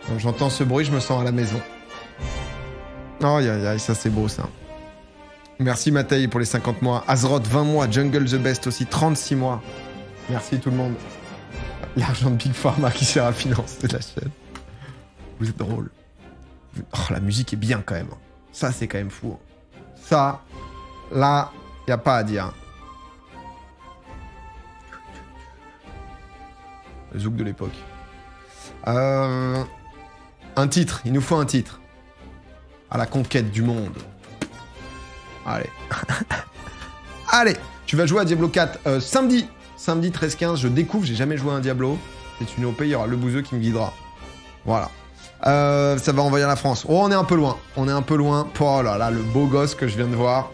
Quand j'entends ce bruit, je me sens à la maison. Aïe, aïe, aïe, ça c'est beau, ça. Merci Matei pour les 50 mois. Azroth, 20 mois. Jungle the Best aussi, 36 mois. Merci tout le monde. L'argent de Big Pharma qui sert à financer la chaîne. Vous êtes drôle. Oh, la musique est bien quand même. Ça, c'est quand même fou. Ça, là, y a pas à dire. Le zouk de l'époque. Un titre. Il nous faut un titre. À la conquête du monde. Allez. Allez. Tu vas jouer à Diablo 4 samedi. Samedi 13-15. Je découvre. J'ai jamais joué à un Diablo. C'est une OP. Il y aura le bouseux qui me guidera. Voilà. Ça va envahir la France. Oh, on est un peu loin. On est un peu loin. Oh là là, le beau gosse que je viens de voir.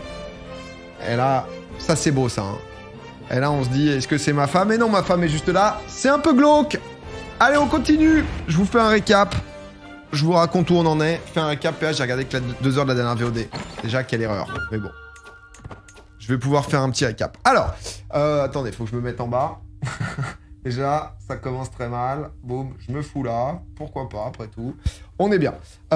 Et là, ça c'est beau ça. Hein. Et là, on se dit, est-ce que c'est ma femme? Et non, ma femme est juste là. C'est un peu glauque. Allez, on continue. Je vous fais un récap. Je vous raconte où on en est. Je fais un récap. Et là, j'ai regardé que 2 heures de la dernière VOD. Déjà, quelle erreur. Mais bon. Je vais pouvoir faire un petit récap. Alors, attendez, faut que je me mette en bas. Déjà, ça commence très mal. Boum, je me fous là. Pourquoi pas, après tout. On est bien.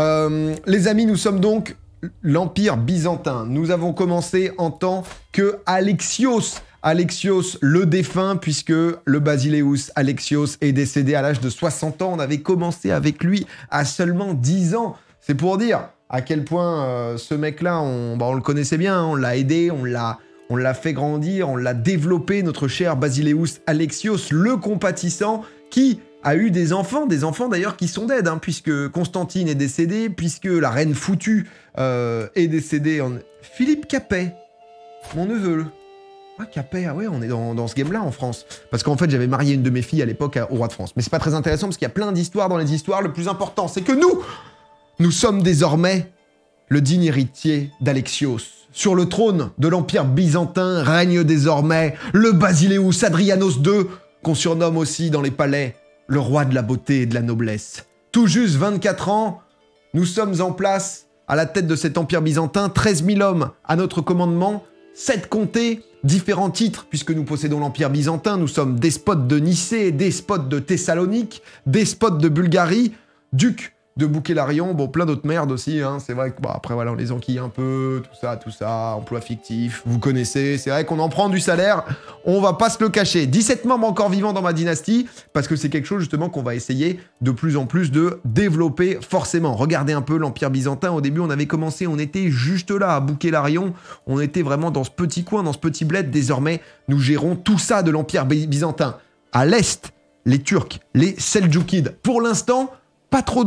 Les amis, nous sommes donc l'Empire byzantin. Nous avons commencé en tant que Alexios. Alexios le défunt, puisque le Basileus Alexios est décédé à l'âge de 60 ans. On avait commencé avec lui à seulement 10 ans. C'est pour dire à quel point ce mec-là, on le connaissait bien. Hein. On l'a aidé, on l'a fait grandir, on l'a développé, notre cher Basileus Alexios, le compatissant, qui a eu des enfants d'ailleurs qui sont dead, hein, puisque Constantine est décédé, puisque la reine foutue est décédée. Philippe Capet, mon neveu. Ah, Capet, ah ouais, on est dans ce game-là en France. Parce qu'en fait, j'avais marié une de mes filles à l'époque au roi de France. Mais c'est pas très intéressant parce qu'il y a plein d'histoires dans les histoires. Le plus important, c'est que nous sommes désormais le digne héritier d'Alexios. Sur le trône de l'Empire byzantin règne désormais le Basileus Adrianos II, qu'on surnomme aussi dans les palais le roi de la beauté et de la noblesse. Tout juste 24 ans, nous sommes en place à la tête de cet Empire byzantin, 13 000 hommes à notre commandement, 7 comtés, différents titres, puisque nous possédons l'Empire byzantin, nous sommes despotes de Nicée, despotes de Thessalonique, despotes de Bulgarie, ducs de Boukhélarion, bon, plein d'autres merdes aussi, hein. C'est vrai que, bon, après, voilà, on les enquille un peu, tout ça, emploi fictif, vous connaissez, c'est vrai qu'on en prend du salaire, on va pas se le cacher. 17 membres encore vivants dans ma dynastie, parce que c'est quelque chose, justement, qu'on va essayer de plus en plus de développer, forcément. Regardez un peu l'Empire byzantin, au début, on avait commencé, on était juste là, à Boukhélarion, on était vraiment dans ce petit coin, dans ce petit bled, désormais, nous gérons tout ça de l'Empire byzantin. À l'est, les Turcs, les Seldjoukides, pour l'instant, pas trop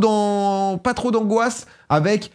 d'angoisse avec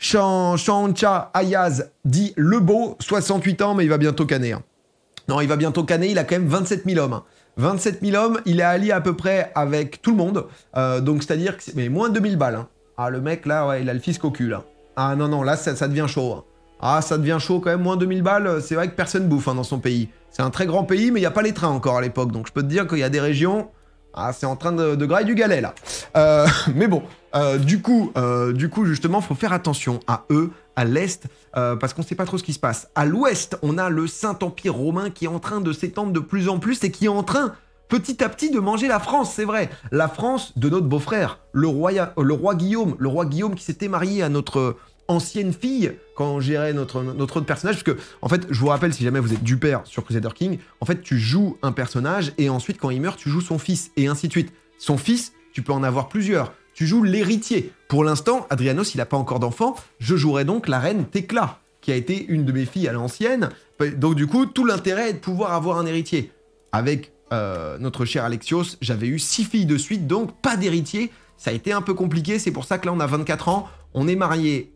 Shahancha Ayaz, dit le beau, 68 ans, mais il va bientôt canner. Hein. Non, il va bientôt canner, il a quand même 27 000 hommes. Hein. 27 000 hommes, il est allié à peu près avec tout le monde. Donc, c'est-à-dire que mais moins de 2000 balles. Hein. Ah, le mec, là, ouais, il a le fisc au cul. Là. Ah, non, là, ça devient chaud. Hein. Ah, ça devient chaud quand même, moins de 2000 balles. C'est vrai que personne bouffe hein, dans son pays. C'est un très grand pays, mais il n'y a pas les trains encore à l'époque. Donc, je peux te dire qu'il y a des régions... Ah, c'est en train de grailler du galet, là. Mais bon, du coup, justement, il faut faire attention à eux, à l'Est, parce qu'on ne sait pas trop ce qui se passe. À l'Ouest, on a le Saint-Empire romain qui est en train de s'étendre de plus en plus et qui est en train, petit à petit, de manger la France, c'est vrai. La France de notre beau-frère, le roi Guillaume. Le roi Guillaume qui s'était marié à notre... ancienne fille quand on gérait notre autre personnage, parce que en fait je vous rappelle, si jamais vous êtes du père sur Crusader King, en fait tu joues un personnage et ensuite quand il meurt tu joues son fils et ainsi de suite. Son fils, tu peux en avoir plusieurs, tu joues l'héritier. Pour l'instant, Adrianos il a pas encore d'enfant, je jouerai donc la reine Thécla qui a été une de mes filles à l'ancienne, donc du coup tout l'intérêt est de pouvoir avoir un héritier. Avec notre cher Alexios, j'avais eu 6 filles de suite, donc pas d'héritier, ça a été un peu compliqué, c'est pour ça que là on a 24 ans, on est marié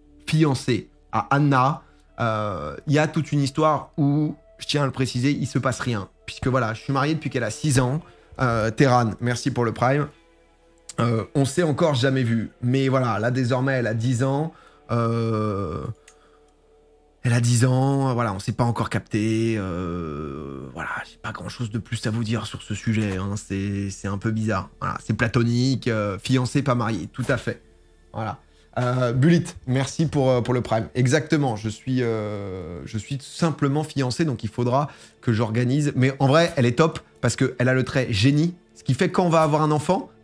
fiancé à Anna, il y a toute une histoire où, je tiens à le préciser, il se passe rien. Puisque voilà, je suis marié depuis qu'elle a 6 ans. Terran, merci pour le prime. On s'est encore jamais vu. Mais voilà, là désormais, elle a 10 ans. Elle a 10 ans, voilà, on s'est pas encore capté. Voilà, j'ai pas grand chose de plus à vous dire sur ce sujet. Hein, c'est un peu bizarre. Voilà, c'est platonique, fiancé, pas marié, tout à fait. Voilà. Bulit, merci pour le prime. Exactement, je suis simplement fiancé, donc il faudra que j'organise. Mais en vrai, elle est top, parce qu'elle a le trait génie, ce qui fait que quand on va avoir un enfant,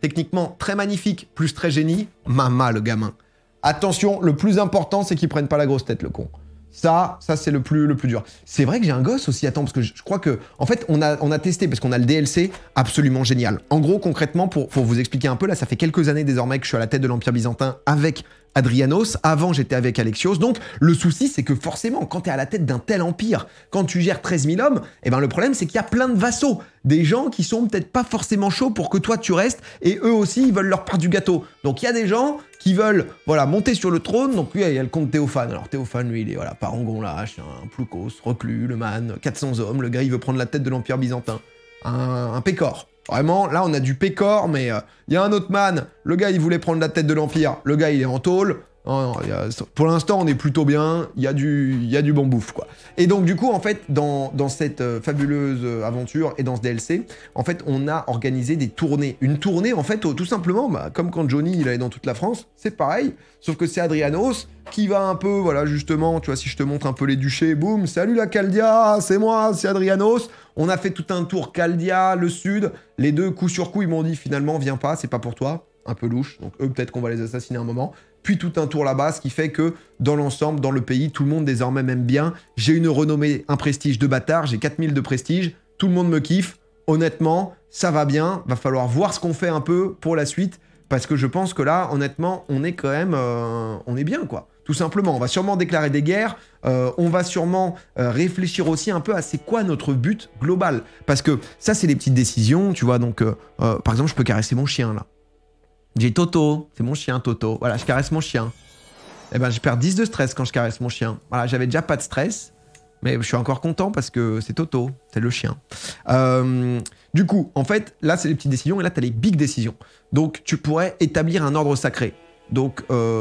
techniquement très magnifique, plus très génie, mama le gamin. Attention, le plus important, c'est qu'il prenne pas la grosse tête, le con. Ça c'est le plus dur. C'est vrai que j'ai un gosse aussi, attends, parce que je crois que... En fait, on a testé, parce qu'on a le DLC, absolument génial. En gros, concrètement, pour vous expliquer un peu, là, ça fait quelques années désormais que je suis à la tête de l'Empire byzantin avec Adrianos. Avant, j'étais avec Alexios. Donc, le souci, c'est que forcément, quand tu es à la tête d'un tel empire, quand tu gères 13 000 hommes, eh ben, le problème, c'est qu'il y a plein de vassaux. Des gens qui sont peut-être pas forcément chauds pour que toi, tu restes. Et eux aussi, ils veulent leur part du gâteau. Donc, il y a des gens qui veulent, voilà, monter sur le trône. Donc, lui, il y a le comte Théophane. Alors, Théophane, lui, il est, voilà, parangon lâche, un ploucos, reclus, le man, 400 hommes. Le gars, il veut prendre la tête de l'Empire byzantin. Un pécor. Vraiment, là, on a du pécor, mais il y a un autre man. Le gars, il voulait prendre la tête de l'Empire. Le gars, il est en tôle. Non, pour l'instant, on est plutôt bien. Il y a du bon bouffe, quoi. Et donc, du coup, en fait, dans cette fabuleuse aventure et dans ce DLC, en fait, on a organisé des tournées. Une tournée, en fait, tout simplement, bah, comme quand Johnny, il allait dans toute la France, c'est pareil. Sauf que c'est Adrianos qui va un peu, voilà, justement, tu vois, si je te montre un peu les duchés, boum, salut la Chaldia, c'est moi, c'est Adrianos. On a fait tout un tour Chaldia, le sud. Les deux, coup sur coup, ils m'ont dit, finalement, viens pas, c'est pas pour toi. Un peu louche. Donc, eux, peut-être qu'on va les assassiner un moment. Puis tout un tour là-bas, ce qui fait que dans l'ensemble, dans le pays, tout le monde désormais m'aime bien. J'ai une renommée, un prestige de bâtard, j'ai 4000 de prestige, tout le monde me kiffe. Honnêtement, ça va bien, va falloir voir ce qu'on fait un peu pour la suite, parce que je pense que là, honnêtement, on est quand même... on est bien, quoi. Tout simplement, on va sûrement déclarer des guerres, on va sûrement réfléchir aussi un peu à c'est quoi notre but global. Parce que ça, c'est des petites décisions, tu vois, donc par exemple, je peux caresser mon chien, là. J'ai Toto, c'est mon chien Toto. Voilà, je caresse mon chien. Eh ben, je perds 10 de stress quand je caresse mon chien. Voilà, j'avais déjà pas de stress, mais je suis encore content parce que c'est Toto, c'est le chien. Du coup, en fait, là, c'est les petites décisions et là, tu as les big décisions. Donc, tu pourrais établir un ordre sacré. Donc,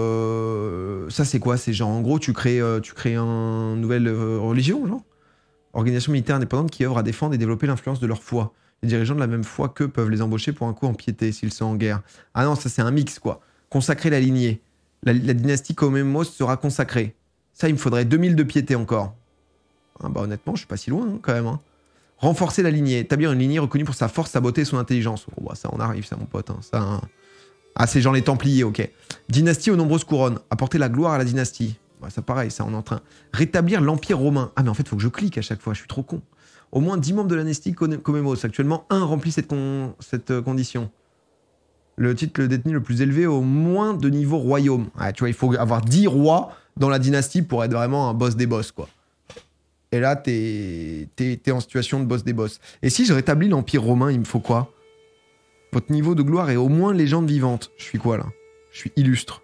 ça, c'est quoi? C'est genre, en gros, tu crées une nouvelle religion, genre? Organisation militaire indépendante qui œuvre à défendre et développer l'influence de leur foi. Les dirigeants de la même foi qu'eux peuvent les embaucher pour un coup en piété s'ils sont en guerre. Ah non, ça c'est un mix, quoi. Consacrer la lignée. La dynastie Comemos sera consacrée. Ça, il me faudrait 2000 de piété encore. Ah bah honnêtement, je suis pas si loin, hein, quand même. Hein. Renforcer la lignée. Établir une lignée reconnue pour sa force, sa beauté et son intelligence. Oh, bah ça, on arrive, ça, mon pote. Hein. Ça, hein. Ah, c'est genre les Templiers, ok. Dynastie aux nombreuses couronnes. Apporter la gloire à la dynastie. Bah, ça, pareil, ça, on est en train. Rétablir l'Empire romain. Ah, mais en fait, il faut que je clique à chaque fois, je suis trop con. Au moins 10 membres de la dynastie Comemos. Actuellement, 1 remplit cette condition. Le titre le détenu le plus élevé au moins de niveau royaume. Ouais, tu vois, il faut avoir 10 rois dans la dynastie pour être vraiment un boss des boss, quoi. Et là, t'es en situation de boss des boss. Et si je rétablis l'Empire romain, il me faut quoi? Votre niveau de gloire est au moins légende vivante. Je suis quoi, là? Je suis illustre.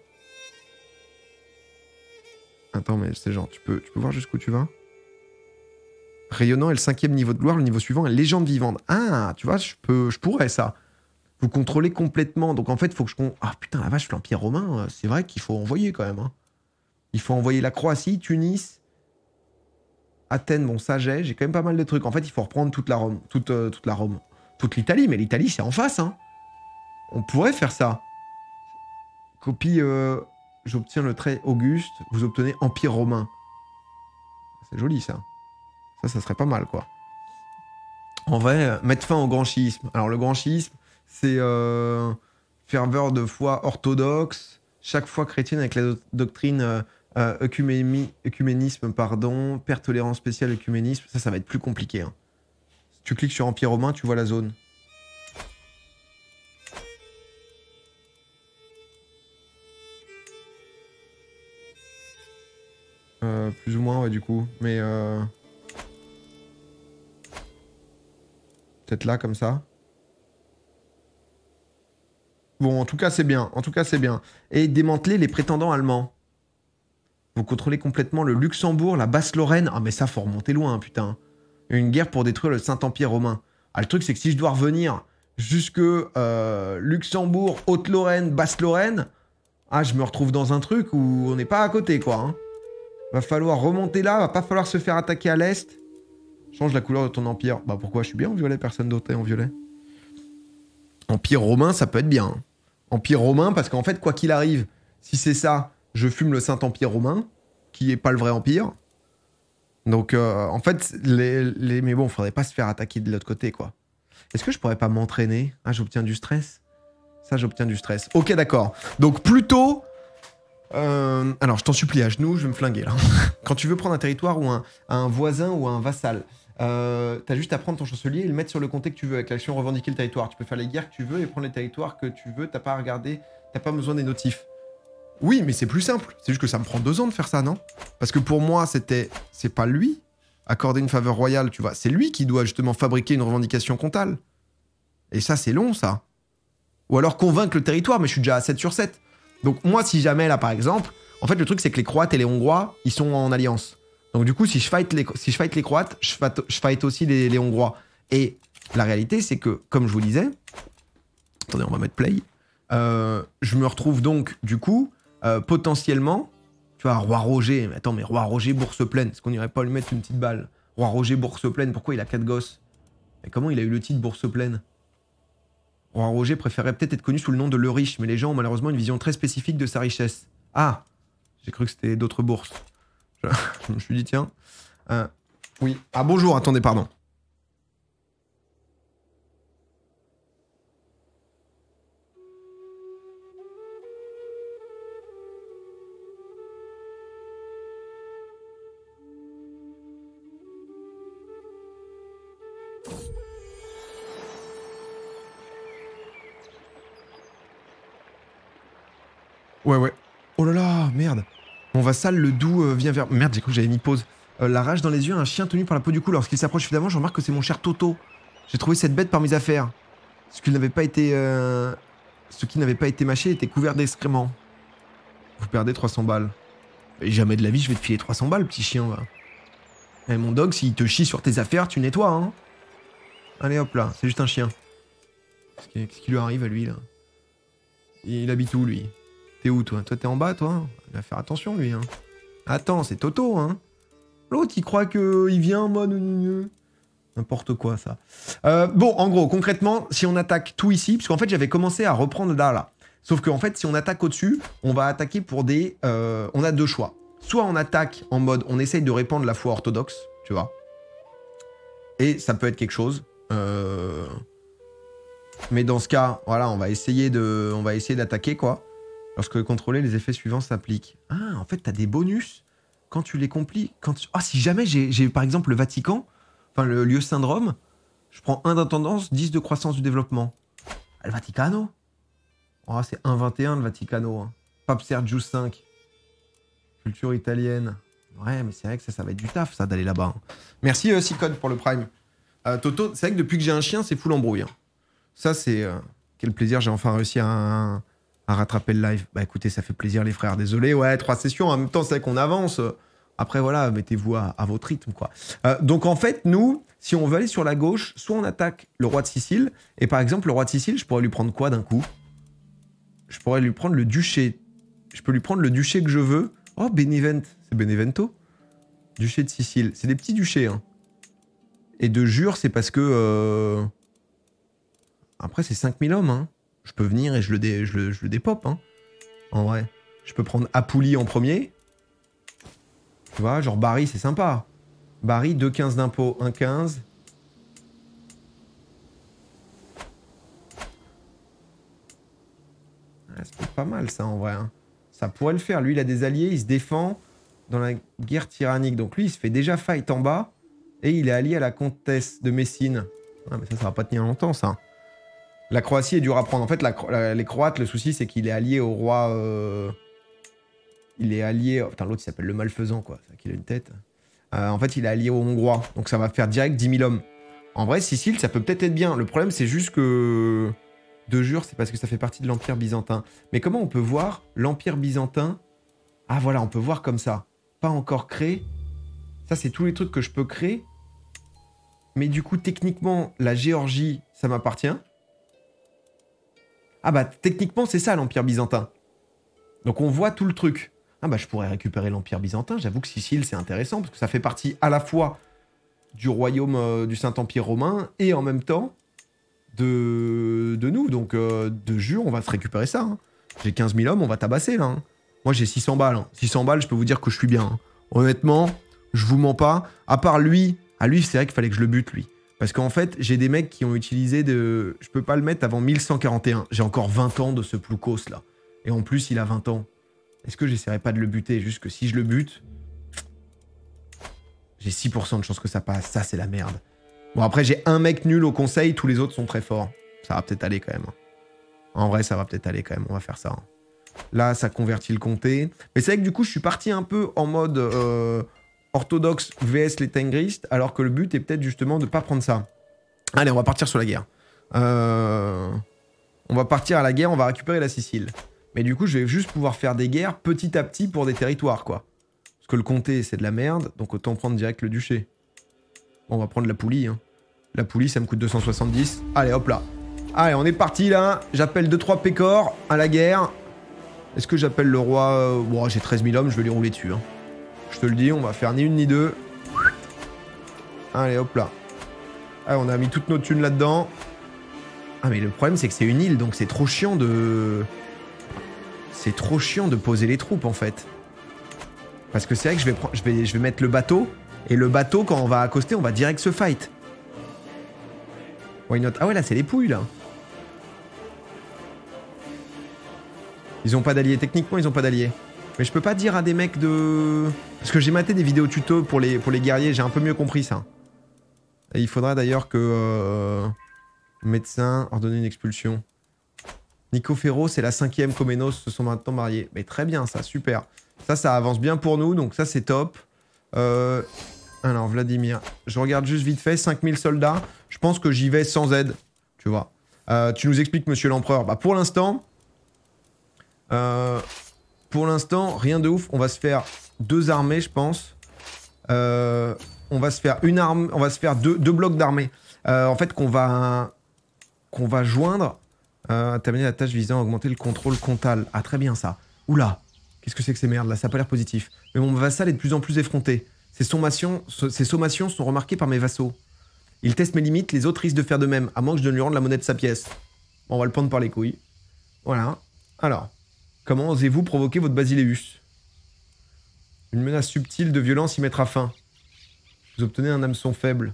Attends, mais c'est genre, tu peux voir jusqu'où tu vas? Rayonnant est le 5e niveau de gloire, le niveau suivant est légende vivante. Ah, tu vois, je pourrais ça. Vous contrôlez complètement. Donc en fait, il faut que je... Ah putain, la vache, l'Empire romain, c'est vrai qu'il faut envoyer quand même. Hein. Il faut envoyer la Croatie, Tunis, Athènes, bon ça j'ai quand même pas mal de trucs. En fait, il faut reprendre toute la Rome. Toute la Rome. Toute l'Italie, mais l'Italie c'est en face. Hein. On pourrait faire ça. Copie, j'obtiens le trait Auguste, vous obtenez Empire romain. C'est joli ça. Ça serait pas mal, quoi. En vrai, mettre fin au grand chiisme. Alors, le grand chiisme, c'est ferveur de foi orthodoxe, chaque foi chrétienne avec la doctrine œcuménisme, pardon, père tolérance spéciale œcuménisme. Ça va être plus compliqué. Hein. Si tu cliques sur Empire romain, tu vois la zone. Plus ou moins, ouais, du coup. Mais... peut-être là, comme ça. Bon, en tout cas, c'est bien. En tout cas, c'est bien. Et démanteler les prétendants allemands. Vous contrôlez complètement le Luxembourg, la Basse-Lorraine. Ah, mais ça, faut remonter loin, putain. Une guerre pour détruire le Saint-Empire romain. Ah, le truc, c'est que si je dois revenir jusque Luxembourg, Haute-Lorraine, Basse-Lorraine, ah, je me retrouve dans un truc où on n'est pas à côté, quoi. Hein. Va falloir remonter là, va pas falloir se faire attaquer à l'est. Change la couleur de ton empire. Bah pourquoi je suis bien en violet, personne d'autre est en violet. Empire romain, ça peut être bien. Hein. Empire romain, parce qu'en fait, quoi qu'il arrive, si c'est ça, je fume le Saint-Empire romain, qui est pas le vrai empire. Donc, en fait, mais bon, faudrait pas se faire attaquer de l'autre côté, quoi. Est-ce que je pourrais pas m'entraîner? Ah, j'obtiens du stress. Ça, j'obtiens du stress. Ok, d'accord. Donc, plutôt... alors, je t'en supplie, à genoux, je vais me flinguer, là. Quand tu veux prendre un territoire ou un voisin ou un vassal, t'as juste à prendre ton chancelier et le mettre sur le comté que tu veux, avec l'action revendiquer le territoire. Tu peux faire les guerres que tu veux et prendre les territoires que tu veux. T'as pas à regarder, t'as pas besoin des notifs. Oui, mais c'est plus simple. C'est juste que ça me prend 2 ans de faire ça, non? Parce que pour moi, c'est pas lui accorder une faveur royale, tu vois. C'est lui qui doit justement fabriquer une revendication comtale. Et ça, c'est long, ça. Ou alors convaincre le territoire, mais je suis déjà à 7 sur 7. Donc moi, si jamais, là, par exemple, en fait, le truc, c'est que les Croates et les Hongrois, ils sont en alliance. Donc du coup, si je fight les Croates, je fight aussi les Hongrois. Et la réalité, c'est que, comme je vous disais... Attendez, on va mettre play. Je me retrouve donc, du coup... potentiellement, tu vois, Roi Roger, mais attends, mais Roi Roger bourse pleine, est-ce qu'on irait pas lui mettre une petite balle? Roi Roger bourse pleine, pourquoi il a 4 gosses? Mais comment il a eu le titre bourse pleine? Roi Roger préférait peut-être être connu sous le nom de Le Riche, mais les gens ont malheureusement une vision très spécifique de sa richesse. Ah, j'ai cru que c'était d'autres bourses. Je me suis dit, tiens. Oui. Ah, bonjour, attendez, pardon. Ouais. Oh là là, merde. Mon vassal, le doux, vient vers... Merde, j'ai cru que j'avais mis pause. La rage dans les yeux, un chien tenu par la peau du cou. Lorsqu'il s'approche suffisamment, je remarque que c'est mon cher Toto. J'ai trouvé cette bête par mes affaires. Ce qui n'avait pas été mâché était couvert d'excréments. Vous perdez 300 balles. Et jamais de la vie, je vais te filer 300 balles, petit chien, va. Eh, mon dog, s'il te chie sur tes affaires, tu nettoies, hein. Allez, hop là, c'est juste un chien. Qu'est-ce qui lui arrive à lui, là? Il habite où, lui? T'es où, toi? Toi, t'es en bas, toi? Il va faire attention, lui, hein. Attends, c'est Toto, hein. L'autre, il croit qu'il vient en mode... N'importe quoi, ça. Bon, en gros, concrètement, si on attaque tout ici, parce qu'en fait, j'avais commencé à reprendre là. Sauf qu'en fait, si on attaque au-dessus, on va attaquer pour des... on a 2 choix. Soit on attaque en mode, on essaye de répandre la foi orthodoxe, tu vois. Et ça peut être quelque chose. Mais dans ce cas, voilà, on va essayer d'attaquer, quoi. Lorsque contrôler, les effets suivants s'appliquent. Ah, en fait, t'as des bonus quand tu les compliques. Ah, si jamais j'ai par exemple le Vatican, enfin le lieu syndrome, je prends 1 d'intendance, 10 de croissance du développement. Ah, le Vaticano? Oh, c'est 1,21 le Vaticano. Hein. Pape Sergius 5. Culture italienne. Ouais, mais c'est vrai que ça va être du taf, ça, d'aller là-bas. Hein. Merci, Sicode, pour le Prime. Toto, c'est vrai que depuis que j'ai un chien, c'est full embrouille. Hein. Ça, c'est... quel plaisir, j'ai enfin réussi à rattraper le live. Bah écoutez, ça fait plaisir, les frères. Désolé, ouais, 3 sessions. En même temps, c'est vrai qu'on avance. Après, voilà, mettez-vous à votre rythme, quoi. Donc, en fait, nous, si on veut aller sur la gauche, soit on attaque le roi de Sicile. Et par exemple, le roi de Sicile, je pourrais lui prendre quoi d'un coup? Je pourrais lui prendre le duché. Je peux lui prendre le duché que je veux. Oh, Benevent. C'est Benevento? Duché de Sicile. C'est des petits duchés, hein. Et de jure, c'est parce que... Après, c'est 5000 hommes, hein. Je peux venir et je le dépop, hein. En vrai. Je peux prendre Apoulie en premier. Tu vois, genre Bari, c'est sympa. Bari, 2,15 d'impôt, 1,15. C'est pas mal, ça, en vrai. Hein. Ça pourrait le faire. Lui, il a des alliés, il se défend dans la guerre tyrannique. Donc lui, il se fait déjà fight en bas. Et il est allié à la comtesse de Messine. Ah, mais ça va pas tenir longtemps, ça. La Croatie est dure à prendre. En fait, les Croates, le souci, c'est qu'il est allié au roi... Il est allié... Putain, l'autre, il s'appelle le Malfaisant, quoi. C'est qu'il a une tête. En fait, il est allié aux Hongrois. Donc, ça va faire direct 10 000 hommes. En vrai, Sicile, ça peut peut-être être bien. Le problème, c'est juste que... De jure, c'est parce que ça fait partie de l'Empire byzantin. Mais comment on peut voir l'Empire byzantin? Ah, voilà, on peut voir comme ça. Pas encore créé. Ça, c'est tous les trucs que je peux créer. Mais du coup, techniquement, la Géorgie, ça m'appartient. Ah bah, techniquement, c'est ça, l'Empire byzantin. Donc, on voit tout le truc. Ah bah, je pourrais récupérer l'Empire byzantin. J'avoue que Sicile, c'est intéressant, parce que ça fait partie à la fois du royaume du Saint-Empire romain, et en même temps, de nous. Donc, de jure, on va se récupérer ça. Hein. J'ai 15 000 hommes, on va tabasser, là. Hein. Moi, j'ai 600 balles. Hein. 600 balles, je peux vous dire que je suis bien. Hein. Honnêtement, je vous mens pas. À part lui... À lui, c'est vrai qu'il fallait que je le bute, lui. Parce qu'en fait, j'ai des mecs qui ont utilisé de... Je peux pas le mettre avant 1141. J'ai encore 20 ans de ce Ploukos, là. Et en plus, il a 20 ans. Est-ce que j'essaierai pas de le buter? Juste que si je le bute... J'ai 6% de chance que ça passe. Ça, c'est la merde. Bon, après, j'ai un mec nul au conseil. Tous les autres sont très forts. Ça va peut-être aller, quand même. En vrai, ça va peut-être aller, quand même. On va faire ça. Là, ça convertit le comté. Mais c'est vrai que du coup, je suis parti un peu en mode... orthodoxe vs les Tengristes, alors que le but est peut-être justement de ne pas prendre ça. Allez, on va partir sur la guerre. On va partir à la guerre, on va récupérer la Sicile. Mais du coup, je vais juste pouvoir faire des guerres petit à petit pour des territoires, quoi. Parce que le comté, c'est de la merde, donc autant prendre direct le duché. Bon, on va prendre la Poulie. Hein. La Poulie, ça me coûte 270. Allez, hop là. Allez, on est parti, là. J'appelle 2-3 pécores à la guerre. Est-ce que j'appelle le roi... Bon, j'ai 13 000 hommes, je vais lui rouler dessus, hein. Je te le dis, on va faire ni une ni deux. Allez, hop là. Ah, on a mis toutes nos thunes là-dedans. Ah, mais le problème, c'est que c'est une île, donc c'est trop chiant de... C'est trop chiant de poser les troupes, en fait. Parce que c'est vrai que je vais mettre le bateau, et le bateau, quand on va accoster, on va direct se fight. Why not? Ah ouais, là, c'est les pouilles, là. Ils ont pas d'alliés. Techniquement, ils ont pas d'alliés. Mais je peux pas dire à des mecs de... Parce que j'ai maté des vidéos tuto pour les guerriers, j'ai un peu mieux compris ça. Et il faudra d'ailleurs que... médecin, ordonner une expulsion. Nico Ferro, c'est la 5e Comenos, se sont maintenant mariés. Mais très bien ça, super. Ça avance bien pour nous, donc ça c'est top. Alors Vladimir, je regarde juste vite fait, 5000 soldats. Je pense que j'y vais sans aide, tu vois. Tu nous expliques, monsieur l'empereur. Bah pour l'instant... rien de ouf. On va se faire 2 armées, je pense. On va se faire une arme, on va se faire deux blocs d'armées. En fait, qu'on va joindre. Terminer la tâche visant à augmenter le contrôle comtal. Ah, très bien ça. Oula, qu'est-ce que c'est que ces merdes là? Ça a pas l'air positif. Mais mon vassal est de plus en plus effronté. Ces sommations sont remarquées par mes vassaux. Il teste mes limites, les autres risquent de faire de même, à moins que je ne lui rende la monnaie de sa pièce. Bon, on va le prendre par les couilles. Voilà. Alors. Comment osez-vous provoquer votre basileus? Une menace subtile de violence y mettra fin. Vous obtenez un hameçon faible.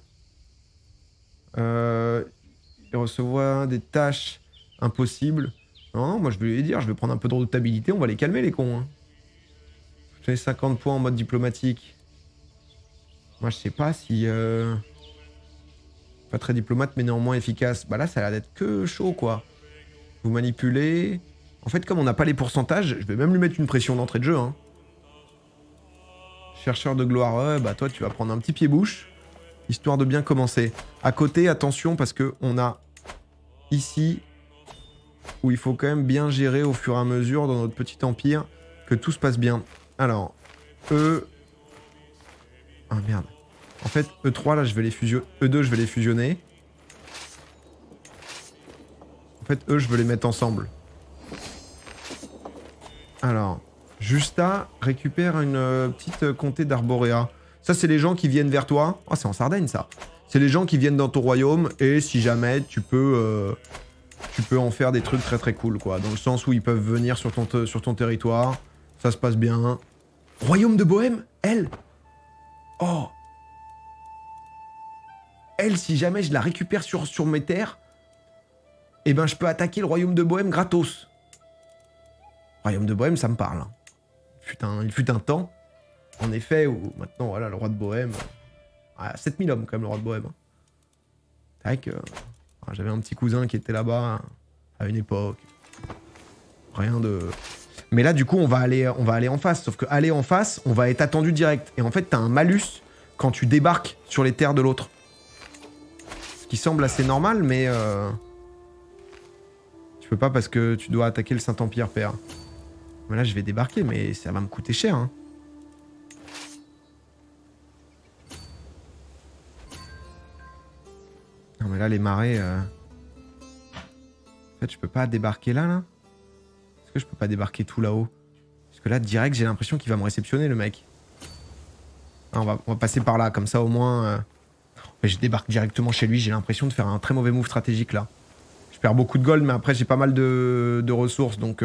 Et recevoir des tâches impossibles. Non, moi je vais lui dire, je vais prendre un peu de redoutabilité, on va les calmer les cons. Hein. Vous obtenez 50 points en mode diplomatique. Moi je sais pas si... Pas très diplomate mais néanmoins efficace. Bah là ça a l'air d'être que chaud quoi. Vous manipulez... En fait, comme on n'a pas les pourcentages, je vais même lui mettre une pression d'entrée de jeu. Hein. Chercheur de gloire, bah toi tu vas prendre un petit pied-bouche, histoire de bien commencer. À côté, attention, parce que on a ici, où il faut quand même bien gérer au fur et à mesure dans notre petit empire, que tout se passe bien. Alors, ah merde. En fait, E3, là, je vais les fusionner. E2, je vais les fusionner. En fait, eux, je veux les mettre ensemble. Alors, Justa récupère une petite comté d'Arborea. Ça, c'est les gens qui viennent vers toi. Oh, c'est en Sardaigne, ça. C'est les gens qui viennent dans ton royaume. Et si jamais, tu peux en faire des trucs très très cool, quoi. Dans le sens où ils peuvent venir sur ton territoire. Ça se passe bien. Royaume de Bohême, elle. Oh. Elle, si jamais je la récupère sur mes terres, eh ben, je peux attaquer le royaume de Bohême gratos. Royaume de Bohême, ça me parle. Il fut un temps, en effet, où maintenant, voilà, le roi de Bohême... 7000 hommes, quand même, le roi de Bohême. C'est vrai que... J'avais un petit cousin qui était là-bas à une époque. Rien de... Mais là, du coup, on va aller en face. Sauf que aller en face, on va être attendu direct. Et en fait, t'as un malus quand tu débarques sur les terres de l'autre. Ce qui semble assez normal, mais... Tu peux pas parce que tu dois attaquer le Saint-Empire, père. Mais là, je vais débarquer, mais ça va me coûter cher. Hein. Non, mais là, les marais... En fait, je peux pas débarquer là, là. Est-ce que je peux pas débarquer tout là-haut? Parce que là, direct, j'ai l'impression qu'il va me réceptionner, le mec. Ah, on va passer par là, comme ça, au moins... Mais je débarque directement chez lui. J'ai l'impression de faire un très mauvais move stratégique, là. Je perds beaucoup de gold, mais après, j'ai pas mal de ressources, donc...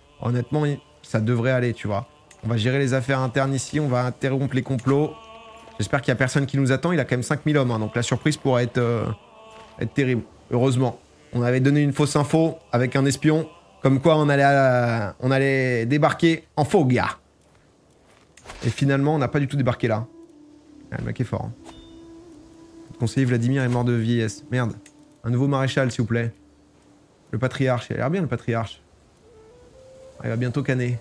Honnêtement, ça devrait aller, tu vois. On va gérer les affaires internes ici, on va interrompre les complots. J'espère qu'il y a personne qui nous attend. Il a quand même 5000 hommes, hein, donc la surprise pourrait être terrible. Heureusement. On avait donné une fausse info avec un espion, comme quoi on allait débarquer en Foggia. Et finalement, on n'a pas du tout débarqué là. Ah, le mec est fort. Hein. Le conseiller Vladimir est mort de vieillesse. Merde. Un nouveau maréchal, s'il vous plaît. Le patriarche. Il a l'air bien, le patriarche. Ah, il va bientôt canner.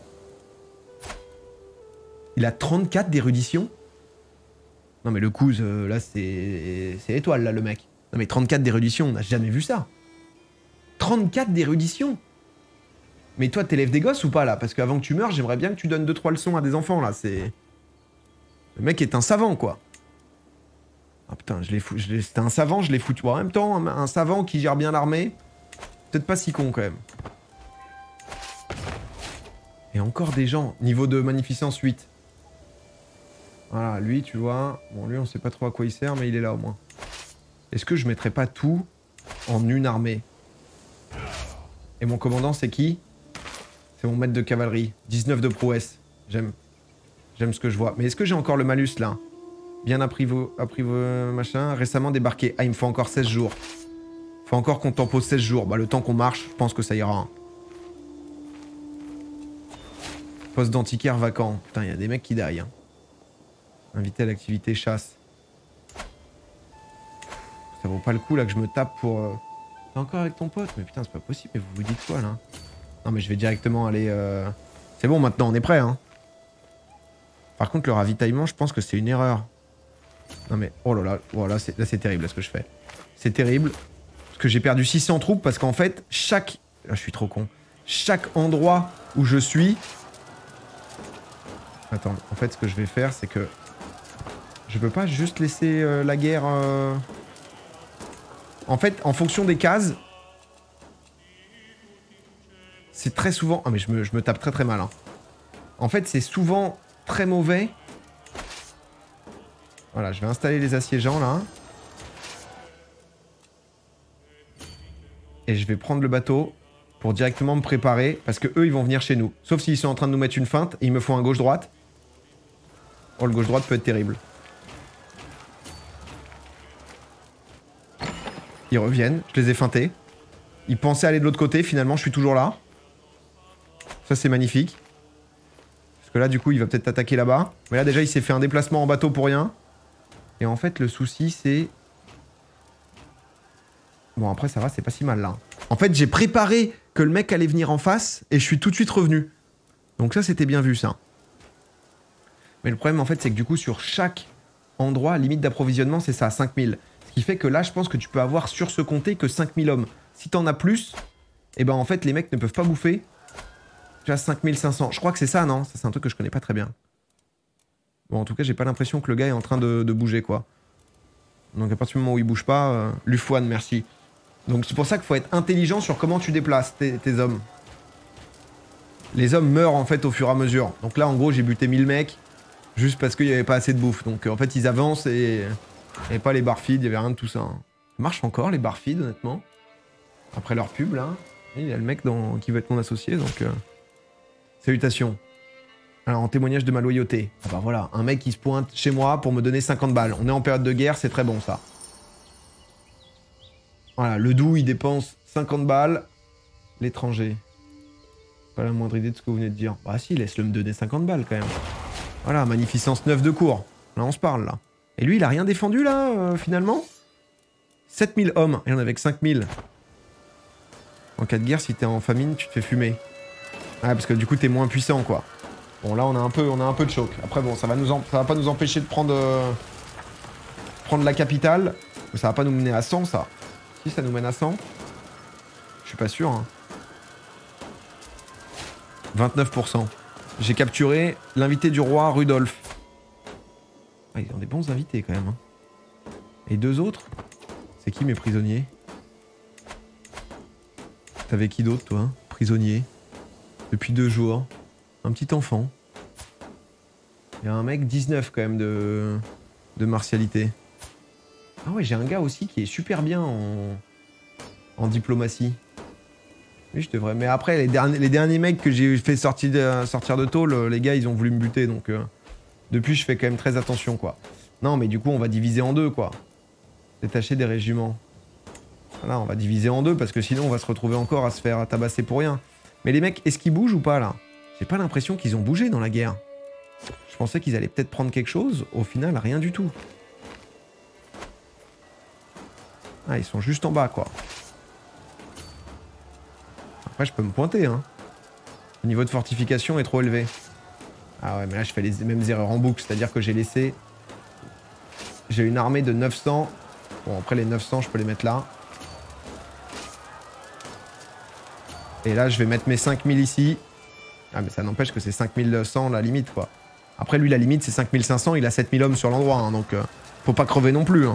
Il a 34 d'érudition. Non mais le Kouz, là c'est étoile là le mec. Non mais 34 d'érudition, on n'a jamais vu ça. 34 d'érudition. Mais toi t'élèves des gosses ou pas là? Parce qu'avant que tu meurs, j'aimerais bien que tu donnes 2-3 leçons à des enfants là, c'est... Le mec est un savant quoi. Ah putain, c'était un savant, je l'ai foutu. Bon, en même temps, un savant qui gère bien l'armée, peut-être pas si con quand même. Et encore des gens, niveau de magnificence 8. Voilà, lui, tu vois... Bon, lui, on sait pas trop à quoi il sert, mais il est là, au moins. Est-ce que je mettrais pas tout en une armée? Et mon commandant, c'est qui? C'est mon maître de cavalerie. 19 de prouesse. J'aime ce que je vois. Mais est-ce que j'ai encore le malus, là? Bien appris vos machin. Récemment débarqué. Ah, il me faut encore 16 jours. Faut encore qu'on tempose 16 jours. Bah, le temps qu'on marche, je pense que ça ira. Hein. Poste d'antiquaire vacant. Putain, il y a des mecs qui derrière. Invité à l'activité chasse. Ça vaut pas le coup là que je me tape pour... T'es encore avec ton pote? Mais putain, c'est pas possible. Mais vous vous dites quoi là? Non mais je vais directement aller... C'est bon maintenant, on est prêt hein. Par contre le ravitaillement, je pense que c'est une erreur. Non mais... Oh là là, oh, là c'est terrible là, ce que je fais. C'est terrible. Parce que j'ai perdu 600 troupes parce qu'en fait, chaque... Là, je suis trop con. Chaque endroit où je suis... Attends, en fait ce que je vais faire c'est que... Je peux pas juste laisser la guerre... En fait, en fonction des cases... C'est très souvent... Ah mais je me tape très très mal. Hein. En fait, c'est souvent très mauvais. Voilà, je vais installer les assiégeants là. Et je vais prendre le bateau pour directement me préparer. Parce que eux, ils vont venir chez nous. Sauf s'ils sont en train de nous mettre une feinte et ils me font un gauche-droite. Oh, le gauche-droite peut être terrible. Ils reviennent, je les ai feintés. Ils pensaient aller de l'autre côté, finalement je suis toujours là. Ça c'est magnifique. Parce que là du coup il va peut-être attaquer là-bas. Mais là déjà il s'est fait un déplacement en bateau pour rien. Et en fait le souci c'est... Bon après ça va, c'est pas si mal là. En fait j'ai préparé que le mec allait venir en face et je suis tout de suite revenu. Donc ça c'était bien vu ça. Mais le problème en fait c'est que du coup sur chaque endroit, limite d'approvisionnement c'est ça, 5000. Ce qui fait que là, je pense que tu peux avoir sur ce comté que 5000 hommes. Si t'en as plus, et ben en fait, les mecs ne peuvent pas bouffer. Tu as 5500. Je crois que c'est ça, non? Ça, c'est un truc que je connais pas très bien. Bon, en tout cas, j'ai pas l'impression que le gars est en train de bouger, quoi. Donc, à partir du moment où il bouge pas, Lufouane, merci. Donc, c'est pour ça qu'il faut être intelligent sur comment tu déplaces tes hommes. Les hommes meurent, en fait, au fur et à mesure. Donc là, en gros, j'ai buté 1000 mecs juste parce qu'il y avait pas assez de bouffe. Donc, en fait, ils avancent et... Il n'y avait pas les barfeed, il n'y avait rien de tout ça. Hein. Ça marche encore les barfeed, honnêtement. Après leur pub, là. Il y a le mec qui veut être mon associé, donc... Salutations. Alors, en témoignage de ma loyauté. Ah bah voilà, un mec qui se pointe chez moi pour me donner 50 balles. On est en période de guerre, c'est très bon, ça. Voilà, le doux, il dépense 50 balles. L'étranger. Pas la moindre idée de ce que vous venez de dire. Bah si, laisse-le me donner 50 balles, quand même. Voilà, magnificence 9 de cours. Là, on se parle, là. Et lui, il a rien défendu, là, finalement? 7000 hommes, et on avait que 5000. En cas de guerre, si t'es en famine, tu te fais fumer. Ouais, parce que du coup, t'es moins puissant, quoi. Bon, là, on a un peu de choc. Après, bon, ça va pas nous empêcher de prendre la capitale. Mais ça va pas nous mener à 100, ça. Si, ça nous mène à 100. Je suis pas sûr, hein. 29%. J'ai capturé l'invité du roi, Rudolf. Ah, ils ont des bons invités quand même. Hein. Et deux autres? C'est qui mes prisonniers? T'avais qui d'autre toi? Prisonnier. Depuis 2 jours. Un petit enfant. Il y a un mec 19 quand même de martialité. Ah ouais, j'ai un gars aussi qui est super bien en diplomatie. Oui, je devrais. Mais après, les derniers mecs que j'ai fait sortir de tôle, les gars, ils ont voulu me buter. Donc, depuis, je fais quand même très attention, quoi. Non, mais du coup, on va diviser en deux, quoi. Détacher des régiments. Voilà, on va diviser en deux, parce que sinon, on va se retrouver encore à se faire tabasser pour rien. Mais les mecs, est-ce qu'ils bougent ou pas, là? J'ai pas l'impression qu'ils ont bougé dans la guerre. Je pensais qu'ils allaient peut-être prendre quelque chose. Au final, rien du tout. Ah, ils sont juste en bas, quoi. Après, je peux me pointer, hein. Le niveau de fortification est trop élevé. Ah ouais, mais là, je fais les mêmes erreurs en boucle. C'est-à-dire que j'ai laissé... J'ai une armée de 900. Bon, après, les 900, je peux les mettre là. Et là, je vais mettre mes 5000 ici. Ah, mais ça n'empêche que c'est 5100 la limite, quoi. Après, lui, la limite, c'est 5500. Il a 7000 hommes sur l'endroit, hein, donc faut pas crever non plus. Hein.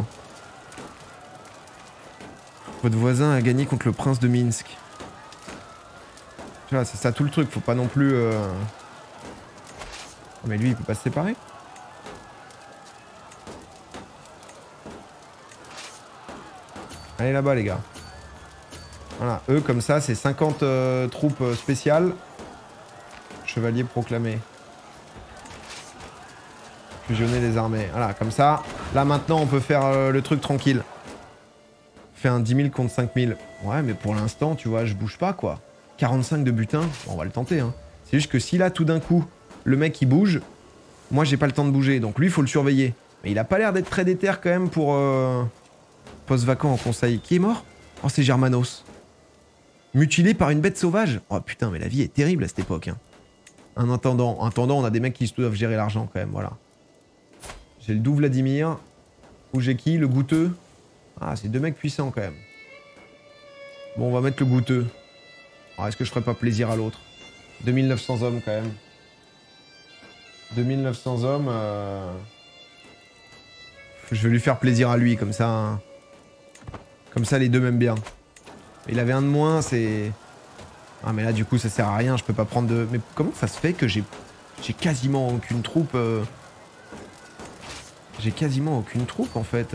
Votre voisin a gagné contre le prince de Minsk. Tu vois, c'est ça tout le truc. Faut pas non plus... Mais lui, il peut pas se séparer. Allez là-bas, les gars. Voilà, eux, comme ça, c'est 50 troupes spéciales. Chevalier proclamé. Fusionner les armées. Voilà, comme ça. Là, maintenant, on peut faire le truc tranquille. Fait un 10 000 contre 5 000. Ouais, mais pour l'instant, tu vois, je bouge pas, quoi. 45 de butin. Bon, on va le tenter, hein. C'est juste que si là, tout d'un coup, le mec, il bouge, moi, j'ai pas le temps de bouger. Donc lui, il faut le surveiller. Mais il a pas l'air d'être très déter, quand même, pour... Post-vacant en conseil. Qui est mort? Oh, c'est Germanos. Mutilé par une bête sauvage. Oh, putain, mais la vie est terrible à cette époque, hein. Un intendant. On a des mecs qui doivent gérer l'argent, quand même, voilà. J'ai le doux Vladimir. Ou j'ai qui? Le goûteux. Ah, c'est deux mecs puissants, quand même. Bon, on va mettre le goûteux. Alors, est-ce que je ferais pas plaisir à l'autre? 2900 hommes, quand même. 2900 hommes... Je vais lui faire plaisir à lui, comme ça... Hein. Comme ça, les deux m'aiment bien. Il avait un de moins, c'est... Ah, mais là, du coup, ça sert à rien, je peux pas prendre de... Mais comment ça se fait que j'ai quasiment aucune troupe J'ai quasiment aucune troupe, en fait.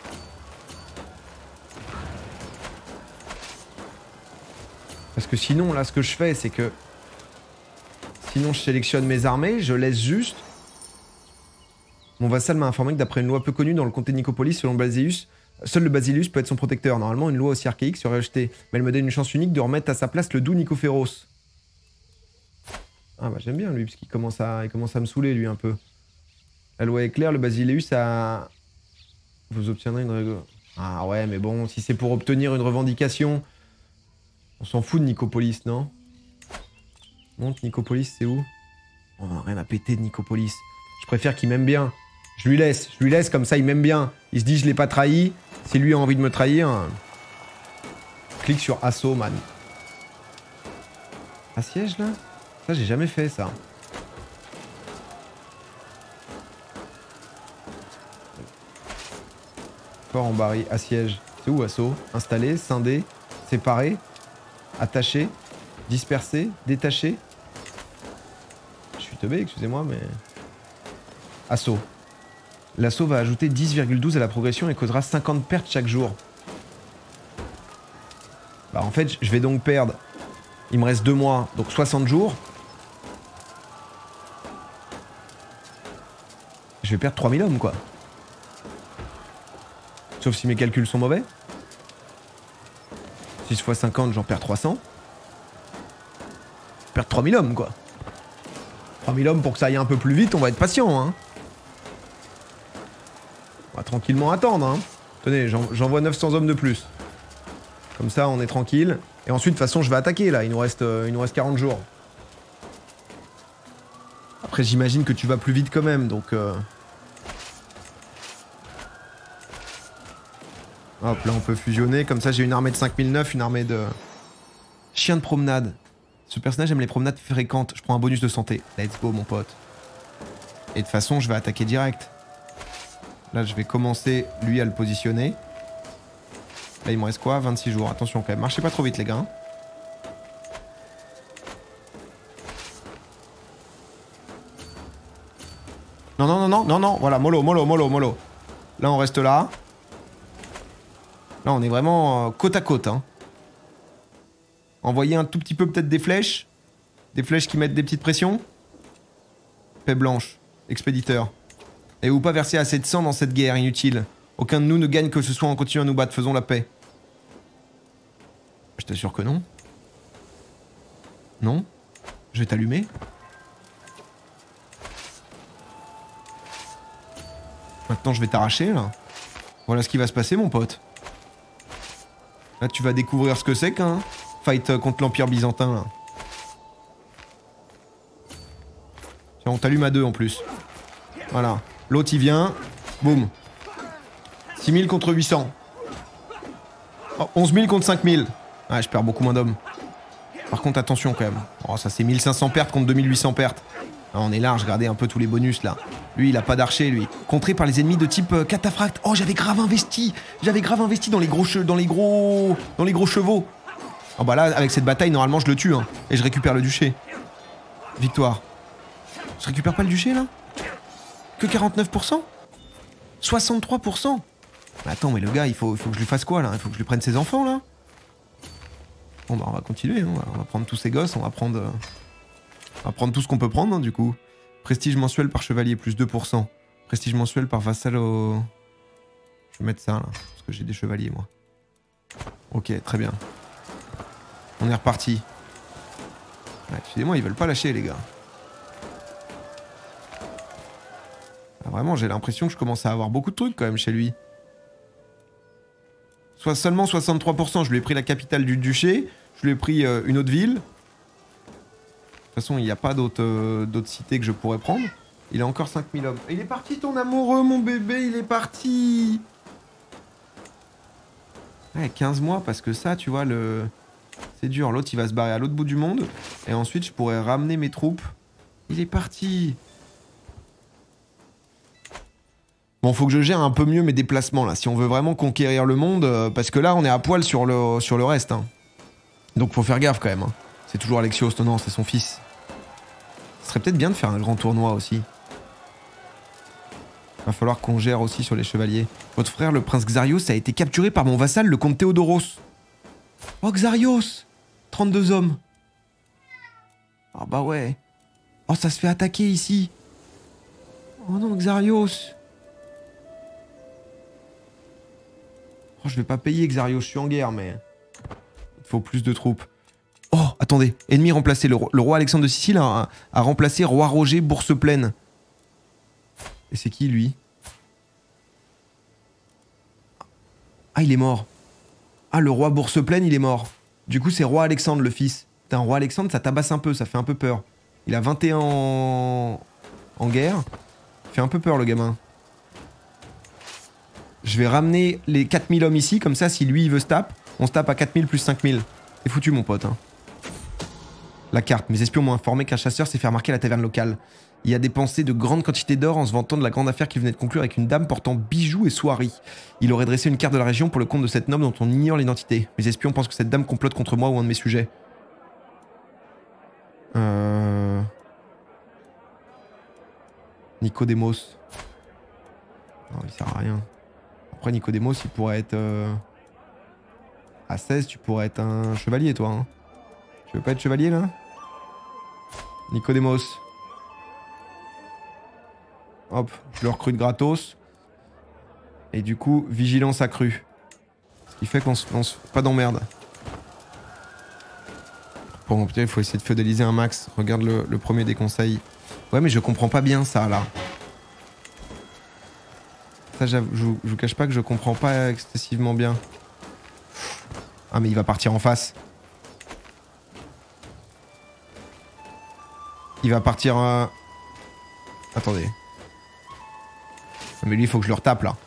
Parce que sinon, là, ce que je fais, c'est que... Sinon, je sélectionne mes armées, je laisse juste... Mon vassal m'a informé que d'après une loi peu connue dans le comté de Nicopolis, selon Basileus, seul le Basileus peut être son protecteur. Normalement, une loi aussi archaïque serait rejetée. Mais elle me donne une chance unique de remettre à sa place le doux Nicophéros. Ah bah j'aime bien lui, parce qu'il commence à me saouler lui un peu. La loi est claire, le Basileus a... Vous obtiendrez une règle... Ah ouais, mais bon, si c'est pour obtenir une revendication... On s'en fout de Nicopolis, non? Monte, Nicopolis, c'est où? On a rien à péter de Nicopolis. Je préfère qu'il m'aime bien. Je lui laisse, comme ça il m'aime bien. Il se dit je l'ai pas trahi. Si lui a envie de me trahir... Clique sur assaut, man. Assiège, là? Ça, j'ai jamais fait, ça. Fort en baril, assiège. C'est où, assaut? Installer, scinder, séparer, attacher, disperser, détacher. Je suis teubé, excusez-moi, mais... Assaut. L'assaut va ajouter 10,12 à la progression et causera 50 pertes chaque jour. Bah en fait, je vais donc perdre... Il me reste 2 mois, donc 60 jours. Je vais perdre 3000 hommes, quoi. Sauf si mes calculs sont mauvais. 6 x 50, j'en perds 300. Je perds 3000 hommes, quoi. 3000 hommes, pour que ça aille un peu plus vite, on va être patient, hein. On va tranquillement attendre, hein. Tenez, j'envoie 900 hommes de plus. Comme ça, on est tranquille. Et ensuite, de toute façon, je vais attaquer, là. Il nous reste 40 jours. Après, j'imagine que tu vas plus vite quand même, donc... Hop, là, on peut fusionner. Comme ça, j'ai une armée de 5009, une armée de... Chien de promenade. Ce personnage aime les promenades fréquentes. Je prends un bonus de santé. Let's go, mon pote. Et de toute façon, je vais attaquer direct. Là, je vais commencer, lui, à le positionner. Là, il me reste quoi? 26 jours. Attention, quand même. Marchez pas trop vite, les gars. Non, non, non, non, non, non. Voilà, mollo, mollo, mollo, mollo. Là, on reste là. Là, on est vraiment côte à côte, hein. Envoyer un tout petit peu, peut-être, des flèches. Des flèches qui mettent des petites pressions. Paix blanche. Expéditeur. N'avez-vous pas versé assez de sang dans cette guerre inutile? Aucun de nous ne gagne que ce soit en continuant à nous battre. Faisons la paix. Je t'assure que non. Non? Je vais t'allumer. Maintenant, je vais t'arracher, là. Voilà ce qui va se passer, mon pote. Là, tu vas découvrir ce que c'est qu'un fight contre l'Empire byzantin, là. Tiens, on t'allume à deux, en plus. Voilà. L'autre, il vient. Boum. 6000 contre 800. Oh, 11 000 contre 5000. Ouais, je perds beaucoup moins d'hommes. Par contre, attention, quand même. Oh, ça, c'est 1500 pertes contre 2800 pertes. Ah, on est large, regardez un peu tous les bonus, là. Lui, il a pas d'archer, lui. Contré par les ennemis de type cataphracte. Oh, j'avais grave investi. J'avais grave investi dans les gros chevaux. Oh, bah là, avec cette bataille, normalement, je le tue, hein. Et je récupère le duché. Victoire. Je récupère pas le duché, là? Que 49%? 63%? Attends, mais le gars, il faut que je lui fasse quoi, là? Il faut que je lui prenne ses enfants, là? Bon, bah, on va continuer, hein. On va prendre tous ces gosses, on va prendre tout ce qu'on peut prendre, hein, du coup. Prestige mensuel par chevalier, plus 2%. Prestige mensuel par vassal au... Je vais mettre ça, là, parce que j'ai des chevaliers, moi. Ok, très bien. On est reparti. Ouais, excusez-moi, ils veulent pas lâcher, les gars. Ah, vraiment, j'ai l'impression que je commence à avoir beaucoup de trucs, quand même, chez lui. Soit seulement 63%, je lui ai pris la capitale du duché, je lui ai pris une autre ville. De toute façon, il n'y a pas d'autres cités que je pourrais prendre. Il a encore 5000 hommes. Il est parti, ton amoureux, mon bébé, il est parti. Ouais, 15 mois, parce que ça, tu vois, c'est dur. L'autre, il va se barrer à l'autre bout du monde. Et ensuite, je pourrais ramener mes troupes. Il est parti. Bon, faut que je gère un peu mieux mes déplacements, là, si on veut vraiment conquérir le monde, parce que là, on est à poil sur le reste, hein. Donc, faut faire gaffe, quand même, hein. C'est toujours Alexios, non, c'est son fils. Ce serait peut-être bien de faire un grand tournoi, aussi. Va falloir qu'on gère aussi sur les chevaliers. Votre frère, le prince Xarios, a été capturé par mon vassal, le comte Théodoros. Oh, Xarios! 32 hommes. Ah bah ouais. Oh, ça se fait attaquer, ici. Oh non, Xarios. Oh, je vais pas payer Xarios, je suis en guerre, mais... Il faut plus de troupes. Oh, attendez. Ennemi remplacé. Le roi Alexandre de Sicile a remplacé roi Roger Bourse Pleine. Et c'est qui, lui? Ah, il est mort. Ah, le roi Bourse Pleine, il est mort. Du coup, c'est roi Alexandre, le fils. Putain, roi Alexandre, ça tabasse un peu, ça fait un peu peur. Il a 21 en guerre. Il fait un peu peur, le gamin. Je vais ramener les 4000 hommes ici, comme ça, si lui, il veut se tape, on se tape à 4000 plus 5000. C'est foutu, mon pote, hein. La carte. Mes espions m'ont informé qu'un chasseur s'est fait remarquer à la taverne locale. Il a dépensé de grandes quantités d'or en se vantant de la grande affaire qu'il venait de conclure avec une dame portant bijoux et soieries. Il aurait dressé une carte de la région pour le compte de cette noble dont on ignore l'identité. Mes espions pensent que cette dame complote contre moi ou un de mes sujets. Nicodemos. Non, il sert à rien. Après, Nicodemos, il pourrait être... À 16, tu pourrais être un chevalier, toi. Hein. Tu veux pas être chevalier, là? Nicodemos. Hop, je le recrute gratos. Et du coup, vigilance accrue. Ce qui fait qu'on se pas d'emmerde. Bon, putain, il faut essayer de feudaliser un max. Regarde le premier des conseils. Ouais, mais je comprends pas bien ça, là. Ça, je vous cache pas que je comprends pas excessivement bien. Ah, mais il va partir en face. Il va partir... Attendez. Mais lui, il faut que je le retape, là.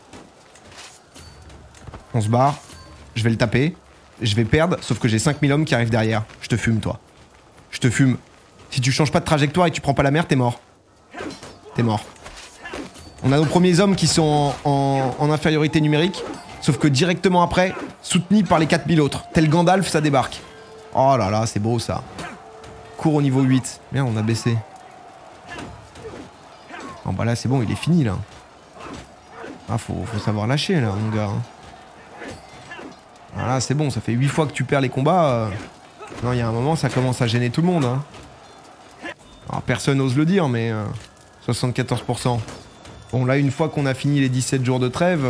On se barre. Je vais le taper. Je vais perdre, sauf que j'ai 5000 hommes qui arrivent derrière. Je te fume, toi. Je te fume. Si tu changes pas de trajectoire et que tu prends pas la mer, t'es mort. T'es mort. On a nos premiers hommes qui sont en infériorité numérique, sauf que directement après, soutenus par les 4000 autres. Tel Gandalf, ça débarque. Oh là là, c'est beau, ça. Cours au niveau 8. Merde, on a baissé. Oh bah là, c'est bon, il est fini, là. Ah, faut savoir lâcher, là, mon gars. Voilà, c'est bon, ça fait 8 fois que tu perds les combats. Non, il y a un moment, ça commence à gêner tout le monde. Hein. Alors, personne n'ose le dire, mais 74%. Bon, là, une fois qu'on a fini les 17 jours de trêve...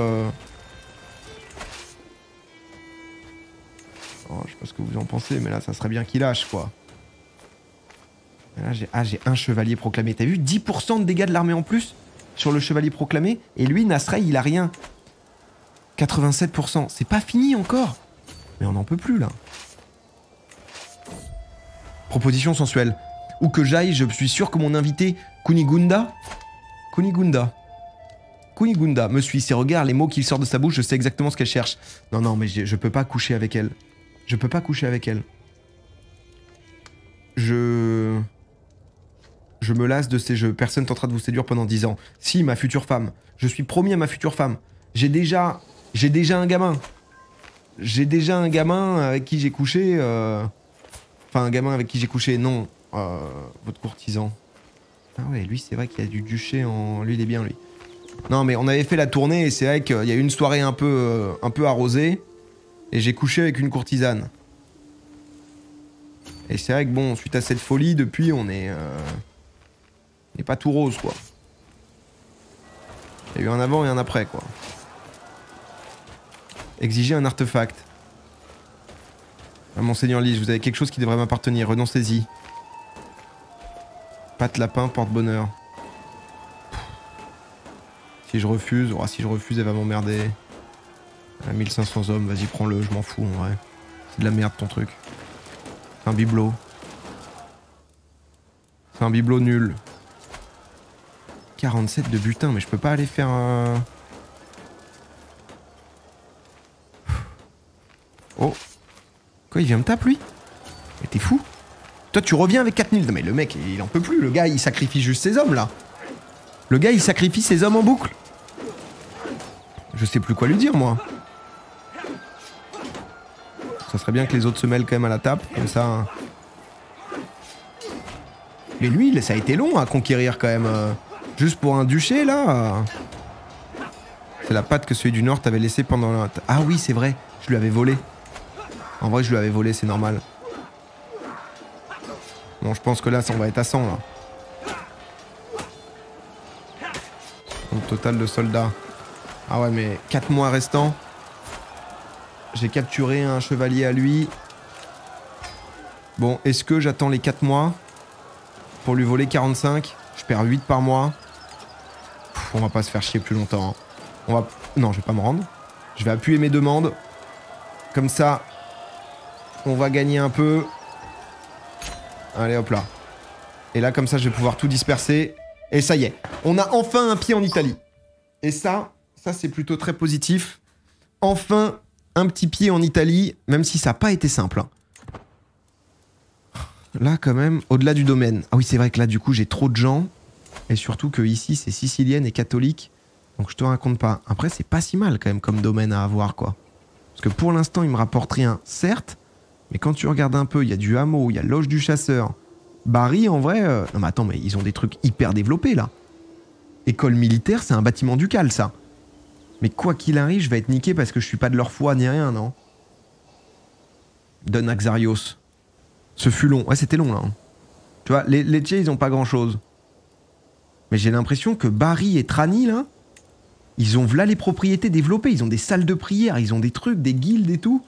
Oh, je sais pas ce que vous en pensez, mais là, ça serait bien qu'il lâche, quoi. Là, j'ai un chevalier proclamé. T'as vu 10% de dégâts de l'armée en plus sur le chevalier proclamé. Et lui, Nasrei, il a rien. 87%. C'est pas fini encore. Mais on n'en peut plus, là. Proposition sensuelle. Où que j'aille, je suis sûr que mon invité Kunigunda me suit. Ses regards, les mots qui sortent de sa bouche, je sais exactement ce qu'elle cherche. Non, non, mais je peux pas coucher avec elle. Je peux pas coucher avec elle. Je me lasse de ces jeux. Personne tentera de vous séduire pendant 10 ans. Si, ma future femme. Je suis promis à ma future femme. J'ai déjà un gamin. J'ai déjà un gamin avec qui j'ai couché. Enfin, un gamin avec qui j'ai couché. Non. Votre courtisan. Ah ouais, lui, c'est vrai qu'il y a du duché en... Lui, il est bien, lui. Non, mais on avait fait la tournée et c'est vrai qu'il y a eu une soirée un peu arrosée. Et j'ai couché avec une courtisane. Et c'est vrai que bon, suite à cette folie, depuis, on est pas tout rose, quoi. Il y a eu un avant et un après, quoi. Exiger un artefact. Ah, Monseigneur Liche, vous avez quelque chose qui devrait m'appartenir, renoncez-y. Pâte lapin, porte-bonheur. Si je refuse, elle va m'emmerder. 1500 hommes, vas-y, prends-le, je m'en fous, en vrai. C'est de la merde, ton truc. C'est un bibelot. C'est un bibelot nul. 47 de butin, mais je peux pas aller faire un... Oh. Quoi, il vient me taper, lui? Mais t'es fou? Toi, tu reviens avec 4000. Non, mais le mec, il en peut plus. Le gars, il sacrifie juste ses hommes, là. Le gars, il sacrifie ses hommes en boucle. Je sais plus quoi lui dire, moi. Ça serait bien que les autres se mêlent quand même à la table, comme ça... Mais lui, ça a été long à conquérir, quand même. Juste pour un duché, là. C'est la patte que celui du Nord t'avait laissé pendant la... Ah oui, c'est vrai. Je lui avais volé. En vrai, je lui avais volé, c'est normal. Bon, je pense que là, ça, on va être à 100, là. Donc, total de soldats. Ah ouais, mais 4 mois restants. J'ai capturé un chevalier à lui. Bon, est-ce que j'attends les 4 mois pour lui voler 45? Je perds 8 par mois. Pff, on va pas se faire chier plus longtemps. On va... Non, je vais pas me rendre. Je vais appuyer mes demandes. Comme ça, on va gagner un peu. Allez, hop là. Et là, comme ça, je vais pouvoir tout disperser. Et ça y est. On a enfin un pied en Italie. Et ça c'est plutôt très positif. Enfin, un petit pied en Italie, même si ça n'a pas été simple. Hein. Là, quand même, au-delà du domaine. Ah oui, c'est vrai que là, du coup, j'ai trop de gens. Et surtout que ici, c'est sicilienne et catholique. Donc, je te raconte pas. Après, c'est pas si mal, quand même, comme domaine à avoir, quoi. Parce que pour l'instant, il me rapporte rien, certes. Mais quand tu regardes un peu, il y a du hameau, il y a loge du chasseur. Bari, en vrai... Non, mais attends, mais ils ont des trucs hyper développés, là. École militaire, c'est un bâtiment ducal, ça. Mais quoi qu'il arrive, je vais être niqué parce que je suis pas de leur foi ni rien, non? Don Axarios. Ce fut long. Ouais, c'était long, là. Hein. Tu vois, les Lecce, ils ont pas grand-chose. Mais j'ai l'impression que Bari et Trani, là, ils ont là les propriétés développées. Ils ont des salles de prière, ils ont des trucs, des guildes et tout.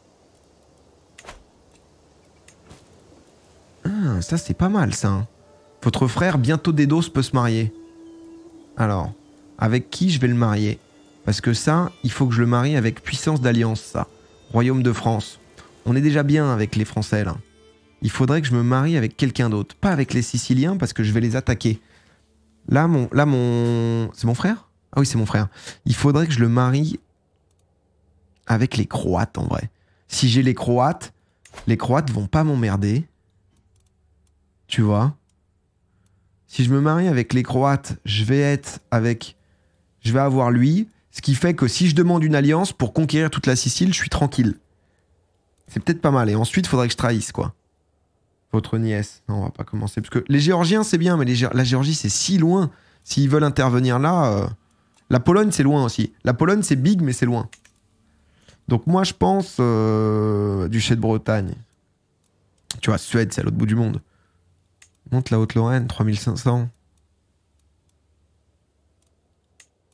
Ah, ça, c'est pas mal, ça. Hein. Votre frère, bientôt Dedos, peut se marier. Alors, avec qui je vais le marier? Parce que ça, il faut que je le marie avec puissance d'alliance, ça. Royaume de France. On est déjà bien avec les Français, là. Il faudrait que je me marie avec quelqu'un d'autre. Pas avec les Siciliens, parce que je vais les attaquer. Là, mon... C'est mon frère? Ah oui, c'est mon frère. Il faudrait que je le marie avec les Croates, en vrai. Si j'ai les Croates vont pas m'emmerder. Tu vois? Si je me marie avec les Croates, je vais avoir lui... Ce qui fait que si je demande une alliance pour conquérir toute la Sicile, je suis tranquille. C'est peut-être pas mal. Et ensuite, il faudrait que je trahisse, quoi. Votre nièce. Non, on va pas commencer. Parce que les Géorgiens, c'est bien, mais la Géorgie, c'est si loin. S'ils veulent intervenir là... La Pologne, c'est loin aussi. La Pologne, c'est big, mais c'est loin. Donc moi, je pense... Duché de Bretagne. Tu vois, Suède, c'est à l'autre bout du monde. Monte la Haute-Lorraine, 3500.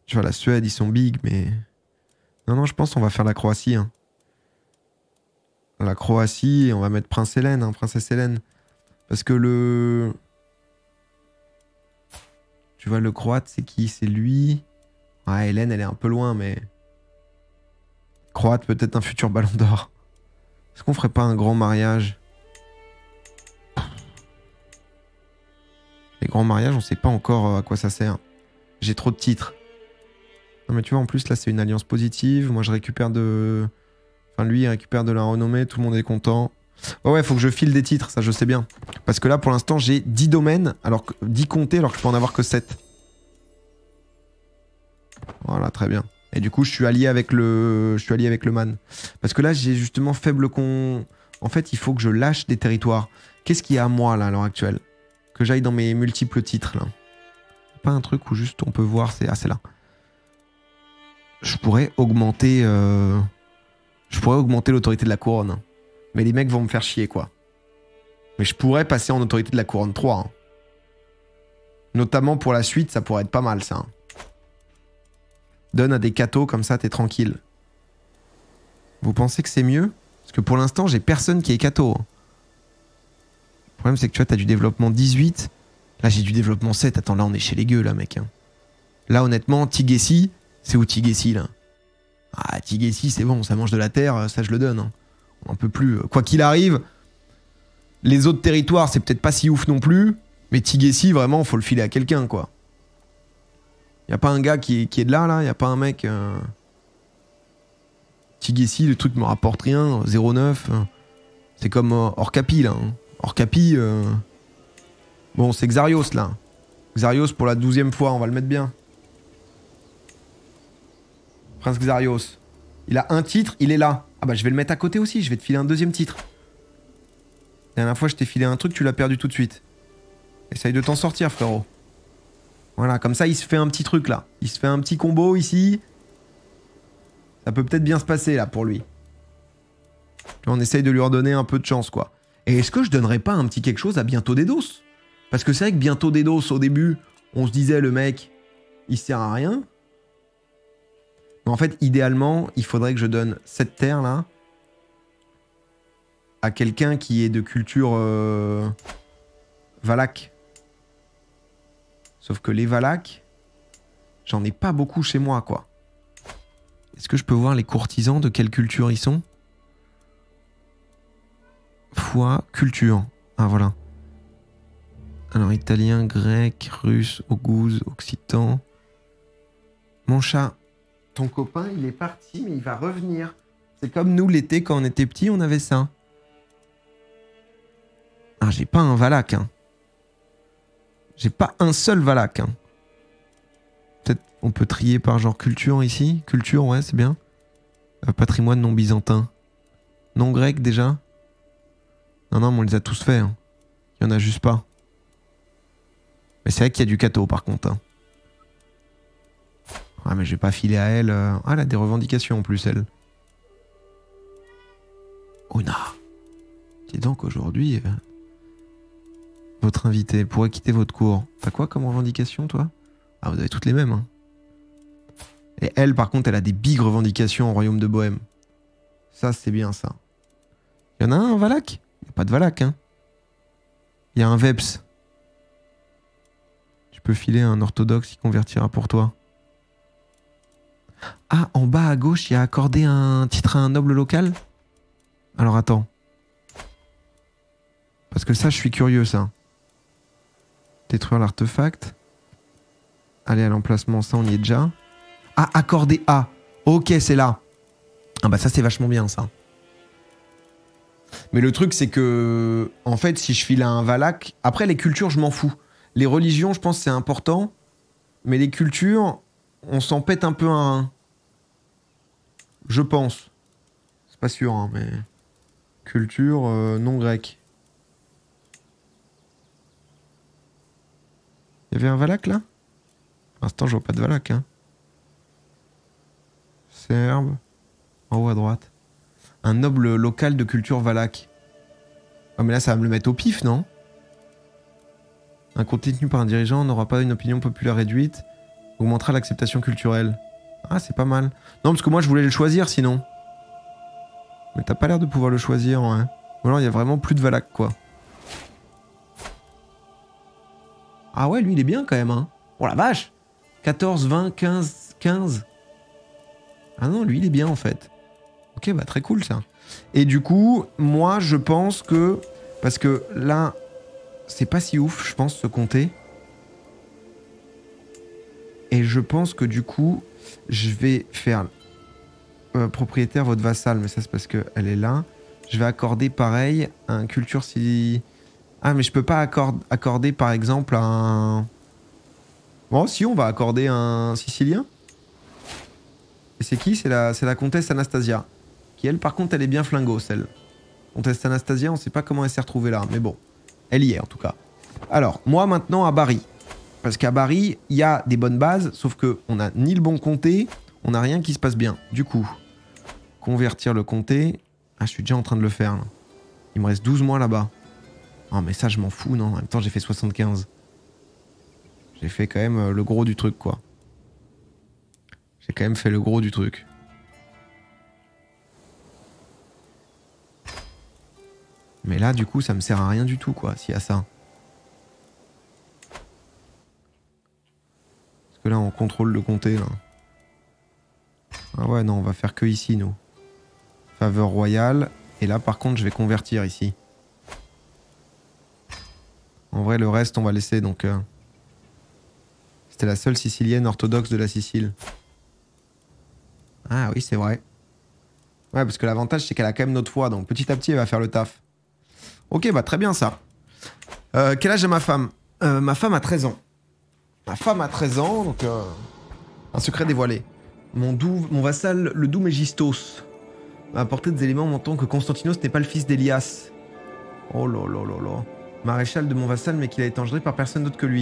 Tu vois, la Suède, ils sont big, mais... Non, non, je pense qu'on va faire la Croatie. Hein. La Croatie, et on va mettre Prince Hélène, hein, Princesse Hélène. Parce que le... Tu vois, le Croate, c'est qui? C'est lui. Ouais, Hélène, elle est un peu loin, mais... Croate, peut-être un futur ballon d'or. Est-ce qu'on ferait pas un grand mariage? Les grands mariages, on sait pas encore à quoi ça sert. J'ai trop de titres. Non mais tu vois, en plus, là, c'est une alliance positive. Moi, je récupère de... Enfin, lui, il récupère de la renommée. Tout le monde est content. Oh ouais, faut que je file des titres, ça, je sais bien. Parce que là, pour l'instant, j'ai 10 domaines, 10 comtés, alors que je peux en avoir que 7. Voilà, très bien. Et du coup, je suis allié avec le man. Parce que là, j'ai justement faible con... En fait, il faut que je lâche des territoires. Qu'est-ce qu'il y a à moi, là, à l'heure actuelle? Que j'aille dans mes multiples titres, là. Pas un truc où juste on peut voir, c'est... Ah, c'est là. Je pourrais augmenter... Je pourrais augmenter l'autorité de la couronne. Hein. Mais les mecs vont me faire chier, quoi. Mais je pourrais passer en autorité de la couronne 3. Hein. Notamment pour la suite, ça pourrait être pas mal, ça. Hein. Donne à des cathos, comme ça, t'es tranquille. Vous pensez que c'est mieux? Parce que pour l'instant, j'ai personne qui est catho. Hein. Le problème, c'est que tu vois, t'as du développement 18. Là, j'ai du développement 7. Attends, là, on est chez les gueux, là, mec. Hein. Là, honnêtement, Tigessi, c'est où Tigessi, là? Ah, Tigessi, c'est bon, ça mange de la terre, ça, je le donne. Hein. On peut plus. Quoi qu'il arrive, les autres territoires, c'est peut-être pas si ouf non plus. Mais Tigessi, vraiment, faut le filer à quelqu'un, quoi. Y a pas un gars qui est de là, y a pas un mec... Tigessi, le truc me rapporte rien, 0,9. C'est comme Orcapi, là. Hein. Orcapi... Bon, c'est Xarios, là. Xarios, pour la 12e fois, on va le mettre bien. Prince Xarios. Il a un titre, il est là. Ah bah, je vais le mettre à côté aussi, je vais te filer un deuxième titre. La dernière fois, je t'ai filé un truc, tu l'as perdu tout de suite. Essaye de t'en sortir, frérot. Voilà, comme ça, il se fait un petit truc, là. Il se fait un petit combo, ici. Ça peut peut-être bien se passer, là, pour lui. On essaye de lui redonner un peu de chance, quoi. Et est-ce que je donnerais pas un petit quelque chose à Bientôt Dedos? Parce que c'est vrai que Bientôt Dedos, au début, on se disait, le mec, il sert à rien. Mais en fait, idéalement, il faudrait que je donne cette terre, là, à quelqu'un qui est de culture Valak. Sauf que les Valaques, j'en ai pas beaucoup chez moi, quoi. Est-ce que je peux voir les courtisans, de quelle culture ils sont? Foi, culture. Ah, voilà. Alors, italien, grec, russe, ogouze, occitan. Mon chat, ton copain, il est parti, mais il va revenir. C'est comme nous, l'été, quand on était petits, on avait ça. Ah, j'ai pas un Valak, hein. J'ai pas un seul Valak, hein. Peut-être on peut trier par genre culture ici. Culture, ouais, c'est bien. Patrimoine non byzantin. Non grec, déjà. Non, non, mais on les a tous faits. Hein. Il y en a juste pas. Mais c'est vrai qu'il y a du catho, par contre. Hein. Ouais, mais je vais pas filer à elle. Ah, elle a des revendications en plus, elle. Ouna. Dis donc, aujourd'hui... Votre invité pourrait quitter votre cour. T'as quoi comme revendication, toi? Ah, vous avez toutes les mêmes, hein. Et elle, par contre, elle a des big revendications au royaume de Bohême. Ça, c'est bien, ça. Il y en a un Valak? Il n'y a pas de Valak, hein. Il y a un Veps. Tu peux filer un orthodoxe qui convertira pour toi. Ah, en bas à gauche, il y a accordé un titre à un noble local? Alors, attends. Parce que ça, je suis curieux, ça. Détruire l'artefact. Aller à l'emplacement, ça, on y est déjà. Ah, accorder A. Ok, c'est là. Ah bah ça, c'est vachement bien, ça. Mais le truc, c'est que... En fait, si je file à un Valak... Après, les cultures, je m'en fous. Les religions, je pense, c'est important. Mais les cultures, on s'en pète un peu un... Je pense. C'est pas sûr, hein, mais... Culture non grecque. Il y avait un Valak, là? Pour l'instant, je vois pas de Valak, hein. Serbe. En haut à droite. Un noble local de culture Valak. Oh, mais là, ça va me le mettre au pif, non? Un compte détenu par un dirigeant n'aura pas une opinion populaire réduite. Augmentera l'acceptation culturelle. Ah, c'est pas mal. Non, parce que moi, je voulais le choisir, sinon. Mais t'as pas l'air de pouvoir le choisir, ouais. Ou alors, il y a vraiment plus de Valak, quoi. Ah ouais, lui, il est bien, quand même, hein. Oh, la vache! 14, 20, 15, 15. Ah non, lui, il est bien, en fait. Ok, bah, très cool, ça. Et du coup, moi, je pense que... Parce que là, c'est pas si ouf, je pense, ce comté. Et je pense que du coup, je vais faire propriétaire votre vassal, mais ça c'est parce qu'elle est là. Je vais accorder pareil un culture si... Ah mais je peux pas accorder par exemple un... Bon si, on va accorder un Sicilien. Et c'est qui? C'est la comtesse Anastasia. Qui elle par contre elle est bien flingo celle. Comtesse Anastasia, on sait pas comment elle s'est retrouvée là, mais bon. Elle y est en tout cas. Alors, moi maintenant à Bari. Parce qu'à Bari, il y a des bonnes bases, sauf qu'on n'a ni le bon comté, on n'a rien qui se passe bien. Du coup, convertir le comté... Ah, je suis déjà en train de le faire, là. Il me reste 12 mois là-bas. Oh, mais ça, je m'en fous, non? En même temps, j'ai fait 75. J'ai fait quand même le gros du truc, quoi. J'ai quand même fait le gros du truc. Mais là, du coup, ça me sert à rien du tout, quoi, s'il y a ça. Parce que là, on contrôle le comté, là. Ah ouais, non, on va faire que ici, nous. Faveur royale. Et là, par contre, je vais convertir ici. En vrai, le reste, on va laisser, donc... C'était la seule Sicilienne orthodoxe de la Sicile. Ah oui, c'est vrai. Ouais, parce que l'avantage, c'est qu'elle a quand même notre foi, donc petit à petit, elle va faire le taf. Ok, bah très bien, ça. Quel âge a ma femme? Ma femme a 13 ans. Ma femme a 13 ans, donc... un secret dévoilé. Mon vassal, le doux Mégistos, m'a apporté des éléments montrant que Constantinos n'est pas le fils d'Élias. Oh là là là là. Maréchal de mon vassal, mais qu'il a été engendré par personne d'autre que lui.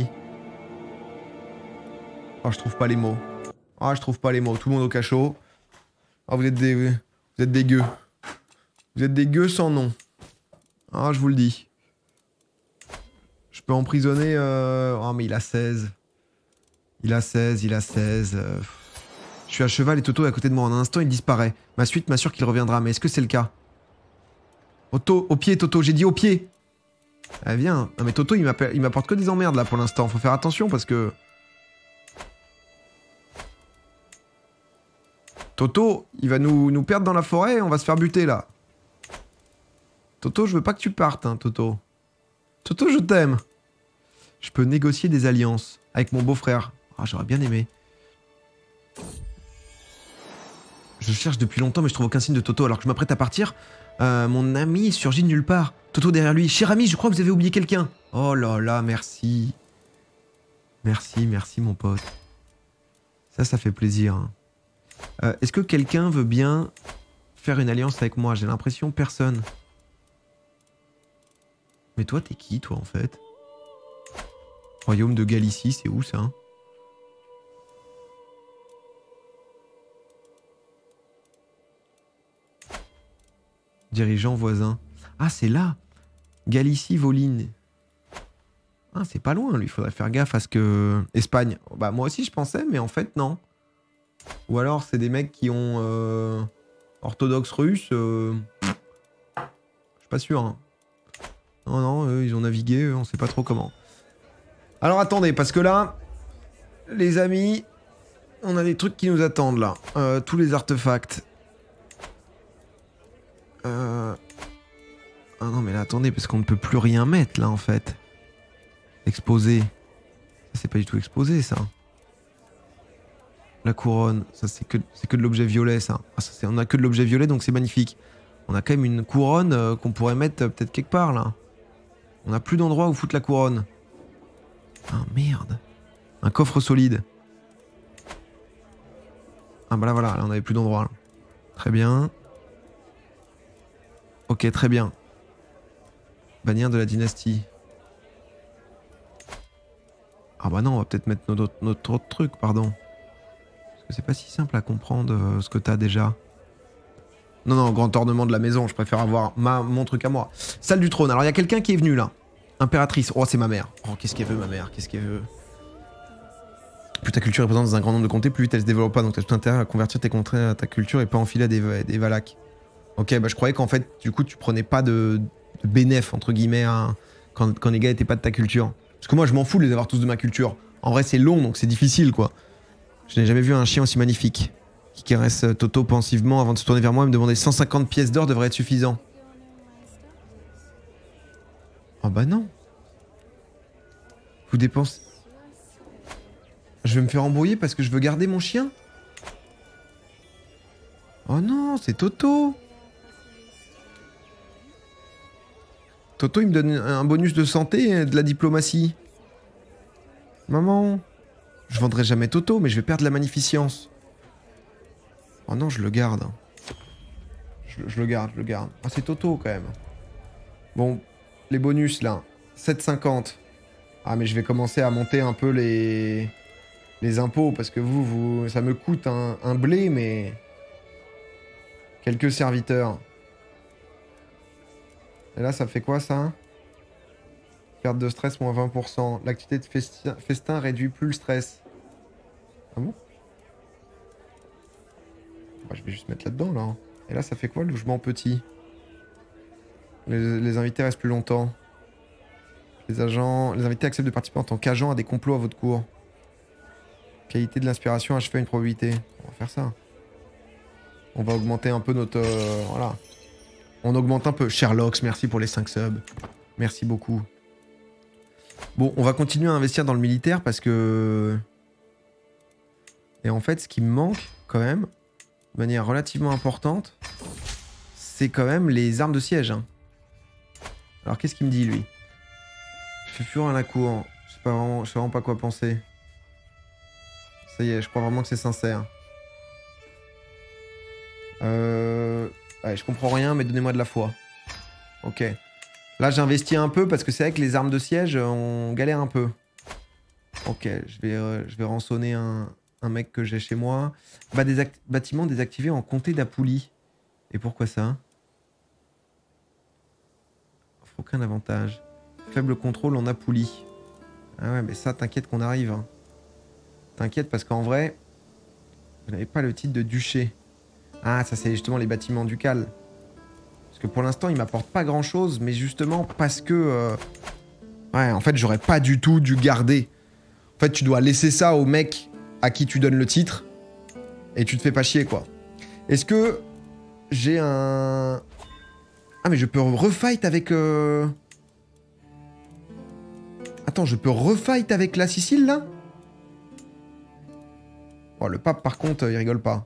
Oh, je trouve pas les mots. Ah, je trouve pas les mots. Tout le monde au cachot. Ah, vous êtes des gueux. Vous êtes des gueux sans nom. Ah, je vous le dis. Je peux emprisonner... Oh, mais il a 16. Il a 16, il a 16. Je suis à cheval et Toto est à côté de moi. En un instant, il disparaît. Ma suite m'assure qu'il reviendra. Mais est-ce que c'est le cas? Au pied, Toto. J'ai dit au pied. Ah, viens. Non, mais Toto, il m'apporte que des emmerdes, là, pour l'instant. Faut faire attention, parce que... Toto, il va nous perdre dans la forêt et on va se faire buter, là. Toto, je veux pas que tu partes, hein, Toto. Toto, je t'aime. Je peux négocier des alliances avec mon beau-frère. Ah, j'aurais bien aimé. Je cherche depuis longtemps, mais je trouve aucun signe de Toto. Alors que je m'apprête à partir, mon ami surgit de nulle part. Toto derrière lui. Cher ami, je crois que vous avez oublié quelqu'un. Oh là là, merci. Merci, merci, mon pote. Ça fait plaisir. Hein. Est-ce que quelqu'un veut bien faire une alliance avec moi? J'ai l'impression personne. Mais toi, t'es qui, toi, en fait? Royaume de Galicie, c'est où, ça? Dirigeant voisin. Ah, c'est là. Galicie, Voline. Ah, c'est pas loin, lui. Faudrait faire gaffe à ce que... Espagne. Bah, moi aussi, je pensais, mais en fait, non. Ou alors, c'est des mecs qui ont... orthodoxe russe. Je suis pas sûr. Hein. Non, non, eux, ils ont navigué. On sait pas trop comment. Alors, attendez, parce que là... Les amis... On a des trucs qui nous attendent, là. Tous les artefacts. Ah non, mais là, attendez, parce qu'on ne peut plus rien mettre, là, en fait. Exposé. Ça, c'est pas du tout exposé, ça. La couronne. Ça, c'est que de l'objet violet, ça. Ah, ça on a que de l'objet violet, donc c'est magnifique. On a quand même une couronne qu'on pourrait mettre peut-être quelque part, là. On n'a plus d'endroit où foutre la couronne. Ah, merde. Un coffre solide. Ah, bah là, voilà. Là, on n'avait plus d'endroit, là. Très bien. Ok, très bien. Bannière de la dynastie. Ah bah non, on va peut-être mettre notre autre truc, pardon. Parce que c'est pas si simple à comprendre ce que t'as déjà. Non, non, grand ornement de la maison, je préfère avoir mon truc à moi. Salle du trône, alors il y a quelqu'un qui est venu là. Impératrice, oh c'est ma mère. Oh, qu'est-ce qu'elle veut ma mère, qu'est-ce qu'elle veut. Plus ta culture est présente dans un grand nombre de comtés, plus vite elle se développe pas. Donc t'as tout intérêt à convertir tes contrées à ta culture et pas enfiler à des valaques. Ok, bah je croyais qu'en fait, du coup, tu prenais pas de bénéf, entre guillemets, quand les gars étaient pas de ta culture. Parce que moi, je m'en fous de les avoir tous de ma culture. En vrai, c'est long, donc c'est difficile, quoi. Je n'ai jamais vu un chien aussi magnifique. Qui caresse Toto pensivement avant de se tourner vers moi et me demander 150 pièces d'or devrait être suffisant. Oh bah non. Vous dépensez... Je vais me faire embrouiller parce que je veux garder mon chien? Oh non, c'est Toto. Toto, il me donne un bonus de santé et de la diplomatie. Maman, je vendrai jamais Toto, mais je vais perdre la magnificence. Oh non, je le garde. Je le garde, je le garde. Ah, c'est Toto, quand même. Bon, les bonus, là. 7,50. Ah, mais je vais commencer à monter un peu les impôts, parce que ça me coûte un blé, mais... Quelques serviteurs. Et là, ça fait quoi, ça? Perte de stress, moins 20%. L'activité de festin réduit plus le stress. Ah bon? Bah, je vais juste mettre là-dedans, là. Et là, ça fait quoi, le logement petit? Les invités restent plus longtemps. Les invités acceptent de participer en tant qu'agents à des complots à votre cour. Qualité de l'inspiration, achever une probabilité. On va faire ça. On va augmenter un peu notre... voilà. On augmente un peu. Sherlock, merci pour les 5 subs. Merci beaucoup. Bon, on va continuer à investir dans le militaire parce que... Et en fait, ce qui me manque, quand même, de manière relativement importante, c'est quand même les armes de siège. Hein. Alors, qu'est-ce qu'il me dit, lui? Je fais fureur à la cour. Je sais vraiment pas quoi penser. Ça y est, je crois vraiment que c'est sincère. Ouais, je comprends rien, mais donnez-moi de la foi. Ok. Là, j'investis un peu parce que c'est vrai que les armes de siège, on galère un peu. Ok, je vais rançonner un mec que j'ai chez moi. Bah, bâtiments désactivés en comté d'Apoulie. Et pourquoi ça? Offre aucun avantage. Faible contrôle en Apoulie. Ah ouais, mais ça, t'inquiète qu'on arrive. Hein. T'inquiète parce qu'en vrai, vous n'avez pas le titre de duché. Ah, ça c'est justement les bâtiments ducales. Parce que pour l'instant, ils m'apportent pas grand-chose, mais justement parce que... Ouais, en fait, j'aurais pas du tout dû garder. En fait, tu dois laisser ça au mec à qui tu donnes le titre, et tu te fais pas chier, quoi. Est-ce que j'ai un... Ah, mais je peux refight avec... Attends, je peux refight avec la Sicile, là? Oh, le pape, par contre, il rigole pas.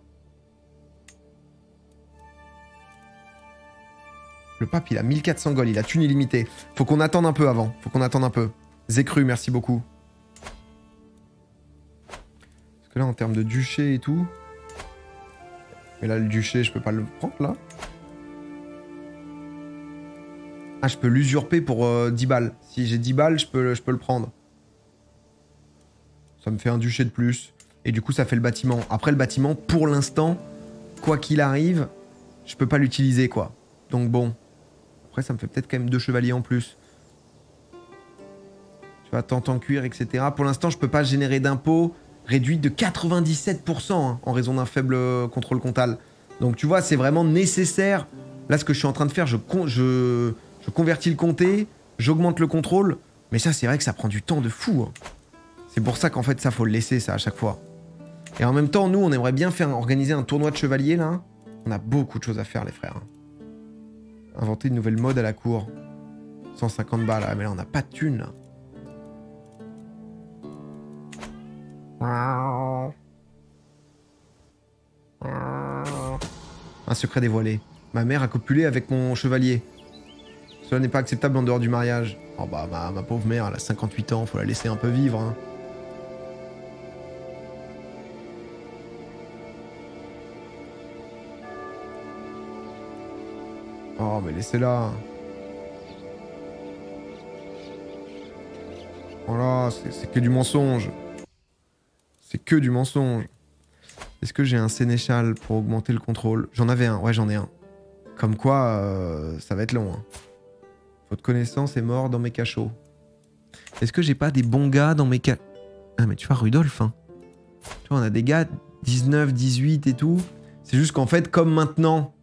Le pape, il a 1400 gold, il a thune illimitée. Faut qu'on attende un peu avant. Faut qu'on attende un peu. Zécru, merci beaucoup. Parce que là, en termes de duché et tout... Mais là, le duché, je peux pas le prendre, là. Ah, je peux l'usurper pour 10 balles. Si j'ai 10 balles, je peux le prendre. Ça me fait un duché de plus. Et du coup, ça fait le bâtiment. Après, le bâtiment, pour l'instant, quoi qu'il arrive, je peux pas l'utiliser, quoi. Donc bon... Après, ça me fait peut-être quand même 2 chevaliers en plus. Tu vois, tente en cuir, etc. Pour l'instant, je peux pas générer d'impôts réduit de 97% hein, en raison d'un faible contrôle comptable. Donc, tu vois, c'est vraiment nécessaire. Là, ce que je suis en train de faire, je convertis le comté, j'augmente le contrôle. Mais ça, c'est vrai que ça prend du temps de fou. Hein. C'est pour ça qu'en fait, ça, faut le laisser, ça, à chaque fois. Et en même temps, nous, on aimerait bien organiser un tournoi de chevaliers, là. On a beaucoup de choses à faire, les frères. Hein. Inventer une nouvelle mode à la cour. 150 balles. Ah, mais là, on n'a pas de thunes, là. Un secret dévoilé. Ma mère a copulé avec mon chevalier. Cela n'est pas acceptable en dehors du mariage. Oh bah, ma pauvre mère, elle a 58 ans, faut la laisser un peu vivre, hein. Oh, mais laissez-la. Voilà, c'est que du mensonge. C'est que du mensonge. Est-ce que j'ai un sénéchal pour augmenter le contrôle? J'en avais un, ouais, j'en ai un. Comme quoi, ça va être long. Hein. Votre connaissance est mort dans mes cachots. Est-ce que j'ai pas des bons gars dans mes cachots? Ah, mais tu vois, Rudolf, hein. Tu vois, on a des gars 19, 18 et tout. C'est juste qu'en fait, comme maintenant...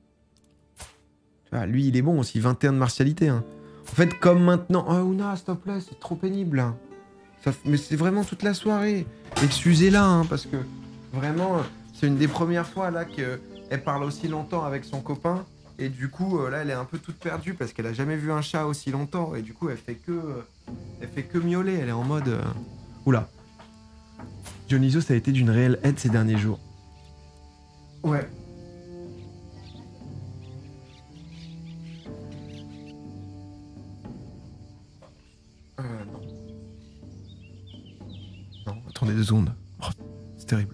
Tu vois, lui, il est bon aussi, 21 de martialité. Hein. En fait, comme maintenant... Oh, Ouna, s'il te plaît, c'est trop pénible. Hein. Mais c'est vraiment toute la soirée. Excusez-la, hein, parce que vraiment, c'est une des premières fois là qu'elle parle aussi longtemps avec son copain. Et du coup, là, elle est un peu toute perdue parce qu'elle a jamais vu un chat aussi longtemps. Et du coup, elle fait que miauler. Elle est en mode... Oula. Dionysos, ça a été d'une réelle aide ces derniers jours. Ouais. Non. Non, attendez 2 secondes. Oh, c'est terrible.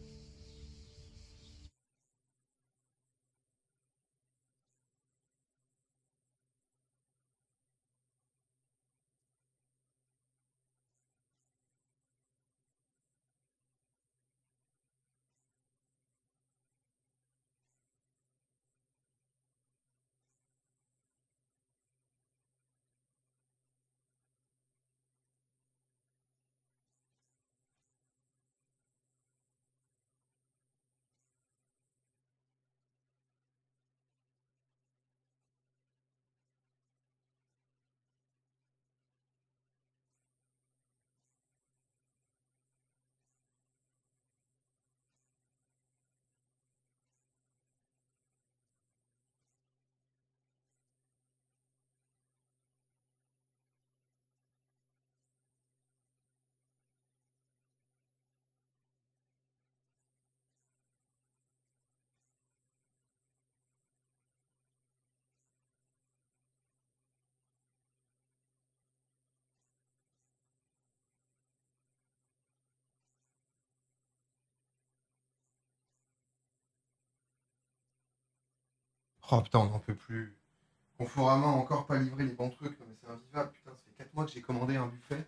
Oh putain, on n'en peut plus. Conforama a encore pas livré les bons trucs. Non mais c'est invivable, putain, ça fait 4 mois que j'ai commandé un buffet.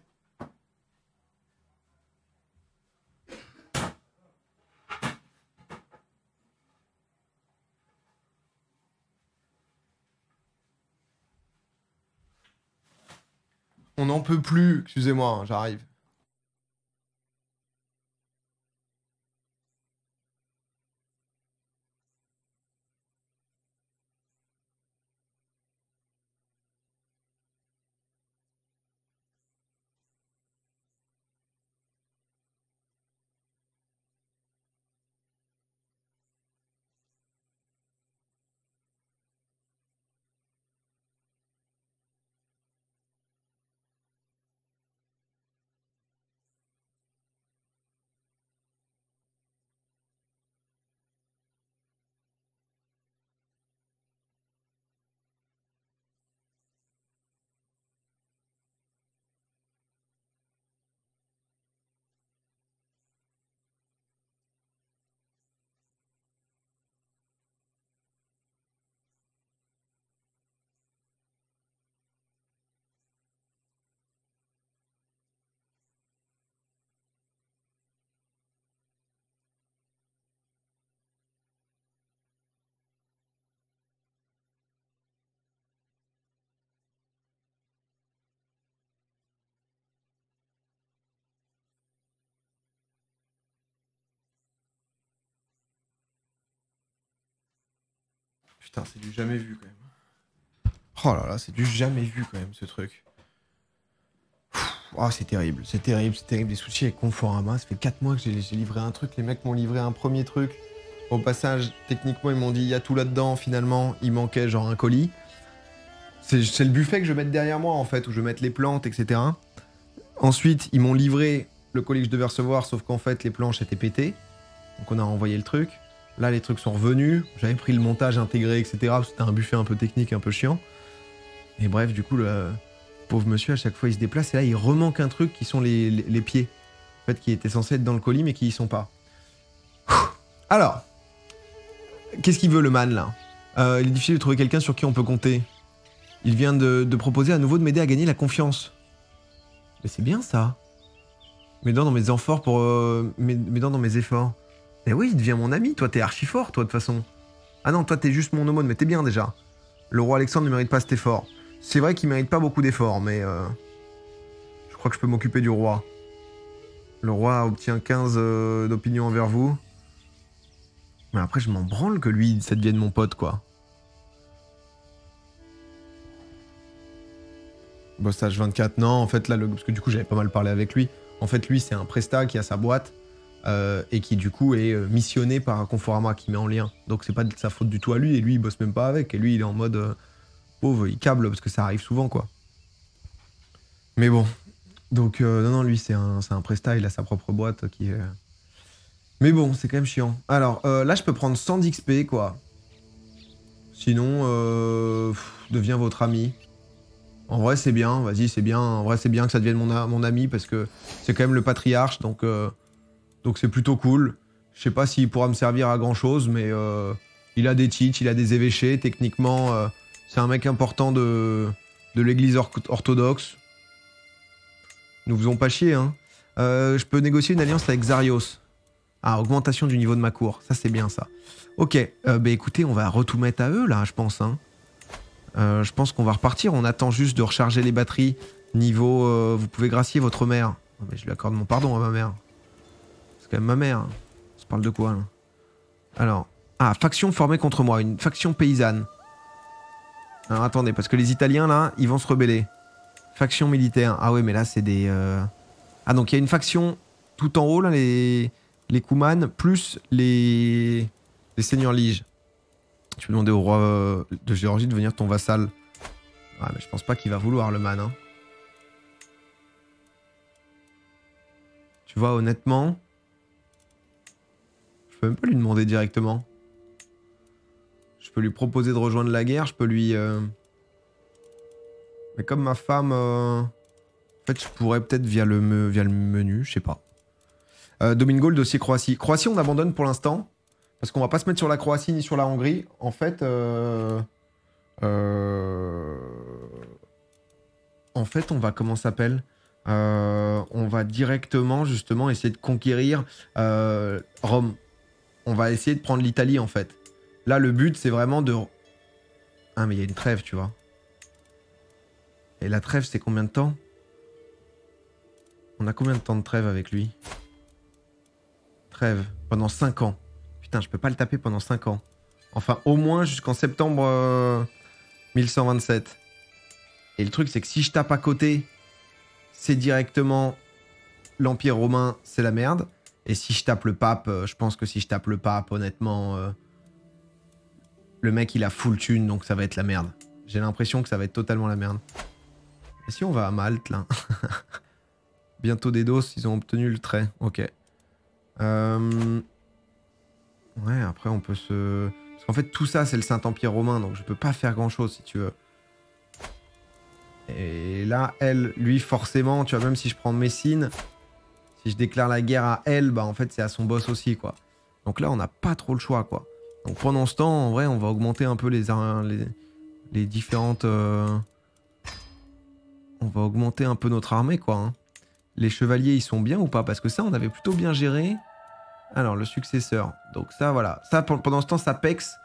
On n'en peut plus, excusez-moi, hein, j'arrive. Putain, c'est du jamais vu quand même. Oh là là, c'est du jamais vu quand même ce truc. Oh, c'est terrible, c'est terrible, c'est terrible. Les sushis avec Conforama, ça fait 4 mois que j'ai livré un truc. Les mecs m'ont livré un premier truc. Au passage, techniquement, ils m'ont dit il y a tout là-dedans. Finalement, il manquait genre un colis. C'est le buffet que je vais mettre derrière moi en fait, où je vais mettre les plantes, etc. Ensuite, ils m'ont livré le colis que je devais recevoir, sauf qu'en fait, les planches étaient pétées. Donc on a envoyé le truc. Là, les trucs sont revenus. J'avais pris le montage intégré, etc. C'était un buffet un peu technique, un peu chiant. Et bref, du coup, le pauvre monsieur, à chaque fois, il se déplace. Et là, il remanque un truc qui sont les pieds. En fait, qui étaient censés être dans le colis, mais qui y sont pas. Alors, qu'est-ce qu'il veut, le man, là il est difficile de trouver quelqu'un sur qui on peut compter. Il vient de proposer à nouveau de m'aider à gagner la confiance. Mais c'est bien, ça. Mes dents dans mes efforts pour... mes dents dans mes efforts. Mais oui, il devient mon ami. Toi, t'es archi fort, toi, de toute façon. Ah non, toi, t'es juste mon aumône, mais t'es bien, déjà. Le roi Alexandre ne mérite pas cet effort. C'est vrai qu'il mérite pas beaucoup d'efforts, mais... je crois que je peux m'occuper du roi. Le roi obtient 15 d'opinion envers vous. Mais après, je m'en branle que lui, ça devienne mon pote, quoi. Boss H24, non, en fait, là, parce que du coup, j'avais pas mal parlé avec lui. En fait, lui, c'est un presta qui a sa boîte et qui, du coup, est missionné par Conforama qui met en lien. Donc, c'est pas de sa faute du tout à lui. Et lui, il bosse même pas avec. Et lui, il est en mode pauvre, il câble parce que ça arrive souvent, quoi. Mais bon. Donc, non, lui, c'est un presta. Il a sa propre boîte qui est... Mais bon, c'est quand même chiant. Alors, là, je peux prendre 100 d'XP, quoi. Sinon, deviens votre ami. En vrai, c'est bien. Vas-y, c'est bien. En vrai, c'est bien que ça devienne mon ami parce que c'est quand même le patriarche. Donc c'est plutôt cool. Je sais pas s'il pourra me servir à grand-chose, mais il a des titres, il a des évêchés. Techniquement, c'est un mec important de l'église orthodoxe. Nous faisons pas chier, hein. Je peux négocier une alliance avec Xarios. Ah, augmentation du niveau de ma cour. Ça, c'est bien, ça. Ok. Bah, écoutez, on va tout mettre à eux, là, je pense, hein. Je pense qu'on va repartir. On attend juste de recharger les batteries. Niveau... vous pouvez gracier votre mère. Oh, mais je lui accorde mon pardon à ma mère. C'est quand même ma mère. On se parle de quoi, là? Alors... Ah, faction formée contre moi. Une faction paysanne. Alors, attendez, parce que les Italiens, là, ils vont se rebeller. Faction militaire. Ah ouais, mais là, c'est des... Ah, donc il y a une faction tout en haut, là, les Kouman, plus les seigneurs liges. Tu peux demander au roi de Géorgie de devenir ton vassal. Ah, mais je pense pas qu'il va vouloir, le man. Hein. Tu vois, honnêtement... Je peux même pas lui demander directement. Je peux lui proposer de rejoindre la guerre, je peux lui... Mais comme ma femme... En fait, je pourrais peut-être via le menu, je sais pas. Domingo, le dossier Croatie. Croatie, on abandonne pour l'instant. Parce qu'on va pas se mettre sur la Croatie ni sur la Hongrie. En fait, on va, comment ça s'appelle, on va directement, justement, essayer de conquérir Rome. On va essayer de prendre l'Italie, en fait. Là, le but, c'est vraiment de... Ah, mais il y a une trêve, tu vois. Et la trêve, c'est combien de temps? On a combien de temps de trêve avec lui? Trêve. Pendant 5 ans. Putain, je peux pas le taper pendant 5 ans. Enfin, au moins jusqu'en septembre 1127. Et le truc, c'est que si je tape à côté, c'est directement l'Empire romain, c'est la merde. Et si je tape le pape, je pense que si je tape le pape, honnêtement, le mec, il a full thune, donc ça va être la merde. J'ai l'impression que ça va être totalement la merde. Et si on va à Malte, là? Bientôt des doses, ils ont obtenu le trait. Ok. Ouais, après on peut se... Parce qu'en fait tout ça c'est le Saint-Empire romain, donc je peux pas faire grand-chose si tu veux. Et là, elle, lui forcément, tu vois, même si je prends Messine, si je déclare la guerre à elle, bah en fait c'est à son boss aussi, quoi. Donc là on n'a pas trop le choix, quoi. Donc pendant ce temps, en vrai, on va augmenter un peu les différentes... On va augmenter un peu notre armée, quoi. Hein. Les chevaliers, ils sont bien ou pas? Parce que ça, on avait plutôt bien géré. Alors, le successeur. Donc ça, voilà. Ça, pendant ce temps, ça pexe.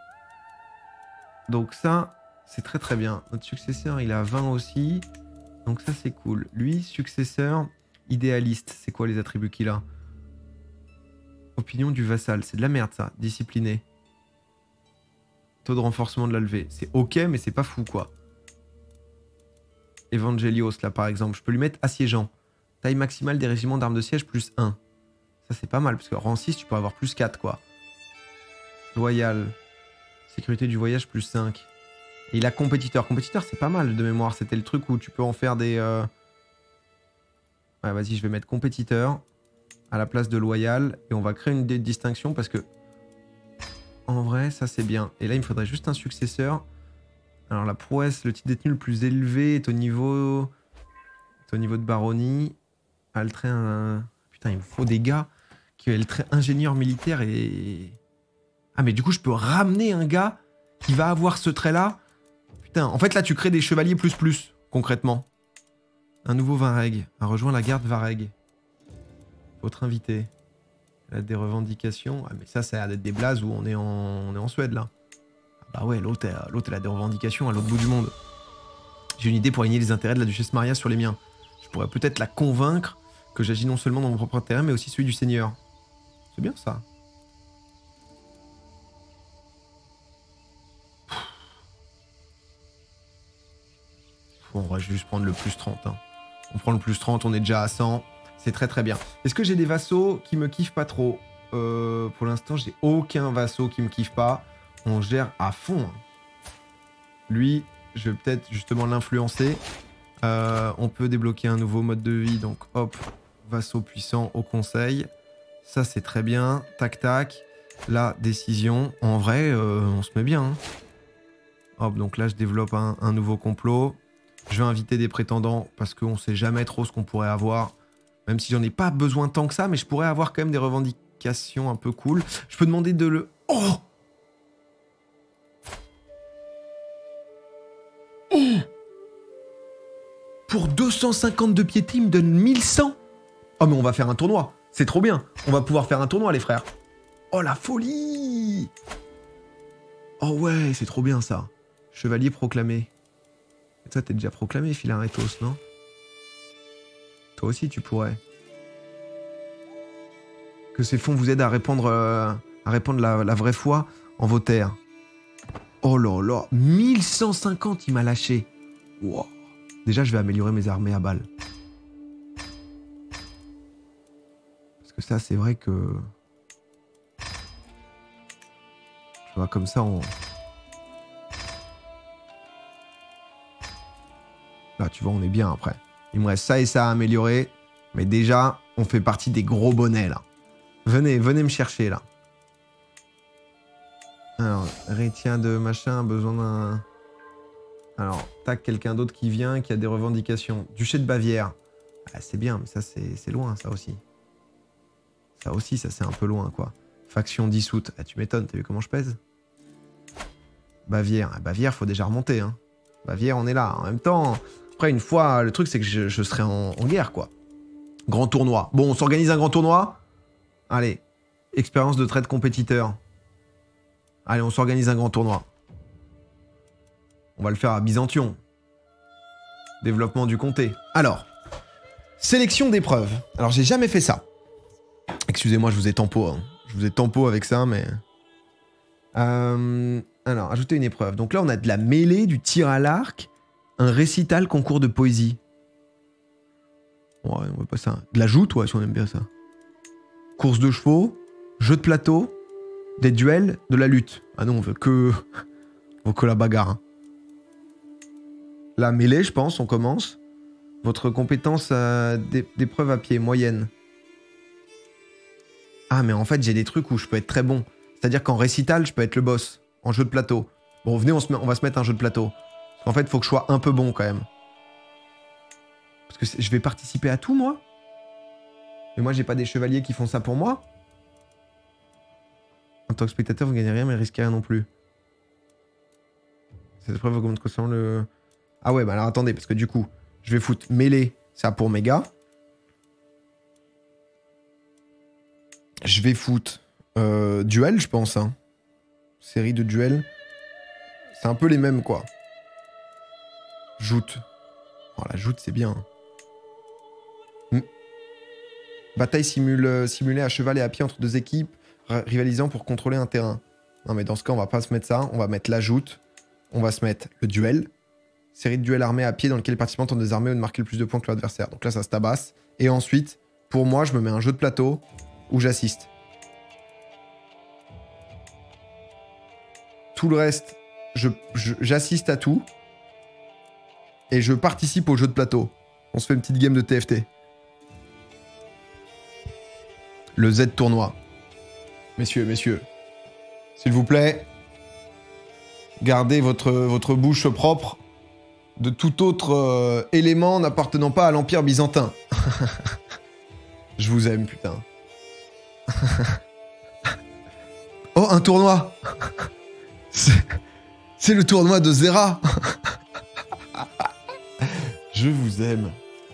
Donc ça, c'est très très bien. Notre successeur, il a 20 aussi. Donc ça, c'est cool. Lui, successeur, idéaliste. C'est quoi les attributs qu'il a? Opinion du vassal. C'est de la merde, ça. Discipliné. Taux de renforcement de la levée. C'est ok, mais c'est pas fou, quoi. Evangelios, là, par exemple. Je peux lui mettre assiégeant. Taille maximale des régiments d'armes de siège, plus 1. Ça, c'est pas mal, parce que rang 6, tu peux avoir plus 4, quoi. Loyal. Sécurité du voyage, plus 5. Et il a compétiteur. Compétiteur, c'est pas mal de mémoire. C'était le truc où tu peux en faire des... Ouais, vas-y, je vais mettre compétiteur à la place de loyal. Et on va créer une distinction, parce que... En vrai, ça, c'est bien. Et là, il me faudrait juste un successeur. Alors, la prouesse, le titre détenu le plus élevé est au niveau... de baronnie. Ah, le trait... Putain, il me faut des gars qui ont le trait ingénieur militaire et... Ah, mais du coup, je peux ramener un gars qui va avoir ce trait-là. Putain, en fait, là, tu crées des chevaliers plus, concrètement. Un nouveau Vareg a rejoint la garde Vareg. Votre invité. Elle a des revendications. Ah, mais ça a l'air d'être des blazes où on est en Suède, là. Ah bah ouais, l'autre, elle a des revendications à l'autre bout du monde. J'ai une idée pour aligner les intérêts de la duchesse Maria sur les miens. Je pourrais peut-être la convaincre que j'agis non seulement dans mon propre terrain, mais aussi celui du seigneur. C'est bien ça. Bon, on va juste prendre le plus 30. Hein. On prend le plus 30, on est déjà à 100. C'est très très bien. Est-ce que j'ai des vassaux qui me kiffent pas trop? Pour l'instant, j'ai aucun vassau qui me kiffe pas. On gère à fond. Hein. Lui, je vais peut-être justement l'influencer. On peut débloquer un nouveau mode de vie. Donc hop, vassaux puissants au conseil. Ça, c'est très bien. Tac, tac. La décision. En vrai, on se met bien. Hein. Hop, donc là, je développe un nouveau complot. Je vais inviter des prétendants parce qu'on sait jamais trop ce qu'on pourrait avoir. Même si j'en ai pas besoin tant que ça, mais je pourrais avoir quand même des revendications un peu cool. Je peux demander de le... Oh! Oh! Pour 250 de piété, il me donne 1100. Oh, mais on va faire un tournoi. C'est trop bien. On va pouvoir faire un tournoi, les frères. Oh, la folie! Oh ouais, c'est trop bien, ça. Chevalier proclamé. Et toi, t'es déjà proclamé, Philarétos, non? Toi aussi, tu pourrais. Que ces fonds vous aident à répandre la vraie foi en vos terres. Oh là là, 1150, il m'a lâché. Wow. Déjà, je vais améliorer mes armées à balles. Parce que ça, c'est vrai que... Tu vois, comme ça, on... Là, tu vois, on est bien après. Il me reste ça et ça à améliorer. Mais déjà, on fait partie des gros bonnets, là. Venez me chercher, là. Alors, Rétien de machin a besoin d'un... Alors, tac, quelqu'un d'autre qui vient, qui a des revendications. Duché de Bavière. Ah, c'est bien, mais ça, c'est loin, ça aussi. Ça aussi, ça, c'est un peu loin, quoi. Faction dissoute. Ah, tu m'étonnes, t'as vu comment je pèse? Bavière. Ah, Bavière, faut déjà remonter, hein. Bavière, on est là. En même temps... Après, une fois, le truc, c'est que je serai en guerre, quoi. Grand tournoi. Bon, on s'organise un grand tournoi. Allez. Expérience de trade compétiteur. Allez, on s'organise un grand tournoi. On va le faire à Byzantion. Développement du comté. Alors. Sélection d'épreuves. Alors, j'ai jamais fait ça. Excusez-moi, je vous ai tempo. Hein. Je vous ai tempo avec ça, mais... Alors, ajouter une épreuve. Donc là, on a de la mêlée, du tir à l'arc... Un récital concours de poésie. Ouais, on veut pas ça. De la joute, ouais, si on aime bien ça. Course de chevaux, jeu de plateau, des duels, de la lutte. Ah non, on veut que la bagarre. Hein. La mêlée, je pense, on commence. Votre compétence d'épreuve à pied, moyenne. Ah, mais en fait, j'ai des trucs où je peux être très bon. C'est-à-dire qu'en récital, je peux être le boss. En jeu de plateau. Bon, venez, on va se mettre un jeu de plateau. En fait, il faut que je sois un peu bon quand même. Parce que je vais participer à tout, moi. Mais moi, j'ai pas des chevaliers qui font ça pour moi. En tant que spectateur, vous gagnez rien, mais risquez rien non plus. Cette épreuve augmente constamment le... Ah ouais, bah alors attendez, parce que du coup, je vais foutre mêlée, ça pour mes gars. Je vais foutre duel, je pense. Hein. Série de duels. C'est un peu les mêmes, quoi. Joute. Oh, la joute, c'est bien. Bataille simulée à cheval et à pied entre deux équipes rivalisant pour contrôler un terrain. Non, mais dans ce cas, on va pas se mettre ça. On va mettre la joute. On va se mettre le duel. Série de duels armés à pied dans lequel les participants tentent de désarmer ou de marquer le plus de points que l'adversaire. Donc là, ça se tabasse. Et ensuite, pour moi, je me mets un jeu de plateau où j'assiste. Tout le reste, j'assiste à tout. Et je participe au jeu de plateau. On se fait une petite game de TFT. Le Z tournoi. Messieurs, s'il vous plaît, gardez votre bouche propre de tout autre élément n'appartenant pas à l'Empire byzantin. Je vous aime, putain. Oh, un tournoi. C'est le tournoi de Zera. Je vous aime.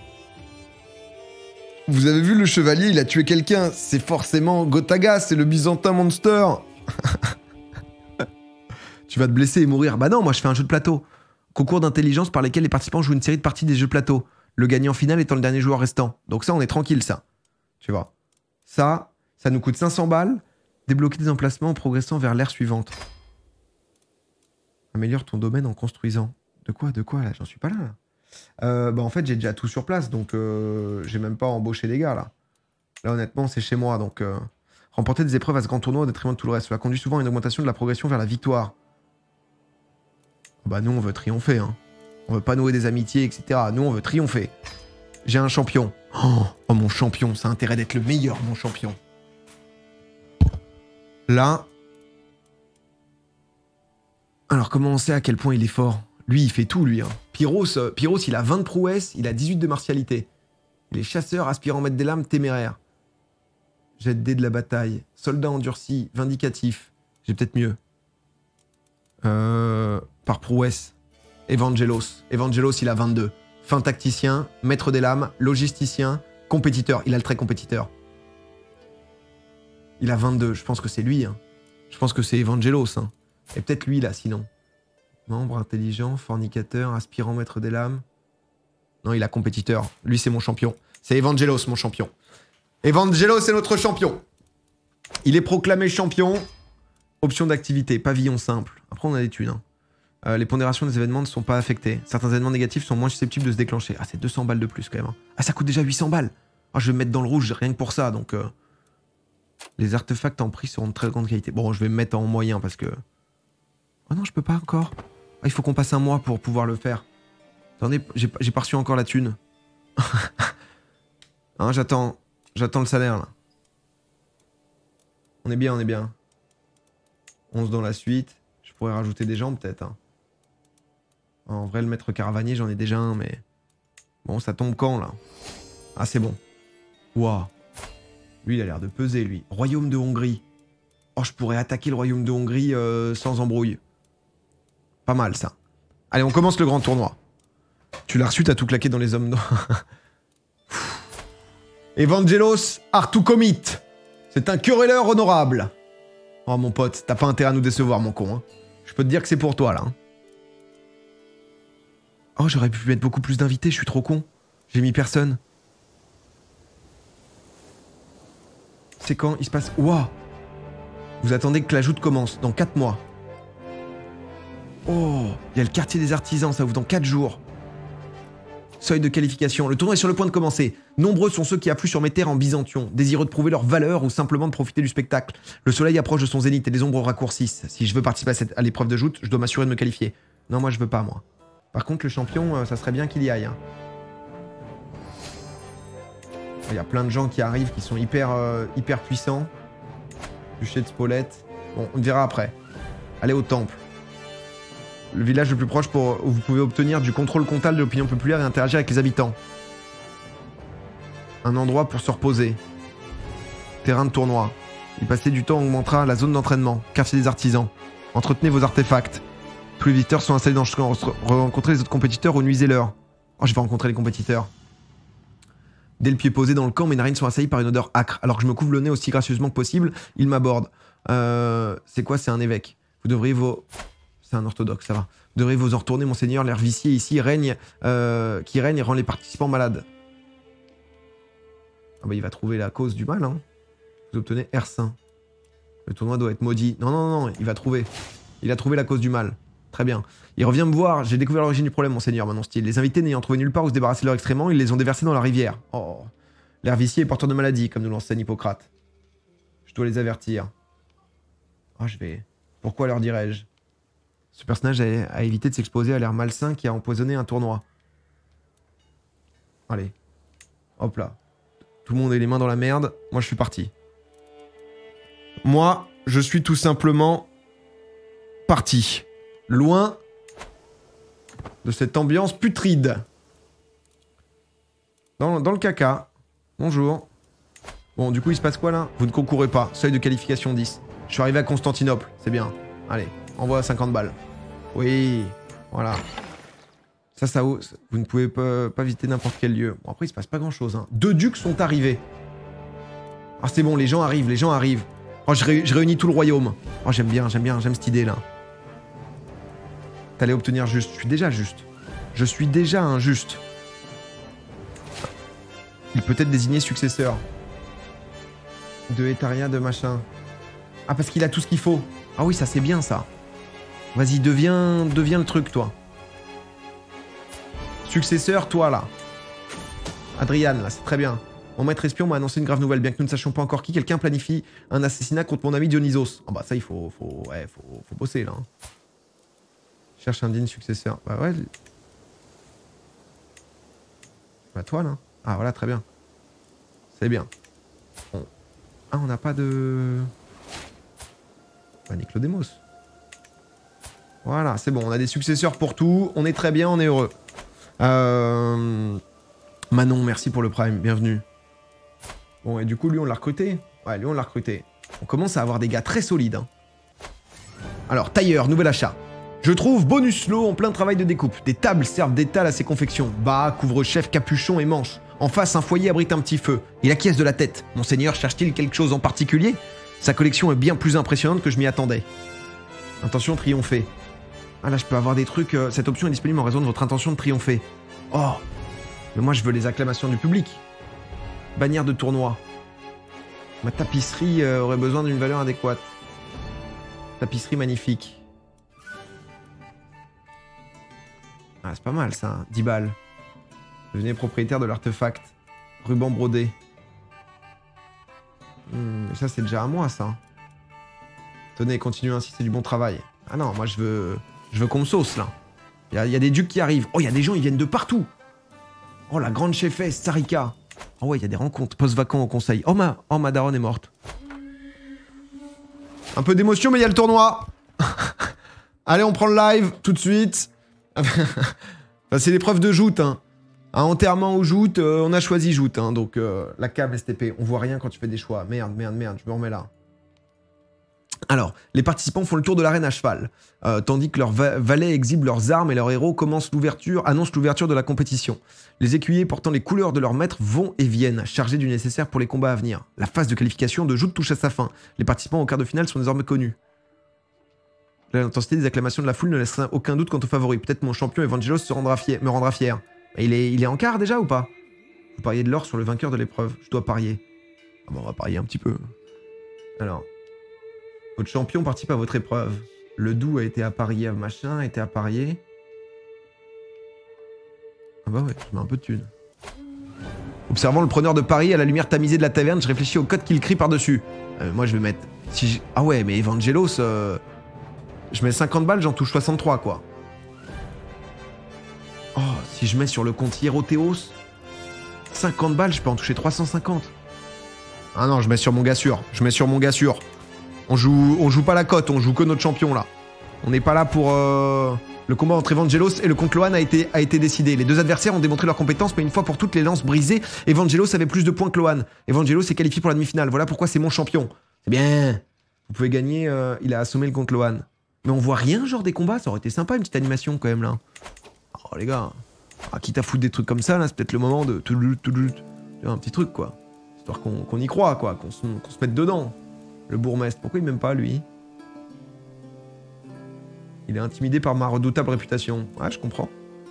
Vous avez vu le chevalier, il a tué quelqu'un. C'est forcément Gotaga, c'est le byzantin monster. Tu vas te blesser et mourir. Bah non, moi je fais un jeu de plateau. Concours d'intelligence par lesquels les participants jouent une série de parties des jeux de plateau. Le gagnant final étant le dernier joueur restant. Donc ça, on est tranquille, ça. Tu vois. Ça nous coûte 500 balles. Débloquer des emplacements en progressant vers l'ère suivante. Améliore ton domaine en construisant. De quoi là? J'en suis pas là. Bah en fait, j'ai déjà tout sur place, donc j'ai même pas embauché les gars, là. Là, honnêtement, c'est chez moi, donc... Remporter des épreuves à ce grand tournoi au détriment de tout le reste. Cela conduit souvent à une augmentation de la progression vers la victoire. Bah nous, on veut triompher, hein. On veut pas nouer des amitiés, etc. Nous, on veut triompher. J'ai un champion. Oh, mon champion, ça a intérêt d'être le meilleur, mon champion. Là... Alors, comment on sait à quel point il est fort? Lui, il fait tout, lui. Hein. Pyros, il a 20 de prouesse, il a 18 de martialité. Il est chasseur, aspirant maître des lames, téméraire. Jet dé de la bataille. Soldat endurci, vindicatif. J'ai peut-être mieux. Par prouesse. Evangelos. Evangelos, il a 22. Fin tacticien, maître des lames, logisticien, compétiteur. Il a le trait compétiteur. Il a 22. Je pense que c'est lui. Hein. Je pense que c'est Evangelos. Hein. Et peut-être lui, là, sinon. Membre intelligent, fornicateur, aspirant maître des lames. Non, il a compétiteur. Lui, c'est mon champion. C'est Evangelos, mon champion. Evangelos, c'est notre champion. Il est proclamé champion. Option d'activité, pavillon simple. Après, on a des thunes. Hein. Les pondérations des événements ne sont pas affectées. Certains événements négatifs sont moins susceptibles de se déclencher. Ah, c'est 200 balles de plus, quand même. Hein. Ah, ça coûte déjà 800 balles. Ah, je vais me mettre dans le rouge, rien que pour ça, donc... Les artefacts en prix seront de très grande qualité. Bon, je vais me mettre en moyen, parce que... Oh non, je peux pas encore. Ah, il faut qu'on passe un mois pour pouvoir le faire. Attendez, j'ai pas reçu encore la thune. Hein, j'attends le salaire, là. On est bien, on est bien. 11 dans la suite. Je pourrais rajouter des gens, peut-être. Hein. En vrai, le maître caravanier, j'en ai déjà un, mais... Bon, ça tombe quand, là? Ah, c'est bon. Waouh. Lui, il a l'air de peser, lui. Royaume de Hongrie. Oh, je pourrais attaquer le royaume de Hongrie sans embrouille. Pas mal, ça. Allez, on commence le grand tournoi. Tu l'as reçu, t'as tout claqué dans les hommes. Evangelos Artukomit. C'est un querelleur honorable. Oh, mon pote, t'as pas intérêt à nous décevoir, mon con. Hein. Je peux te dire que c'est pour toi, là. Hein. Oh, j'aurais pu mettre beaucoup plus d'invités, je suis trop con. J'ai mis personne. C'est quand il se passe... Waouh. Vous attendez que l'ajout commence, dans 4 mois. Oh, il y a le quartier des artisans, ça ouvre dans 4 jours. Seuil de qualification, le tournoi est sur le point de commencer. Nombreux sont ceux qui affluent sur mes terres en Byzantion, désireux de prouver leur valeur ou simplement de profiter du spectacle. Le soleil approche de son zénith et les ombres raccourcissent. Si je veux participer à l'épreuve de joute, je dois m'assurer de me qualifier. Non, moi je veux pas, moi. Par contre, le champion, ça serait bien qu'il y aille. Hein. Il y a plein de gens qui arrivent qui sont hyper puissants. Duché de Spolète. Bon, on verra après. Allez au temple. Le village le plus proche où vous pouvez obtenir du contrôle comptable de l'opinion populaire et interagir avec les habitants. Un endroit pour se reposer. Terrain de tournoi. Y passer du temps augmentera la zone d'entraînement. Quartier des artisans. Entretenez vos artefacts. Tous les visiteurs sont installés dans le champ. Rencontrez les autres compétiteurs ou nuisez-leur. Oh, je vais rencontrer les compétiteurs. Dès le pied posé dans le camp, mes narines sont assaillies par une odeur âcre. Alors que je me couvre le nez aussi gracieusement que possible, il m'aborde. C'est quoi? C'est un évêque. Vous devriez C'est un orthodoxe, ça va. Vous devriez vous en retourner, monseigneur. L'air vicié ici qui règne et rend les participants malades. Ah bah il va trouver la cause du mal, hein. Vous obtenez R Saint. Le tournoi doit être maudit. Non, non, non, il va trouver. Il a trouvé la cause du mal. Très bien. Il revient me voir. J'ai découvert l'origine du problème, monseigneur, mon style. Les invités n'ayant trouvé nulle part où se débarrasser de leur excrément, ils les ont déversés dans la rivière. Oh. L'air vicié est porteur de maladie, comme nous l'enseigne Hippocrate. Je dois les avertir. Ah, je vais... Pourquoi leur dirais-je? Ce personnage a évité de s'exposer à l'air malsain qui a empoisonné un tournoi. Allez. Hop là. Tout le monde a les mains dans la merde. Moi, je suis parti. Moi, je suis tout simplement parti. Loin de cette ambiance putride. Dans le caca. Bonjour. Bon, du coup, il se passe quoi, là? Vous ne concourez pas. Seuil de qualification 10. Je suis arrivé à Constantinople. C'est bien. Allez, envoie 50 balles. Oui, voilà. Ça, vous ne pouvez pas visiter n'importe quel lieu. Bon, après, il se passe pas grand-chose. Hein. 2 ducs sont arrivés. Ah, c'est bon, les gens arrivent, les gens arrivent. Oh, je réunis tout le royaume. Oh, j'aime cette idée-là. T'allais obtenir juste. Je suis déjà juste. Je suis déjà injuste. Il peut être désigné successeur. De Etaria, de machin. Ah, parce qu'il a tout ce qu'il faut. Ah oui, ça c'est bien ça. Vas-y, deviens le truc, toi. Successeur, toi, là. Adrian, là, c'est très bien. Mon maître espion m'a annoncé une grave nouvelle. Bien que nous ne sachions pas encore qui, quelqu'un planifie un assassinat contre mon ami Dionysos. Ah bah ça, il faut bosser, là. Cherche un digne successeur. Bah ouais. Bah toi, là. Ah voilà, très bien. C'est bien. Bon. Ah, on n'a pas de... Bah, Niclodemos. Voilà, c'est bon. On a des successeurs pour tout. On est très bien, on est heureux. Manon, merci pour le prime. Bienvenue. Bon, et du coup, lui, on l'a recruté. Ouais, lui, on l'a recruté. On commence à avoir des gars très solides. Hein. Alors, tailleur, nouvel achat. Je trouve bonus lot en plein travail de découpe. Des tables servent d'étal à ses confections. Bas, couvre-chef, capuchon et manches. En face, un foyer abrite un petit feu. Et la caisse de la tête. Monseigneur cherche-t-il quelque chose en particulier? Sa collection est bien plus impressionnante que je m'y attendais. Intention triompher. Ah là, je peux avoir des trucs... cette option est disponible en raison de votre intention de triompher. Oh! Mais moi, je veux les acclamations du public. Bannière de tournoi. Ma tapisserie aurait besoin d'une valeur adéquate. Tapisserie magnifique. Ah, c'est pas mal ça, 10 balles. Devenez propriétaire de l'artefact. Ruban brodé. Ça, c'est déjà à moi, ça. Tenez, continuez ainsi, c'est du bon travail. Ah non, moi, je veux qu'on me sauce, là. Il y a des ducs qui arrivent. Oh, il y a des gens, ils viennent de partout. Oh, la grande chefesse, Sarika. Oh ouais, il y a des rencontres. Post-vacant au conseil. Oh, ma daronne est morte. Un peu d'émotion, mais il y a le tournoi. Allez, on prend le live, tout de suite. Enfin, c'est l'épreuve de joute, hein. Un enterrement ou joute, on a choisi joute, hein. Donc, la cam STP, on voit rien quand tu fais des choix. Merde, je me remets là. Alors, les participants font le tour de l'arène à cheval, tandis que leurs valets exhibent leurs armes et leurs héros annoncent l'ouverture de la compétition. Les écuyers portant les couleurs de leur maître vont et viennent, chargés du nécessaire pour les combats à venir. La phase de qualification de joute touche à sa fin. Les participants au quart de finale sont désormais connus. L'intensité des acclamations de la foule ne laisse aucun doute quant aux favoris. Peut-être mon champion Evangelos me rendra fier. Il est en quart déjà ou pas? Vous pariez de l'or sur le vainqueur de l'épreuve. Je dois parier. Ah bon, on va parier un petit peu. Alors... Votre champion participe à votre épreuve. Le doux a été apparié, machin, a été apparié. Ah bah ouais, je mets un peu de thunes. Observant le preneur de paris à la lumière tamisée de la taverne, je réfléchis au code qu'il crie par-dessus. Moi, je vais mettre... Ah ouais, mais Evangelos... Je mets 50 balles, j'en touche 63, quoi. Oh, si je mets sur le compte Hierotheos... 50 balles, je peux en toucher 350. Ah non, je mets sur mon gars sûr. On joue pas la cote, on joue que notre champion là. On n'est pas là pour... Le combat entre Evangelos et le comte Lohan a été décidé. Les deux adversaires ont démontré leurs compétences, mais une fois pour toutes les lances brisées, Evangelos avait plus de points que Lohan. Evangelos est qualifié pour la demi-finale. Voilà pourquoi c'est mon champion. C'est bien. Vous pouvez gagner. Il a assommé le comte Lohan. Mais on voit rien genre des combats. Ça aurait été sympa une petite animation quand même là. Oh les gars. Quitte à foutre des trucs comme ça là, c'est peut-être le moment de... Un petit truc quoi. Histoire qu'on y croit quoi, qu'on se mette dedans. Le bourgmestre, pourquoi il m'aime pas, lui? Il est intimidé par ma redoutable réputation. Ouais, je comprends.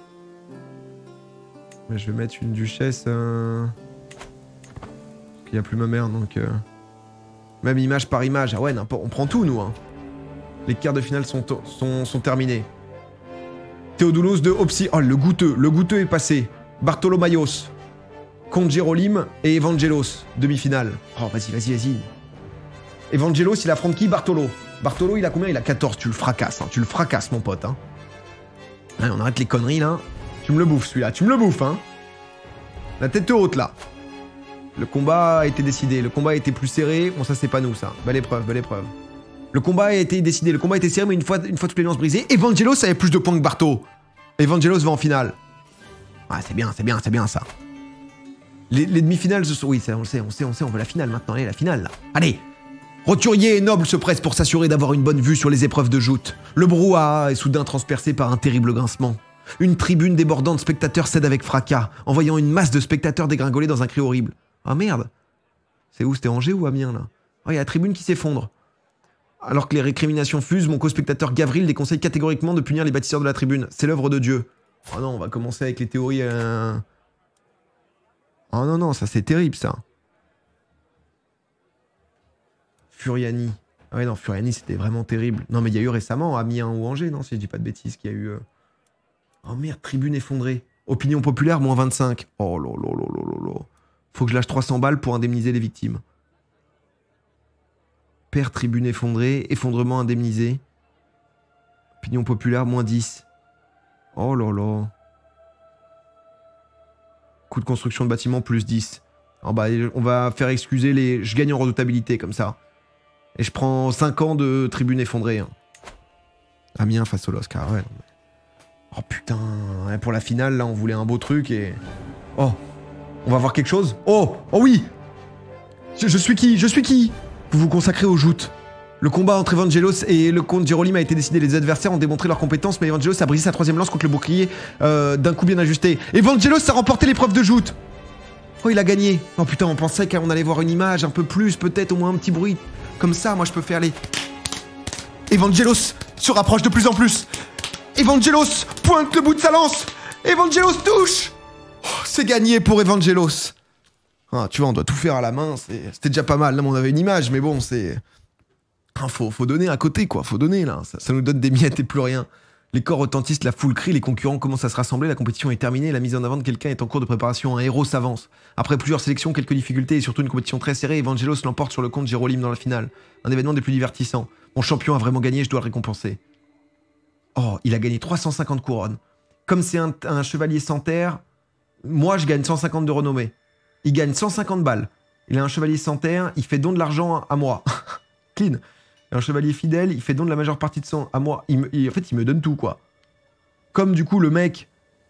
Mais je vais mettre une duchesse... Il n'y a plus ma mère, donc... Même image par image. Ah ouais, on prend tout, nous. Hein. Les quarts de finale sont terminés. Théodoulos de Opsi... Oh, le goûteux est passé. Bartholomayos. Comte Jérôme et Evangelos. Demi-finale. Oh, vas-y. Evangelos, il affronte qui? Bartholo. Bartholo, il a combien? Il a 14. Tu le fracasses, hein. Tu le fracasses, mon pote. Hein. Allez, on arrête les conneries, là. Tu me le bouffes, celui-là. Tu me le bouffes, hein. La tête haute, là. Le combat a été décidé. Le combat a été plus serré. Bon, ça, c'est pas nous, ça. Belle épreuve. Le combat a été décidé. Le combat a été serré, mais une fois toutes les lances brisées, Evangelos avait plus de points que Bartho. Evangelos va en finale. Ah, c'est bien, ça. Les demi-finales, oui, ça, on le sait, on veut la finale, maintenant. Allez, la finale, là. Allez. Roturier et Noble se pressent pour s'assurer d'avoir une bonne vue sur les épreuves de joute. Le brouhaha est soudain transpercé par un terrible grincement. Une tribune débordante de spectateurs cède avec fracas, envoyant une masse de spectateurs dégringoler dans un cri horrible. Ah merde! C'est où? C'était Angers ou Amiens, là? Oh, il y a la tribune qui s'effondre. Alors que les récriminations fusent, mon co-spectateur Gavril déconseille catégoriquement de punir les bâtisseurs de la tribune. C'est l'œuvre de Dieu. Oh non, on va commencer avec les théories... Oh non, non, ça c'est terrible ça. Furiani. Ah ouais, non, Furiani c'était vraiment terrible. Non, mais il y a eu récemment Amiens ou Angers, non, si je dis pas de bêtises, qu'il y a eu. Oh merde, tribune effondrée. Opinion populaire, moins 25. Oh là là là là là là. Faut que je lâche 300 balles pour indemniser les victimes. Père, tribune effondrée, effondrement indemnisé. Opinion populaire, moins 10. Oh là là. Coût de construction de bâtiment, plus 10. Oh bah, on va faire excuser les... Je gagne en redoutabilité, comme ça. Et je prends 5 ans de tribune effondrée. Hein. Amiens face au LOSC, ah ouais. Non, mais... Oh putain, pour la finale, là, on voulait un beau truc et... Oh, on va voir quelque chose. Oh, oh oui. Je suis qui? Je suis qui? Vous vous consacrez aux joutes. Le combat entre Evangelos et le comte Jérôme a été décidé. Les adversaires ont démontré leurs compétences, mais Evangelos a brisé sa 3ème lance contre le bouclier d'un coup bien ajusté. Evangelos a remporté l'épreuve de joute. Oh, il a gagné. Oh putain, on pensait qu'on allait voir une image un peu plus, peut-être au moins un petit bruit. Comme ça, moi je peux faire les... Evangelos se rapproche de plus en plus. Evangelos pointe le bout de sa lance. Evangelos touche. Oh, c'est gagné pour Evangelos. Ah, tu vois, on doit tout faire à la main. C'était déjà pas mal. Là, on avait une image, mais bon, c'est... Ah, faut donner à côté, quoi. Faut donner, là. Ça nous donne des miettes et plus rien. Les corps retentissent, la foule crie, les concurrents commencent à se rassembler, la compétition est terminée, la mise en avant de quelqu'un est en cours de préparation, un héros s'avance. Après plusieurs sélections, quelques difficultés et surtout une compétition très serrée, Evangelos l'emporte sur le compte Jérôme dans la finale. Un événement des plus divertissants. Mon champion a vraiment gagné, je dois le récompenser. Oh, il a gagné 350 couronnes. Comme c'est un chevalier sans terre, moi je gagne 150 de renommée. Il gagne 150 balles. Il a un chevalier sans terre, il fait don de l'argent à moi. Clean. Et un chevalier fidèle, il fait don de la majeure partie de son à moi. En fait, il me donne tout, quoi. Comme du coup, le mec...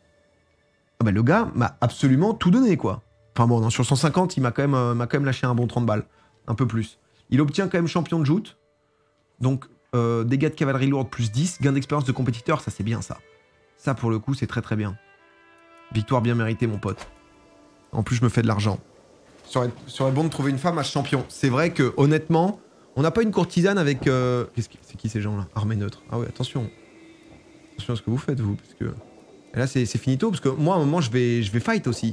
Ah bah, le gars m'a absolument tout donné, quoi. Enfin bon, non, sur 150, il m'a quand même lâché un bon 30 balles. Un peu plus. Il obtient quand même champion de joute. Donc, dégâts de cavalerie lourde plus 10. Gain d'expérience de compétiteur, ça c'est bien, ça. Ça, pour le coup, c'est très très bien. Victoire bien méritée, mon pote. En plus, je me fais de l'argent. Serait bon de trouver une femme à champion. C'est vrai que, honnêtement... On n'a pas une courtisane avec... C'est qui ces gens-là? Armée neutre. Ah ouais, attention. Attention à ce que vous faites, vous. Parce que... Et là, c'est finito, parce que moi, à un moment, je vais fight aussi.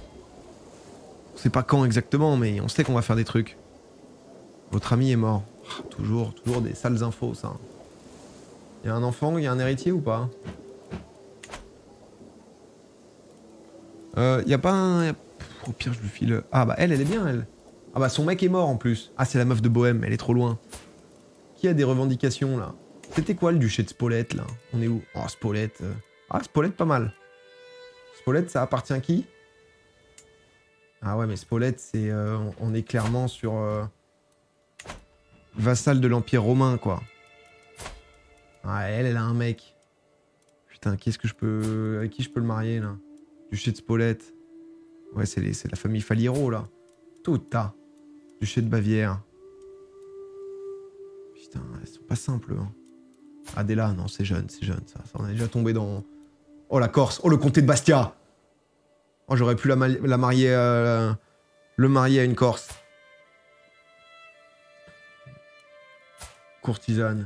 On sait pas quand exactement, mais on sait qu'on va faire des trucs. Votre ami est mort. Ah, toujours des sales infos, ça. Il y a un enfant, il y a un héritier ou pas? Il y a pas un... Au pire, je lui file... Ah bah, elle est bien, elle. Ah bah son mec est mort en plus. Ah c'est la meuf de Bohème, elle est trop loin. Qui a des revendications là? C'était quoi le duché de Spolète là? On est où? Oh Spolète. Ah Spolète pas mal. Spolète ça appartient à qui? Ah ouais mais Spolète c'est... on est clairement sur... vassal de l'Empire romain quoi. Ah elle a un mec. Putain qu'est-ce que je peux... Avec qui je peux le marier là? Duché de Spolète. Ouais c'est la famille Faliero là. Tout à... Duché de Bavière. Putain, elles sont pas simples. Hein. Adéla, non, c'est jeune, ça. On est déjà tombé dans... Oh, la Corse. Oh, le comté de Bastia. Oh, j'aurais pu la marier... le marier à une Corse. Courtisane.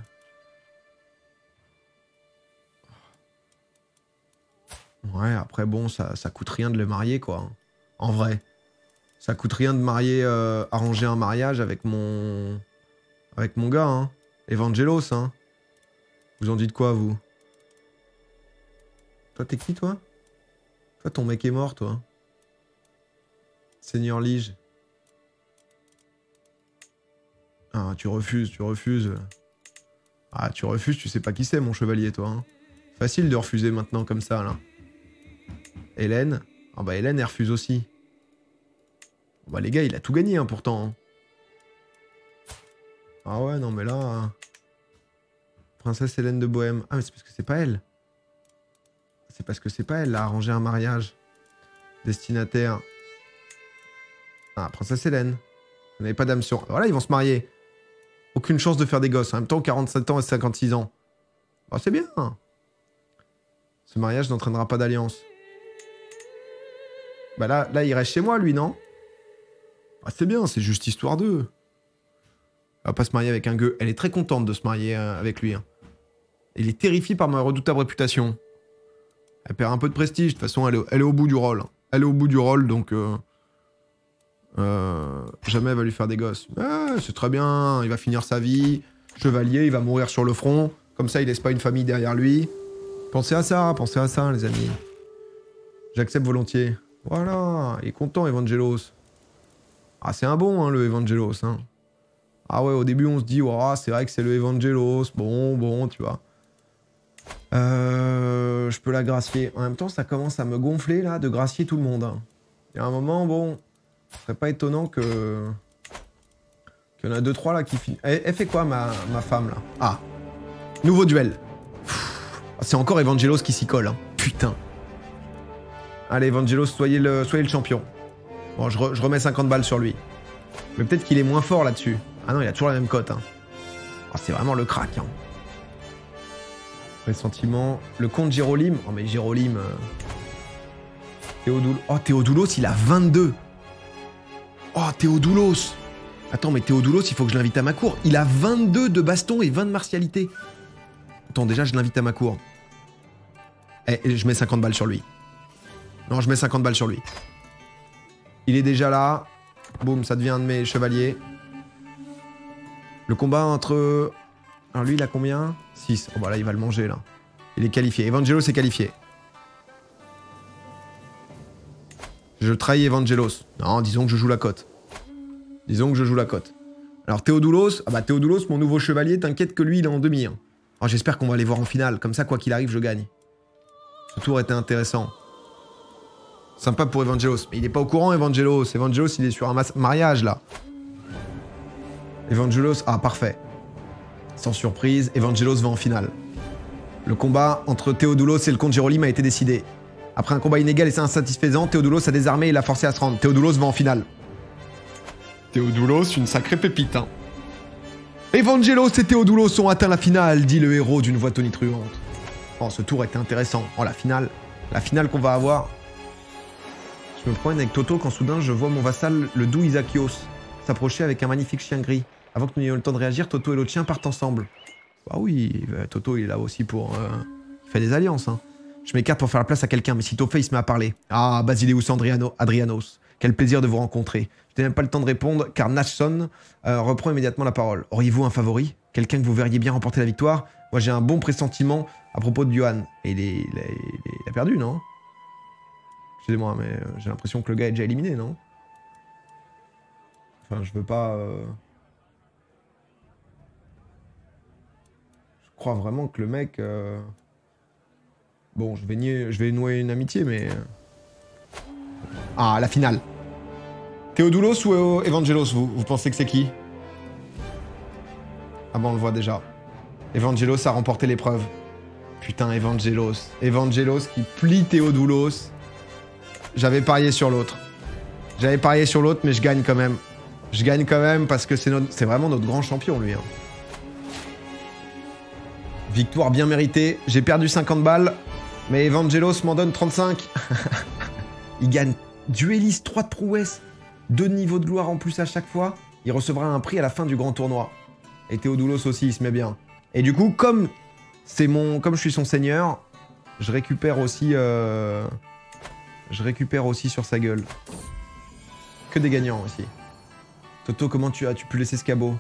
Ouais, après, bon, ça coûte rien de le marier, quoi. En vrai. Ça coûte rien de marier, arranger un mariage avec mon gars, hein. Evangelos, hein. Vous en dites quoi, vous? Toi, t'es qui, toi? Toi, ton mec est mort, toi. Seigneur Lige. Ah, tu refuses. Ah, tu refuses, tu sais pas qui c'est, mon chevalier, toi, hein. Facile de refuser maintenant, comme ça, là. Hélène. Ah bah, Hélène, elle refuse aussi. Bah les gars, il a tout gagné hein, pourtant. Hein. Ah ouais, non mais là... Princesse Hélène de Bohème. Ah mais c'est parce que c'est pas elle. C'est parce que c'est pas elle, elle a arrangé un mariage. Destinataire. Ah, Princesse Hélène. Vous n'avez pas d'âme sur... Voilà, ils vont se marier. Aucune chance de faire des gosses. En même temps, 47 ans et 56 ans. Bah c'est bien. Ce mariage n'entraînera pas d'alliance. Bah là, il reste chez moi, lui, non? Ah, c'est bien, c'est juste histoire d'eux. Elle va pas se marier avec un gueux. Elle est très contente de se marier avec lui. Hein. Elle est terrifiée par ma redoutable réputation. Elle perd un peu de prestige. De toute façon, elle est au bout du rôle. Elle est au bout du rôle, donc... Jamais elle va lui faire des gosses. C'est très bien, il va finir sa vie. Chevalier, il va mourir sur le front. Comme ça, il laisse pas une famille derrière lui. Pensez à ça, les amis. J'accepte volontiers. Voilà, il est content, Evangelos. Ah, c'est un bon, hein, le Evangelos. Hein. Ah ouais, au début, on se dit, oh, c'est vrai que c'est le Evangelos. Bon, tu vois. Je peux la gracier. En même temps, ça commence à me gonfler, là, de gracier tout le monde. Hein. Il y a un moment, bon, ce serait pas étonnant que... qu'il y en a 2-3, là, qui finissent. Elle fait quoi, ma femme, là? Ah, nouveau duel. C'est encore Evangelos qui s'y colle, hein. Putain. Allez, Evangelos, soyez le champion. Bon, je remets 50 balles sur lui. Mais peut-être qu'il est moins fort là-dessus. Ah non, il a toujours la même cote. Hein. Oh, c'est vraiment le crack. Hein. Ressentiment. Le comte Jérôme. Oh, mais Jérôme... Théodoulos. Oh, Théodoulos, il a 22. Oh, Théodoulos. Attends, mais Théodoulos, il faut que je l'invite à ma cour. Il a 22 de baston et 20 de martialité. Attends, déjà, je l'invite à ma cour. Et je mets 50 balles sur lui. Non, je mets 50 balles sur lui. Il est déjà là. Boum, ça devient un de mes chevaliers. Le combat entre... Alors lui, il a combien? 6. Oh bah là, il va le manger, là. Il est qualifié. Evangelos est qualifié. Je trahis Evangelos. Non, disons que je joue la cote. Disons que je joue la cote. Alors Théodoulos... Ah bah Théodoulos, mon nouveau chevalier, t'inquiète que lui, il est en demi. Hein. Oh, j'espère qu'on va aller voir en finale. Comme ça, quoi qu'il arrive, je gagne. Ce tour était intéressant. Sympa pour Evangelos. Mais il est pas au courant, Evangelos. Evangelos, il est sur un mariage, là. Evangelos... Ah, parfait. Sans surprise, Evangelos va en finale. Le combat entre Théodoulos et le comte Jérôme a été décidé. Après un combat inégal et insatisfaisant, Théodoulos a désarmé et l'a forcé à se rendre. Théodoulos va en finale. Théodoulos, une sacrée pépite, hein. Evangelos et Théodoulos ont atteint la finale, dit le héros d'une voix tonitruante. Oh, ce tour était intéressant. Oh, la finale qu'on va avoir... Je me promène avec Toto quand soudain je vois mon vassal, le doux Isakios, s'approcher avec un magnifique chien gris. Avant que nous ayons le temps de réagir, Toto et l'autre chien partent ensemble. Ah oui, Toto il est là aussi pour... Il fait des alliances, hein. Je m'écarte pour faire la place à quelqu'un, mais sitôt fait, il se met à parler. Ah, Basileus Adrianos, quel plaisir de vous rencontrer. Je n'ai même pas le temps de répondre, car Nashson reprend immédiatement la parole. Auriez-vous un favori? Quelqu'un que vous verriez bien remporter la victoire? Moi j'ai un bon pressentiment à propos de Johan. Et il a perdu, non? Excusez-moi, mais j'ai l'impression que le gars est déjà éliminé, non? Enfin, je veux pas... Je crois vraiment que le mec... Bon, je vais nouer une amitié, mais... Ah, la finale. Théodoulos ou Evangelos, vous pensez que c'est qui? Ah bon, on le voit déjà. Evangelos a remporté l'épreuve. Putain, Evangelos. Evangelos qui plie Théodoulos. J'avais parié sur l'autre. J'avais parié sur l'autre, mais je gagne quand même. Je gagne quand même parce que c'est vraiment notre grand champion, lui. Hein. Victoire bien méritée. J'ai perdu 50 balles, mais Evangelos m'en donne 35. Il gagne dueliste 3 de prouesse, 2 niveaux de gloire en plus à chaque fois. Il recevra un prix à la fin du grand tournoi. Et Théodoulos aussi, il se met bien. Et du coup, comme je suis son seigneur, je récupère aussi sur sa gueule. Que des gagnants aussi. Toto, comment tu as-tu pu laisser ce cabot?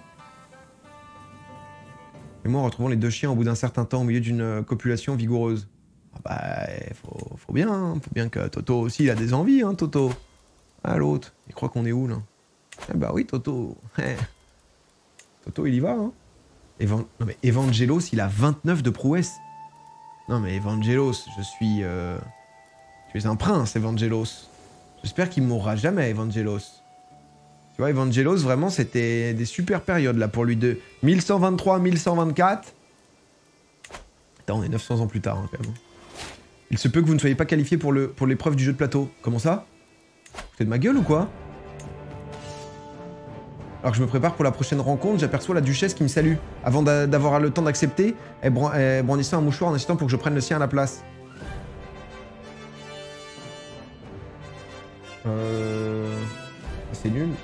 Et moi, en retrouvant les 2 chiens au bout d'un certain temps au milieu d'une copulation vigoureuse. Ah bah, faut bien, hein. Faut bien que Toto aussi, il a des envies, hein, Toto. Ah, l'autre, il croit qu'on est où, là? Eh bah oui, Toto. Toto, il y va, hein. Non mais Evangelos, il a 29 de prouesse. Non mais Evangelos, je suis... Tu es un prince, Evangelos. J'espère qu'il mourra jamais, Evangelos. Tu vois, Evangelos, vraiment, c'était des super périodes, là, pour lui, de 1123 1124. Attends, on est 900 ans plus tard, hein, quand même. Il se peut que vous ne soyez pas qualifié pour l'épreuve du jeu de plateau. Comment ça? Vous faites de ma gueule ou quoi? Alors que je me prépare pour la prochaine rencontre, j'aperçois la duchesse qui me salue. Avant d'avoir le temps d'accepter, elle brandissait un mouchoir en insistant pour que je prenne le sien à la place. C'est nul.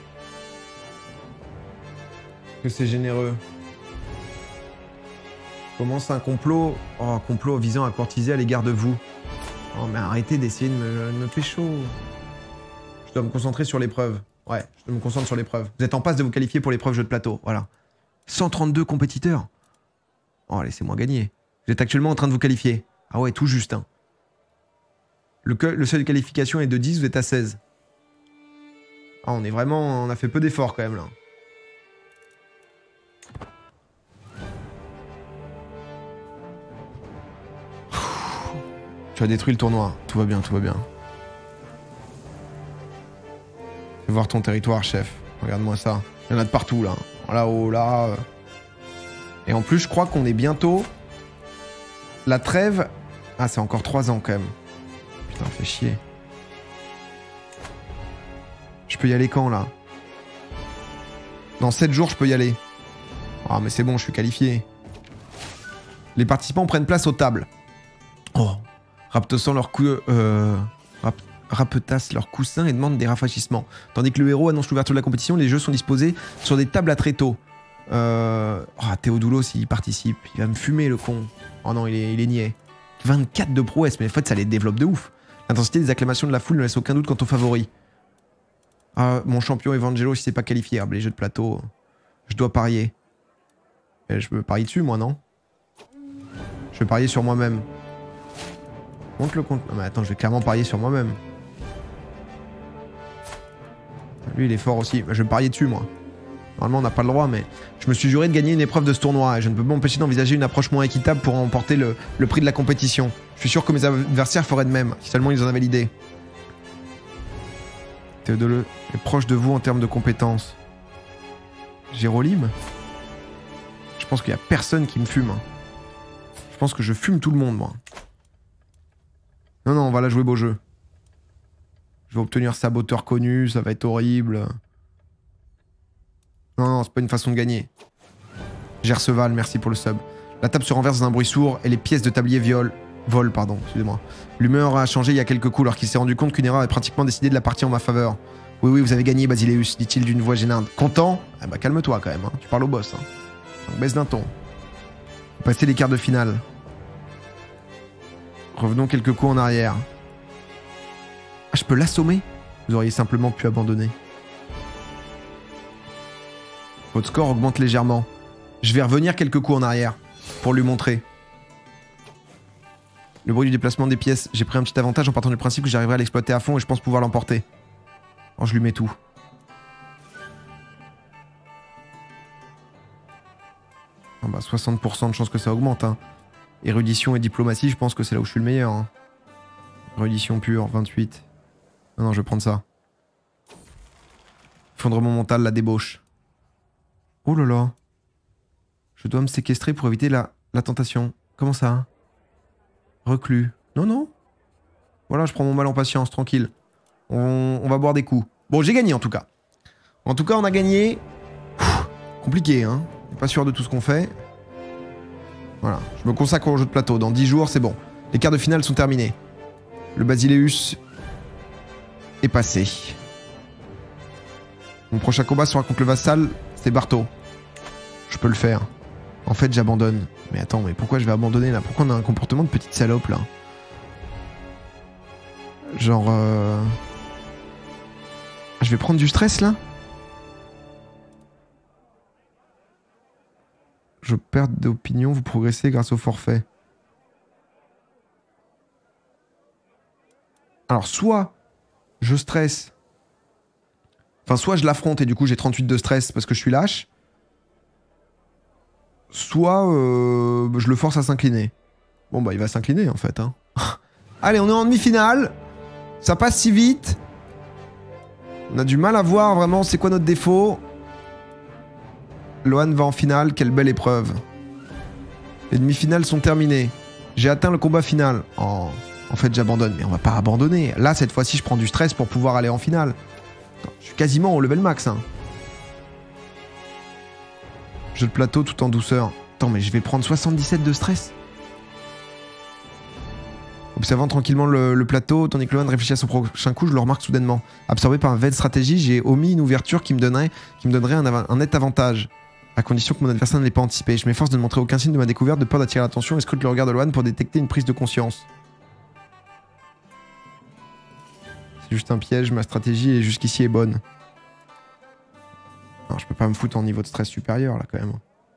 Que c'est généreux. Commence un complot. Oh, un complot visant à courtiser à l'égard de vous. Oh, mais arrêtez d'essayer de me pécho. Je dois me concentrer sur l'épreuve. Ouais, je me concentre sur l'épreuve. Vous êtes en passe de vous qualifier pour l'épreuve jeu de plateau. Voilà. 132 compétiteurs. Oh, laissez-moi gagner. Vous êtes actuellement en train de vous qualifier. Ah ouais, tout juste. Hein. Le seuil de qualification est de 10, vous êtes à 16. Ah, on est vraiment... On a fait peu d'efforts quand même là. Tu as détruit le tournoi. Tout va bien, tout va bien. Fais voir ton territoire, chef. Regarde-moi ça. Il y en a de partout là. Là-haut, là. Et en plus, je crois qu'on est bientôt... La trêve... Ah, c'est encore 3 ans quand même. Putain, fait chier. Je peux y aller quand, là? Dans 7 jours, je peux y aller. Ah, mais c'est bon, je suis qualifié. Les participants prennent place aux tables. Oh. Rapetassant leurs coussins et demandent des rafraîchissements. Tandis que le héros annonce l'ouverture de la compétition, les jeux sont disposés sur des tables à tréteaux. Théodoulos, il participe. Il va me fumer, le con. Oh non, il est niais. 24 de prouesse, mais en fait, ça les développe de ouf. L'intensité des acclamations de la foule ne laisse aucun doute quant aux favoris. Ah, mon champion Evangelo, si c'est pas qualifié. Ah, les jeux de plateau, je dois parier. Et je peux parier dessus, moi, non? Je vais parier sur moi-même. Monte le compte. Non, mais attends, je vais clairement parier sur moi-même. Lui, il est fort aussi. Je vais parier dessus, moi. Normalement, on n'a pas le droit, mais je me suis juré de gagner une épreuve de ce tournoi et je ne peux pas m'empêcher d'envisager une approche moins équitable pour remporter le prix de la compétition. Je suis sûr que mes adversaires feraient de même, si seulement ils en avaient l'idée. Théodule est proche de vous en termes de compétences. Jérôme? Je pense qu'il n'y a personne qui me fume. Je pense que je fume tout le monde, moi. Non, on va la jouer beau jeu. Je vais obtenir saboteur connu, ça va être horrible. Non, c'est pas une façon de gagner. Gerceval, merci pour le sub. La table se renverse dans un bruit sourd et les pièces de tablier volent, pardon, excusez-moi. L'humeur a changé il y a quelques coups alors qu'il s'est rendu compte qu'une erreur avait pratiquement décidé de la partie en ma faveur. Oui, vous avez gagné, Basileus, dit-il d'une voix gênante. Content? Ah bah calme-toi quand même, hein. Tu parles au boss. Hein. Donc baisse d'un ton. Passer les quarts de finale. Revenons quelques coups en arrière. Ah, je peux l'assommer? Vous auriez simplement pu abandonner. Votre score augmente légèrement. Je vais revenir quelques coups en arrière pour lui montrer. Le bruit du déplacement des pièces. J'ai pris un petit avantage en partant du principe que j'arriverai à l'exploiter à fond et je pense pouvoir l'emporter. Alors je lui mets tout. Ah bah 60% de chance que ça augmente. Hein. Érudition et diplomatie, je pense que c'est là où je suis le meilleur. Hein. Érudition pure, 28. Non, je vais prendre ça. Effondrement mental, la débauche. Oh là là. Je dois me séquestrer pour éviter la tentation. Comment ça? Reclus. Non. Voilà, je prends mon mal en patience, tranquille. On va boire des coups. Bon, j'ai gagné en tout cas. En tout cas, on a gagné. Compliqué, hein. On n'est pas sûr de tout ce qu'on fait. Voilà, je me consacre au jeu de plateau. Dans 10 jours, c'est bon. Les quarts de finale sont terminés. Le Basileus est passé. Mon prochain combat sera contre le vassal, c'est Barto. Je peux le faire. En fait, j'abandonne. Mais attends, mais pourquoi je vais abandonner là? Pourquoi on a un comportement de petite salope là? Genre... Je vais prendre du stress là? Je perds d'opinion, vous progressez grâce au forfait. Alors soit je stresse, enfin soit je l'affronte et du coup j'ai 38 de stress parce que je suis lâche, soit je le force à s'incliner. Bon bah il va s'incliner en fait. Hein. Allez, on est en demi-finale, ça passe si vite. On a du mal à voir vraiment c'est quoi notre défaut. Lohan va en finale, quelle belle épreuve. Les demi-finales sont terminées. J'ai atteint le combat final. Oh, en fait, j'abandonne. Mais on va pas abandonner. Là, cette fois-ci, je prends du stress pour pouvoir aller en finale. Je suis quasiment au level max. Hein. Jeu de plateau tout en douceur. Attends, mais je vais prendre 77 de stress. Observant tranquillement le plateau, tandis que Lohan réfléchit à son prochain coup, je le remarque soudainement. Absorbé par un V de stratégie, j'ai omis une ouverture qui me donnerait un net avantage. À condition que mon adversaire ne l'ait pas anticipé. Je m'efforce de ne montrer aucun signe de ma découverte, de peur d'attirer l'attention et scrute le regard de Lohan pour détecter une prise de conscience. C'est juste un piège, ma stratégie jusqu'ici est bonne. Non, je peux pas me foutre en niveau de stress supérieur là quand même.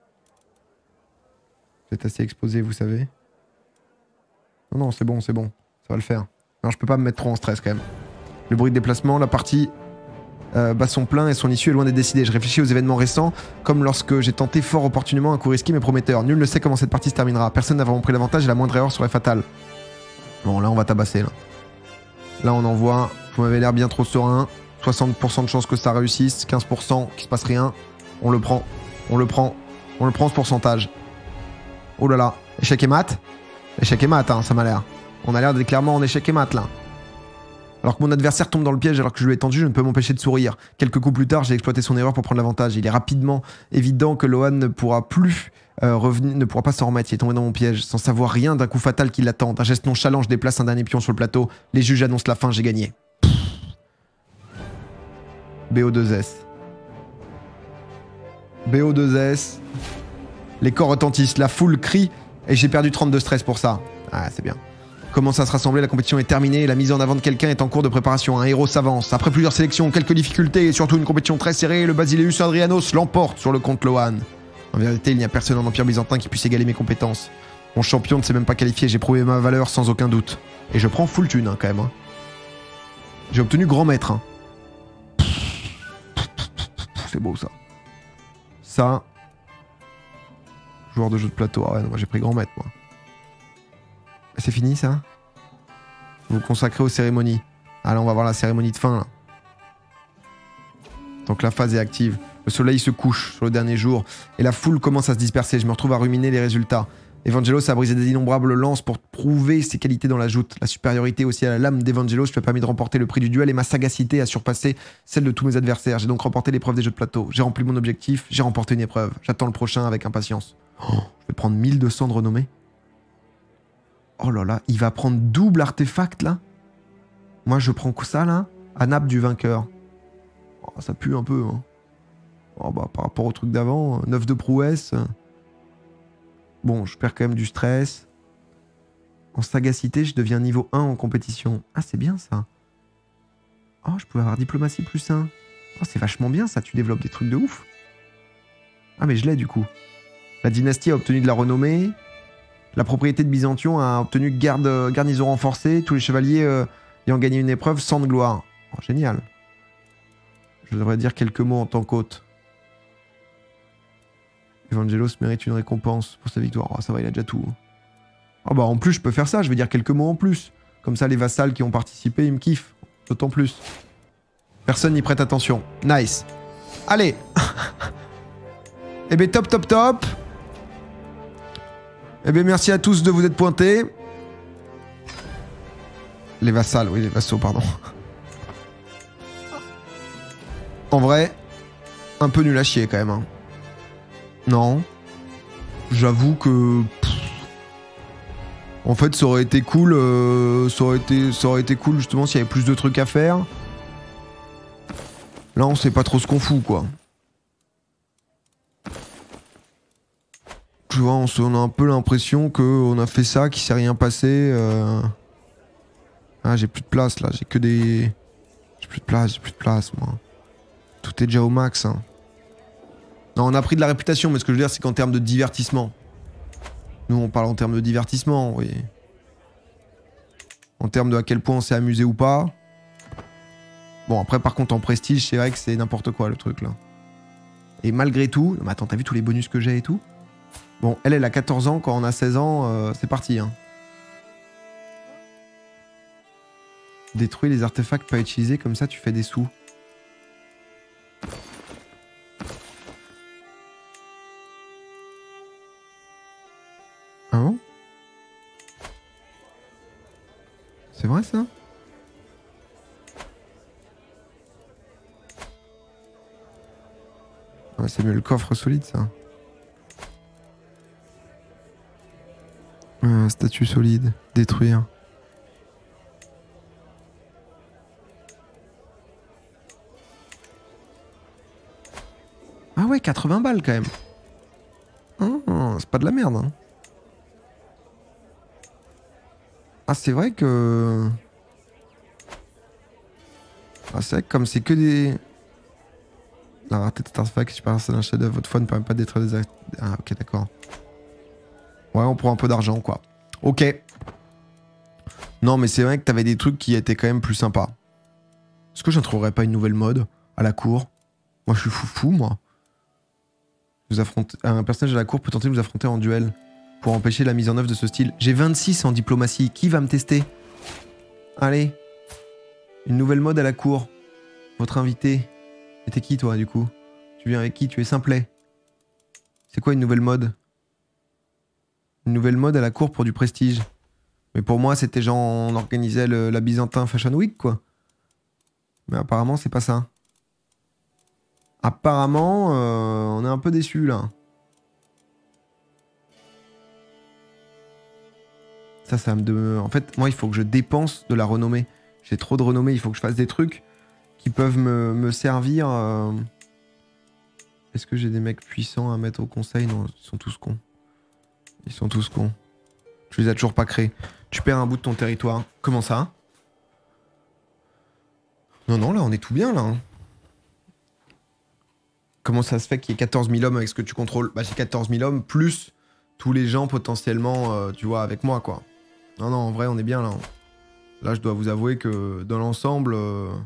Vous êtes assez exposé, vous savez. Non, non, c'est bon, ça va le faire. Non, je peux pas me mettre trop en stress quand même. Le bruit de déplacement, la partie bat son plein et son issue est loin d'être décidée. Je réfléchis aux événements récents, comme lorsque j'ai tenté fort opportunément un coup risqué mais prometteur. Nul ne sait comment cette partie se terminera. Personne n'a vraiment pris l'avantage et la moindre erreur serait fatale. Bon, là, on va tabasser, là. Là, on envoie. Vous m'avez l'air bien trop serein. 60% de chances que ça réussisse. 15% qu'il se passe rien. On le prend. On le prend. On le prend, ce pourcentage. Oh là là. Échec et mat. Échec et mat, hein, ça m'a l'air. On a l'air d'être clairement en échec et mat, là. Alors que mon adversaire tombe dans le piège alors que je lui ai tendu, je ne peux m'empêcher de sourire. Quelques coups plus tard, j'ai exploité son erreur pour prendre l'avantage. Il est rapidement évident que Lohan ne pourra plus ne pourra pas s'en remettre. Il est tombé dans mon piège, sans savoir rien d'un coup fatal qui l'attend. D'un geste nonchalant, je déplace un dernier pion sur le plateau. Les juges annoncent la fin, j'ai gagné. BO2S. BO2S. Les corps retentissent, la foule crie et j'ai perdu 30 de stress pour ça. Ah, c'est bien. Commence à se rassembler, la compétition est terminée et la mise en avant de quelqu'un est en cours de préparation. Un héros s'avance. Après plusieurs sélections, quelques difficultés et surtout une compétition très serrée, le Basileus Adrianos l'emporte sur le comte Lohan. En vérité, il n'y a personne en Empire byzantin qui puisse égaler mes compétences. Mon champion ne s'est même pas qualifié, j'ai prouvé ma valeur sans aucun doute. Et je prends full thune, hein, quand même. Hein. J'ai obtenu grand maître. Hein. C'est beau, ça. Ça... Joueur de jeu de plateau. Ah ouais, non, moi j'ai pris grand maître, moi. C'est fini, ça? Vous vous consacrez aux cérémonies. Allez, on va voir la cérémonie de fin, là. Donc la phase est active. Le soleil se couche sur le dernier jour et la foule commence à se disperser. Je me retrouve à ruminer les résultats. Evangelos a brisé des innombrables lances pour prouver ses qualités dans la joute. La supériorité aussi à la lame d'Evangelos lui a permis de remporter le prix du duel et ma sagacité a surpassé celle de tous mes adversaires. J'ai donc remporté l'épreuve des jeux de plateau. J'ai rempli mon objectif, j'ai remporté une épreuve. J'attends le prochain avec impatience. Oh, je vais prendre 1200 de renommée. Oh là là, il va prendre double artefact là. Moi je prends ça là. Anap du vainqueur. Oh, ça pue un peu. Hein. Oh, bah, par rapport au truc d'avant, 9 de prouesse. Bon, je perds quand même du stress. En sagacité, je deviens niveau 1 en compétition. Ah, c'est bien ça. Oh, je peux avoir diplomatie plus 1. Oh, c'est vachement bien ça, tu développes des trucs de ouf. Ah, mais je l'ai du coup. La dynastie a obtenu de la renommée. La propriété de Byzantion a obtenu garnison renforcée. Tous les chevaliers ayant gagné une épreuve sans de gloire. Oh, génial. Je devrais dire quelques mots en tant qu'hôte. Evangelos mérite une récompense pour sa victoire. Oh, ça va, il a déjà tout. Oh bah en plus, je peux faire ça, je vais dire quelques mots en plus. Comme ça, les vassals qui ont participé, ils me kiffent. D'autant plus. Personne n'y prête attention. Nice. Allez. Eh ben top, top, top. Eh bien, merci à tous de vous être pointés. Les vassals, oui, les vassaux, pardon. En vrai, un peu nul à chier quand même. Hein. Non. J'avoue que... En fait, ça aurait été cool. Ça aurait été cool justement s'il y avait plus de trucs à faire. Là, on sait pas trop ce qu'on fout, quoi. Tu vois, on a un peu l'impression qu'on a fait ça, qu'il s'est rien passé. Ah, j'ai plus de place là, j'ai que des... J'ai plus de place, moi. Tout est déjà au max. Hein. Non, on a pris de la réputation, mais ce que je veux dire, c'est qu'en termes de divertissement. Nous, on parle en termes de divertissement, oui. En termes de à quel point on s'est amusé ou pas. Bon, après, par contre, en prestige, c'est vrai que c'est n'importe quoi, le truc, là. Et malgré tout... Non, mais attends, t'as vu tous les bonus que j'ai et tout? Bon, elle a 14 ans, quand on a 16 ans, c'est parti, hein. Détruis les artefacts pas utilisés, comme ça, tu fais des sous. Ah bon? C'est vrai ça? Ouais, c'est mieux le coffre solide ça. Statue solide, détruire. Ah ouais, 80 balles quand même. Oh, c'est pas de la merde. Hein. Ah, c'est vrai que... Ah, c'est vrai que comme c'est que des... La rareté de cet artefact, si par un chef-d'œuvre, votre foi ne permet pas d'être des... Ah, ok, d'accord. Ouais, on prend un peu d'argent, quoi. Ok. Non, mais c'est vrai que t'avais des trucs qui étaient quand même plus sympas. Est-ce que j'introuverais pas une nouvelle mode à la cour? Moi, je suis foufou, moi. Vous affrontez... Un personnage de la cour peut tenter de vous affronter en duel pour empêcher la mise en œuvre de ce style. J'ai 26 en diplomatie. Qui va me tester? Allez. Une nouvelle mode à la cour. Votre invité. Et t'es qui, toi, du coup? Tu viens avec qui? Tu es simplet. C'est quoi une nouvelle mode? Une nouvelle mode à la cour pour du prestige. Mais pour moi, c'était genre, on organisait la Byzantin Fashion Week, quoi. Mais apparemment, c'est pas ça. Apparemment, on est un peu déçus, là. Ça me... En fait, moi, il faut que je dépense de la renommée. J'ai trop de renommée, il faut que je fasse des trucs qui peuvent me servir. Est-ce que j'ai des mecs puissants à mettre au conseil? Non, ils sont tous cons. Ils sont tous cons. Tu les as toujours pas créés. Tu perds un bout de ton territoire. Comment ça? Non, non, là, on est tout bien, là. Hein. Comment ça se fait qu'il y ait 14 000 hommes avec ce que tu contrôles? Bah, j'ai 14 000 hommes, plus tous les gens potentiellement, tu vois, avec moi, quoi. Non, non, en vrai, on est bien, là. Là, je dois vous avouer que dans l'ensemble...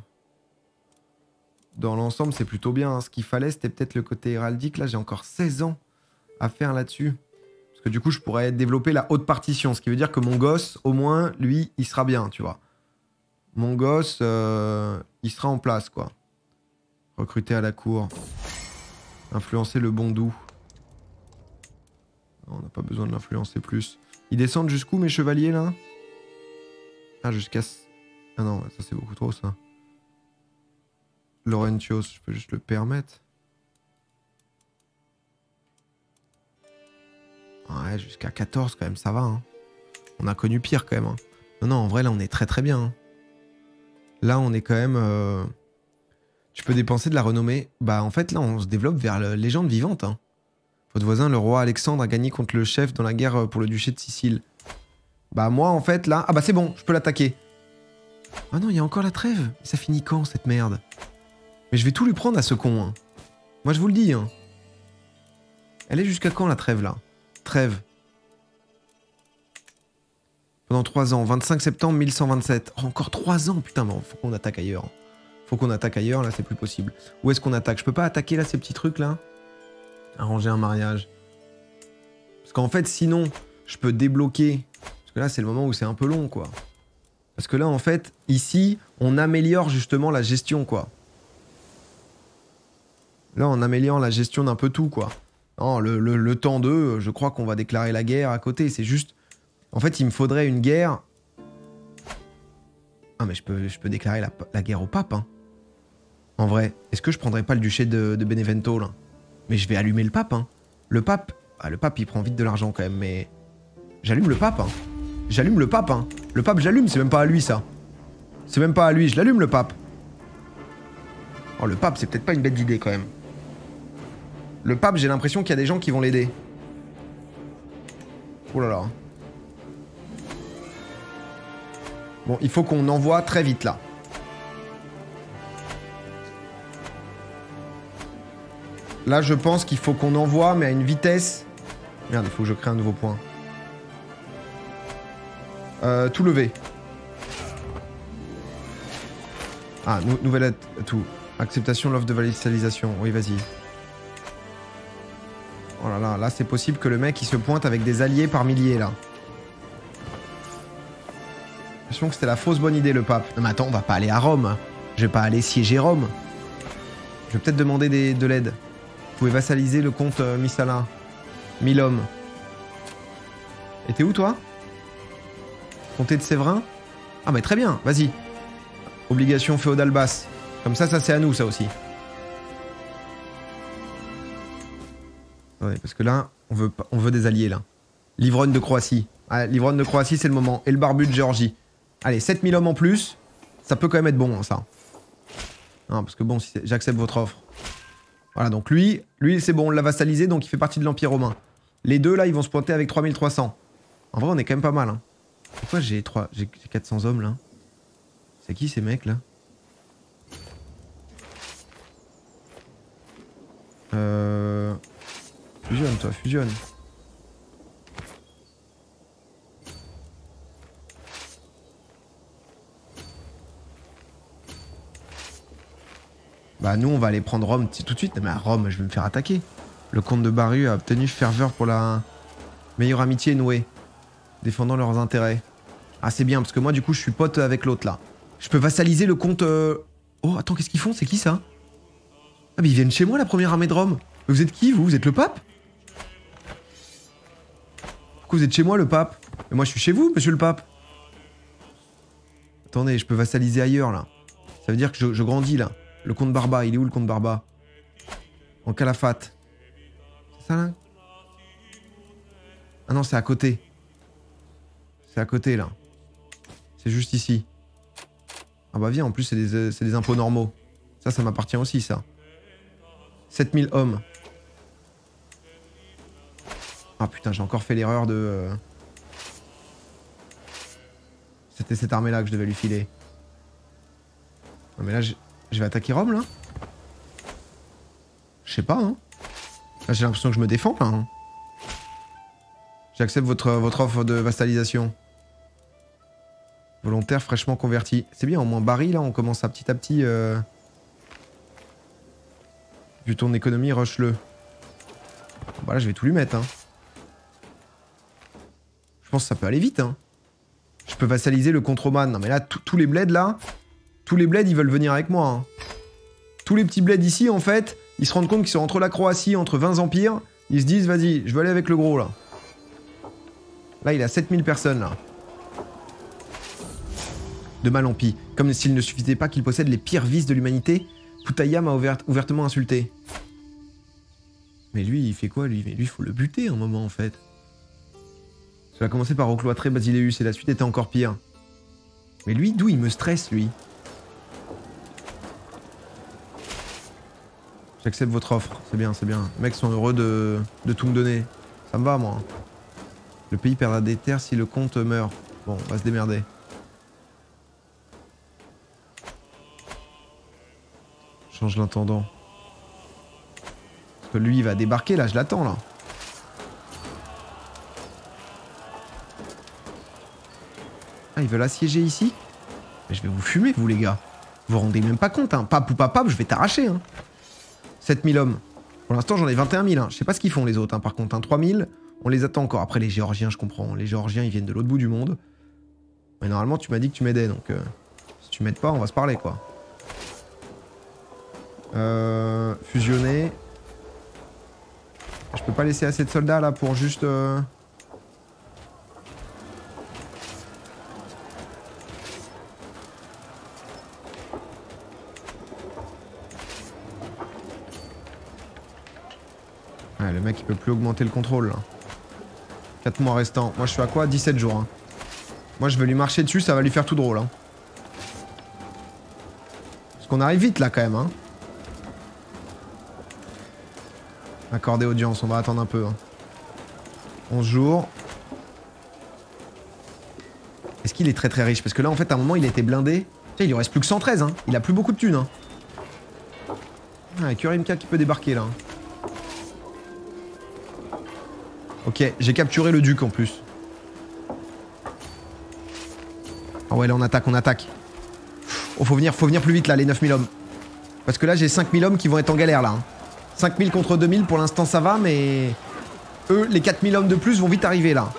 Dans l'ensemble, c'est plutôt bien. Hein. Ce qu'il fallait, c'était peut-être le côté héraldique. Là, j'ai encore 16 ans à faire là-dessus. Parce que du coup, je pourrais développer la haute partition. Ce qui veut dire que mon gosse, au moins, lui, il sera bien, tu vois. Mon gosse, il sera en place, quoi. Recruter à la cour. Influencer le bon doux. On n'a pas besoin de l'influencer plus. Ils descendent jusqu'où, mes chevaliers, là? Ah, jusqu'à... Ah non, ça, c'est beaucoup trop, ça. Laurentios, je peux juste le permettre. Ouais, jusqu'à 14 quand même, ça va. Hein. On a connu pire quand même. Hein. Non, non, en vrai, là, on est très très bien. Hein. Là, on est quand même... Tu peux dépenser de la renommée. Bah, en fait, là, on se développe vers la légende vivante. Hein. Votre voisin, le roi Alexandre, a gagné contre le chef dans la guerre pour le duché de Sicile. Bah, moi, en fait, là... Ah bah, c'est bon, je peux l'attaquer. Ah non, il y a encore la trêve. Ça finit quand, cette merde? Mais je vais tout lui prendre à ce con. Hein. Moi, je vous le dis. Hein. Elle est jusqu'à quand, la trêve, là? Trêve. Pendant 3 ans. 25 septembre 1127. Oh, encore 3 ans, putain, mais faut qu'on attaque ailleurs. Faut qu'on attaque ailleurs, là, c'est plus possible. Où est-ce qu'on attaque? Je peux pas attaquer, là, ces petits trucs, là? Arranger un mariage. Parce qu'en fait, sinon, je peux débloquer... Parce que là, c'est le moment où c'est un peu long, quoi. Parce que là, en fait, ici, on améliore justement la gestion, quoi. Là, on améliore la gestion d'un peu tout, quoi. Non, le temps de, je crois qu'on va déclarer la guerre à côté. C'est juste... En fait, il me faudrait une guerre... Ah, mais je peux déclarer la guerre au pape, hein. En vrai, est-ce que je prendrais pas le duché de Benevento, là? Mais je vais allumer le pape, hein. Le pape... Ah, le pape, il prend vite de l'argent, quand même, mais... J'allume le pape, hein. J'allume le pape, hein. Le pape, j'allume, c'est même pas à lui, ça. C'est même pas à lui, je l'allume, le pape. Oh, le pape, c'est peut-être pas une bête d'idée, quand même. Le pape, j'ai l'impression qu'il y a des gens qui vont l'aider. Oh là là. Bon, il faut qu'on envoie très vite, là. Là, je pense qu'il faut qu'on envoie, mais à une vitesse... Merde, il faut que je crée un nouveau point. Tout lever. Ah, nouvelle tout. Acceptation de l'offre de vassalisation. Oui, vas-y. Oh là là, là, c'est possible que le mec, il se pointe avec des alliés par milliers, là. Je pense que c'était la fausse bonne idée, le pape. Non, mais attends, on va pas aller à Rome. Hein. Je vais pas aller siéger Rome. Je vais peut-être demander de l'aide. Vous pouvez vassaliser le comte Missala. 1000 hommes. Et t'es où, toi? Comté de Séverin? Ah, mais très bien, vas-y. Obligation féodale basse. Comme ça c'est à nous, ça aussi. Ouais, parce que là, on veut des alliés, là. L'ivrogne de Croatie. Ah, l'ivrogne de Croatie, c'est le moment. Et le barbu de Géorgie. Allez, 7000 hommes en plus. Ça peut quand même être bon, hein, ça. Non, parce que bon, si j'accepte votre offre. Voilà, donc lui c'est bon, on l'a vassalisé, donc il fait partie de l'Empire romain. Les deux, là, ils vont se pointer avec 3300. En vrai, on est quand même pas mal, hein. Pourquoi j'ai 400 hommes, là? C'est qui, ces mecs, là? toi, fusionne. Bah nous on va aller prendre Rome tout de suite. Mais à Rome, je vais me faire attaquer. Le comte de Baru a obtenu ferveur pour la meilleure amitié nouée, défendant leurs intérêts. Ah c'est bien, parce que moi du coup je suis pote avec l'autre là. Je peux vassaliser le comte... Oh attends, qu'est-ce qu'ils font? C'est qui ça? Ah mais ils viennent chez moi, la première armée de Rome. Mais vous êtes qui vous? Vous êtes le pape? Pourquoi vous êtes chez moi le pape? Mais moi je suis chez vous, monsieur le pape. Attendez, je peux vassaliser ailleurs là. Ça veut dire que je grandis là. Le comte Barba, il est où le comte Barba? En Calafate. C'est ça là? Ah non, c'est à côté. C'est à côté là. C'est juste ici. Ah bah viens, en plus c'est des impôts normaux. Ça m'appartient aussi ça. 7000 hommes. Ah putain, j'ai encore fait l'erreur de... C'était cette armée là que je devais lui filer. Non mais là, je vais attaquer Rome là? Je sais pas hein. Là j'ai l'impression que je me défends là. Hein. J'accepte votre offre de vassalisation. Volontaire fraîchement converti. C'est bien, au moins Barry là, on commence à petit... Vu ton économie, rush-le. Bah là je vais tout lui mettre hein. Je pense que ça peut aller vite hein. Je peux vassaliser le contrôman. Non mais là, tous les bleds là... Tous les bleds ils veulent venir avec moi hein. Tous les petits bleds ici en fait, ils se rendent compte qu'ils sont entre la Croatie, entre 20 empires. Ils se disent vas-y, je veux aller avec le gros là. Là il a 7000 personnes là. De mal en pis. Comme s'il ne suffisait pas qu'il possède les pires vices de l'humanité, Putaya m'a ouvertement insulté. Mais lui, il fait quoi lui? Mais lui, il faut le buter un moment en fait. Cela a commencé par recloîtrer Basileus et la suite était encore pire. Mais lui, d'où il me stresse lui? J'accepte votre offre, c'est bien, c'est bien. Les mecs sont heureux de tout me donner. Ça me va moi. Le pays perdra des terres si le comte meurt. Bon, on va se démerder. Change l'intendant. Parce que lui, il va débarquer, là, je l'attends, là. Ah, ils veulent assiéger ici? Mais je vais vous fumer, vous, les gars. Vous vous rendez même pas compte, hein. Pape ou pas pape, je vais t'arracher, hein. 7000 hommes. Pour l'instant, j'en ai 21 000, hein. Je sais pas ce qu'ils font, les autres, hein. Par contre, hein, 3000, on les attend encore. Après, les Géorgiens, je comprends. Les Géorgiens, ils viennent de l'autre bout du monde. Mais normalement, tu m'as dit que tu m'aidais, donc... si tu m'aides pas, on va se parler, quoi. Fusionner. Je peux pas laisser assez de soldats là pour juste... Ouais, le mec il peut plus augmenter le contrôle là. 4 mois restants. Moi je suis à quoi? 17 jours. Hein. Moi je vais lui marcher dessus, ça va lui faire tout drôle. Hein. Parce qu'on arrive vite là quand même. Hein. Accorder audience, on va attendre un peu. Hein. 11 jours. Est-ce qu'il est très très riche? Parce que là en fait à un moment il était blindé. Tiens, il lui reste plus que 113. Hein. Il a plus beaucoup de thunes. Hein. Ah, Kurimka qui peut débarquer là. Ok, j'ai capturé le duc en plus. Ah ouais là on attaque, on attaque. Oh faut venir plus vite là les 9000 hommes. Parce que là j'ai 5000 hommes qui vont être en galère là. Hein. 5000 contre 2000 pour l'instant ça va mais... Eux les 4000 hommes de plus vont vite arriver là.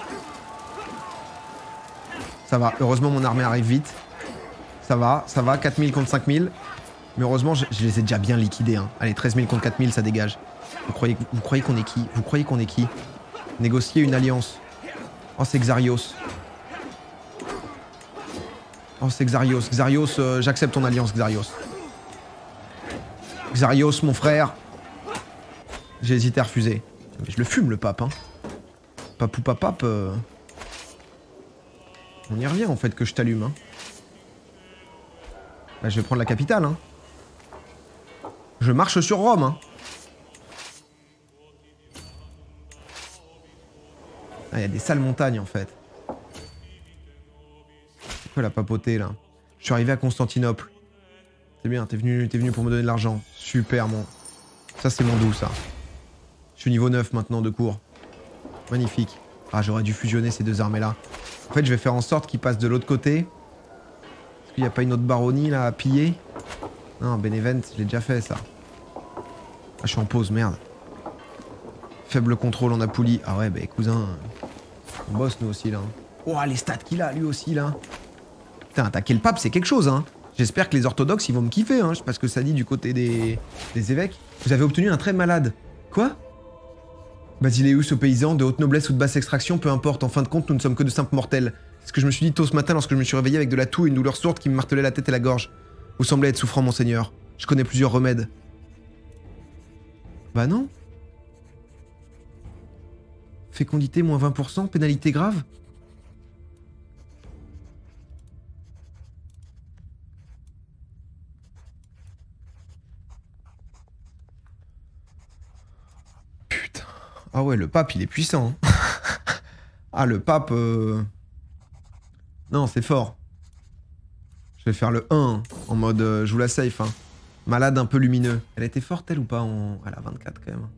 Ça va, heureusement mon armée arrive vite. Ça va, 4000 contre 5000. Mais heureusement je les ai déjà bien liquidés. Hein. Allez 13000 contre 4000 ça dégage. Vous croyez qu'on est qui? Vous croyez qu'on est qui? Négocier une alliance. Oh c'est Xarios. Oh c'est Xarios. Xarios, j'accepte ton alliance Xarios. Xarios mon frère. J'ai hésité à refuser. Mais je le fume le pape hein. Pape ou pas pape. On y revient en fait que je t'allume hein. Là je vais prendre la capitale hein. Je marche sur Rome hein. Ah il y a des sales montagnes en fait. C'est quoi la papauté là? Je suis arrivé à Constantinople. C'est bien, t'es venu pour me donner de l'argent. Super mon. Ça c'est mon doux ça. Je suis niveau 9 maintenant de cours. Magnifique. Ah, j'aurais dû fusionner ces deux armées-là. En fait, je vais faire en sorte qu'ils passent de l'autre côté. Est-ce qu'il n'y a pas une autre baronnie là à piller? Non, Benevent, je l'ai déjà fait ça. Ah, je suis en pause, merde. Faible contrôle en Apulie. Ah ouais, bah cousin. On bosse nous aussi là. Oh, les stats qu'il a lui aussi là. Putain, attaquer le pape, c'est quelque chose, hein. J'espère que les orthodoxes, ils vont me kiffer, hein. Je sais pas ce que ça dit du côté des évêques. Vous avez obtenu un trait malade. Quoi? Basileus aux paysans, de haute noblesse ou de basse extraction, peu importe. En fin de compte, nous ne sommes que de simples mortels. C'est ce que je me suis dit tôt ce matin lorsque je me suis réveillé avec de la toux et une douleur sourde qui me martelait la tête et la gorge. Vous semblez être souffrant, monseigneur. Je connais plusieurs remèdes. Bah non. Fécondité, moins 20%, pénalité grave. Putain. Ah ouais, le pape, il est puissant. Hein. Ah, le pape... Non, c'est fort. Je vais faire le 1 en mode je vous la safe. Hein. Malade un peu lumineux. Elle était forte, elle, ou pas en... Elle a 24 quand même.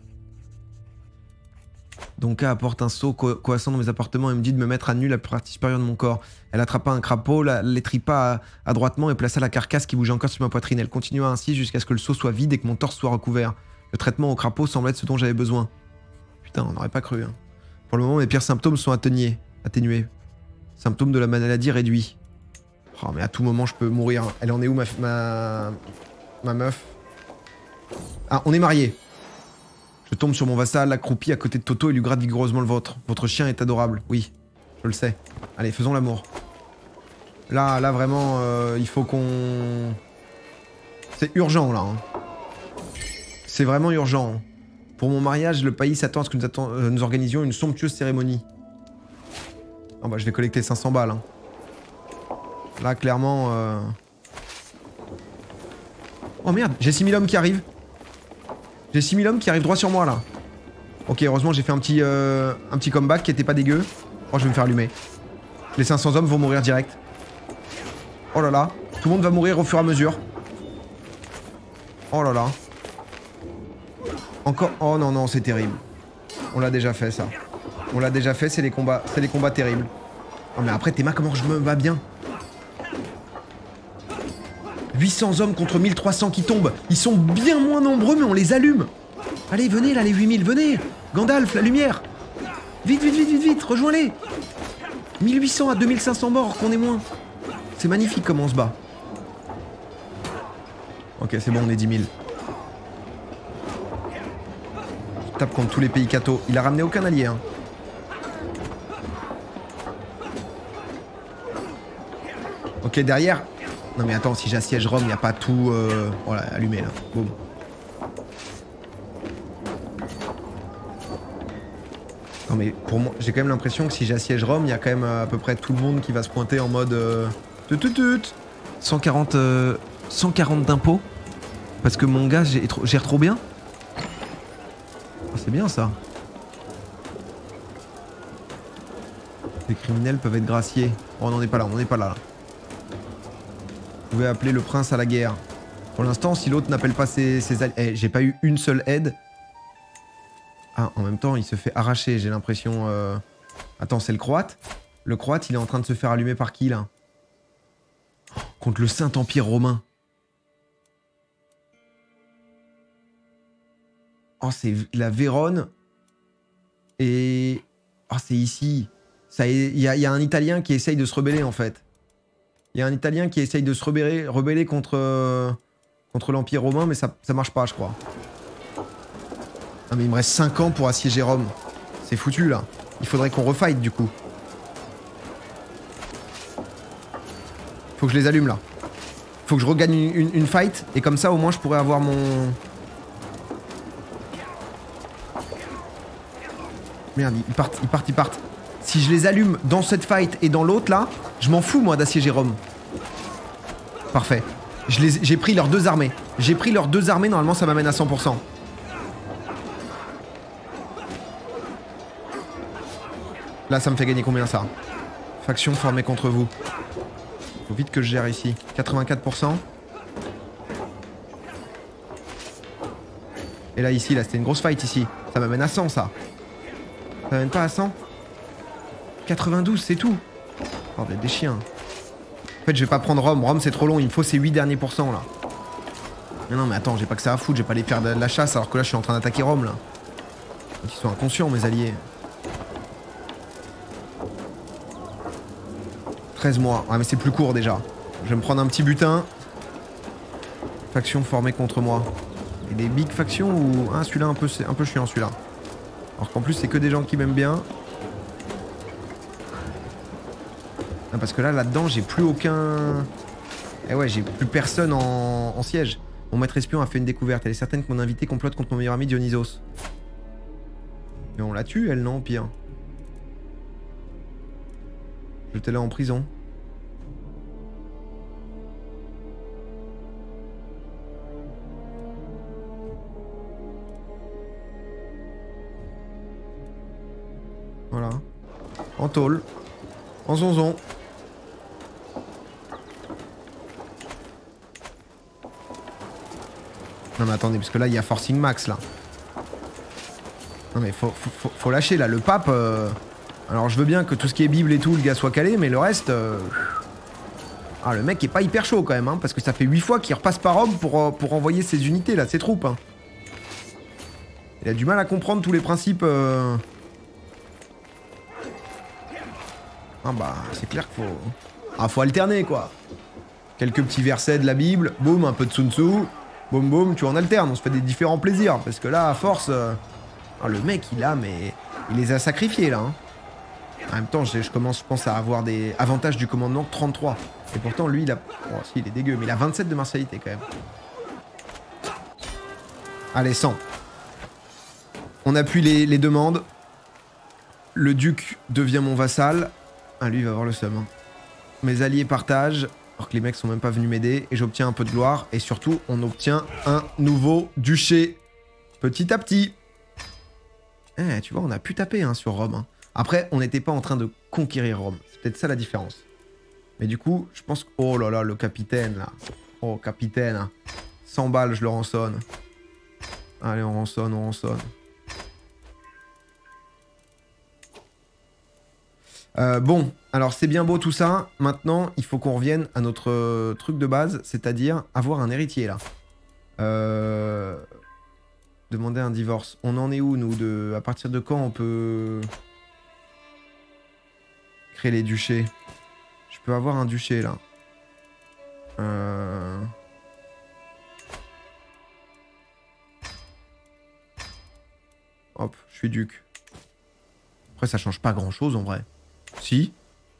Donka apporte un seau coassant dans mes appartements et me dit de me mettre à nu la partie supérieure de mon corps. Elle attrapa un crapaud, l'étripa adroitement et plaça la carcasse qui bougeait encore sur ma poitrine. Elle continua ainsi jusqu'à ce que le seau soit vide et que mon torse soit recouvert. Le traitement au crapaud semble être ce dont j'avais besoin. Putain, on n'aurait pas cru. Hein. Pour le moment, mes pires symptômes sont atténués. Symptômes de la maladie réduits. Oh, mais à tout moment, je peux mourir. Elle en est où, ma meuf? Ah, on est mariés. Je tombe sur mon vassal, accroupi à côté de Toto et lui gratte vigoureusement le ventre. Votre chien est adorable. Oui, je le sais. Allez, faisons l'amour. Là, vraiment, il faut qu'on... C'est urgent, là. Hein. C'est vraiment urgent. Hein. Pour mon mariage, le pays s'attend à ce que nous organisions une somptueuse cérémonie. Ah bah, je vais collecter 500 balles. Hein. Là, clairement... Oh merde, j'ai 6000 hommes qui arrivent. J'ai 6000 hommes qui arrivent droit sur moi, là. Ok, heureusement, j'ai fait un petit comeback qui était pas dégueu. Oh, je vais me faire allumer. Les 500 hommes vont mourir direct. Oh là là. Tout le monde va mourir au fur et à mesure. Oh là là. Encore... Oh non, non, c'est terrible. On l'a déjà fait, ça. On l'a déjà fait, c'est les combats terribles. Oh, mais après, Théma, comment je me bats bien? 800 hommes contre 1300 qui tombent. Ils sont bien moins nombreux, mais on les allume. Allez, venez là, les 8000, venez. Gandalf, la lumière. Vite, vite, vite, vite, vite, rejoins-les. 1800 à 2500 morts, qu'on est moins. C'est magnifique comment on se bat. Ok, c'est bon, on est 10 000. Je tape contre tous les pays cathos. Il a ramené aucun allié, hein. Ok, derrière... Non mais attends, si j'assiège Rome, il n'y a pas tout... Voilà, allumé là. Boum. Non mais pour moi, j'ai quand même l'impression que si j'assiège Rome, il y a quand même à peu près tout le monde qui va se pointer en mode... 140 d'impôts. Parce que mon gars gère trop bien. Oh, c'est bien ça. Les criminels peuvent être graciés. Oh, on n'en est pas là, on n'en est pas là. Vous pouvez appeler le prince à la guerre. Pour l'instant, si l'autre n'appelle pas ses alliés... Eh, j'ai pas eu une seule aide. Ah, en même temps, il se fait arracher, j'ai l'impression... Attends, c'est le croate? Le croate, il est en train de se faire allumer par qui, là? Contre le Saint-Empire romain. Oh, c'est la Vérone. Et... Oh, c'est ici. Il y a un Italien qui essaye de se rebeller, en fait. Il y a un Italien qui essaye de se rebeller contre l'Empire romain, mais ça marche pas, je crois. Ah, mais il me reste 5 ans pour assiéger Rome. C'est foutu, là. Il faudrait qu'on refight, du coup. Faut que je les allume, là. Faut que je regagne une fight, et comme ça, au moins, je pourrais avoir mon... Merde, ils partent. Si je les allume dans cette fight et dans l'autre, là, je m'en fous, moi, d'assiéger Rome. Parfait. J'ai pris leurs deux armées. Normalement, ça m'amène à 100%. Là, ça me fait gagner combien, ça? Faction formée contre vous. Faut vite que je gère ici. 84%. Et là, ici, là, c'était une grosse fight ici. Ça m'amène à 100, ça. Ça m'amène pas à 100 ? 92, c'est tout. Bordel des chiens. En fait, je vais pas prendre Rome. Rome, c'est trop long. Il me faut ces 8 derniers pourcents, là. Mais non, mais attends, j'ai pas que ça à foutre. Je vais pas aller faire de la chasse alors que là, je suis en train d'attaquer Rome, là. Ils sont inconscients, mes alliés. 13 mois. Ouais, mais c'est plus court, déjà. Je vais me prendre un petit butin. Faction formée contre moi. Et des big factions ou... Ah, celui-là, c'est un peu chiant, celui-là. Alors qu'en plus, c'est que des gens qui m'aiment bien. Ah, parce que là, là-dedans, j'ai plus aucun... Eh ouais, j'ai plus personne en siège. Mon maître espion a fait une découverte. Elle est certaine que mon invité complote contre mon meilleur ami Dionysos. Mais on la tue, elle, non, pire. Jetez-la en prison. Voilà. En tôle. En zonzon. Non mais attendez, parce que là il y a forcing max là. Non mais faut lâcher là, le pape... Alors je veux bien que tout ce qui est Bible et tout, le gars soit calé, mais le reste... Ah le mec est pas hyper chaud quand même, hein, parce que ça fait 8 fois qu'il repasse par Rome pour envoyer ses unités là, ses troupes. Hein. Il a du mal à comprendre tous les principes... Ah bah c'est clair qu'il faut... Ah faut alterner quoi. Quelques petits versets de la Bible, boum, un peu de Sun Tzu, boum boum, tu en alternes, on se fait des différents plaisirs. Parce que là, à force... Ah, le mec il a, mais... Il les a sacrifiés là. Hein. En même temps, je commence, je pense, à avoir des avantages du commandement 33. Et pourtant, lui, il a... Oh si, il est dégueu, mais il a 27 de martialité quand même. Allez, 100. On appuie les demandes. Le duc devient mon vassal. Ah, lui, il va avoir le seum. Hein. Mes alliés partagent, alors que les mecs sont même pas venus m'aider. Et j'obtiens un peu de gloire. Et surtout, on obtient un nouveau duché. Petit à petit. Eh, tu vois, on a pu taper hein, sur Rome. Hein. Après, on n'était pas en train de conquérir Rome. C'est peut-être ça la différence. Mais du coup, je pense que... Oh là là, le capitaine, là. Oh, capitaine. Hein. 100 balles, je le rançonne. Allez, on rançonne, on rançonne. Bon, alors c'est bien beau tout ça. Maintenant, il faut qu'on revienne à notre truc de base, c'est-à-dire avoir un héritier, là. Demander un divorce. On en est où, nous? À partir de quand on peut... créer les duchés? Je peux avoir un duché, là. Hop, je suis duc. Après, ça change pas grand-chose, en vrai. Si.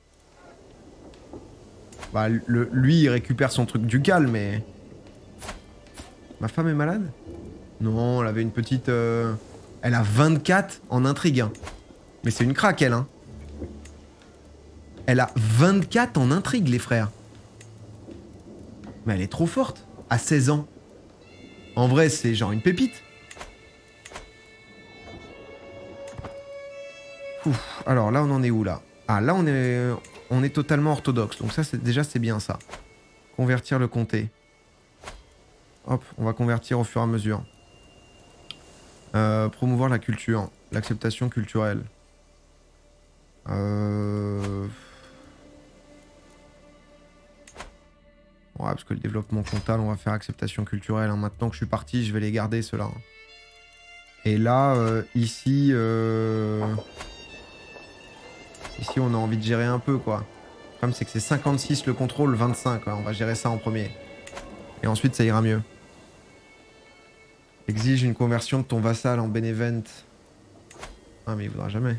Bah, lui, il récupère son truc ducal, mais... Ma femme est malade? Non, elle avait une petite... Elle a 24 en intrigue. Hein. Mais c'est une craque, elle. Hein. Elle a 24 en intrigue, les frères. Mais elle est trop forte. À 16 ans. En vrai, c'est genre une pépite. Ouf. Alors là, on en est où, là? Ah, là, on est totalement orthodoxe. Donc ça, déjà, c'est bien, ça. Convertir le comté. Hop, on va convertir au fur et à mesure. Promouvoir la culture. L'acceptation culturelle. Ouais, parce que le développement comptable, on va faire acceptation culturelle. Hein. Maintenant que je suis parti, je vais les garder, ceux-là. Et là, ici... Ici, on a envie de gérer un peu, quoi. Le problème, c'est que c'est 56 le contrôle, 25. Ouais, on va gérer ça en premier. Et ensuite, ça ira mieux. Exige une conversion de ton vassal en bénévente. Ah, mais il voudra jamais.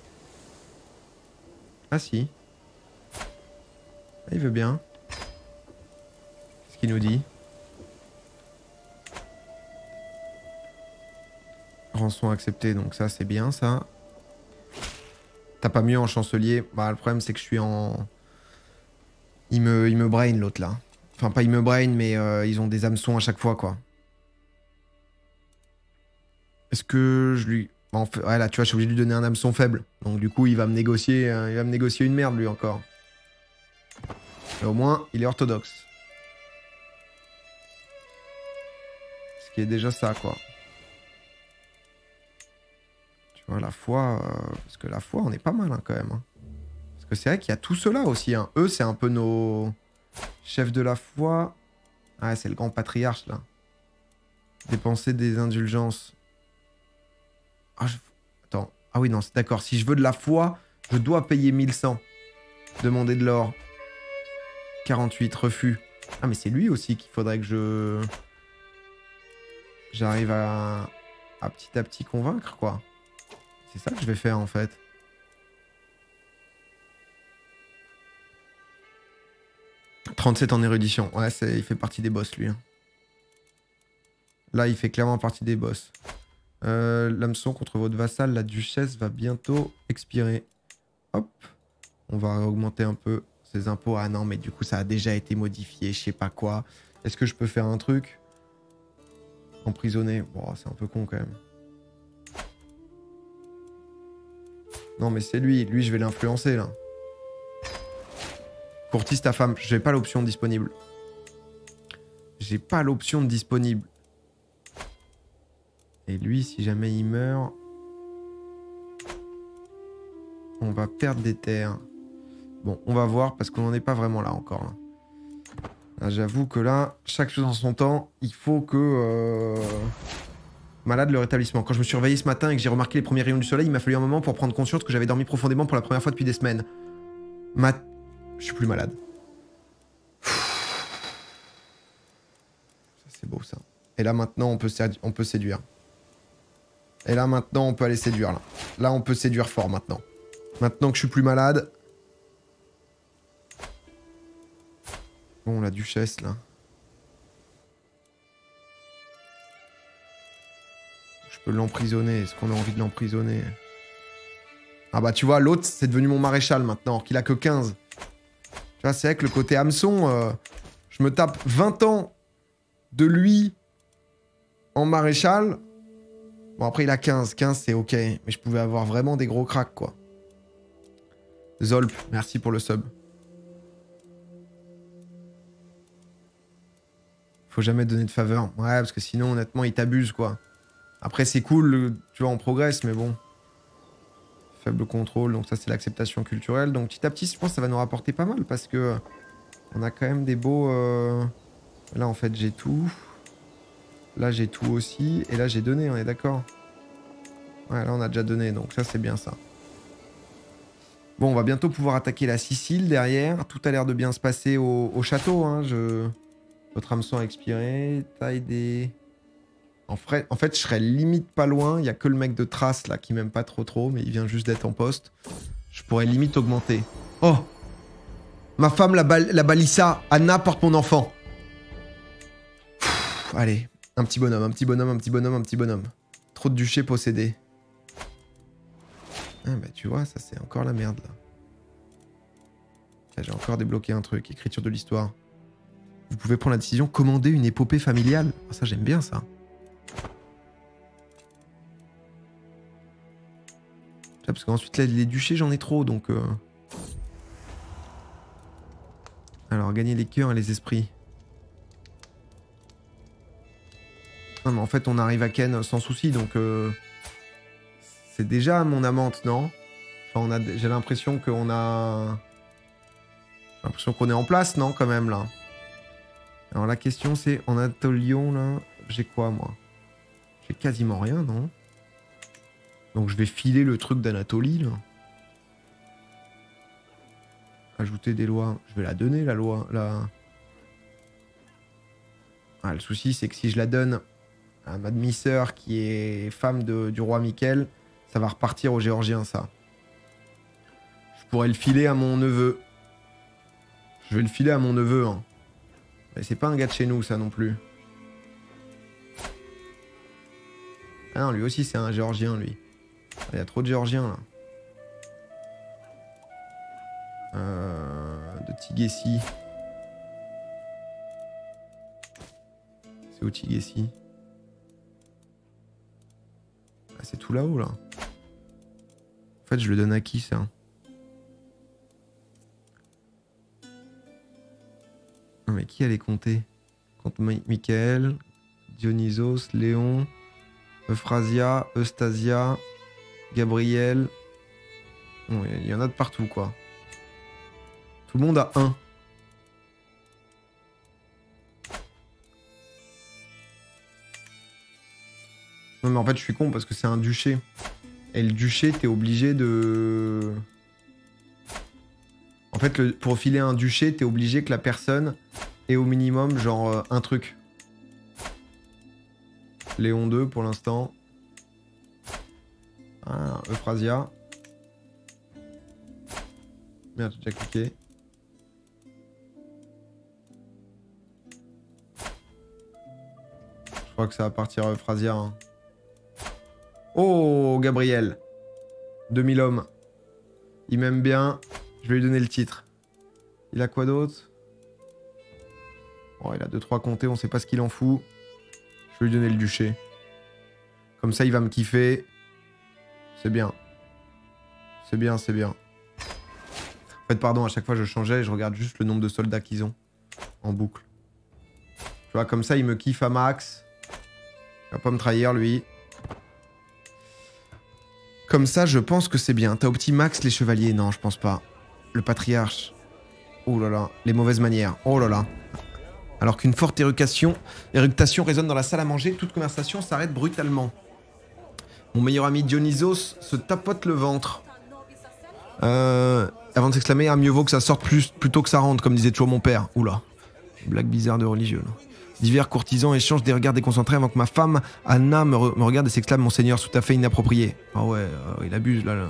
Ah, si. Ah, il veut bien. Qu'est-ce qu'il nous dit? Rançon acceptée, donc ça, c'est bien, ça. T'as pas mieux en chancelier? Bah, le problème, c'est que je suis en... Il me brain, l'autre, là. Enfin, pas il me brain, mais ils ont des hameçons à chaque fois, quoi. Est-ce que je lui... Bon, en fait, ouais, là, tu vois, je suis obligé de lui donner un hameçon faible. Donc, du coup, il va me négocier une merde, lui, encore. Mais au moins, il est orthodoxe. Ce qui est déjà ça, quoi. la foi, parce que la foi, on est pas mal hein, quand même. Hein. Parce que c'est vrai qu'il y a tout cela aussi. Hein. Eux, c'est un peu nos chefs de la foi. Ah, c'est le grand patriarche, là. Dépenser des indulgences. Ah, attends. Ah oui, non, c'est d'accord. Si je veux de la foi, je dois payer 1100. Demander de l'or. 48, refus. Ah, mais c'est lui aussi qu'il faudrait que j'arrive à petit convaincre, quoi. C'est ça que je vais faire, en fait. « 37 en érudition. » Ouais, il fait partie des boss, lui. Hein. Là, il fait clairement partie des boss. L'hameçon contre votre vassal, la duchesse, va bientôt expirer. Hop. On va augmenter un peu ses impôts. Ah non, mais du coup, ça a déjà été modifié, je sais pas quoi. Est-ce que je peux faire un truc? Emprisonner. Bon, c'est un peu con, quand même. Non, mais c'est lui. Lui, je vais l'influencer, là. Courtise ta femme. J'ai pas l'option disponible. J'ai pas l'option disponible. Et lui, si jamais il meurt... On va perdre des terres. Bon, on va voir, parce qu'on n'en est pas vraiment là encore. Là. Là, j'avoue que là, chaque chose en son temps, il faut que... Malade le rétablissement. Quand je me suis réveillé ce matin et que j'ai remarqué les premiers rayons du soleil, il m'a fallu un moment pour prendre conscience que j'avais dormi profondément pour la première fois depuis des semaines. Je suis plus malade. Ça, c'est beau, ça. Et là, maintenant, on peut séduire. Et là, maintenant, on peut aller séduire, là. Là, on peut séduire fort, maintenant. Maintenant que je suis plus malade... Bon, la duchesse, là. Je peux l'emprisonner. Est-ce qu'on a envie de l'emprisonner? Ah bah, tu vois, l'autre, c'est devenu mon maréchal, maintenant, alors qu'il a que 15. Tu vois, c'est vrai que le côté hameçon, je me tape 20 ans de lui en maréchal. Bon, après, il a 15. 15, c'est ok. Mais je pouvais avoir vraiment des gros cracks, quoi. Zolp, merci pour le sub. Faut jamais donner de faveur. Ouais, parce que sinon, honnêtement, il t'abuse, quoi. Après, c'est cool, tu vois, on progresse, mais bon. Faible contrôle, donc ça, c'est l'acceptation culturelle. Donc, petit à petit, je pense que ça va nous rapporter pas mal, parce que on a quand même des beaux... Là, en fait, j'ai tout. Là, j'ai tout aussi. Et là, j'ai donné, on est d'accord? Ouais, là, on a déjà donné, donc ça, c'est bien, ça. Bon, on va bientôt pouvoir attaquer la Sicile, derrière. Tout a l'air de bien se passer au château, hein, Votre hameçon a expiré. Taille des... En fait, je serais limite pas loin. Il n'y a que le mec de Trace, là, qui m'aime pas trop, mais il vient juste d'être en poste. Je pourrais limite augmenter. Oh! Ma femme, la balissa. Anna porte mon enfant. Pff, allez. Un petit bonhomme, un petit bonhomme, un petit bonhomme, un petit bonhomme. Trop de duchés possédés. Ah bah tu vois, ça c'est encore la merde, là. J'ai encore débloqué un truc. Écriture de l'histoire. Vous pouvez prendre la décision, commander une épopée familiale. Oh, ça, j'aime bien, ça. Parce qu'ensuite, les duchés, j'en ai trop, donc... Alors, gagner les cœurs et les esprits. Non, mais en fait, on arrive à Ken sans souci, donc... C'est déjà mon amante, non? Enfin, j'ai l'impression qu'on a... J'ai l'impression qu'on est en place, non, quand même, là? Alors, la question, c'est... En Anatolion, là... J'ai quoi, moi? J'ai quasiment rien, non? Donc, je vais filer le truc d'Anatolie, là. Ajouter des lois. Je vais la donner, la loi, là. Ah, le souci, c'est que si je la donne à ma demi-sœur, qui est femme du roi Michael, ça va repartir aux Géorgiens, ça. Je pourrais le filer à mon neveu. Je vais le filer à mon neveu, hein. Mais c'est pas un gars de chez nous, ça, non plus. Ah non, lui aussi, c'est un Géorgien, lui. Il y a trop de Géorgiens, là. De Tigessi. C'est où Tigessi? Ah, c'est tout là-haut, là. En fait, je le donne à qui, ça? Non, mais qui allait compter? Contre Michael, Dionysos, Léon, Euphrasia, Eustasia, Gabriel. Bon, il y en a de partout, quoi. Tout le monde a un. Non, mais en fait, je suis con parce que c'est un duché. Et le duché, t'es obligé de... En fait, pour filer un duché, t'es obligé que la personne ait au minimum, genre, un truc. Léon 2 pour l'instant. Ah, Euphrasia. Merde, j'ai déjà cliqué. Je crois que ça va partir Euphrasia. Hein. Oh, Gabriel. 2000 hommes. Il m'aime bien. Je vais lui donner le titre. Il a quoi d'autre? Oh, il a 2-3 comtés, on sait pas ce qu'il en fout. Je vais lui donner le duché. Comme ça, il va me kiffer. C'est bien. C'est bien, c'est bien. En fait, pardon, à chaque fois je changeais et je regarde juste le nombre de soldats qu'ils ont. En boucle. Tu vois, comme ça, il me kiffe à max. Il va pas me trahir, lui. Comme ça, je pense que c'est bien. T'as opti max les chevaliers? Non, je pense pas. Le patriarche. Oh là là. Les mauvaises manières. Oh là là. Alors qu'une forte éructation résonne dans la salle à manger, toute conversation s'arrête brutalement. Mon meilleur ami Dionysos se tapote le ventre. Avant de s'exclamer, ah, mieux vaut que ça sorte plutôt que ça rentre, comme disait toujours mon père. Oula. Blague bizarre de religieux, là. Divers courtisans échangent des regards déconcentrés avant que ma femme, Anna, me regarde et s'exclame: Monseigneur, tout à fait inapproprié. Ah ouais, il abuse, là.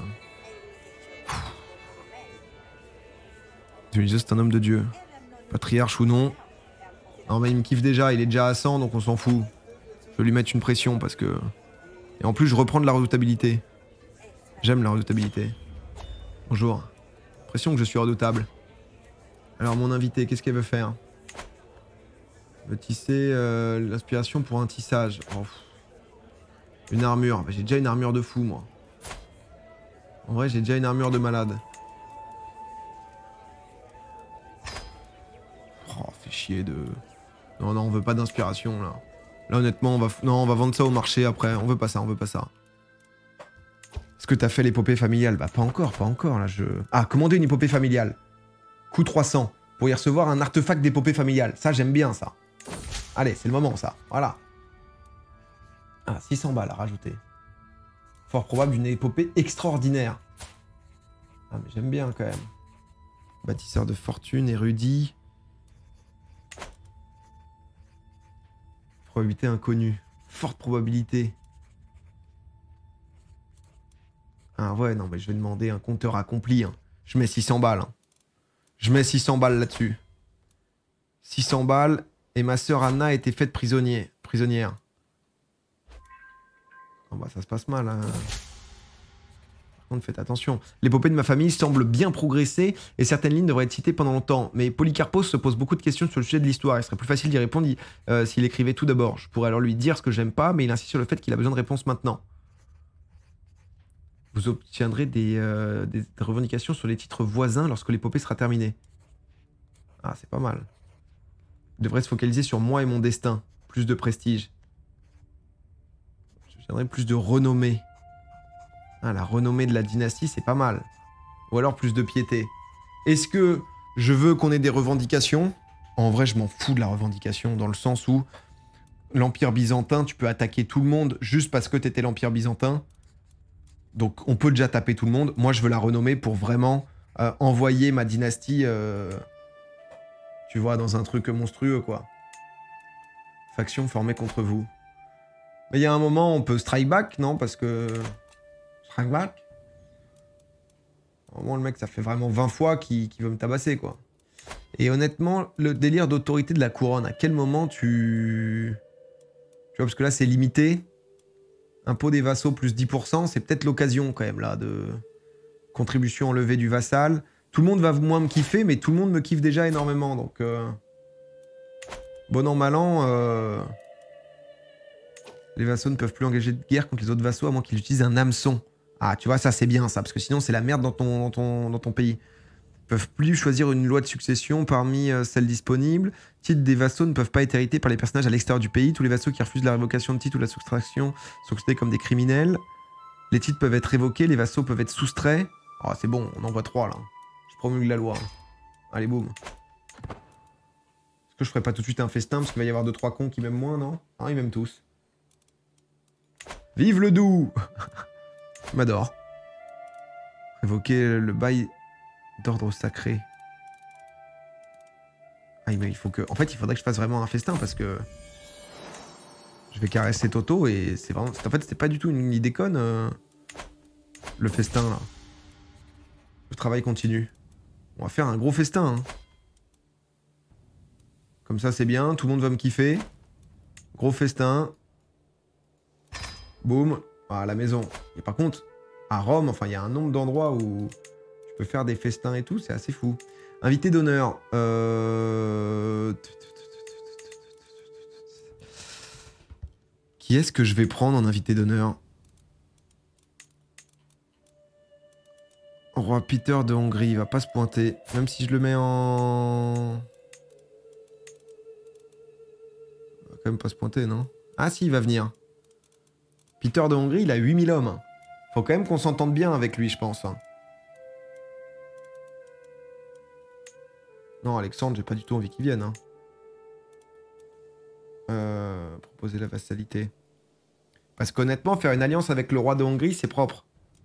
Dionysos, c'est un homme de Dieu. Patriarche ou non. Non, mais il me kiffe déjà, il est déjà à 100, donc on s'en fout. Je vais lui mettre une pression parce que... Et en plus, je reprends de la redoutabilité. J'aime la redoutabilité. Bonjour. Impression que je suis redoutable. Alors, mon invité, qu'est-ce qu'elle veut faire? Elle veut tisser l'inspiration pour un tissage. Oh. Une armure. Bah, j'ai déjà une armure de fou, moi. En vrai, j'ai déjà une armure de malade. Oh, fait chier de... Non, non, on veut pas d'inspiration, là. Là, honnêtement, on va vendre ça au marché après. On veut pas ça, on veut pas ça. Est-ce que t'as fait l'épopée familiale? Bah, pas encore, là, Ah, commander une épopée familiale. Coût 300. Pour y recevoir un artefact d'épopée familiale. Ça, j'aime bien, ça. Allez, c'est le moment, ça. Voilà. Ah, 600 balles à rajouter. Fort probable d'une épopée extraordinaire. Ah, mais j'aime bien, quand même. Bâtisseur de fortune, érudit. Probabilité inconnue. Forte probabilité. Ah ouais, non, mais je vais demander un compteur accompli. Hein. Je mets 600 balles. Hein. Je mets 600 balles là-dessus. 600 balles. Et ma sœur Anna a été faite prisonnière. Oh bah ça se passe mal. Hein. Par contre, faites attention. L'épopée de ma famille semble bien progresser et certaines lignes devraient être citées pendant longtemps. Mais Polycarpos se pose beaucoup de questions sur le sujet de l'histoire. Il serait plus facile d'y répondre s'il écrivait tout d'abord. Je pourrais alors lui dire ce que j'aime pas, mais il insiste sur le fait qu'il a besoin de réponses maintenant. Vous obtiendrez des revendications sur les titres voisins lorsque l'épopée sera terminée. Ah, c'est pas mal. Il devrait se focaliser sur moi et mon destin. Plus de prestige. J'obtiendrai plus de renommée. Ah, la renommée de la dynastie, c'est pas mal. Ou alors plus de piété. Est-ce que je veux qu'on ait des revendications? En vrai, je m'en fous de la revendication, dans le sens où l'Empire byzantin, tu peux attaquer tout le monde juste parce que t'étais l'Empire byzantin. Donc, on peut déjà taper tout le monde. Moi, je veux la renommer pour vraiment envoyer ma dynastie, tu vois, dans un truc monstrueux, quoi. Faction formée contre vous. Mais il y a un moment, on peut strike back, non? Parce que... Strike back? Au moment, le mec, ça fait vraiment 20 fois qu'il veut me tabasser, quoi. Et honnêtement, le délire d'autorité de la couronne, à quel moment tu... Tu vois, parce que là, c'est limité. Impôt des vassaux plus 10%, c'est peut-être l'occasion, quand même, là, de... Contribution enlevée du vassal. Tout le monde va moins me kiffer, mais tout le monde me kiffe déjà énormément, donc... Bon an, mal an... Les vassaux ne peuvent plus engager de guerre contre les autres vassaux à moins qu'ils utilisent un hameçon. Ah, tu vois, ça c'est bien ça, parce que sinon c'est la merde dans ton pays. Ils peuvent plus choisir une loi de succession parmi celles disponibles. Titres des vassaux ne peuvent pas être hérités par les personnages à l'extérieur du pays. Tous les vassaux qui refusent la révocation de titre ou la soustraction sont considérés comme des criminels. Les titres peuvent être révoqués, les vassaux peuvent être soustraits. Oh, c'est bon, on en voit 3 là. Je promulgue la loi. Allez, boum. Est-ce que je ferais pas tout de suite un festin parce qu'il va y avoir 2-3 cons qui m'aiment moins, non? Ah, ils m'aiment tous. Vive le doux. Je m'adore. Révoquer le bail d'ordre sacré. Ah, mais il faut que... En fait, il faudrait que je fasse vraiment un festin parce que... Je vais caresser Toto et c'est vraiment... En fait, c'était pas du tout une idée conne, le festin, là. Le travail continue. On va faire un gros festin, hein. Comme ça, c'est bien. Tout le monde va me kiffer. Gros festin. Boum. À la maison. Et par contre, à Rome, enfin, il y a un nombre d'endroits où tu peux faire des festins et tout. C'est assez fou. Invité d'honneur. Qui est-ce que je vais prendre en invité d'honneur? Roi Peter de Hongrie, il va pas se pointer. Même si je le mets en... Il va quand même pas se pointer, non? Ah si, il va venir. Peter de Hongrie, il a 8000 hommes. Faut quand même qu'on s'entende bien avec lui, je pense. Non, Alexandre, j'ai pas du tout envie qu'il vienne. Hein. Proposer la vassalité. Parce qu'honnêtement, faire une alliance avec le roi de Hongrie, c'est propre.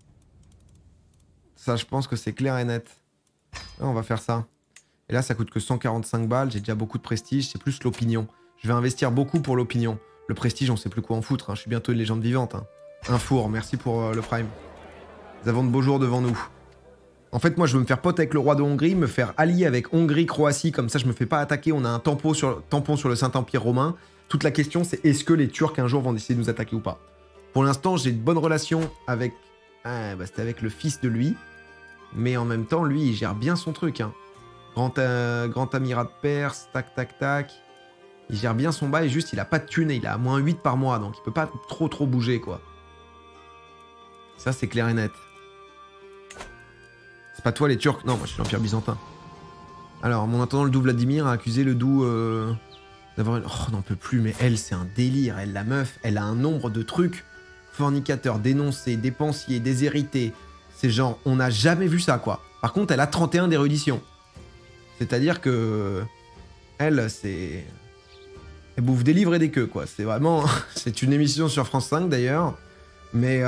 Ça, je pense que c'est clair et net. Là, on va faire ça. Et là, ça coûte que 145 balles. J'ai déjà beaucoup de prestige. C'est plus l'opinion. Je vais investir beaucoup pour l'opinion. Le prestige, on sait plus quoi en foutre. Hein. Je suis bientôt une légende vivante. Hein. Un four. Merci pour le prime. Nous avons de beaux jours devant nous. En fait, moi, je veux me faire pote avec le roi de Hongrie, me faire allier avec Hongrie, Croatie. Comme ça, je me fais pas attaquer. On a un tampon sur le Saint-Empire romain. Toute la question, c'est est-ce que les Turcs, un jour, vont essayer de nous attaquer ou pas? Pour l'instant, j'ai de bonnes relations avec... Ah, bah, c'était avec le fils de lui. Mais en même temps, lui, il gère bien son truc. Hein. Grand amirat de Perse, tac, tac, tac. Il gère bien son bail, juste, il a pas de thune et il a à moins 8 par mois. Donc, il peut pas trop bouger, quoi. Ça, c'est clair et net. C'est pas toi, les Turcs. Non, moi, je suis l'Empire byzantin. Alors, mon intendant, le doux Vladimir, a accusé le doux... d'avoir une... Oh, n'en peut plus, mais elle, c'est un délire. Elle, la meuf, elle a un nombre de trucs. Fornicateur, dénoncé, dépensier, déshérité. C'est genre, on n'a jamais vu ça, quoi. Par contre, elle a 31 d'érudition. C'est-à-dire que... Elle, c'est... Elle bouffe des livres et des queues, quoi. C'est vraiment... C'est une émission sur France 5, d'ailleurs. Mais...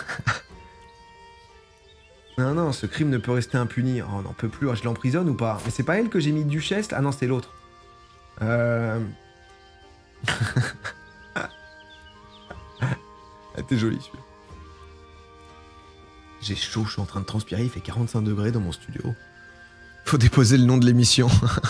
Non, ce crime ne peut rester impuni. Oh, on n'en peut plus. Oh, je l'emprisonne ou pas? Mais c'est pas elle que j'ai mis duchesse? Ah non, c'est l'autre. T'es jolie, celui-là. J'ai chaud, je suis en train de transpirer, il fait 45 degrés dans mon studio. Faut déposer le nom de l'émission.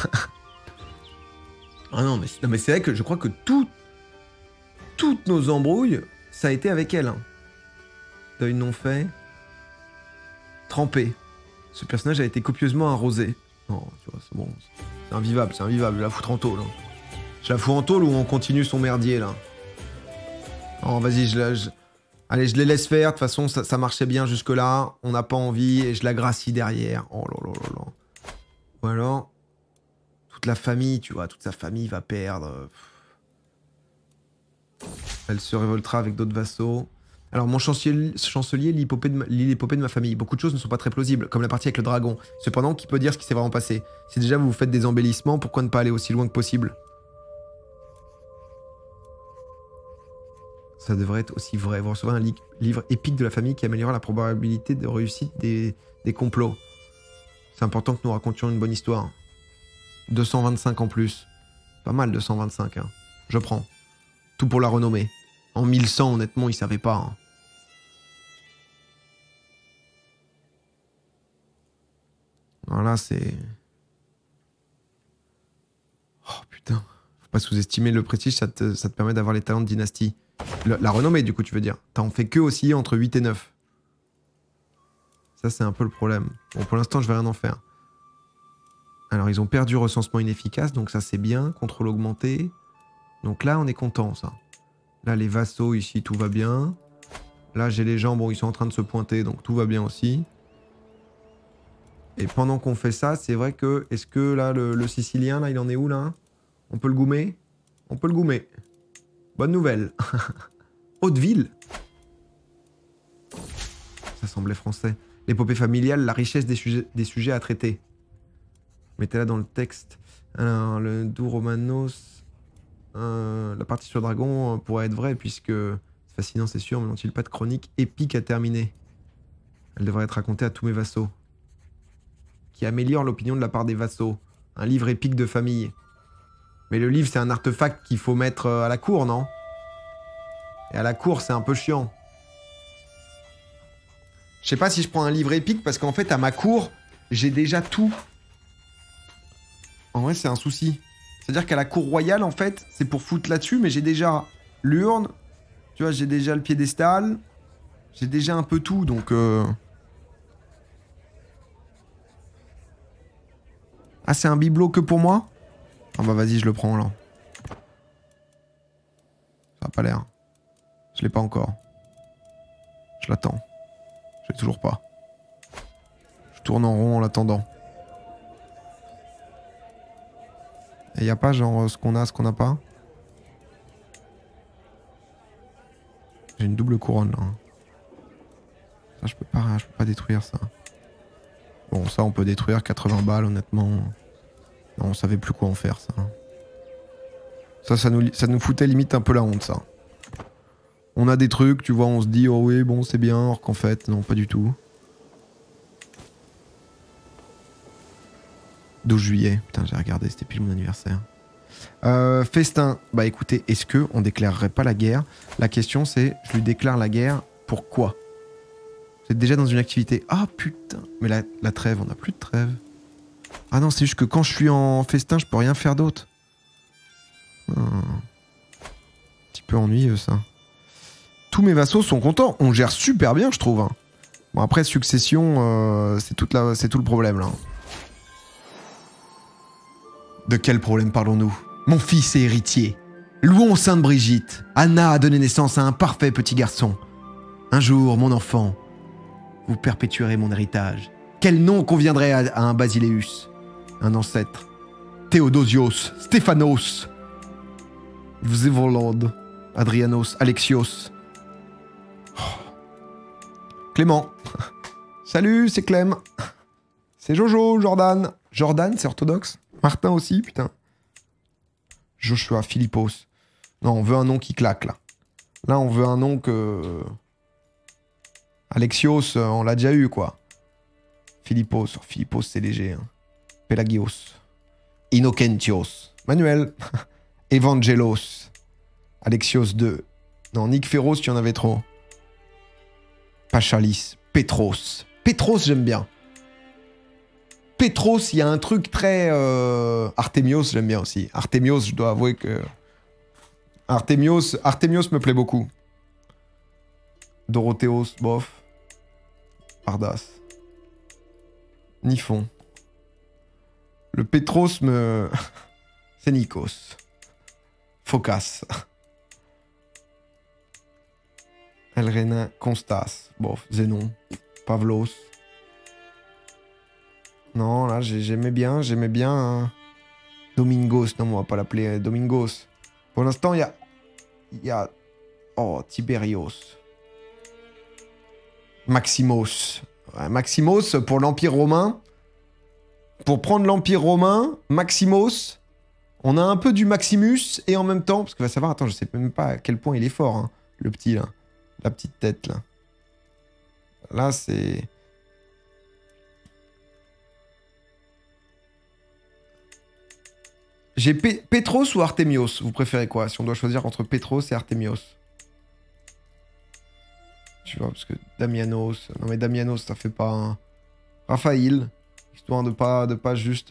Ah non, mais c'est vrai que je crois que toutes nos embrouilles, ça a été avec elle. Hein. Deuil non fait. Trempé. Ce personnage a été copieusement arrosé. Non, tu vois, c'est bon. C'est invivable, c'est invivable. Je la foutre en tôle. Hein. Je la fous en tôle ou on continue son merdier, là? Non, vas-y, allez, je les laisse faire. De toute façon, ça marchait bien jusque-là. On n'a pas envie et je la gracie derrière. Oh là là là là. Ou alors, toute la famille, tu vois, toute sa famille va perdre. Elle se révoltera avec d'autres vassaux. Alors, mon chancelier lit l'épopée de ma famille. Beaucoup de choses ne sont pas très plausibles, comme la partie avec le dragon. Cependant, qui peut dire ce qui s'est vraiment passé? Si déjà vous faites des embellissements, pourquoi ne pas aller aussi loin que possible? Ça devrait être aussi vrai. Vous recevrez un livre épique de la famille qui améliorera la probabilité de réussite des complots. C'est important que nous racontions une bonne histoire. 225 en plus. Pas mal 225. Hein. Je prends. Tout pour la renommée. En 1100, honnêtement, ils savaient pas. Hein. Voilà, c'est... Oh putain. Faut pas sous-estimer le prestige, ça te permet d'avoir les talents de dynastie. La renommée, du coup, tu veux dire. T'en fais que aussi entre 8 et 9. Ça, c'est un peu le problème. Bon, pour l'instant, je vais rien en faire. Alors, ils ont perdu recensement inefficace, donc ça, c'est bien. Contrôle augmenté. Donc là, on est content, ça. Là, les vassaux, ici, tout va bien. Là, j'ai les gens, bon, ils sont en train de se pointer, donc tout va bien aussi. Et pendant qu'on fait ça, c'est vrai que... Est-ce que, là, le Sicilien, là, il en est où, là? On peut le goumer? On peut le goumer. Bonne nouvelle. Hauteville. ça semblait français. L'épopée familiale, la richesse des sujets à traiter. Mettez-la dans le texte. Alors, le doux Romanos... la partie sur le dragon pourrait être vraie, puisque... C'est fascinant, c'est sûr, mais n'ont-ils pas de chronique épique à terminer? Elle devrait être racontée à tous mes vassaux. Qui améliore l'opinion de la part des vassaux. Un livre épique de famille. Mais le livre, c'est un artefact qu'il faut mettre à la cour, non? Et à la cour, c'est un peu chiant. Je sais pas si je prends un livre épique, parce qu'en fait, à ma cour, j'ai déjà tout. En vrai, c'est un souci. C'est-à-dire qu'à la cour royale, en fait, c'est pour foutre là-dessus, mais j'ai déjà l'urne, tu vois, j'ai déjà le piédestal, j'ai déjà un peu tout, donc... Ah, c'est un bibelot que pour moi? Ah bah vas-y, je le prends, là. Ça a pas l'air. Je l'ai pas encore. Je l'attends. Je l'ai toujours pas. Je tourne en rond en l'attendant. Et y a pas genre ce qu'on a, ce qu'on n'a pas? J'ai une double couronne là. Ça je peux pas détruire ça. Bon ça on peut détruire 80 balles honnêtement. Non on savait plus quoi en faire ça. Ça nous foutait limite un peu la honte ça. On a des trucs, tu vois, on se dit oh oui bon c'est bien, alors qu'en fait non pas du tout. 12 juillet, putain j'ai regardé, c'était pile mon anniversaire. Festin, bah écoutez, est-ce que on déclarerait pas la guerre? La question c'est, je lui déclare la guerre, pourquoi? Vous êtes déjà dans une activité. Ah putain, mais la trêve, on n'a plus de trêve. Ah non, c'est juste que quand je suis en festin, je peux rien faire d'autre. Un petit peu ennuyeux ça. Tous mes vassaux sont contents, on gère super bien je trouve. Hein. Bon après succession, c'est tout le problème là. De quel problème parlons-nous? Mon fils est héritier. Louons Sainte Brigitte. Anna a donné naissance à un parfait petit garçon. Un jour, mon enfant, vous perpétuerez mon héritage. Quel nom conviendrait à un Basileus? Un ancêtre. Théodosios, Stéphanos, Vsevolod, Adrianos, Alexios. Oh. Clément. Salut, c'est Clem. C'est Jojo, Jordan. Jordan, c'est orthodoxe? Martin aussi, putain. Joshua, Philippos. Non, on veut un nom qui claque, là. Là, on veut un nom que... Alexios, on l'a déjà eu, quoi. Philippos. Philippos, c'est léger. Hein. Pelagios. Innocentios. Manuel. Evangelos. Alexios 2. Non, Nick Ferros, tu en avais trop. Pachalis. Petros. Petros, j'aime bien. Petros, il y a un truc très... Artemios, j'aime bien aussi. Artemios, je dois avouer que... Artemios me plaît beaucoup. Dorothéos, bof. Pardas. Niphon. Le Petros me... C'est Nikos. Phocas. Elrena, Constas. Bof. Zénon. Pavlos. Non, là, j'aimais bien, hein. Domingos, non, on va pas l'appeler Domingos. Pour l'instant, il y a... Oh, Tiberios. Maximos. Ouais, Maximos, pour l'Empire romain. Pour prendre l'Empire romain, Maximos, on a un peu du Maximus, et en même temps... Parce que va savoir, attends, je sais même pas à quel point il est fort, hein, le petit, là. La petite tête, là. Là, c'est... J'ai Petros ou Artemios? Vous préférez quoi? Si on doit choisir entre Petros et Artemios. Tu vois, parce que Damianos... Non mais Damianos, ça fait pas un... Raphaël. Histoire de pas juste...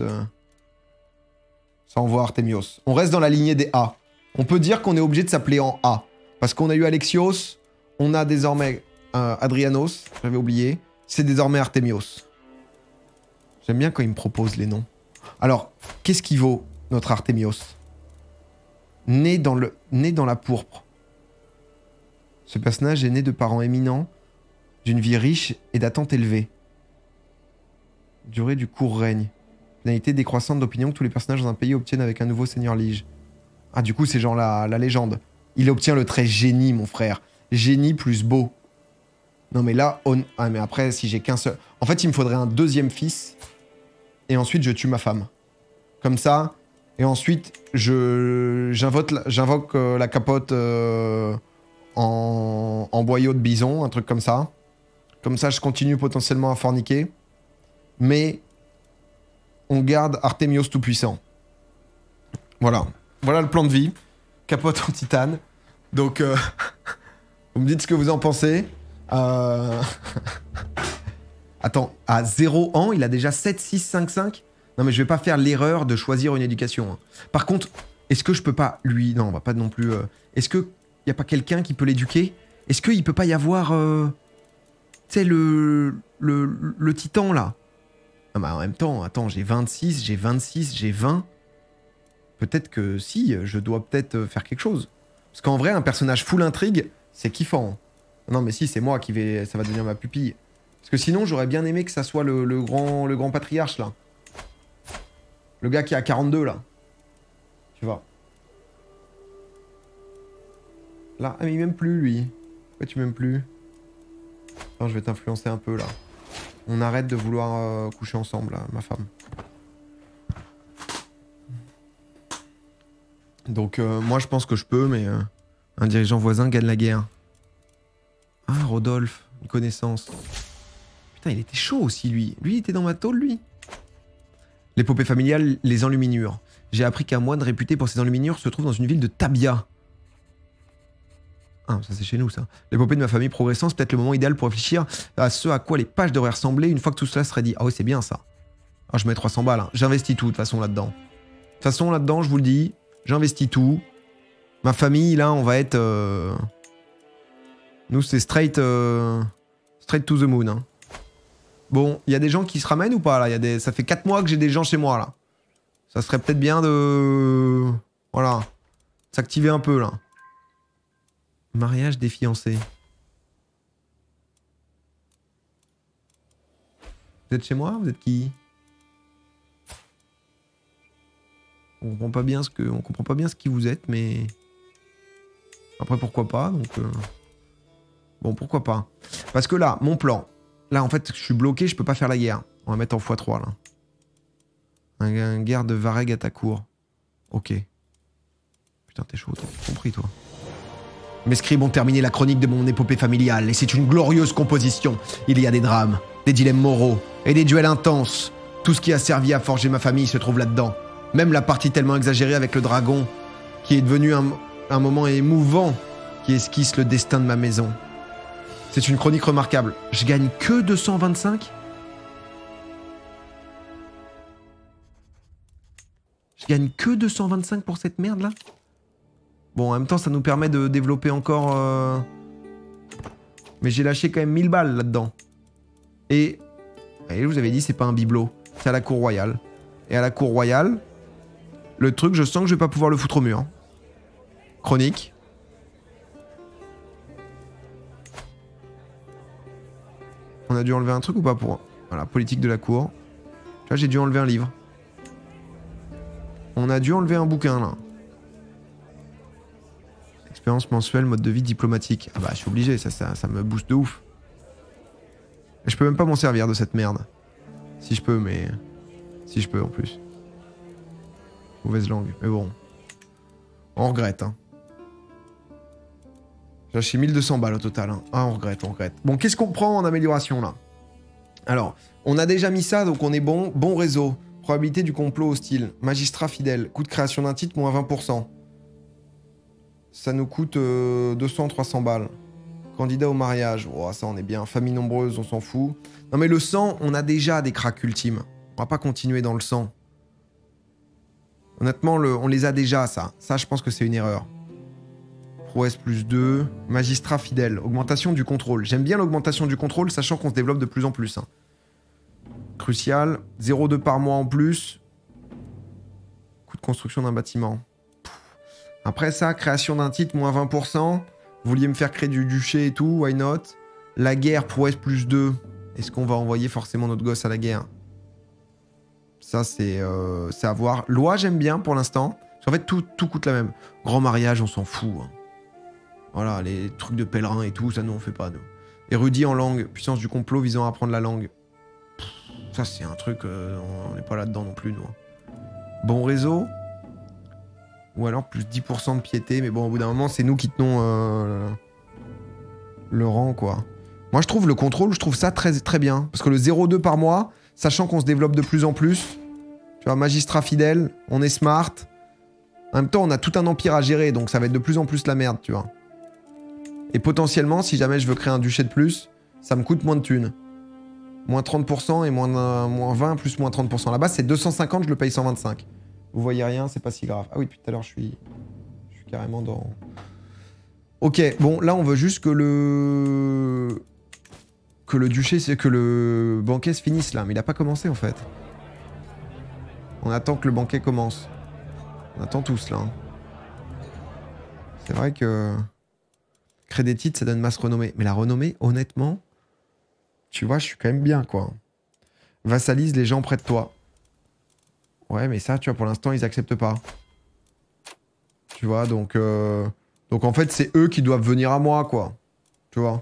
Ça envoie Artemios. On reste dans la lignée des A. On peut dire qu'on est obligé de s'appeler en A. Parce qu'on a eu Alexios, on a désormais Adrianos, j'avais oublié. C'est désormais Artemios. J'aime bien quand il me propose les noms. Alors, qu'est-ce qui vaut notre Artemios? Né dans la pourpre. Ce personnage est né de parents éminents, d'une vie riche et d'attentes élevées. Durée du court règne. Finalité décroissante d'opinion que tous les personnages dans un pays obtiennent avec un nouveau seigneur lige. Ah, du coup, c'est genre la légende. Il obtient le trait génie, mon frère. Génie plus beau. Non, mais là, ah, mais après, si j'ai qu'un seul... En fait, il me faudrait un deuxième fils. Et ensuite, je tue ma femme. Comme ça. Et ensuite, j'invoque la capote en boyau de bison, un truc comme ça. Comme ça, je continue potentiellement à forniquer. Mais on garde Artemios tout-puissant. Voilà. Voilà le plan de vie. Capote en titane. Donc, vous me dites ce que vous en pensez. Attends, à 0 ans, il a déjà 7, 6, 5, 5. Non, mais je vais pas faire l'erreur de choisir une éducation. Hein. Par contre, est-ce que je peux pas... Lui, non, on va pas non plus... Est-ce qu'il y a pas quelqu'un qui peut l'éduquer? Est-ce qu'il peut pas y avoir... tu sais, le titan, là? Ah bah en même temps, attends, j'ai 26, j'ai 26, j'ai 20. Peut-être que si, je dois peut-être faire quelque chose. Parce qu'en vrai, un personnage full intrigue, c'est kiffant. Non, mais si, c'est moi qui vais... Ça va devenir ma pupille. Parce que sinon, j'aurais bien aimé que ça soit le grand patriarche, là. Le gars qui a 42, là. Tu vois. Là, ah, mais il m'aime plus, lui. Pourquoi tu m'aimes plus? Attends, je vais t'influencer un peu, là. On arrête de vouloir coucher ensemble, là, ma femme. Donc, moi, je pense que je peux, mais... un dirigeant voisin gagne la guerre. Ah, Rodolphe, une connaissance. Putain, il était chaud aussi, lui. Lui, il était dans ma tôle, lui. L'épopée familiale, les enluminures. J'ai appris qu'un moine réputé pour ses enluminures se trouve dans une ville de Tabia. Ah, ça c'est chez nous, ça. L'épopée de ma famille progressant, c'est peut-être le moment idéal pour réfléchir à ce à quoi les pages devraient ressembler une fois que tout cela serait dit. Ah oui, c'est bien, ça. Ah, je mets 300 balles. Hein. J'investis tout, de toute façon, là-dedans. De toute façon, là-dedans, je vous le dis, j'investis tout. Ma famille, là, on va être... Nous, c'est straight to the moon, hein. Bon, il y a des gens qui se ramènent ou pas, là? Ça fait 4 mois que j'ai des gens chez moi, là. Ça serait peut-être bien de... Voilà. S'activer un peu, là. Mariage des fiancés. Vous êtes chez moi? Vous êtes qui? On comprend pas bien ce qui vous êtes, mais... Après, pourquoi pas, donc... Bon, pourquoi pas. Parce que là, mon plan... Là, en fait, je suis bloqué, je peux pas faire la guerre. On va mettre en x3, là. Un guerre de Vareg à ta cour. Ok. Putain, t'es chaud, t'as compris, toi. Mes scribes ont terminé la chronique de mon épopée familiale, et c'est une glorieuse composition. Il y a des drames, des dilemmes moraux, et des duels intenses. Tout ce qui a servi à forger ma famille se trouve là-dedans. Même la partie tellement exagérée avec le dragon, qui est devenu un moment émouvant, qui esquisse le destin de ma maison. C'est une chronique remarquable. Je gagne que 225 ? Je gagne que 225 pour cette merde là? Bon, en même temps, ça nous permet de développer encore... Mais j'ai lâché quand même 1000 balles là-dedans. Et je vous avais dit, c'est pas un bibelot. C'est à la cour royale. Et à la cour royale, le truc, je sens que je vais pas pouvoir le foutre au mur. Chronique. On a dû enlever un truc ou pas pour... Voilà, politique de la cour. Là, j'ai dû enlever un livre. On a dû enlever un bouquin, là. Expérience mensuelle, mode de vie diplomatique. Ah bah, je suis obligé, ça me booste de ouf. Et je peux même pas m'en servir de cette merde. Si je peux, mais... Si je peux, en plus. Mauvaise langue, mais bon. On regrette, hein. J'ai acheté 1200 balles au total. Hein. Ah, on regrette, on regrette. Bon, qu'est-ce qu'on prend en amélioration, là? Alors, on a déjà mis ça, donc on est bon. Bon réseau. Probabilité du complot hostile. Magistrat fidèle. Coût de création d'un titre, moins 20%. Ça nous coûte 200-300 balles. Candidat au mariage. Oh, ça, on est bien. Famille nombreuse, on s'en fout. Non, mais le sang, on a déjà des cracks ultimes. On va pas continuer dans le sang. Honnêtement, on les a déjà, ça. Ça, je pense que c'est une erreur. Prouesse plus 2. Magistrat fidèle. Augmentation du contrôle. J'aime bien l'augmentation du contrôle, sachant qu'on se développe de plus en plus. Hein. Crucial. 0,2 par mois en plus. Coût de construction d'un bâtiment. Après ça, création d'un titre, moins 20%. Vous vouliez me faire créer du duché et tout, why not? La guerre, prouesse plus 2. Est-ce qu'on va envoyer forcément notre gosse à la guerre? Ça, c'est à voir. Loi, j'aime bien pour l'instant. En fait, tout coûte la même. Grand mariage, on s'en fout. Hein. Voilà, les trucs de pèlerin et tout, ça, nous, on fait pas, nous. Érudit en langue. Puissance du complot visant à apprendre la langue. Ça, c'est un truc... on n'est pas là-dedans non plus, nous. Bon réseau. Ou alors plus 10% de piété. Mais bon, au bout d'un moment, c'est nous qui tenons le rang, quoi. Moi, je trouve le contrôle, je trouve ça très, très bien. Parce que le 0,2 par mois, sachant qu'on se développe de plus en plus... Tu vois, magistrat fidèle, on est smart. En même temps, on a tout un empire à gérer, donc ça va être de plus en plus la merde, tu vois. Et potentiellement, si jamais je veux créer un duché de plus, ça me coûte moins de thunes. Moins 30% et moins 20 plus moins 30%. La base, c'est 250, je le paye 125. Vous voyez rien, c'est pas si grave. Ah oui, depuis tout à l'heure, je suis carrément dans... Ok, bon, là, on veut juste que le duché, c'est que le banquet se finisse, là. Mais il a pas commencé, en fait. On attend que le banquet commence. On attend tous, là. C'est vrai que... Créer des titres, ça donne masse renommée. Mais la renommée, honnêtement, tu vois, je suis quand même bien, quoi. Vassalise les gens près de toi. Ouais, mais ça, tu vois, pour l'instant, ils acceptent pas. Tu vois, donc en fait, c'est eux qui doivent venir à moi, quoi. Tu vois.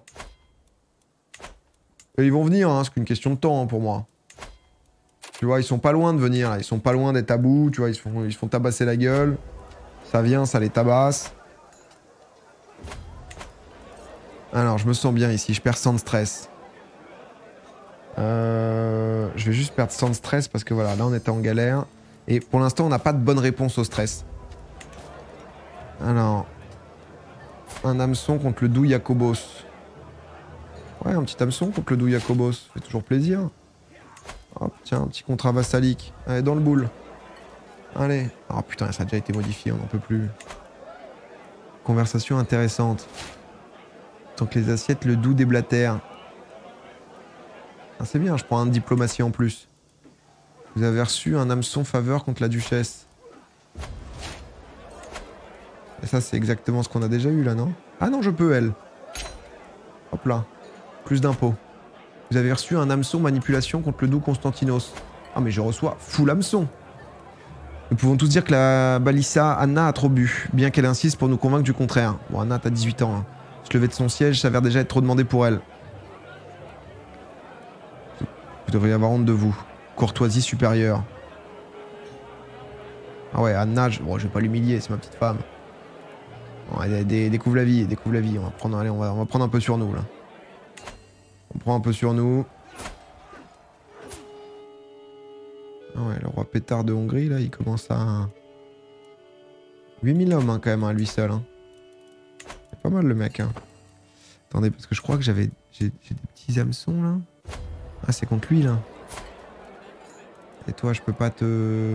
Et ils vont venir, hein, c'est qu'une question de temps, hein, pour moi. Tu vois, ils sont pas loin de venir, là. Ils sont pas loin d'être à bout, tu vois, ils se font tabasser la gueule. Ça vient, ça les tabasse. Alors, je me sens bien ici, je perds 100 de stress. Je vais juste perdre 100 de stress parce que voilà, là on était en galère. Et pour l'instant, on n'a pas de bonne réponse au stress. Alors, un hameçon contre le doux Jacobos. Ouais, un petit hameçon contre le doux Jacobos, ça fait toujours plaisir. Hop, tiens, un petit contrat vassalique. Allez, dans le boule. Allez. Oh putain, ça a déjà été modifié, on n'en peut plus. Conversation intéressante. Tant que les assiettes, le doux déblatère. Ah, c'est bien, je prends un de diplomatie en plus. Vous avez reçu un hameçon faveur contre la duchesse. Et ça, c'est exactement ce qu'on a déjà eu là, non? Ah non, je peux, elle. Hop là. Plus d'impôts. Vous avez reçu un hameçon manipulation contre le doux Constantinos. Ah, mais je reçois full hameçon. Nous pouvons tous dire que la balissa Anna a trop bu, bien qu'elle insiste pour nous convaincre du contraire. Bon, Anna, t'as 18 ans. Hein. Se lever de son siège s'avère déjà être trop demandé pour elle. Vous devriez avoir honte de vous. Courtoisie supérieure. Ah ouais, Anna, bon, je vais pas l'humilier, c'est ma petite femme. Bon, découvre la vie, découvre la vie. On va prendre, allez, on va prendre un peu sur nous, là. On prend un peu sur nous. Ah ouais, le roi pétard de Hongrie, là, il commence à... 8000 hommes, hein, quand même, à lui seul. Hein. C'est pas mal, le mec. Hein. Attendez, parce que je crois que j'ai des petits hameçons, là. Ah, c'est contre lui, là. Et toi, je peux pas te...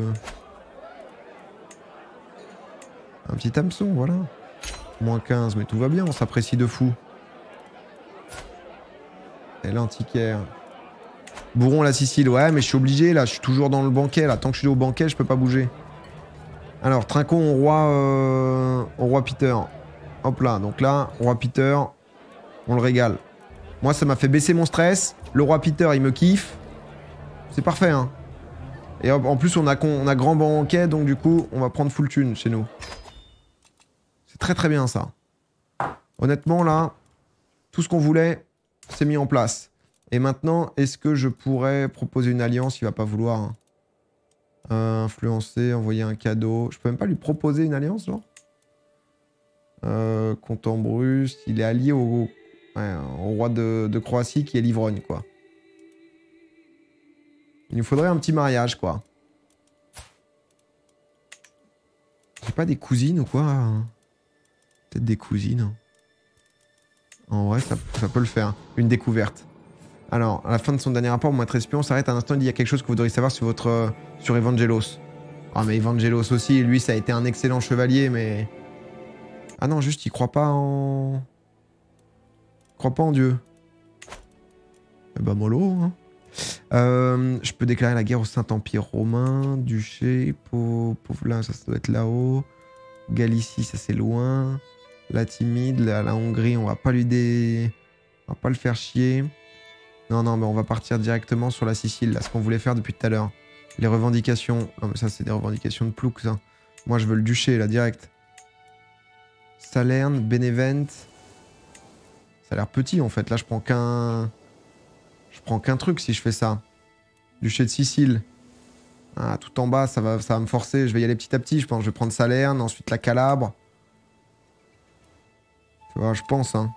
Un petit hameçon, voilà. Moins 15, mais tout va bien, on s'apprécie de fou. Et l'antiquaire. Bourron la Sicile, ouais, mais je suis obligé, là, je suis toujours dans le banquet, là. Tant que je suis au banquet, je peux pas bouger. Alors, trinquons au roi Peter. Hop là, donc là, roi Peter, on le régale. Moi, ça m'a fait baisser mon stress. Le roi Peter, il me kiffe. C'est parfait, hein. Et hop, en plus, on a grand banquet, donc du coup, on va prendre full thune chez nous. C'est très très bien, ça. Honnêtement, là, tout ce qu'on voulait, c'est mis en place. Et maintenant, est-ce que je pourrais proposer une alliance? Il va pas vouloir. Hein. Influencer, envoyer un cadeau. Je peux même pas lui proposer une alliance, genre? Compte en Bruce. Il est allié au roi de Croatie qui est l'ivrogne, quoi. Il nous faudrait un petit mariage, quoi. J'ai pas des cousines ou quoi? Peut-être des cousines. En vrai, ça peut le faire. Une découverte. Alors, à la fin de son dernier rapport, mon maître espion s'arrête un instant et dit il y a quelque chose que vous devriez savoir sur Evangelos. Ah, mais Evangelos aussi, lui, ça a été un excellent chevalier, mais... Ah non, juste, il croit pas en... Il croit pas en Dieu. Eh ben, mollo, hein. Je peux déclarer la guerre au Saint-Empire romain, duché, là, ça doit être là-haut. Galicie, ça c'est loin. La timide, la Hongrie, on va pas on va pas le faire chier. Non, non, mais on va partir directement sur la Sicile, là, ce qu'on voulait faire depuis tout à l'heure. Les revendications... Non, mais ça, c'est des revendications de plouc, ça. Moi, je veux le duché, là, direct. Salerne, Bénévent. Ça a l'air petit en fait. Là, je prends qu'un... Je prends qu'un truc si je fais ça. Duché de Sicile. Ah, tout en bas, ça va me forcer. Je vais y aller petit à petit, je pense. Je vais prendre Salerne, ensuite la Calabre. Tu vois, je pense, hein.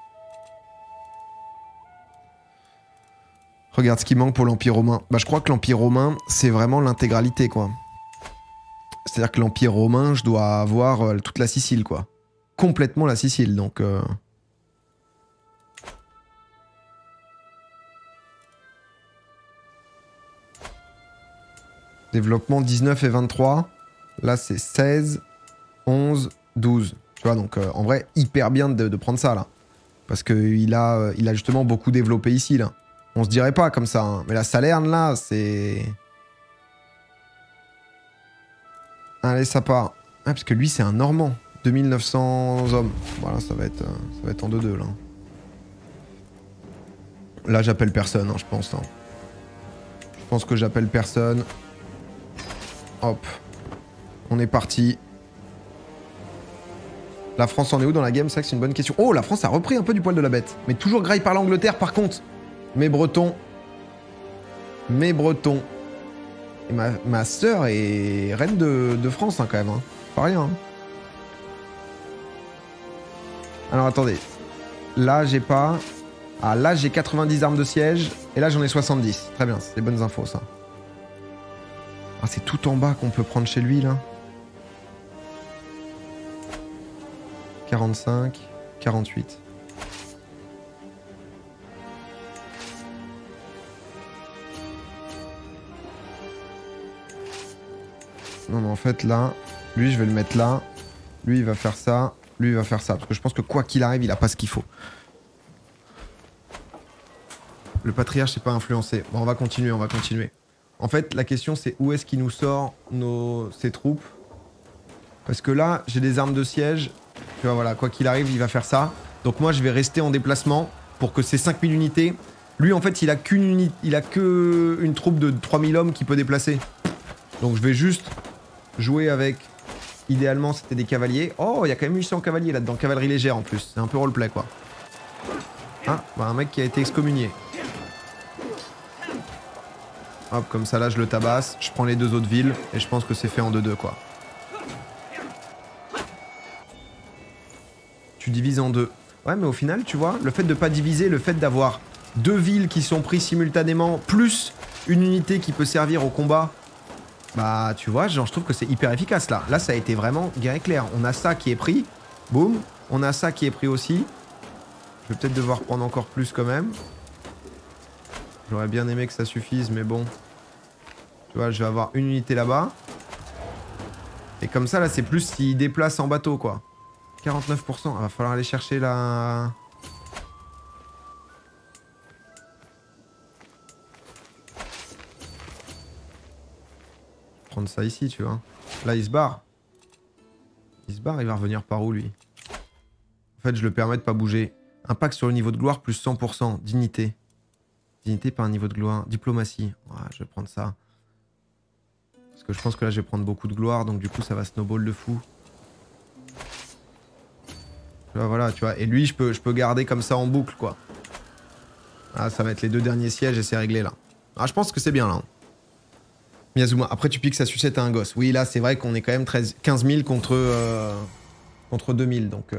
Regarde ce qui manque pour l'Empire romain. Bah, je crois que l'Empire romain, c'est vraiment l'intégralité, quoi. C'est-à-dire que l'Empire romain, je dois avoir toute la Sicile, quoi. Complètement la Sicile, donc... Développement 19 et 23. Là, c'est 16, 11, 12. Tu vois, donc en vrai, hyper bien de prendre ça, là. Parce qu'il a justement beaucoup développé ici, là. On se dirait pas comme ça, hein. Mais la Salerne, là, c'est... Allez, ça part. Ah, parce que lui, c'est un Normand. 2900 hommes. Voilà, ça va être en 2-2, là. Là, j'appelle personne, hein, je pense. Hein. Je pense que j'appelle personne. Hop. On est parti. La France en est où dans la game? C'est vrai que c'est une bonne question. Oh, la France a repris un peu du poil de la bête. Mais toujours graille par l'Angleterre, par contre. Mes Bretons. Mes Bretons. Et ma sœur est reine de France, hein, quand même. Hein. Pas rien. Hein. Alors, attendez. Là, j'ai pas... Ah, là, j'ai 90 armes de siège. Et là, j'en ai 70. Très bien, c'est des bonnes infos, ça. Ah, c'est tout en bas qu'on peut prendre chez lui, là. 45, 48. Non, mais en fait, là, lui, je vais le mettre là. Lui, il va faire ça. Lui, il va faire ça. Parce que je pense que quoi qu'il arrive, il a pas ce qu'il faut. Le patriarche s'est pas influencé. Bon, on va continuer, on va continuer. En fait, la question, c'est où est-ce qu'il nous sort ses troupes? Parce que là, j'ai des armes de siège. Tu vois, voilà, quoi qu'il arrive, il va faire ça. Donc moi, je vais rester en déplacement pour que ces 5000 unités... Lui, en fait, il a qu'une troupe de 3000 hommes qui peut déplacer. Donc je vais juste jouer avec... Idéalement, c'était des cavaliers. Oh, il y a quand même 800 cavaliers là-dedans. Cavalerie légère, en plus. C'est un peu roleplay, quoi. Ah, bah, un mec qui a été excommunié. Hop, comme ça, là, je le tabasse. Je prends les deux autres villes. Et je pense que c'est fait en 2-2, quoi. Tu divises en deux. Ouais, mais au final, tu vois, le fait de pas diviser, le fait d'avoir deux villes qui sont prises simultanément, plus une unité qui peut servir au combat, bah, tu vois, genre, je trouve que c'est hyper efficace, là. Là, ça a été vraiment guerre éclair. On a ça qui est pris. Boum. On a ça qui est pris aussi. Je vais peut-être devoir prendre encore plus, quand même. J'aurais bien aimé que ça suffise, mais bon. Tu vois, je vais avoir une unité là-bas. Et comme ça, là, c'est plus s'il déplace en bateau, quoi. 49%. Il va falloir aller chercher la... Prendre ça ici, tu vois. Là, il se barre. Il se barre, il va revenir par où, lui? En fait, je le permets de pas bouger. Impact sur le niveau de gloire, plus 100%. Dignité. Dignité par un niveau de gloire. Diplomatie. Ouais, je vais prendre ça. Parce que je pense que là, je vais prendre beaucoup de gloire. Donc, du coup, ça va snowball de fou. Voilà, tu vois. Et lui, je peux garder comme ça en boucle, quoi. Ah, ça va être les deux derniers sièges et c'est réglé, là. Ah, je pense que c'est bien, là. Miyazuma. Après, tu piques sa sucette à un gosse. Oui, là, c'est vrai qu'on est quand même 15 000 contre 2000, donc...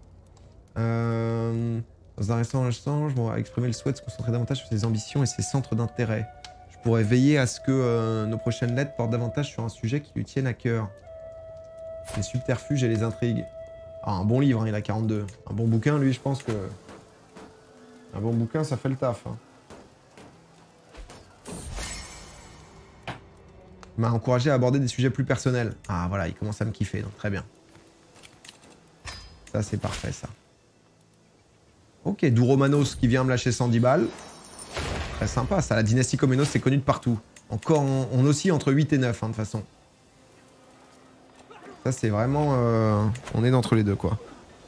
Dans un récent échange, on va exprimer le souhait de se concentrer davantage sur ses ambitions et ses centres d'intérêt. Je pourrais veiller à ce que nos prochaines lettres portent davantage sur un sujet qui lui tienne à cœur. Les subterfuges et les intrigues. Ah, un bon livre, hein, il a 42. Un bon bouquin, lui, je pense que... Un bon bouquin, ça fait le taf. Hein. Il m'a encouragé à aborder des sujets plus personnels. Ah, voilà, il commence à me kiffer, donc très bien. Ça, c'est parfait, ça. Ok, Douromanos qui vient me lâcher 110 balles. Très sympa, ça. La dynastie Komnenos, c'est connu de partout. Encore, on oscille entre 8 et 9, hein, de toute façon. Ça, c'est vraiment... on est d'entre les deux, quoi.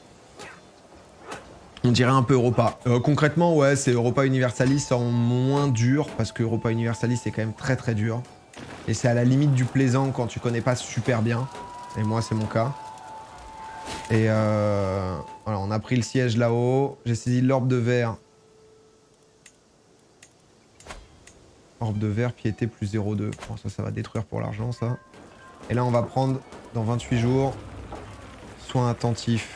On dirait un peu Europa. Concrètement, ouais, c'est Europa Universalis en moins dur, parce que Europa Universalis, c'est quand même très très dur. Et c'est à la limite du plaisant quand tu connais pas super bien. Et moi, c'est mon cas. Et voilà, on a pris le siège là-haut. J'ai saisi l'orbe de verre. Orbe de verre, piété plus 0,2. Bon, ça va détruire pour l'argent, ça. Et là, on va prendre, dans 28 jours, soin attentif.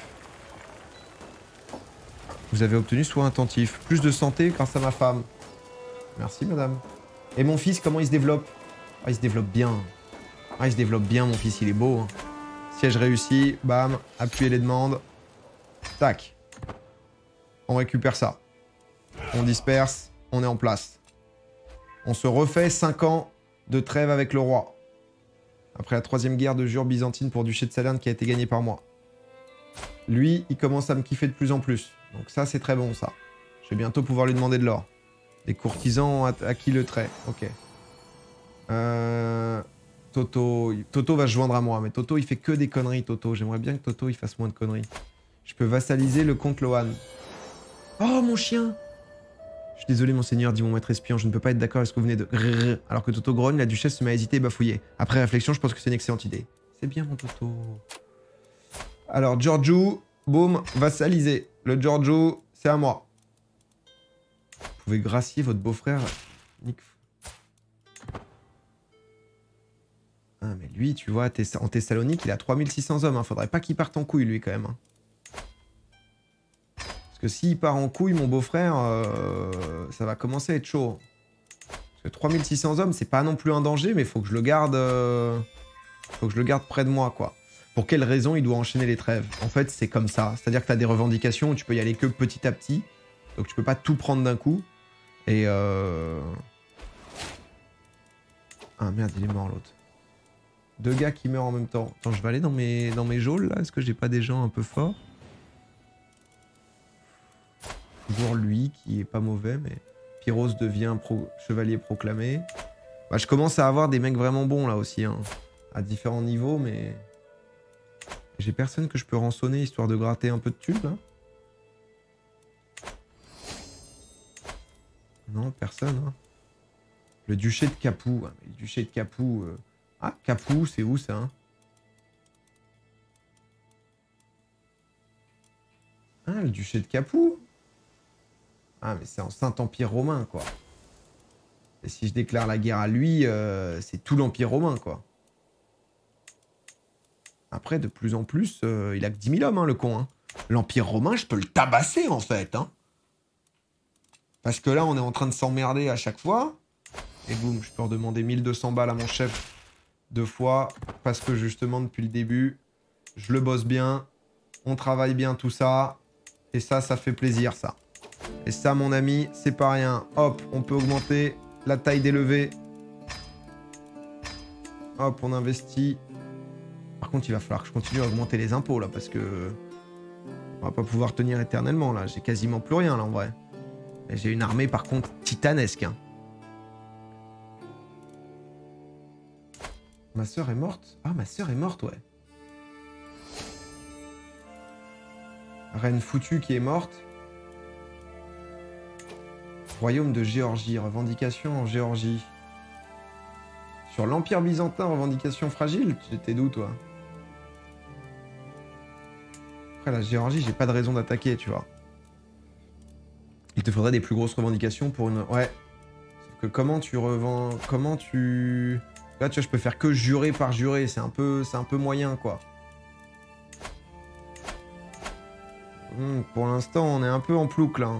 Vous avez obtenu soin attentif. Plus de santé grâce à ma femme. Merci, madame. Et mon fils, comment il se développe? Ah, il se développe bien. Ah, il se développe bien, mon fils, il est beau. Hein. Siège réussi, bam, appuyez les demandes. Tac. On récupère ça. On disperse, on est en place. On se refait 5 ans de trêve avec le roi. Après la 3e guerre de jure byzantine pour duché de Salerne qui a été gagnée par moi. Lui, il commence à me kiffer de plus en plus. Donc ça, c'est très bon, ça. Je vais bientôt pouvoir lui demander de l'or. Des courtisans à qui le trait. Ok. Toto va se joindre à moi. Mais Toto, il fait que des conneries, Toto. J'aimerais bien que Toto, il fasse moins de conneries. Je peux vassaliser le comte Lohan. Oh, mon chien! Je suis désolé, monseigneur, dit mon maître espion. Je ne peux pas être d'accord avec ce que vous venez de... Alors que Toto grogne, la duchesse se met à hésiter et bafouiller. Après réflexion, je pense que c'est une excellente idée. C'est bien, mon Toto. Alors, Giorgio, boum, vassalisé. Le Giorgio, c'est à moi. Vous pouvez gracier votre beau-frère, Nick. Ah, mais lui, tu vois, en Thessalonique, il a 3600 hommes. Hein. Faudrait pas qu'il parte en couille, lui, quand même. Hein. Parce que s'il part en couille, mon beau-frère, ça va commencer à être chaud. Parce que 3600 hommes, c'est pas non plus un danger, mais faut que je le garde... faut que je le garde près de moi, quoi. Pour quelle raison il doit enchaîner les trêves? En fait, c'est comme ça. C'est-à-dire que tu as des revendications où tu peux y aller que petit à petit. Donc tu peux pas tout prendre d'un coup. Et ah merde, il est mort l'autre. 2 gars qui meurent en même temps. Attends, je vais aller dans mes geôles là. Est-ce que j'ai pas des gens un peu forts? Toujours lui qui est pas mauvais, mais Pyros devient chevalier proclamé. Bah, je commence à avoir des mecs vraiment bons là aussi, hein, à différents niveaux, mais j'ai personne que je peux rançonner histoire de gratter un peu de thunes là. Non, personne. Hein. Le duché de Capoue. Ah, mais le duché de Capoue. Ah, Capoue, c'est où ça hein? Ah, le duché de Capoue. Ah, mais c'est en Saint-Empire romain, quoi. Et si je déclare la guerre à lui, c'est tout l'Empire romain, quoi. Après, de plus en plus, il a que 10 000 hommes, hein, le con. Hein. L'Empire romain, je peux le tabasser, en fait. Hein. Parce que là, on est en train de s'emmerder à chaque fois. Et boum, je peux redemander 1200 balles à mon chef 2 fois. Parce que justement, depuis le début, je le bosse bien. On travaille bien tout ça. Et ça fait plaisir, ça. Et ça, mon ami, c'est pas rien. Hop, on peut augmenter la taille des levées. Hop, on investit. Par contre, il va falloir que je continue à augmenter les impôts, là, parce que... on va pas pouvoir tenir éternellement, là. J'ai quasiment plus rien, là, en vrai. Et j'ai une armée, par contre, titanesque, hein. Ma sœur est morte? Ah, ma sœur est morte, ouais. Reine foutue qui est morte. Royaume de Géorgie, revendication en Géorgie. Sur l'Empire byzantin, revendication fragile? J'étais d'où, toi? Après, la Géorgie, j'ai pas de raison d'attaquer, tu vois. Il te faudrait des plus grosses revendications pour une... Ouais. Sauf que comment tu revends... Comment tu... Là, tu vois, je peux faire que jurer par jurer. C'est un peu moyen, quoi. Pour l'instant, on est un peu en plouc, là.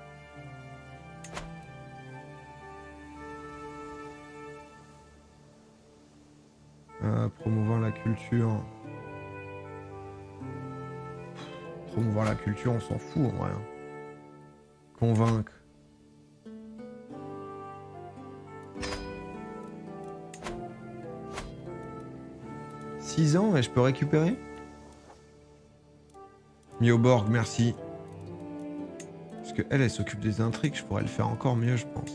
Promouvoir la culture. Promouvoir la culture, on s'en fout, en vrai. Convaincre. « 6 ans et je peux récupérer ?» Mioborg, merci. Parce que elle s'occupe des intrigues, je pourrais le faire encore mieux, je pense.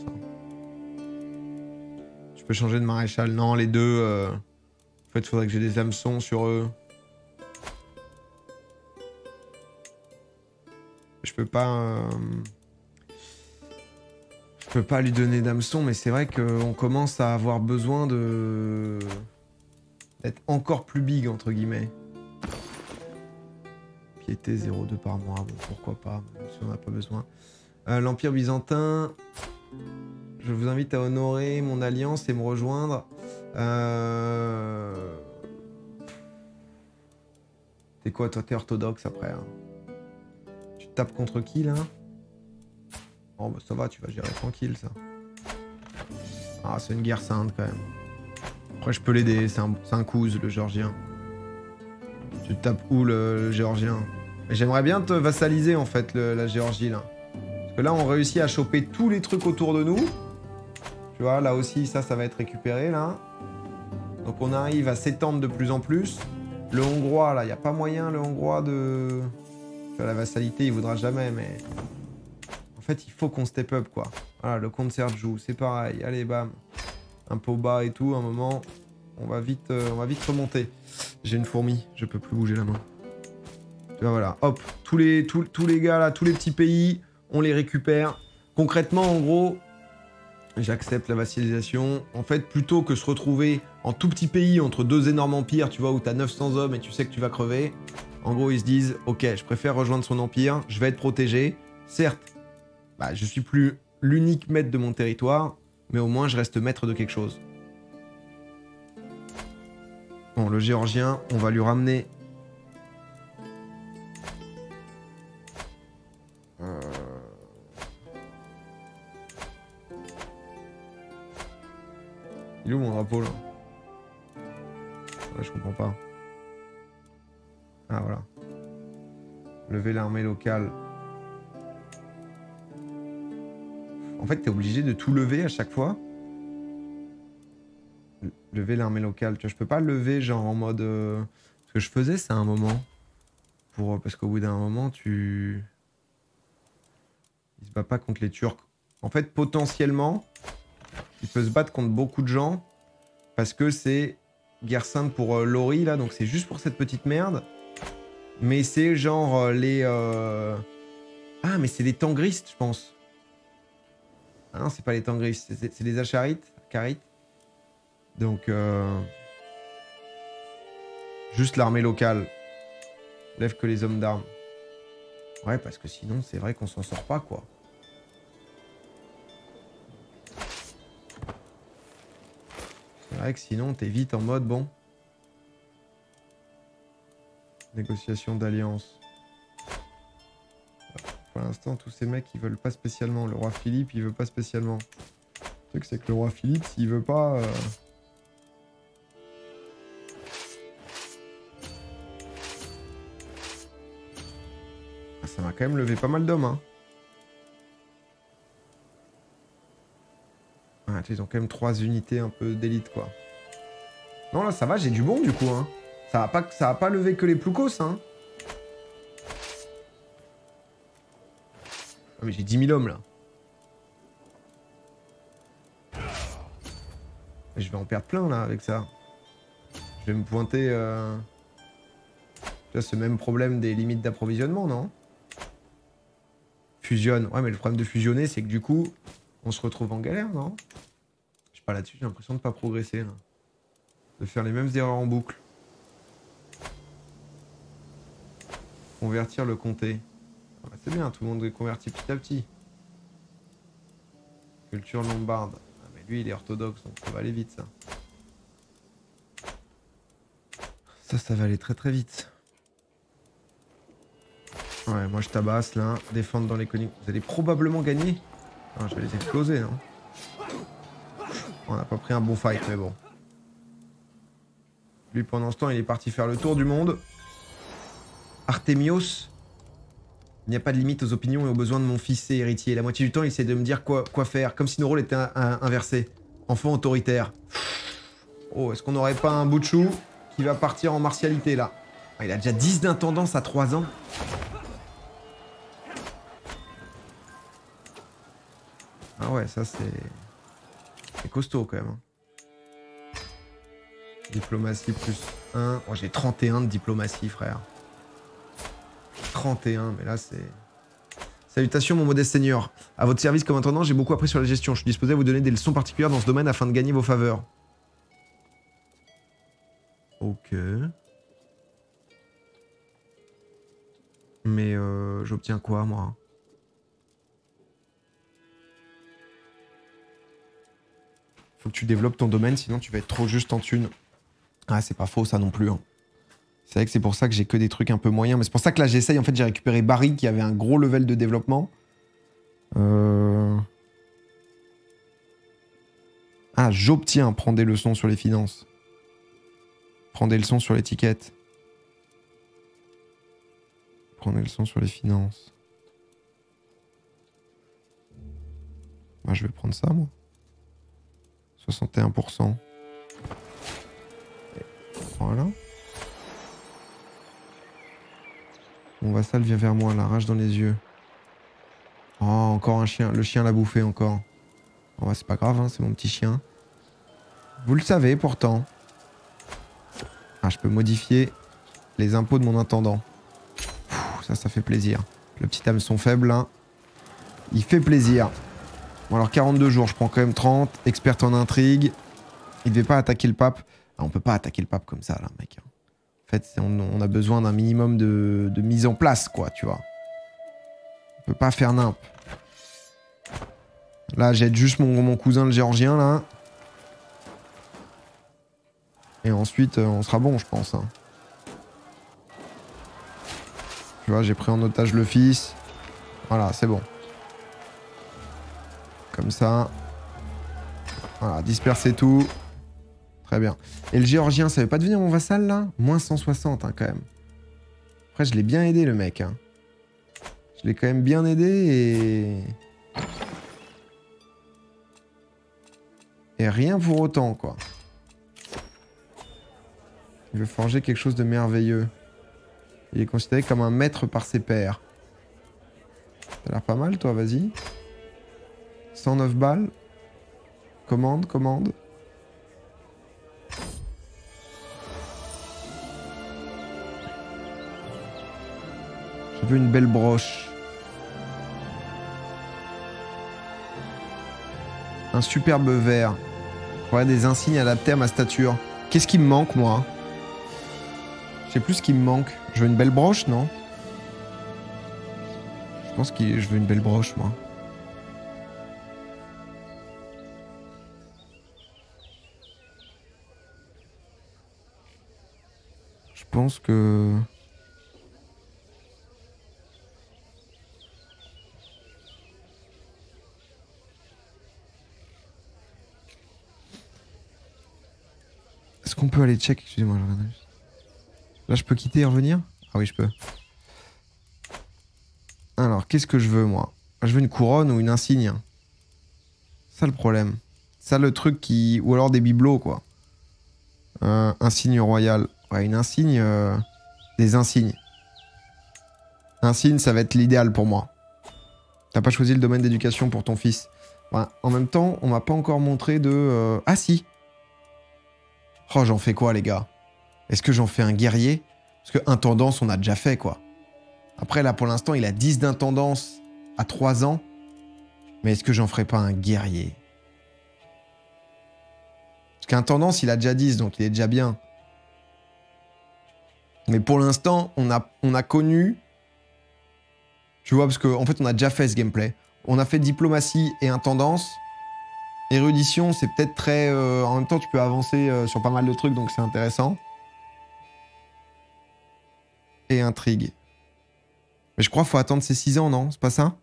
Je peux changer de maréchal. Non, les deux... En fait, il faudrait que j'ai des hameçons sur eux. Je peux pas... Je peux pas lui donner d'hameçon, mais c'est vrai qu'on commence à avoir besoin de... d'être encore plus big, entre guillemets. Piété 0,2 par mois. Bon, pourquoi pas, même si on n'a pas besoin. L'Empire byzantin. Je vous invite à honorer mon alliance et me rejoindre. T'es quoi, toi? T'es orthodoxe après. Hein. Tu tapes contre qui, là? Oh, bah ça va, tu vas gérer tranquille, ça. Ah, c'est une guerre sainte, quand même. Après, je peux l'aider. C'est un cousin, le Géorgien. Tu tapes où, le Géorgien? J'aimerais bien te vassaliser, en fait, la Géorgie, là. Parce que là, on réussit à choper tous les trucs autour de nous. Tu vois, là aussi, ça va être récupéré, là. Donc, on arrive à s'étendre de plus en plus. Le Hongrois, là, il n'y a pas moyen, le Hongrois, de... La vassalité, il voudra jamais, mais... En fait, il faut qu'on step up, quoi. Voilà, le comte Sergiou, c'est pareil. Allez, bam. Un pot bas et tout, un moment. On va vite remonter. J'ai une fourmi, je peux plus bouger la main. Tu vois, voilà, hop. Tous les gars, là, tous les petits pays, on les récupère. Concrètement, en gros, j'accepte la vassalisation. En fait, plutôt que se retrouver en tout petit pays entre deux énormes empires, tu vois, où t'as 900 hommes et tu sais que tu vas crever, en gros, ils se disent, ok, je préfère rejoindre son empire, je vais être protégé. Certes, bah, je suis plus l'unique maître de mon territoire, mais au moins, je reste maître de quelque chose. Bon, le Géorgien, on va lui ramener... Il est où mon drapeau, là? Ouais, je comprends pas. Ah, voilà. Lever l'armée locale. En fait, t'es obligé de tout lever à chaque fois. Lever l'armée locale. Tu vois, je peux pas lever genre en mode... Ce que je faisais, c'est un moment. Parce qu'au bout d'un moment, tu... Il se bat pas contre les Turcs. En fait, potentiellement, il peut se battre contre beaucoup de gens. Parce que c'est guerre sainte pour Lori, là. Donc c'est juste pour cette petite merde. Mais c'est genre les... Ah, mais c'est les Tangristes, je pense. Ah non, c'est pas les Tangristes. C'est les Acharites. Carites. Donc... Juste l'armée locale. Lève que les hommes d'armes. Ouais, parce que sinon, c'est vrai qu'on s'en sort pas, quoi. C'est vrai que sinon, t'es vite en mode, bon... Négociation d'alliance. Pour l'instant, tous ces mecs, ils veulent pas spécialement. Le roi Philippe, il veut pas spécialement. Le truc, c'est que le roi Philippe, s'il veut pas... Ça m'a quand même levé pas mal d'hommes, hein. Ah, ils ont quand même 3 unités un peu d'élite, quoi. Non, là, ça va, j'ai du bon, du coup, hein. Ça va pas lever que les ploucos, hein. Ah, mais j'ai 10 000 hommes, là. Et je vais en perdre plein, là, avec ça. Je vais me pointer... Là, ce même problème des limites d'approvisionnement, non? Fusionne. Ouais, mais le problème de fusionner, c'est que du coup, on se retrouve en galère, non? Je sais pas, là-dessus, j'ai l'impression de pas progresser, là. De faire les mêmes erreurs en boucle. Convertir le comté. Ah bah, c'est bien, tout le monde est converti petit à petit. Culture lombarde. Ah, mais lui, il est orthodoxe, donc ça va aller vite, ça. Ça va aller très très vite. Ouais, moi je tabasse là. Défendre dans les collines. Vous allez probablement gagner. Ah, je vais les exploser, non? On n'a pas pris un bon fight, mais bon. Lui, pendant ce temps, il est parti faire le tour du monde. Artémios. Il n'y a pas de limite aux opinions et aux besoins de mon fils et héritier. La moitié du temps, il essaie de me dire quoi faire. Comme si nos rôles étaient inversés. Enfant autoritaire. Oh, est-ce qu'on n'aurait pas un bout de chou qui va partir en martialité, là? Ah, il a déjà 10 d'intendance à 3 ans. Ah ouais, ça c'est... C'est costaud quand même. Hein. Diplomatie plus 1. Oh, j'ai 31 de diplomatie, frère. 31, mais là c'est... Salutations mon modeste seigneur. À votre service comme intendant, j'ai beaucoup appris sur la gestion. Je suis disposé à vous donner des leçons particulières dans ce domaine afin de gagner vos faveurs. Ok. Mais j'obtiens quoi, moi? Faut que tu développes ton domaine, sinon tu vas être trop juste en thunes. Ah, c'est pas faux, ça non plus. Hein. C'est vrai que c'est pour ça que j'ai que des trucs un peu moyens. Mais c'est pour ça que là, j'essaye. En fait, j'ai récupéré Barry, qui avait un gros level de développement. Ah, j'obtiens. Prends des leçons sur les finances. Prends des leçons sur l'étiquette. Prends des leçons sur les finances. Bah, je vais prendre ça, moi. 61%. Voilà. Mon vassal vient vers moi, la rage dans les yeux. Oh, encore un chien. Le chien l'a bouffé encore. Oh, bah, c'est pas grave, hein, c'est mon petit chien. Vous le savez pourtant. Ah, je peux modifier les impôts de mon intendant. Pfff, ça fait plaisir. Le petit hameçon faible, là. Il fait plaisir. Bon, alors 42 jours, je prends quand même 30. Experte en intrigue. Il devait pas attaquer le pape. Ah, on peut pas attaquer le pape comme ça, là, mec. En fait, on a besoin d'un minimum de mise en place, quoi, tu vois. On peut pas faire nimp. Là, j'aide juste mon cousin, le géorgien, là. Et ensuite, on sera bon, je pense. Hein. Tu vois, j'ai pris en otage le fils. Voilà, c'est bon. Comme ça. Voilà, disperser tout. Très bien. Et le géorgien, ça veut pas devenir mon vassal, là? Moins 160, hein, quand même. Après, je l'ai bien aidé, le mec. Hein. Je l'ai quand même bien aidé et rien pour autant, quoi. Il veut forger quelque chose de merveilleux. Il est considéré comme un maître par ses pairs. T'as l'air pas mal, toi, vas-y. 109 balles. Commande, commande. Je veux une belle broche. Un superbe verre. Ouais, des insignes adaptés à ma stature. Qu'est-ce qui me manque, moi? Je sais plus ce qui me manque. Je veux une belle broche, non? Je pense que je veux une belle broche, moi. Je pense que... Est-ce qu'on peut aller check? Excusez-moi, je regarde juste. Là, je peux quitter et revenir? Ah oui, je peux. Alors, qu'est-ce que je veux, moi? Je veux une couronne ou une insigne. Ça, le problème. Ça, le truc qui... Ou alors des bibelots, quoi. Insigne royal. Ouais, une insigne... Des insignes. Insigne, ça va être l'idéal pour moi. T'as pas choisi le domaine d'éducation pour ton fils. Ouais, en même temps, on m'a pas encore montré de... Ah si! Oh, j'en fais quoi, les gars? Est-ce que j'en fais un guerrier? Parce que intendance, on a déjà fait, quoi. Après, là, pour l'instant, il a 10 d'intendance à 3 ans. Mais est-ce que j'en ferai pas un guerrier? Parce qu'intendance, il a déjà 10, donc il est déjà bien. Mais pour l'instant, on a connu... Tu vois, parce qu'en fait, on a déjà fait ce gameplay. On a fait diplomatie et intendance. Érudition, c'est peut-être très... en même temps, tu peux avancer sur pas mal de trucs, donc c'est intéressant. Et intrigue. Mais je crois qu'il faut attendre ses 6 ans, non? C'est pas ça?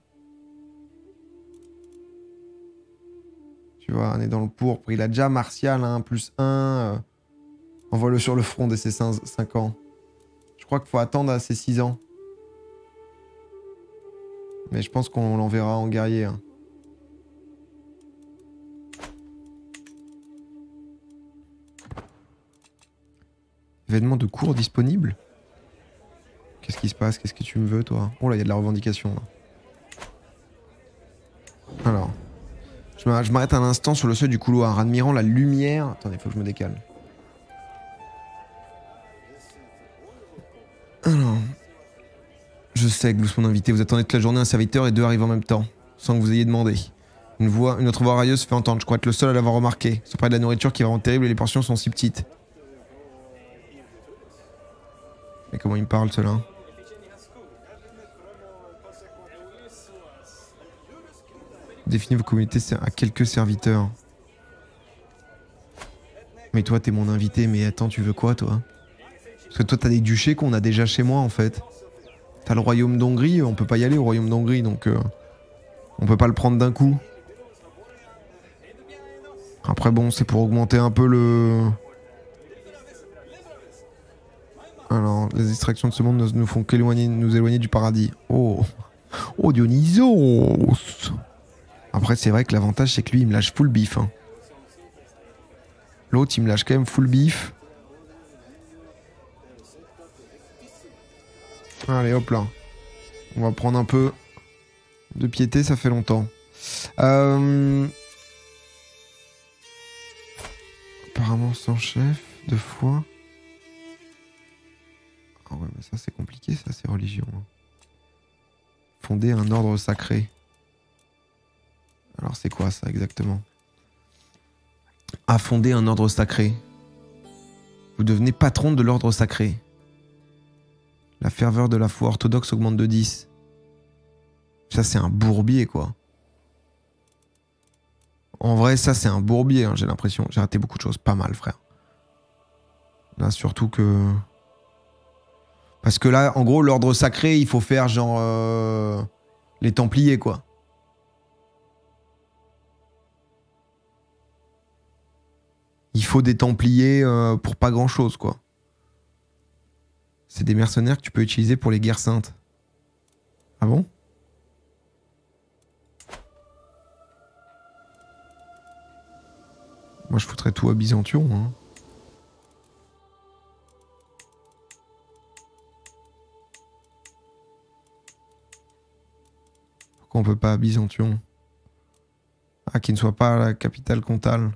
Tu vois, on est dans le pourpre. Il a déjà martial, hein, +1. Envoie-le sur le front dès ses 5 ans. Je crois qu'il faut attendre à ses 6 ans. Mais je pense qu'on l'enverra en guerrier. Hein. Événement de cours disponible? Qu'est-ce qui se passe? Qu'est-ce que tu me veux, toi? Oh là, il y a de la revendication, là. Alors. Je m'arrête un instant sur le seuil du couloir, admirant la lumière... Attendez, faut que je me décale. Alors... Je sais, Glous, mon invité, vous attendez toute la journée un serviteur et 2 arrivent en même temps, sans que vous ayez demandé. Une autre voix railleuse se fait entendre, je crois être le seul à l'avoir remarqué. C'est près de la nourriture qui est vraiment terrible et les portions sont si petites. Mais comment il me parle, ceux-là? Définis vos communautés à quelques serviteurs. Mais toi, t'es mon invité, mais attends, tu veux quoi, toi? Parce que toi, t'as des duchés qu'on a déjà chez moi, en fait. T'as le royaume d'Hongrie, on peut pas y aller au royaume d'Hongrie, donc... on peut pas le prendre d'un coup. Après, bon, c'est pour augmenter un peu le... Alors, les distractions de ce monde ne nous font nous éloigner du paradis. Oh, oh Dionysos. Après, c'est vrai que l'avantage, c'est que lui, il me lâche full bif. Hein. L'autre, il me lâche quand même full bif. Allez, hop là. On va prendre un peu de piété, ça fait longtemps. Apparemment sans chef, 2 fois. Ah ouais, mais ça c'est compliqué, ça c'est religion. Fonder un ordre sacré. Alors c'est quoi ça exactement? À fonder un ordre sacré. Vous devenez patron de l'ordre sacré. La ferveur de la foi orthodoxe augmente de 10. Ça c'est un bourbier quoi. En vrai ça c'est un bourbier, hein, j'ai l'impression. J'ai raté beaucoup de choses, pas mal frère. Là surtout que... Parce que là, en gros, l'ordre sacré, il faut faire genre... les Templiers, quoi. Il faut des Templiers pour pas grand-chose, quoi. C'est des mercenaires que tu peux utiliser pour les guerres saintes. Ah bon? Moi, je foutrais tout à Byzantion, hein. On peut pas à Byzantion. Ah, qui ne soit pas la capitale comtale.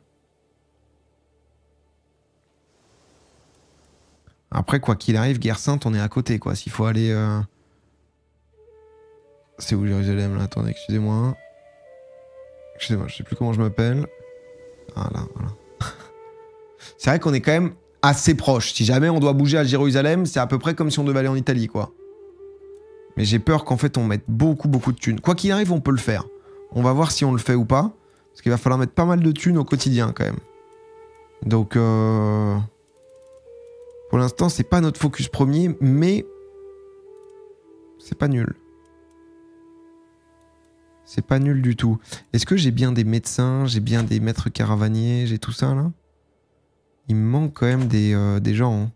Après, quoi qu'il arrive, guerre sainte, on est à côté, quoi. S'il faut aller... C'est où Jérusalem, là? Attendez, excusez-moi. Excusez-moi, je sais plus comment je m'appelle. Ah là, voilà. C'est vrai qu'on est quand même assez proche. Si jamais on doit bouger à Jérusalem, c'est à peu près comme si on devait aller en Italie, quoi. Mais j'ai peur qu'en fait on mette beaucoup de thunes. Quoi qu'il arrive, on peut le faire. On va voir si on le fait ou pas. Parce qu'il va falloir mettre pas mal de thunes au quotidien quand même. Donc pour l'instant c'est pas notre focus premier, mais c'est pas nul. C'est pas nul du tout. Est-ce que j'ai bien des médecins, j'ai bien des maîtres caravaniers, j'ai tout ça là? Il me manque quand même des gens. Hein.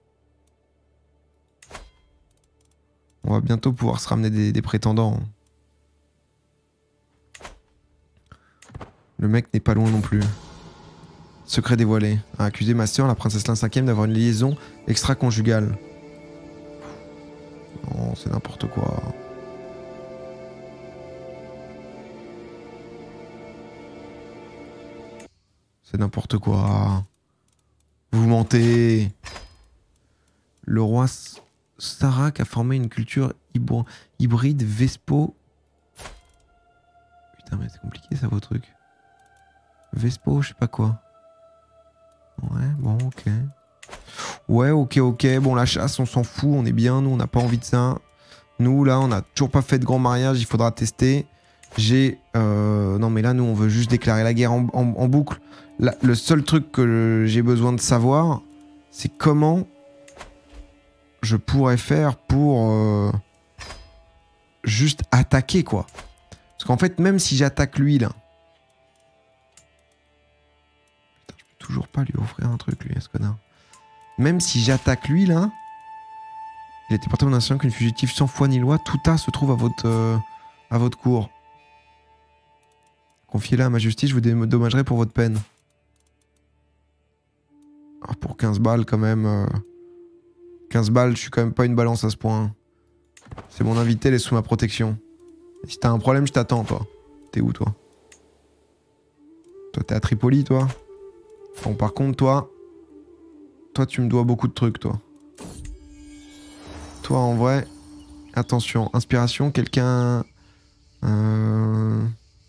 On va bientôt pouvoir se ramener des prétendants. Le mec n'est pas loin non plus. Secret dévoilé. A accusé ma sœur, la princesse Lin 5e, d'avoir une liaison extra-conjugale. Non, c'est n'importe quoi. C'est n'importe quoi. Vous mentez. Le roi Sarak a formé une culture hybride Vespo. Putain, mais c'est compliqué ça, vos trucs. Vespo, je sais pas quoi. Ouais, bon, ok. Ouais, ok. Bon, la chasse, on s'en fout, on est bien, nous, on n'a pas envie de ça. Nous, là, on n'a toujours pas fait de grand mariage, il faudra tester. Non, mais là, nous, on veut juste déclarer la guerre en boucle. Là, le seul truc que j'ai besoin de savoir, c'est comment je pourrais faire pour juste attaquer, quoi. Parce qu'en fait, même si j'attaque lui, là... Putain, je peux toujours pas lui offrir un truc, lui, ce connard. Même si j'attaque lui, là... Il était porté mon incident qu'une fugitive sans foi ni loi, tout a se trouve à votre cour. Confiez-la à ma justice, je vous dédommagerai pour votre peine. Ah, pour 15 balles, quand même... 15 balles, je suis quand même pas une balance à ce point. C'est mon invité, elle est sous ma protection. Et si t'as un problème, je t'attends, toi. T'es où, toi? Toi, t'es à Tripoli, toi? Bon, par contre, toi... Toi, tu me dois beaucoup de trucs, toi. Toi, en vrai... Attention, inspiration, quelqu'un... Ah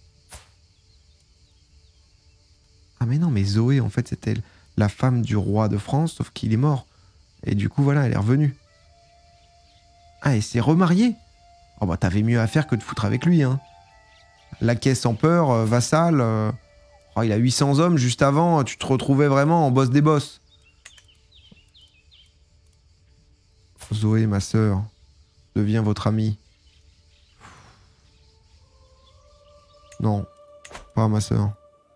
mais non, mais Zoé, en fait, c'était la femme du roi de France, sauf qu'il est mort. Et du coup, voilà, elle est revenue. Ah, et s'est remariée? Oh bah, t'avais mieux à faire que de foutre avec lui, hein. La caisse en peur, vassal. Oh, il a 800 hommes juste avant, tu te retrouvais vraiment en boss des boss. Zoé, ma sœur, deviens votre amie. Non, pas ma sœur.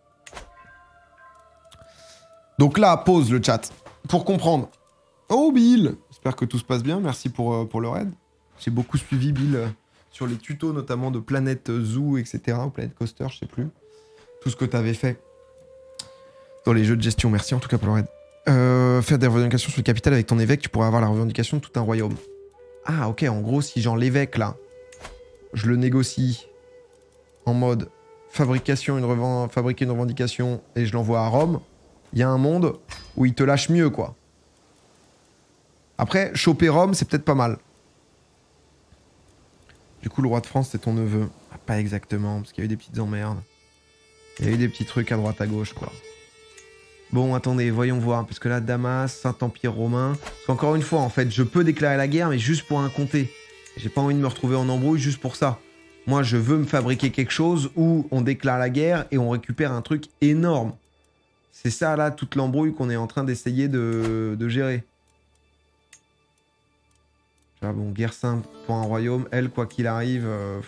Donc là, pause le chat. Pour comprendre. Oh Bill, j'espère que tout se passe bien, merci pour le raid. J'ai beaucoup suivi Bill sur les tutos, notamment de Planète Zoo, etc. Ou Planète Coaster, je sais plus. Tout ce que tu avais fait dans les jeux de gestion. Merci en tout cas pour le raid. Faire des revendications sur le capital avec ton évêque, tu pourrais avoir la revendication de tout un royaume. Ah ok, en gros, si genre l'évêque là, je le négocie en mode fabriquer une revendication et je l'envoie à Rome, il y a un monde où il te lâche mieux quoi. Après, choper Rome, c'est peut-être pas mal. Du coup, le roi de France, c'est ton neveu. Ah, pas exactement, parce qu'il y a eu des petites emmerdes. Il y a eu des petits trucs à droite à gauche, quoi. Bon, attendez, voyons voir. Parce que là, Damas, Saint-Empire romain... Parce qu'encore une fois, en fait, je peux déclarer la guerre, mais juste pour un comté. J'ai pas envie de me retrouver en embrouille juste pour ça. Moi, je veux me fabriquer quelque chose où on déclare la guerre et on récupère un truc énorme. C'est ça, là, toute l'embrouille qu'on est en train d'essayer de gérer. Ah bon, guerre simple pour un royaume. Elle, quoi qu'il arrive...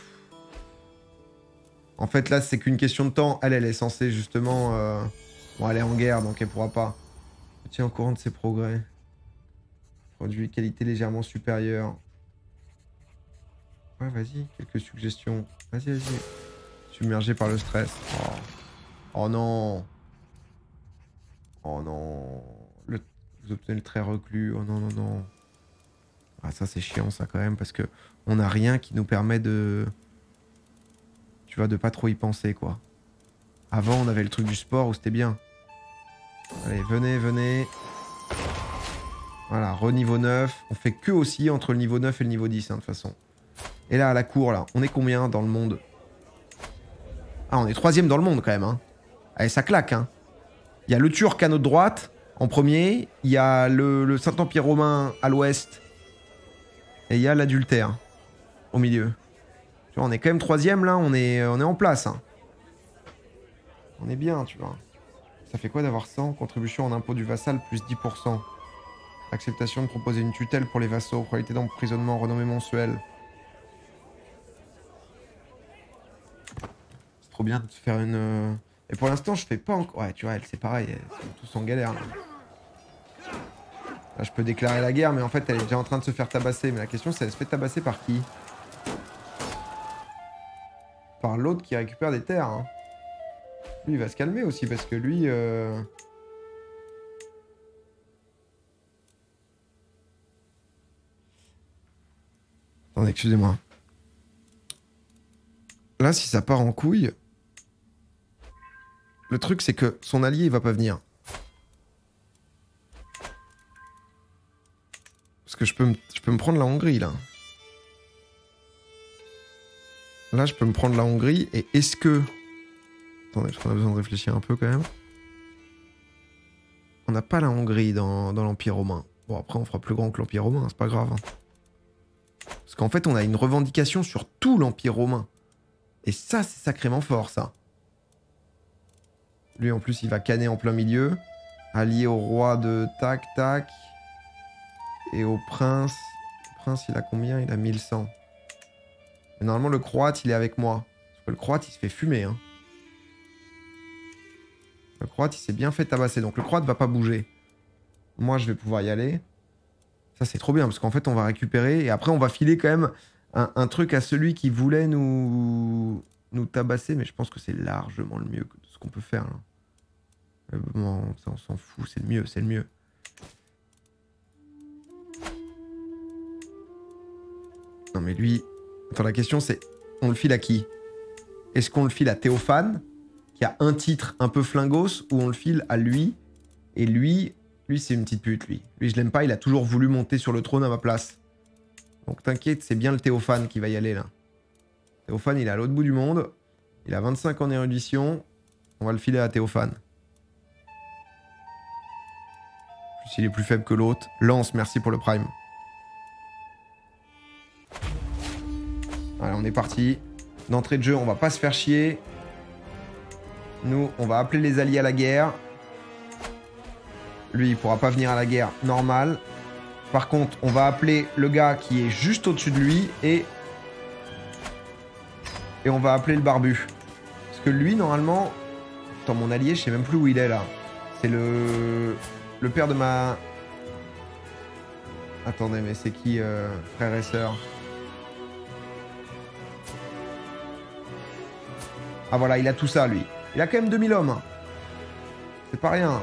En fait, là, c'est qu'une question de temps. Elle est censée, justement... Bon, elle est en guerre, donc elle pourra pas. Tiens, au courant de ses progrès. Produit qualité légèrement supérieure. Ouais, vas-y, quelques suggestions. Vas-y, vas-y. Submergé par le stress. Oh, oh non. Oh non. Vous obtenez le trait reclus. Oh non, non, non. Ah, ça, c'est chiant, ça, quand même, parce que on n'a rien qui nous permet de... Tu vois, de pas trop y penser, quoi. Avant, on avait le truc du sport où c'était bien. Allez, venez, venez. Voilà, re-niveau 9. On fait que aussi entre le niveau 9 et le niveau 10, hein, de toute façon. Et là, à la cour, là, on est combien dans le monde? Ah, on est 3e dans le monde, quand même, hein. Allez, ça claque, hein. Il y a le Turc à notre droite, en premier. Il y a le Saint-Empire romain à l'ouest. Et il y a l'adultère, au milieu. Tu vois, on est quand même 3e, là. On est en place, hein. On est bien, tu vois. Ça fait quoi d'avoir 100? Contribution en impôt du vassal, plus 10%. Acceptation de proposer une tutelle pour les vassaux. Probabilité d'emprisonnement, renommée mensuelle. C'est trop bien de faire une... Et pour l'instant, je fais pas encore... Ouais, tu vois, elle, c'est pareil. Elles sont tous en galère, là. Là, je peux déclarer la guerre, mais en fait, elle est déjà en train de se faire tabasser. Mais la question, c'est, elle se fait tabasser par qui? Par l'autre qui récupère des terres, hein. Lui, il va se calmer aussi, parce que lui... Attendez, excusez-moi. Là, si ça part en couille... Le truc, c'est que son allié, il va pas venir. Parce que je peux me prendre la Hongrie, là. Là, je peux me prendre la Hongrie, et est-ce que... Attendez, parce qu'on a besoin de réfléchir un peu, quand même. On n'a pas la Hongrie dans l'Empire romain. Bon, après, on fera plus grand que l'Empire romain, c'est pas grave. Hein. Parce qu'en fait, on a une revendication sur tout l'Empire romain. Et ça, c'est sacrément fort, ça. Lui, en plus, il va canner en plein milieu. Allié au roi de tac, tac. Et au prince. Le prince, il a combien? Il a 1100. Mais normalement, le croate, il est avec moi. Parce que le croate, il se fait fumer, hein. Le croate, il s'est bien fait tabasser. Donc, le croate va pas bouger. Moi, je vais pouvoir y aller. Ça, c'est trop bien. Parce qu'en fait, on va récupérer. Et après, on va filer quand même un truc à celui qui voulait nous tabasser. Mais je pense que c'est largement le mieux que ce qu'on peut faire, là. Bon, ça, on s'en fout. C'est le mieux, c'est le mieux. Non, mais lui... Attends, la question, c'est... On le file à qui? Est-ce qu'on le file à Théophane, qui a un titre un peu flingos, ou on le file à lui? Et lui, c'est une petite pute, lui. Lui, je l'aime pas, il a toujours voulu monter sur le trône à ma place. Donc t'inquiète, c'est bien le Théophane qui va y aller, là. Théophane, il est à l'autre bout du monde. Il a 25 en érudition. On va le filer à Théophane. En plus, il est plus faible que l'autre. Lance, merci pour le prime. Allez, on est parti. D'entrée de jeu, on va pas se faire chier. Nous, on va appeler les alliés à la guerre. Lui, il pourra pas venir à la guerre normale. Par contre, on va appeler le gars qui est juste au-dessus de lui et on va appeler le barbu. Parce que lui, normalement... Attends, mon allié, je sais même plus où il est, là. C'est le père de ma... Attendez, mais c'est qui, frère et sœur? Ah voilà, il a tout ça, lui. Il a quand même 2000 hommes. C'est pas rien.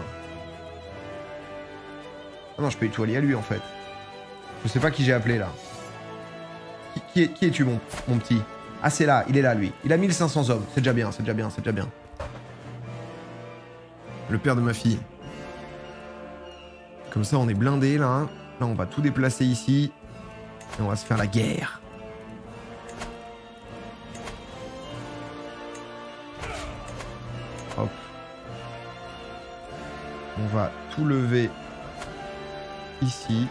Ah non, je peux y tout allier à lui, en fait. Je sais pas qui j'ai appelé, là. Qui es-tu, mon petit? Ah, c'est là, il est là, lui. Il a 1500 hommes. C'est déjà bien, c'est déjà bien, c'est déjà bien. Le père de ma fille. Comme ça, on est blindé, là. Là, on va tout déplacer ici. Et on va se faire la guerre. Hop. On va tout lever ici.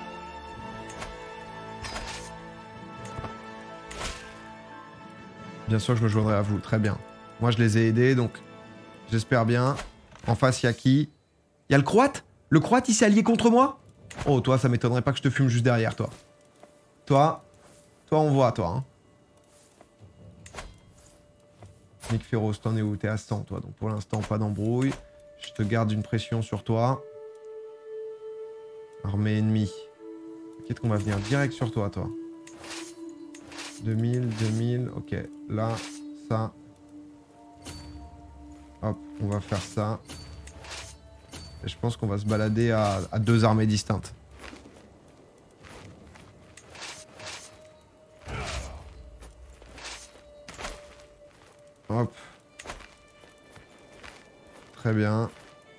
Bien sûr que je me joindrai à vous. Très bien. Moi, je les ai aidés, donc j'espère bien. En face, il y a qui? Il y a le Croate? Le Croate, il s'est allié contre moi? Oh, toi, ça m'étonnerait pas que je te fume juste derrière, toi. Toi, on voit, toi. Hein. Nick Ferros, t'en es où? T'es à 100, toi. Donc pour l'instant, pas d'embrouille. Je te garde une pression sur toi. Armée ennemie. T'inquiète qu'on va venir direct sur toi, toi. 2000, ok. Là, ça. Hop, on va faire ça. Et je pense qu'on va se balader à 2 armées distinctes. Hop. Très bien.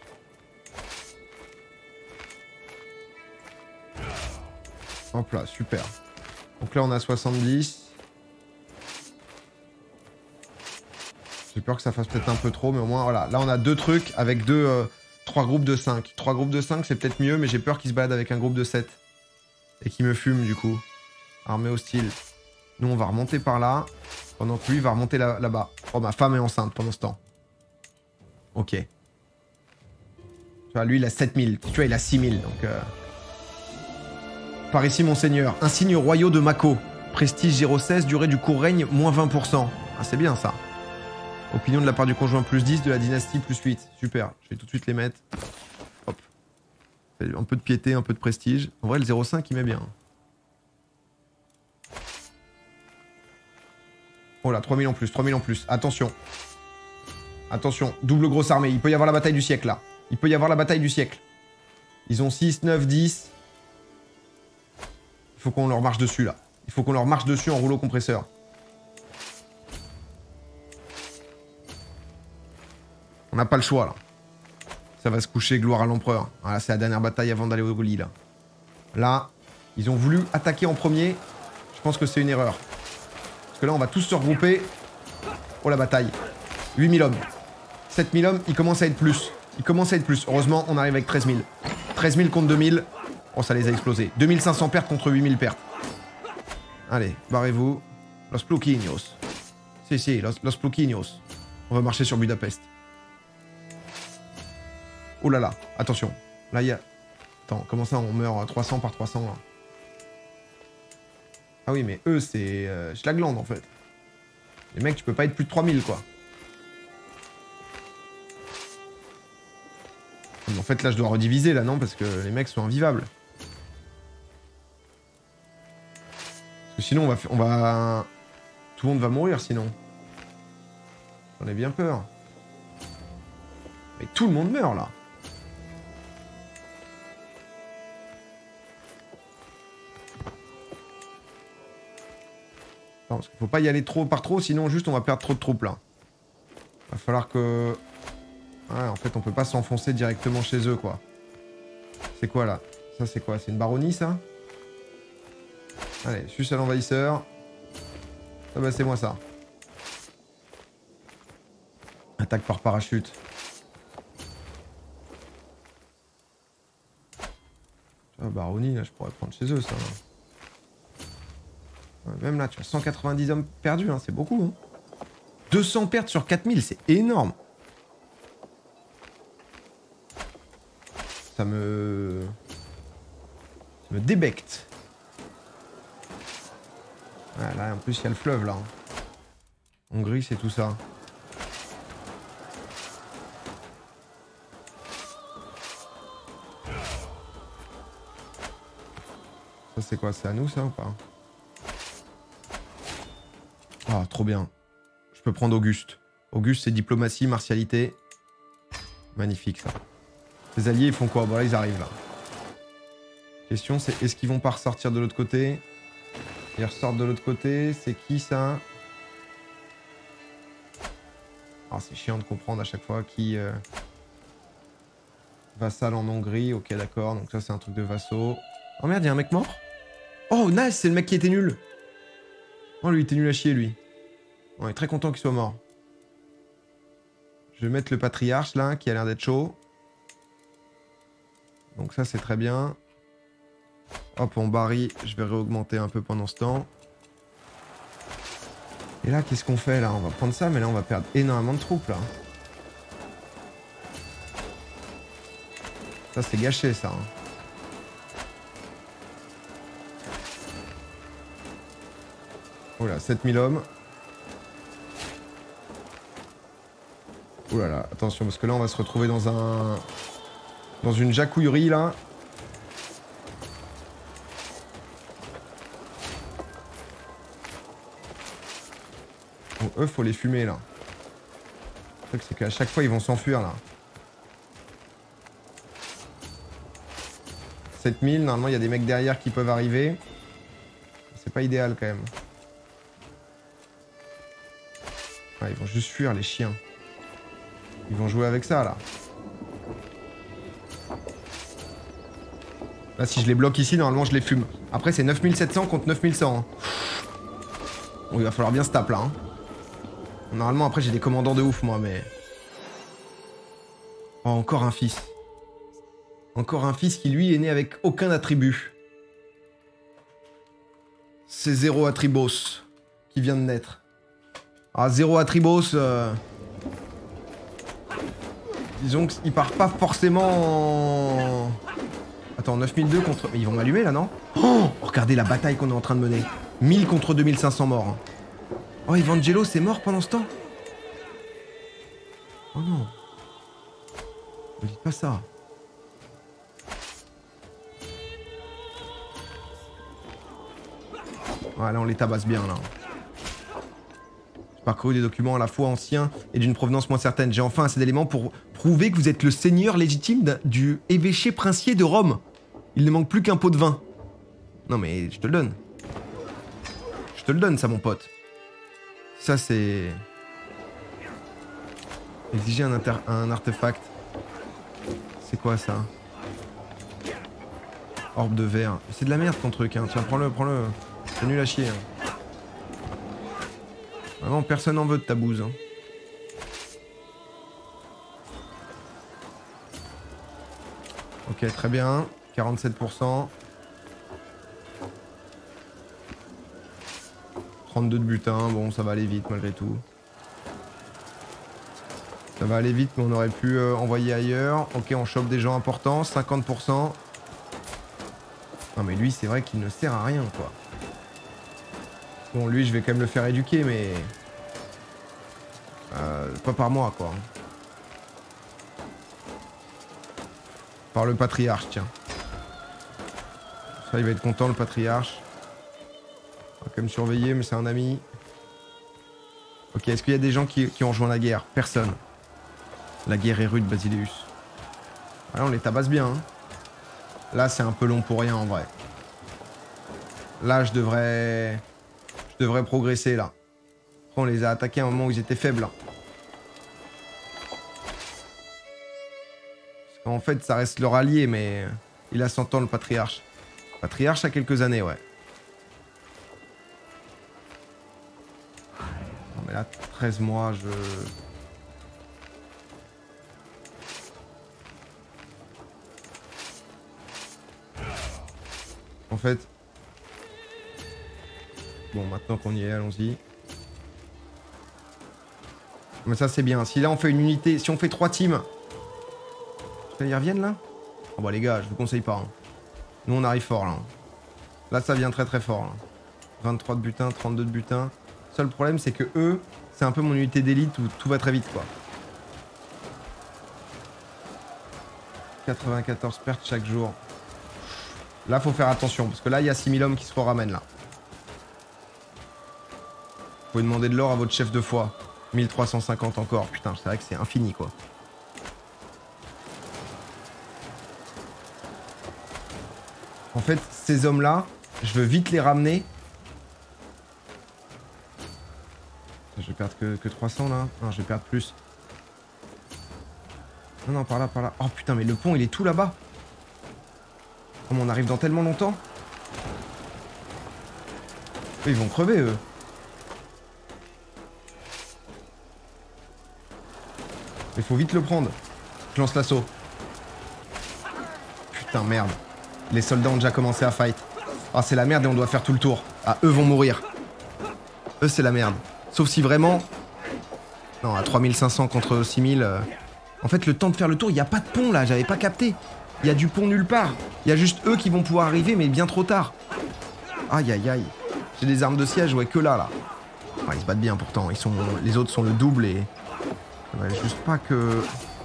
Hop là, super. Donc là, on a 70. J'ai peur que ça fasse peut-être un peu trop, mais au moins, voilà. Là, on a 2 trucs avec 3 groupes de 5. 3 groupes de 5, c'est peut-être mieux, mais j'ai peur qu'ils se baladent avec un groupe de 7. Et qu'ils me fument, du coup. Armée hostile. Nous, on va remonter par là. Pendant que lui va remonter là-bas. Oh, ma femme est enceinte pendant ce temps. Ok. Tu vois, lui, il a 7000. Tu vois, il a 6000, donc... Par ici, monseigneur. Insigne royaux de Mako. Prestige 0,16, durée du court règne, moins 20%. Ah, c'est bien, ça. Opinion de la part du conjoint, plus 10, de la dynastie, plus 8. Super, je vais tout de suite les mettre. Hop. Un peu de piété, un peu de prestige. En vrai, le 0,5, il met bien. Oh là, 3000 en plus, 3000 en plus. Attention. Attention, double grosse armée. Il peut y avoir la bataille du siècle, là. Il peut y avoir la bataille du siècle. Ils ont 6, 9, 10. Il faut qu'on leur marche dessus, là. Il faut qu'on leur marche dessus en rouleau compresseur. On n'a pas le choix, là. Ça va se coucher, gloire à l'empereur. Voilà, c'est la dernière bataille avant d'aller au lit, là. Là, ils ont voulu attaquer en premier. Je pense que c'est une erreur. Parce que là, on va tous se regrouper. Oh, la bataille. 8000 hommes. 7000 hommes, il commence à être plus. Il commence à être plus. Heureusement, on arrive avec 13 000. 13 000 contre 2000. Oh, ça les a explosés. 2500 pertes contre 8000 pertes. Allez, barrez-vous. Los Pluquinos. Si, Los Pluquinos. On va marcher sur Budapest. Oh là là, attention. Là, il y a... Attends, comment ça, on meurt 300 par 300, là? Ah oui, mais eux, c'est... Schlagland, en fait. Les mecs, tu peux pas être plus de 3000, quoi. En fait, là, je dois rediviser, là, non? Parce que les mecs sont invivables. Parce que sinon, on va... Tout le monde va mourir, sinon. J'en ai bien peur. Mais tout le monde meurt, là. Non, parce qu'il faut pas y aller trop par trop, sinon juste on va perdre trop de troupes, là. Va falloir que... Ouais, en fait, on peut pas s'enfoncer directement chez eux, quoi. C'est quoi, là? Ça, c'est quoi? C'est une baronnie, ça? Allez, suce à l'envahisseur. Ah bah, c'est moi, ça. Attaque par parachute. Ah, baronnie, là, je pourrais prendre chez eux, ça. Même là, tu vois, 190 hommes perdus, hein, c'est beaucoup. Hein. 200 pertes sur 4000, c'est énorme. Ça me débecte. Ouais, là, en plus, il y a le fleuve, là. Hongrie, c'est tout ça. Ça, c'est quoi? C'est à nous, ça, ou pas? Ah, trop bien. Je peux prendre Auguste. Auguste, c'est diplomatie, martialité. Magnifique, ça. Les alliés, ils font quoi? Bon, là, ils arrivent, là. Question, c'est est-ce qu'ils vont pas ressortir de l'autre côté? Ils ressortent de l'autre côté. C'est qui, ça? Ah, c'est chiant de comprendre à chaque fois qui... Vassal en Hongrie. Ok, d'accord. Donc ça, c'est un truc de vassaux. Oh, merde, il y a un mec mort? Oh, nice, c'est le mec qui était nul. Oh, lui, il était nul à chier, lui. On est très content qu'il soit mort. Je vais mettre le patriarche, là, qui a l'air d'être chaud. Donc ça, c'est très bien. Hop, on barille. Je vais réaugmenter un peu pendant ce temps. Et là, qu'est-ce qu'on fait, là? On va prendre ça, mais là, on va perdre énormément de troupes, là. Ça, c'est gâché, ça. Hein. Oh là, 7000 hommes. Oh là là, attention, parce que là, on va se retrouver dans un... dans une jacouillerie, là. Bon, eux, faut les fumer, là. Le truc, c'est qu'à chaque fois, ils vont s'enfuir, là. 7000, normalement, il y a des mecs derrière qui peuvent arriver. C'est pas idéal, quand même. Ah, ils vont juste fuir, les chiens. Ils vont jouer avec ça, là. Là, si je les bloque ici, normalement, je les fume. Après, c'est 9700 contre 9100. Hein. Bon, il va falloir bien se taper, là. Hein. Normalement, après, j'ai des commandants de ouf, moi, mais... Oh, encore un fils. Encore un fils qui, lui, est né avec aucun attribut. C'est zéro attribos qui vient de naître. Ah, zéro attribos... Disons qu'il part pas forcément en... Attends, 9002 contre... Mais ils vont m'allumer, là, non? Oh, regardez la bataille qu'on est en train de mener. 1000 contre 2500 morts. Hein. Oh, Evangelo, c'est mort pendant ce temps? Oh non. Ne dites pas ça. Ouais, là, on les tabasse bien, là. J'ai parcouru des documents à la fois anciens et d'une provenance moins certaine. J'ai enfin assez d'éléments pour prouver que vous êtes le seigneur légitime du évêché princier de Rome. Il ne manque plus qu'un pot de vin. Non, mais je te le donne. Je te le donne, ça, mon pote. Ça, c'est... Exiger un artefact. C'est quoi, ça? Orbe de verre. C'est de la merde, ton truc, hein. Tiens, prends-le, prends-le. C'est nul à chier, hein. Vraiment, personne n'en veut de ta bouse, hein. Ok, très bien. 47%. 32 de butin. Bon, ça va aller vite, malgré tout. Ça va aller vite, mais on aurait pu envoyer ailleurs. Ok, on chope des gens importants. 50%. Non, mais lui, c'est vrai qu'il ne sert à rien, quoi. Bon, lui, je vais quand même le faire éduquer, mais... pas par moi, quoi. Par le patriarche, tiens. Ça, il va être content, le patriarche. On va quand même surveiller, mais c'est un ami. Ok, est-ce qu'il y a des gens qui ont rejoint la guerre? Personne. La guerre est rude, Basileus. Voilà, on les tabasse bien, hein. Là, c'est un peu long pour rien, en vrai. Là, je devrais progresser, là. Après, on les a attaqués à un moment où ils étaient faibles. Hein. Parce qu'en fait, ça reste leur allié, mais... Il a 100 ans, le patriarche. Le patriarche a quelques années, ouais. Non, mais là, 13 mois, je... En fait... Bon, maintenant qu'on y est, allons-y. Mais ça, c'est bien. Si là, on fait une unité... Si on fait 3 teams... Ils reviennent, là? Oh bah, les gars, je vous conseille pas. Hein. Nous, on arrive fort, là. Là, ça vient très très fort. Là. 23 de butin, 32 de butin. Seul problème, c'est que eux, c'est un peu mon unité d'élite où tout va très vite, quoi. 94 pertes chaque jour. Là, faut faire attention, parce que là, il y a 6000 hommes qui se ramènent, là. Vous pouvez demander de l'or à votre chef de foi. 1350 encore. Putain, c'est vrai que c'est infini, quoi. En fait, ces hommes-là, je veux vite les ramener. Je vais perdre que 300, là. Non, je vais perdre plus. Non, non, par là, par là. Oh, putain, mais le pont, il est tout là-bas. Comment on arrive dans tellement longtemps? Ils vont crever, eux. Il faut vite le prendre. Je lance l'assaut. Putain, merde. Les soldats ont déjà commencé à fight. Ah, c'est la merde et on doit faire tout le tour. Ah, eux vont mourir. Eux, c'est la merde. Sauf si vraiment... Non, à 3500 contre 6000... En fait, le temps de faire le tour, il n'y a pas de pont, là. J'avais pas capté. Il y a du pont nulle part. Il y a juste eux qui vont pouvoir arriver, mais bien trop tard. Aïe, aïe, aïe. J'ai des armes de siège, ouais, que là, là. Ah, ils se battent bien, pourtant. Les autres sont le double et... Ouais, juste pas que...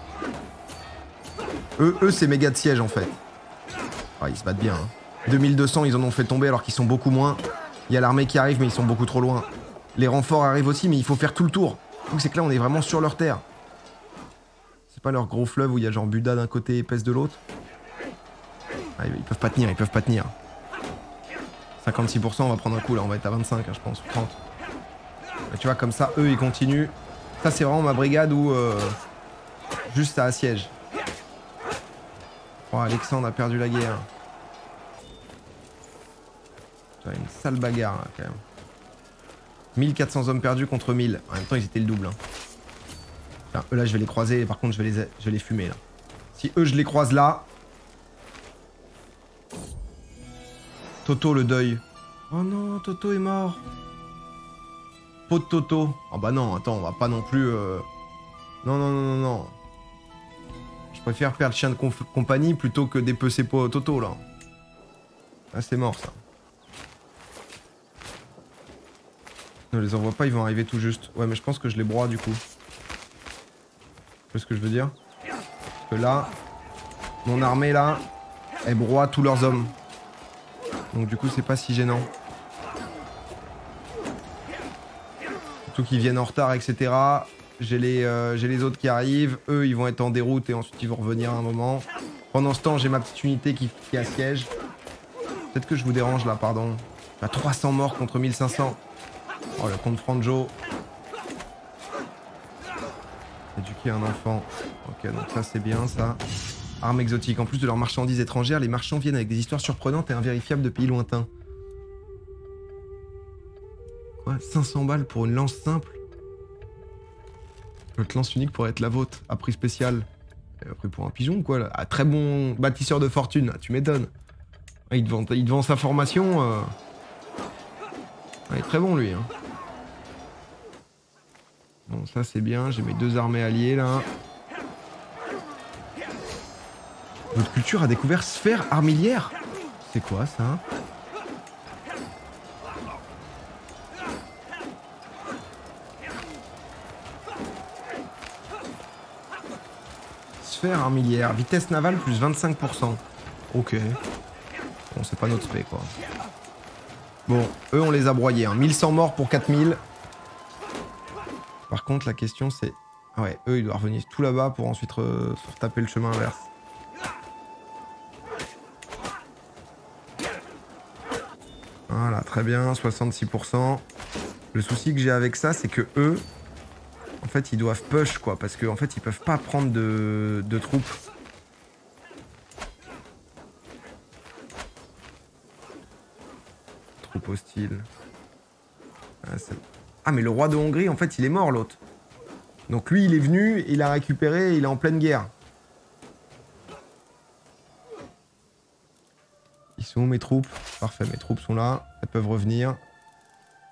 Eux c'est méga de siège, en fait. Ah, ils se battent bien. Hein. 2200, ils en ont fait tomber alors qu'ils sont beaucoup moins. Il y a l'armée qui arrive, mais ils sont beaucoup trop loin. Les renforts arrivent aussi, mais il faut faire tout le tour. Donc c'est que là, on est vraiment sur leur terre. C'est pas leur gros fleuve où il y a genre Buda d'un côté et Pest de l'autre. Ah, ils peuvent pas tenir, ils peuvent pas tenir. 56%, on va prendre un coup, là. On va être à 25, hein, je pense, ou 30. Et tu vois, comme ça, eux, ils continuent. Ça, c'est vraiment ma brigade où... juste ça assiège. Oh, Alexandre a perdu la guerre. Une sale bagarre, là, quand même. 1400 hommes perdus contre 1000. En même temps, ils étaient le double. Hein. Enfin, eux, là, je vais les croiser. Par contre, je vais les fumer, là. Si eux, je les croise là... Toto, le deuil. Oh non, Toto est mort. Pot de Toto. Oh bah non, attends, on va pas non plus... Non, non, non, non, non. Je préfère perdre chien de compagnie plutôt que dépecer Toto, là. Ah, c'est mort, ça. Ne les envoie pas, ils vont arriver tout juste. Ouais, mais je pense que je les broie, du coup. Tu vois ce que je veux dire? Parce que là, mon armée, là, elle broie tous leurs hommes. Donc, du coup, c'est pas si gênant. Surtout qu'ils viennent en retard, etc. J'ai les autres qui arrivent. Eux, ils vont être en déroute et ensuite, ils vont revenir à un moment. Pendant ce temps, j'ai ma petite unité qui assiège. Peut-être que je vous dérange, là, pardon. Bah, 300 morts contre 1500. Oh, le comte Franjo. Éduquer un enfant. Ok, donc ça, c'est bien, ça. Armes exotiques. En plus de leurs marchandises étrangères, les marchands viennent avec des histoires surprenantes et invérifiables de pays lointains. Quoi? 500 balles pour une lance simple? Notre lance unique pourrait être la vôtre. À prix spécial. Pris pour un pigeon, quoi, là. Ah, très bon bâtisseur de fortune, tu m'étonnes. Ah, il te vend sa formation. Il est très bon, lui. Hein. Bon, ça, c'est bien. J'ai mes deux armées alliées, là. Votre culture a découvert sphère armilière. C'est quoi, ça? Sphère armilière. Vitesse navale plus 25%. Ok. Bon, c'est pas notre spé, quoi. Bon, eux, on les a broyés. Hein. 1100 morts pour 4000. Par contre, la question, c'est... Ah ouais, eux, ils doivent revenir tout là-bas pour ensuite se retaper le chemin inverse. Voilà, très bien, 66%. Le souci que j'ai avec ça, c'est que eux, en fait, ils doivent push, quoi, parce qu'en fait, ils peuvent pas prendre de troupes. Troupes hostiles. Ah, mais le roi de Hongrie, en fait, il est mort, l'autre. Donc lui, il est venu, il a récupéré, il est en pleine guerre. Ils sont où, mes troupes? Parfait, mes troupes sont là, elles peuvent revenir.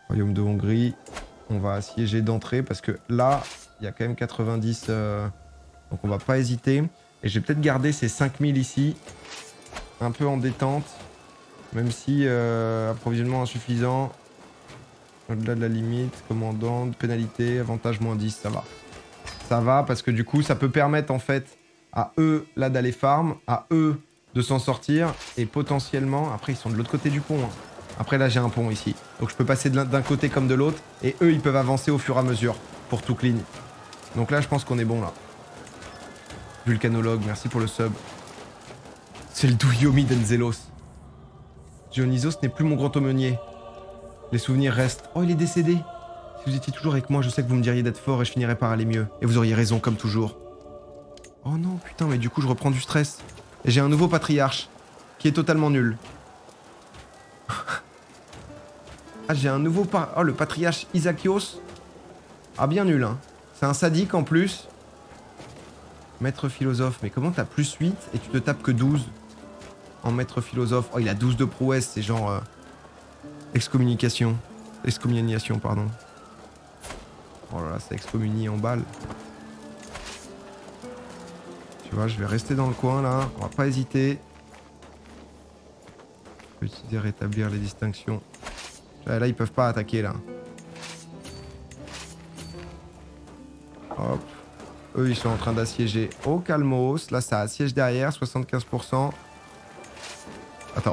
Royaume de Hongrie. On va assiéger d'entrée parce que là, il y a quand même 90. Donc on va pas hésiter. Et je vais peut-être garder ces 5000 ici. Un peu en détente. Même si approvisionnement insuffisant. Au-delà de la limite. Commandant, pénalité, avantage moins 10, ça va. Ça va parce que du coup, ça peut permettre en fait à eux là d'aller farm, à eux de s'en sortir. Et potentiellement, après ils sont de l'autre côté du pont. Hein. Après là j'ai un pont ici. Donc je peux passer d'un côté comme de l'autre. Et eux ils peuvent avancer au fur et à mesure pour tout clean. Donc là je pense qu'on est bon là. Vulcanologue, merci pour le sub. C'est le Douyomi d'Enzelos. Dionysos n'est plus mon grand aumônier. Les souvenirs restent. Oh, il est décédé. Si vous étiez toujours avec moi, je sais que vous me diriez d'être fort et je finirais par aller mieux. Et vous auriez raison, comme toujours. Oh non, putain, mais du coup, je reprends du stress. Et j'ai un nouveau patriarche, qui est totalement nul. Ah, j'ai un nouveau... Oh, le patriarche Isakios. Ah, bien nul, hein. C'est un sadique, en plus. Maître philosophe. Mais comment t'as plus 8 et tu te tapes que 12 en maître philosophe? Oh, il a 12 de prouesse, c'est genre... excommunication. Excommuniation, pardon. Oh là là, ça excommunie en balle. Tu vois, je vais rester dans le coin, là. On va pas hésiter. Je peux utiliser rétablir les distinctions. Là, ils peuvent pas attaquer, là. Hop. Eux, ils sont en train d'assiéger au calmos. Là, ça assiège derrière, 75%. Attends.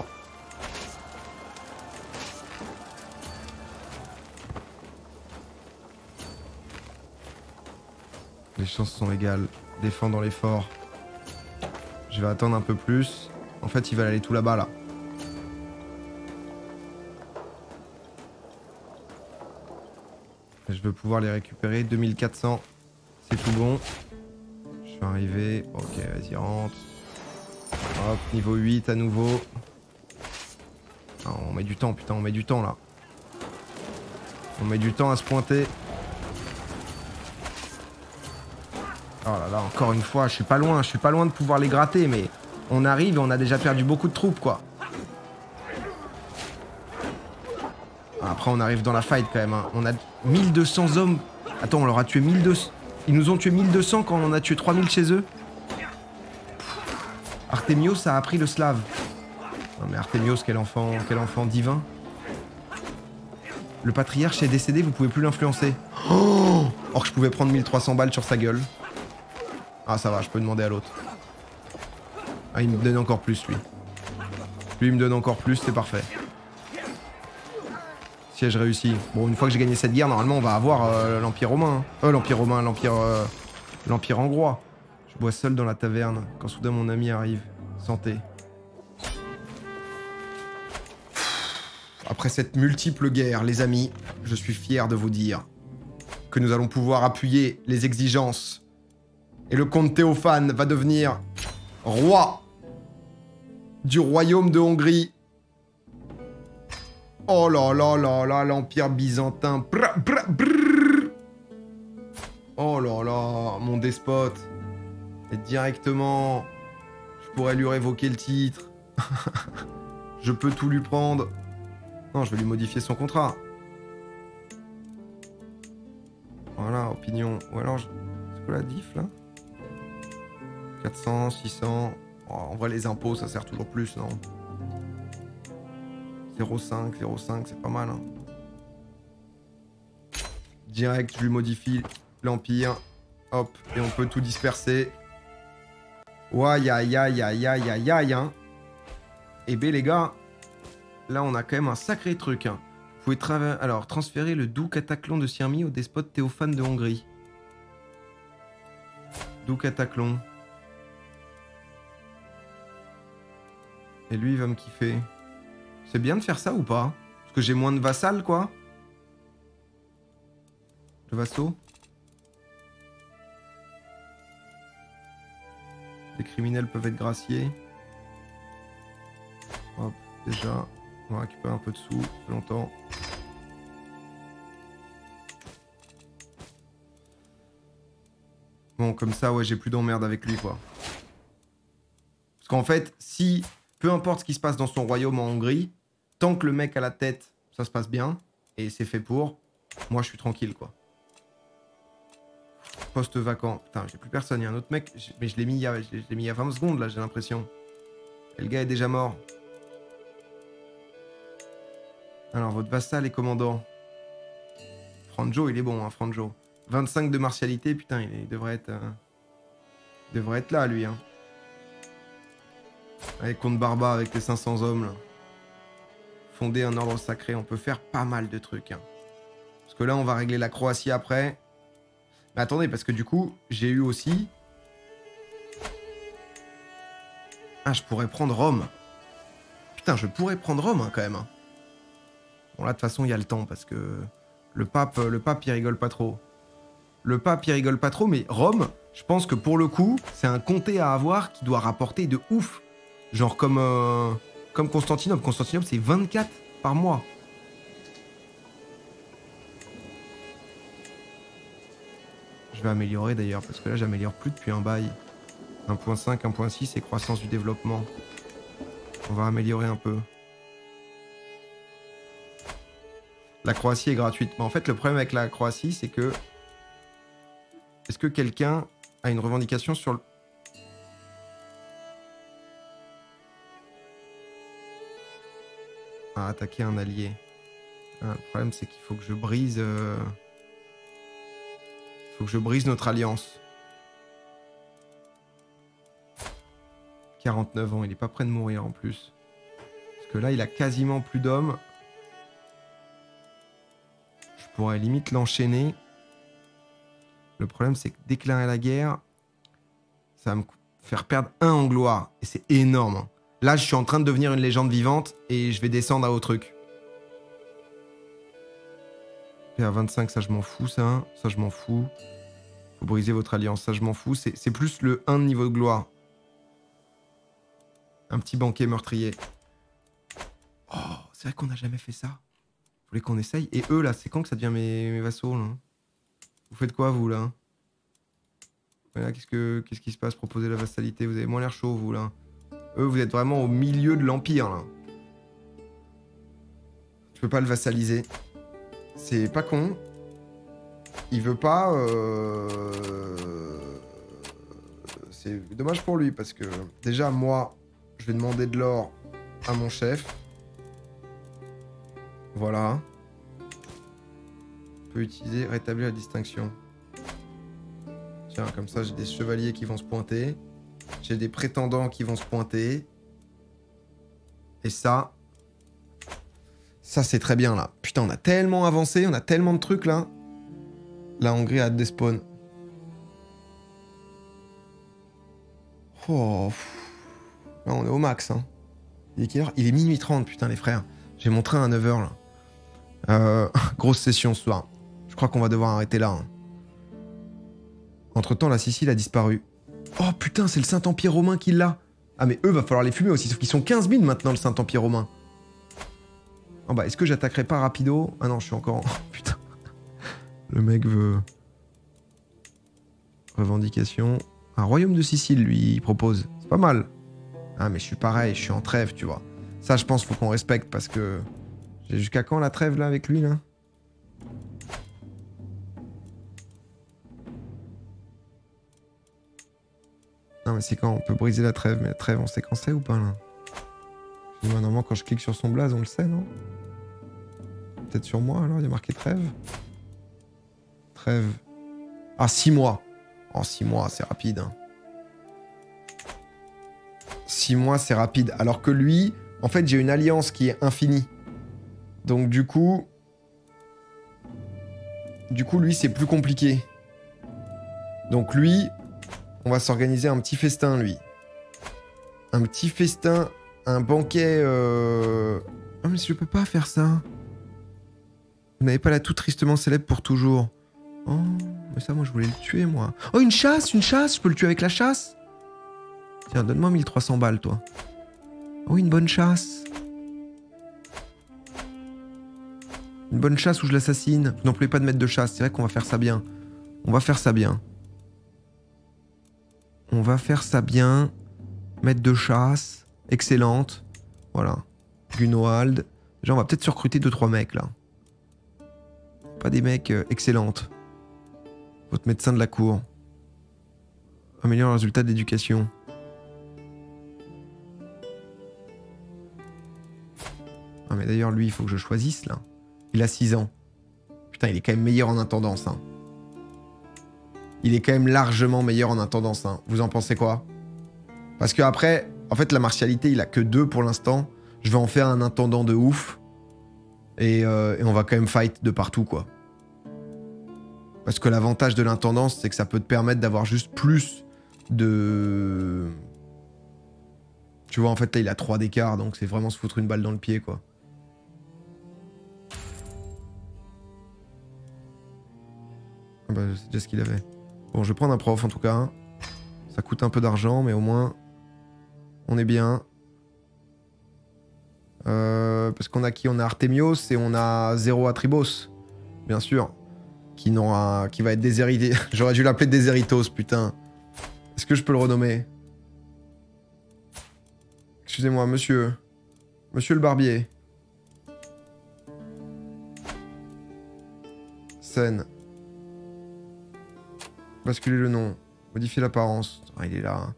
Les chances sont égales. Défendant l'effort. Je vais attendre un peu plus. En fait, ils veulent aller tout là-bas, là. Et je veux pouvoir les récupérer. 2400. C'est tout bon. Je suis arrivé. Ok, vas-y, rentre. Hop, niveau 8 à nouveau. Ah, on met du temps, putain, on met du temps, là. On met du temps à se pointer. Oh là là, encore une fois, je suis pas loin de pouvoir les gratter, mais on arrive et on a déjà perdu beaucoup de troupes, quoi. Après, on arrive dans la fight, quand même. Hein. On a 1200 hommes. Attends, on leur a tué 1200. Ils nous ont tué 1200 quand on en a tué 3000 chez eux. Artemios a appris le slave. Non mais Artemios, quel enfant divin. Le patriarche est décédé, vous pouvez plus l'influencer. Oh, or que je pouvais prendre 1300 balles sur sa gueule. Ah ça va, je peux demander à l'autre. Ah il me donne encore plus lui. Lui il me donne encore plus, c'est parfait. Siège réussi. Bon, une fois que j'ai gagné cette guerre, normalement on va avoir l'Empire romain. L'Empire romain, l'Empire hongrois. Je bois seul dans la taverne quand soudain mon ami arrive. Santé. Après cette multiple guerre, les amis, je suis fier de vous dire que nous allons pouvoir appuyer les exigences. Et le comte Théophane va devenir roi du royaume de Hongrie. Oh là là là là, l'Empire byzantin. Brr, brr, brr. Oh là là, mon despote. Et directement, je pourrais lui révoquer le titre. Je peux tout lui prendre. Non, je vais lui modifier son contrat. Voilà, opinion. Ou alors, c'est quoi la diff, là? 400, 600... Oh, en vrai, les impôts, ça sert toujours plus, non? 0,5, 0,5, c'est pas mal, hein. Direct, je lui modifie l'Empire. Hop, et on peut tout disperser. Ouaille, aïe, aïe, aïe, aïe, aïe, aïe, hein. Eh ben, les gars, là, on a quand même un sacré truc, hein. Vous pouvez alors transférer le doux Cataclon de Sirmi au despote Théophane de Hongrie. Doux Cataclon. Et lui, il va me kiffer. C'est bien de faire ça ou pas? Parce que j'ai moins de vassals, quoi. De vassaux. Les criminels peuvent être graciés. Hop, déjà. On va récupérer un peu de sous. Ça fait longtemps. Bon, comme ça, ouais, j'ai plus d'emmerde avec lui, quoi. Parce qu'en fait, peu importe ce qui se passe dans son royaume en Hongrie, tant que le mec à la tête, ça se passe bien, et c'est fait pour. Moi, je suis tranquille, quoi. Poste vacant. Putain, j'ai plus personne. Il y a un autre mec, mais je l'ai mis il y a 20 secondes, là, j'ai l'impression. Et le gars est déjà mort. Alors, votre vassal et commandant. Franjo, il est bon, hein, Franjo. 25 de martialité, putain, il devrait être là, lui. Hein. Allez, comte Barba avec les 500 hommes, là. Fonder un ordre sacré, on peut faire pas mal de trucs. Hein. Parce que là, on va régler la Croatie après. Mais attendez, parce que du coup, j'ai eu aussi... Ah, je pourrais prendre Rome. Putain, je pourrais prendre Rome, hein, quand même. Hein. Bon, là, de toute façon, il y a le temps, parce que... Le pape, il rigole pas trop. Le pape, il rigole pas trop, mais Rome, je pense que pour le coup, c'est un comté à avoir qui doit rapporter de ouf. Genre comme Constantinople. Constantinople, c'est 24 par mois. Je vais améliorer d'ailleurs, parce que là, j'améliore plus depuis un bail. 1.5, 1.6 et croissance du développement. On va améliorer un peu. La Croatie est gratuite. Mais en fait, le problème avec la Croatie, c'est que... Est-ce que quelqu'un a une revendication sur le... Ah, attaquer un allié. Ah, le problème, c'est qu'il faut que je brise... Faut que je brise notre alliance. 49 ans, il est pas prêt de mourir en plus. Parce que là, il a quasiment plus d'hommes. Je pourrais limite l'enchaîner. Le problème, c'est que déclarer la guerre, ça va me faire perdre 1 en gloire. Et c'est énorme. Hein. Là, je suis en train de devenir une légende vivante et je vais descendre à haut truc. Et à 25, ça, je m'en fous, ça. Ça, je m'en fous. Faut briser votre alliance, ça, je m'en fous. C'est plus le 1 de niveau de gloire. Un petit banquet meurtrier. Oh, c'est vrai qu'on n'a jamais fait ça. Vous voulez qu'on essaye? Et eux, là, c'est quand que ça devient mes vassaux, là? Vous faites quoi, vous, là? Voilà, qu'est-ce qui se passe? Proposer la vassalité. Vous avez moins l'air chaud, vous, là. Eux, vous êtes vraiment au milieu de l'Empire, là. Je peux pas le vassaliser. C'est pas con. Il veut pas... C'est dommage pour lui, parce que... Déjà, moi, je vais demander de l'or à mon chef. Voilà. On peut utiliser, rétablir la distinction. Tiens, comme ça, j'ai des chevaliers qui vont se pointer. J'ai des prétendants qui vont se pointer. Et ça... Ça, c'est très bien, là. Putain, on a tellement avancé, on a tellement de trucs, là. La Hongrie a hâte des spawns. Oh. Là, on est au max, hein. Il est quelle heure? Il est minuit 30, putain, les frères. J'ai mon train à 9h, là. Grosse session ce soir. Je crois qu'on va devoir arrêter là. Hein. Entre-temps, la Sicile a disparu. Oh, putain, c'est le Saint-Empire romain qui l'a. Ah, mais eux, va falloir les fumer aussi. Sauf qu'ils sont 15 000 maintenant, le Saint-Empire romain. Oh, bah, est-ce que j'attaquerai pas rapido? Ah non, je suis encore... Oh, putain. Le mec veut... Revendication. Un royaume de Sicile, lui, il propose. C'est pas mal. Ah, mais je suis pareil, je suis en trêve, tu vois. Ça, je pense, faut qu'on respecte, parce que... J'ai jusqu'à quand, la trêve, là, avec lui, là? Non, mais c'est quand on peut briser la trêve. Mais la trêve, on sait quand c'est ou pas, là? Normalement, quand je clique sur son blaze, on le sait, non? Peut-être sur moi, alors, il y a marqué trêve. Trêve. Ah, 6 mois. Oh, 6 mois, c'est rapide. Hein. 6 mois, c'est rapide. Alors que lui, en fait, j'ai une alliance qui est infinie. Donc, du coup, lui, c'est plus compliqué. Donc, lui, on va s'organiser un petit festin, lui. Un petit festin, un banquet... Oh, mais je peux pas faire ça. Vous n'avez pas la tout tristement célèbre pour toujours. Oh, mais ça, moi, je voulais le tuer, moi. Oh, une chasse! Je peux le tuer avec la chasse? Tiens, donne-moi 1300 balles, toi. Oh, une bonne chasse. Une bonne chasse où je l'assassine. Vous n'employez pas de maître de chasse. C'est vrai qu'on va faire ça bien. On va faire ça bien. On va faire ça bien. Maître de chasse. Excellente. Voilà. Gunwald. Déjà, on va peut-être se recruter 2-3 mecs, là. pas des mecs excellentes. Votre médecin de la cour. Améliore le résultat de l'éducation. Ah mais d'ailleurs lui il faut que je choisisse là. Il a 6 ans. Putain il est quand même meilleur en intendance. Hein. Il est quand même largement meilleur en intendance. Hein. Vous en pensez quoi? Parce que après, en fait la martialité il a que 2 pour l'instant. Je vais en faire un intendant de ouf. Et on va quand même fight de partout quoi. Parce que l'avantage de l'intendance c'est que ça peut te permettre d'avoir juste plus de... Tu vois en fait là il a 3 d'écart donc c'est vraiment se foutre une balle dans le pied quoi. Ah bah c'est déjà ce qu'il avait. Bon je vais prendre un prof en tout cas. Ça coûte un peu d'argent mais au moins on est bien. Parce qu'on a qui? On a Artemios et on a Zéro Atribos. Bien sûr. Qui va être déshérité. J'aurais dû l'appeler Déshéritos, putain. Est-ce que je peux le renommer? Excusez-moi, monsieur. Monsieur le barbier. Scène. Basculer le nom. Modifier l'apparence. Ah, il est là.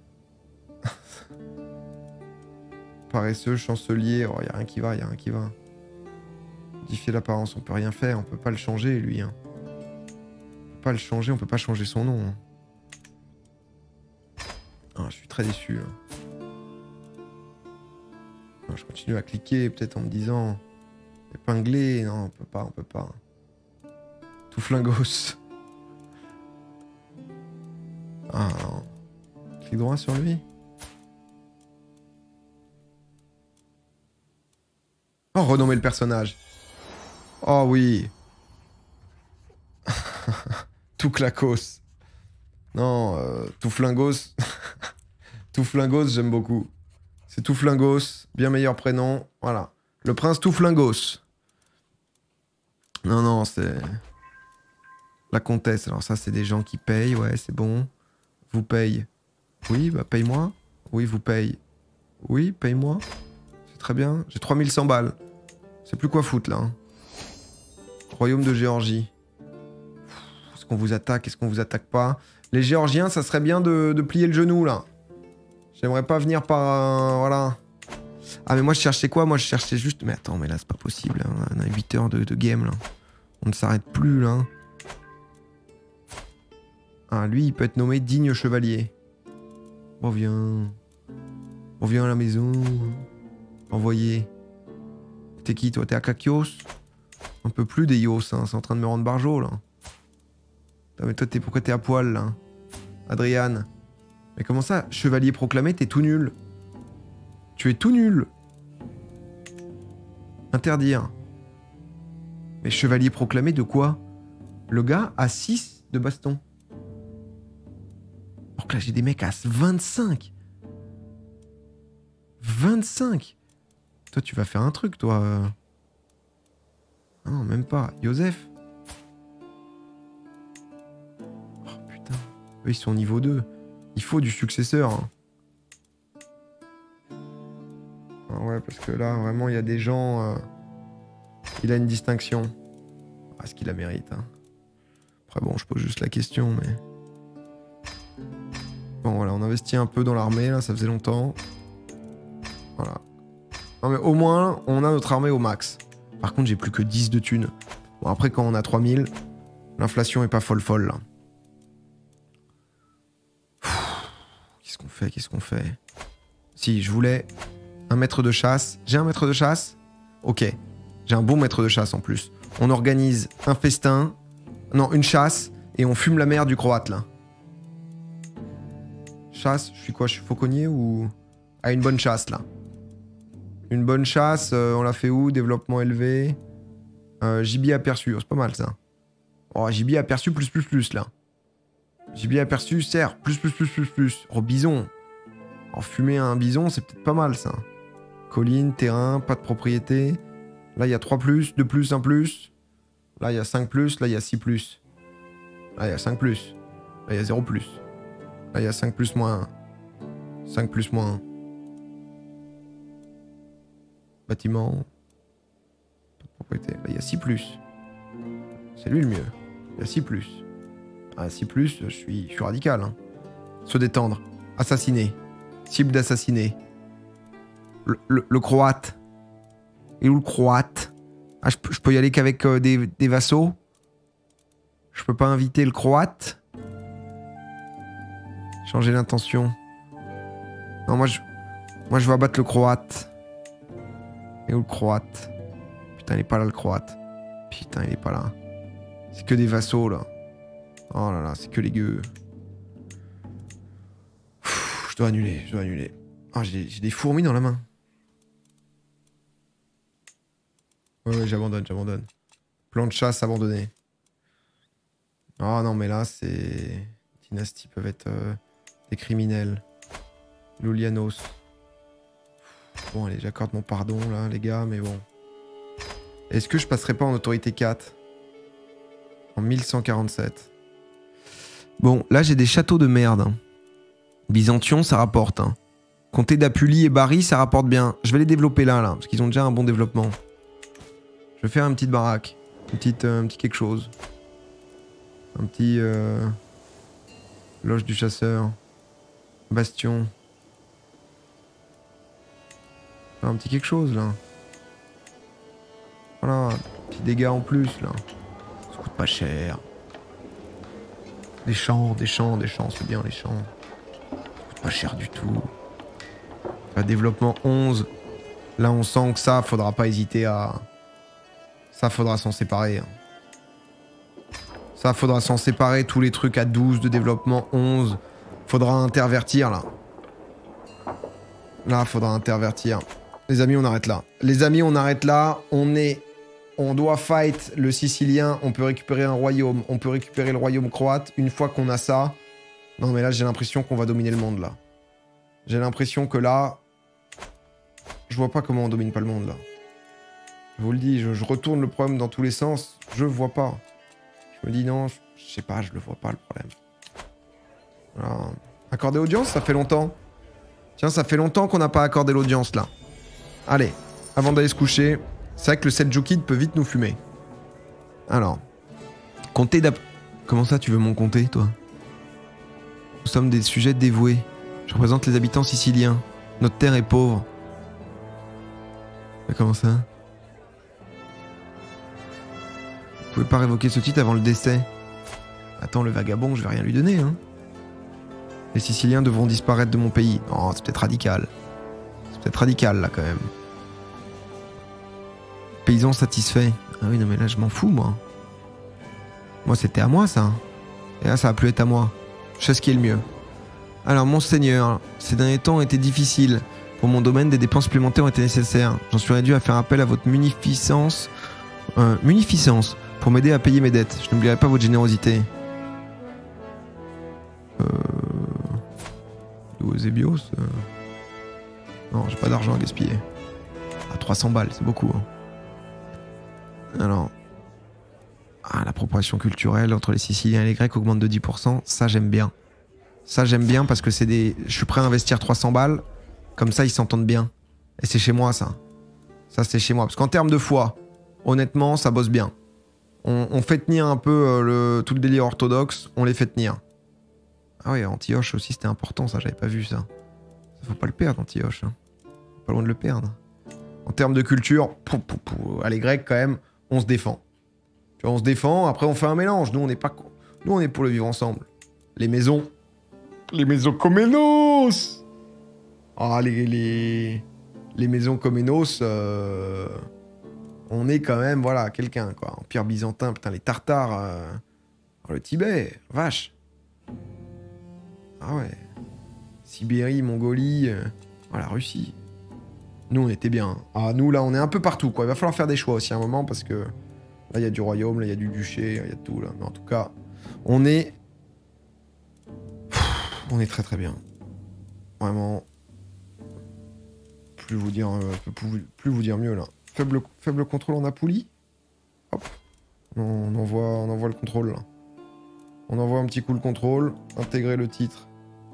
Paresseux, chancelier. Oh, y a rien qui va, y a rien qui va. Modifier l'apparence, on peut rien faire. On peut pas le changer, lui. Hein. On peut pas le changer, on peut pas changer son nom. Hein. Ah, je suis très déçu. Hein. Ah, je continue à cliquer, peut-être en me disant... Épinglé, non, on peut pas, on peut pas. Tout flingos. Ah non. Clic droit sur lui. Oh, renommer le personnage. Oh oui. Tout clacos. Non, tout flingos. Tout flingos, j'aime beaucoup. C'est tout flingos, bien meilleur prénom. Voilà. Le prince tout flingos. Non, non, c'est... La comtesse. Alors ça, c'est des gens qui payent. Ouais, c'est bon. Vous paye. Oui, bah paye-moi. Oui, vous paye. Oui, paye-moi. C'est très bien. J'ai 3100 balles. C'est plus quoi foutre, là. Hein. Royaume de Géorgie. Est-ce qu'on vous attaque? Est-ce qu'on vous attaque pas? Les Géorgiens, ça serait bien de plier le genou, là. J'aimerais pas venir par... voilà. Ah, mais moi, je cherchais quoi? Moi, je cherchais juste... Mais attends, mais là, c'est pas possible. Hein. On a 8 heures de game, là. On ne s'arrête plus, là. Ah, lui, il peut être nommé digne chevalier. Reviens. Reviens à la maison. Envoyé. T'es qui, toi? T'es Akakios? Un peu plus des Yos, hein. C'est en train de me rendre barjo, là. Putain, mais toi, pourquoi t'es à poil, là? Adrian. Mais comment ça? Chevalier proclamé, t'es tout nul. Tu es tout nul. Interdire. Mais chevalier proclamé de quoi? Le gars a 6 de baston. Alors que là, j'ai des mecs à 25. 25. Toi, tu vas faire un truc, toi. Ah non, même pas. Joseph. Oh, putain. Eux, ils sont niveau 2. Il faut du successeur. Hein. Ah ouais, parce que là, vraiment, il y a des gens... Il a une distinction. Ah, est-ce qu'il la mérite hein. Après, bon, je pose juste la question, mais... Bon, voilà, on investit un peu dans l'armée, là, ça faisait longtemps. Voilà. Non, mais au moins, on a notre armée au max. Par contre, j'ai plus que 10 de thunes. Bon, après, quand on a 3000, l'inflation est pas folle, là. Qu'est-ce qu'on fait? Qu'est-ce qu'on fait? Si, je voulais un maître de chasse. J'ai un maître de chasse? Ok. J'ai un bon maître de chasse, en plus. On organise un festin. Non, une chasse. Et on fume la mère du croate, là. Chasse, je suis quoi? Je suis fauconnier ou... Ah, une bonne chasse, là. Une bonne chasse, on l'a fait où? Développement élevé. Gibier aperçu, c'est pas mal, ça. Oh, gibier aperçu plus, là. Gibier aperçu, cerf, plus. Oh, bison. Oh, fumer un bison, c'est peut-être pas mal, ça. Colline, terrain, pas de propriété. Là, il y a 3+, 2+, 1+. Là, il y a 5+, là, il y a 6+. Là, il y a 5+. Là, il y a 0+. Là, il y a 5+, moins 1. 5+, moins 1. Bâtiment. Pas de propriété. Là, il y a 6+. C'est lui le mieux. Il a 6+. Ah, 6+, je suis radical. Hein. Se détendre. Assassiner. Cible d'assassiner. Le croate. Et où le croate? Ah, je peux y aller qu'avec des vassaux? Je peux pas inviter le croate? Changer l'intention. Non, moi je veux abattre le croate. Et où le croate? Putain, il est pas là le croate. Putain, il est pas là. C'est que des vassaux là. Oh là là, c'est que les gueux. Je dois annuler. Ah, j'ai des fourmis dans la main. Ouais, j'abandonne. Plan de chasse abandonné. Oh non, mais là, c'est... Dynasties peuvent être des criminels. Loulianos. Bon, allez, j'accorde mon pardon, là, les gars, mais bon. Est-ce que je passerai pas en autorité 4 ? En 1147. Bon, là, j'ai des châteaux de merde. Hein. Byzantion, ça rapporte. Hein. Comté d'Apulie et Bari, ça rapporte bien. Je vais les développer là, parce qu'ils ont déjà un bon développement. Je vais faire une petite baraque. Un petit quelque chose. Un petit... Loge du chasseur. Bastion. Faire un petit quelque chose, là. Voilà. Petit dégâts en plus, là. Ça coûte pas cher. Des champs, c'est bien, les champs. Ça coûte pas cher du tout. Développement 11. Là, on sent que ça, faudra pas hésiter à... Ça, faudra s'en séparer. Hein. Ça, faudra s'en séparer. Tous les trucs à 12 de développement 11. Faudra intervertir, là. Là, faudra intervertir. Les amis, on arrête là. On doit fight le Sicilien. On peut récupérer un royaume. On peut récupérer le royaume croate. Une fois qu'on a ça... Non, mais là, j'ai l'impression qu'on va dominer le monde, là. J'ai l'impression que là... Je vois pas comment on domine pas le monde, là. Je vous le dis, je retourne le problème dans tous les sens. Je vois pas. Je me dis non, je sais pas, je le vois pas, le problème. Voilà. Accorder audience, ça fait longtemps. Tiens, ça fait longtemps qu'on n'a pas accordé l'audience, là. Allez, avant d'aller se coucher... C'est vrai que le Seljukid peut vite nous fumer. Alors. Comté d'Ap... Comment ça, tu veux mon comté, toi? Nous sommes des sujets dévoués. Je représente les habitants siciliens. Notre terre est pauvre. Mais comment ça? Vous pouvez pas révoquer ce titre avant le décès. Attends, le vagabond, je vais rien lui donner, hein. Les Siciliens devront disparaître de mon pays. Oh, c'est peut-être radical. C'est peut-être radical, là, quand même. Paysan satisfait. Ah oui, non, mais là, je m'en fous, moi. Moi, c'était à moi, ça. Et là, ça va plus être à moi. Je sais ce qui est le mieux. Alors, monseigneur, ces derniers temps ont été difficiles. Pour mon domaine, des dépenses supplémentaires ont été nécessaires. J'en suis réduit à faire appel à votre munificence. Pour m'aider à payer mes dettes. Je n'oublierai pas votre générosité. Eusebios Non, j'ai pas d'argent à gaspiller. À 300 balles, c'est beaucoup. Hein. Alors... Ah, l'appropriation culturelle entre les Siciliens et les Grecs augmente de 10%. Ça, j'aime bien. Ça, j'aime bien parce que c'est des... Je suis prêt à investir 300 balles. Comme ça, ils s'entendent bien. Et c'est chez moi, ça. Ça, c'est chez moi. Parce qu'en termes de foi, honnêtement, ça bosse bien. On fait tenir un peu tout le délire orthodoxe. On les fait tenir. Ah ouais, Antioche aussi, c'était important, ça. J'avais pas vu, ça. Ça faut pas le perdre, Antioche. Hein. Pas loin de le perdre. En termes de culture, les Grecs, quand même, on se défend. Tu vois, on se défend, après on fait un mélange. Nous, on n'est pas... Nous, on est pour le vivre ensemble. Les maisons... Les maisons Comenos. Ah, les maisons Comenos... On est quand même, voilà, quelqu'un, quoi. Empire byzantin, putain, les Tartares... Le Tibet, vache. Ah ouais. Sibérie, Mongolie... Voilà, Russie. Nous, on était bien. Ah, nous, là, on est un peu partout, quoi. Il va falloir faire des choix aussi à un moment, parce que... Là, il y a du royaume, là, il y a du duché, il y a tout, là. Mais en tout cas, on est... On est très très bien. Vraiment... Plus vous dire mieux, là. Faible contrôle en Apulie. Hop. On envoie le contrôle, là. On envoie un petit coup le contrôle. Intégrer le titre.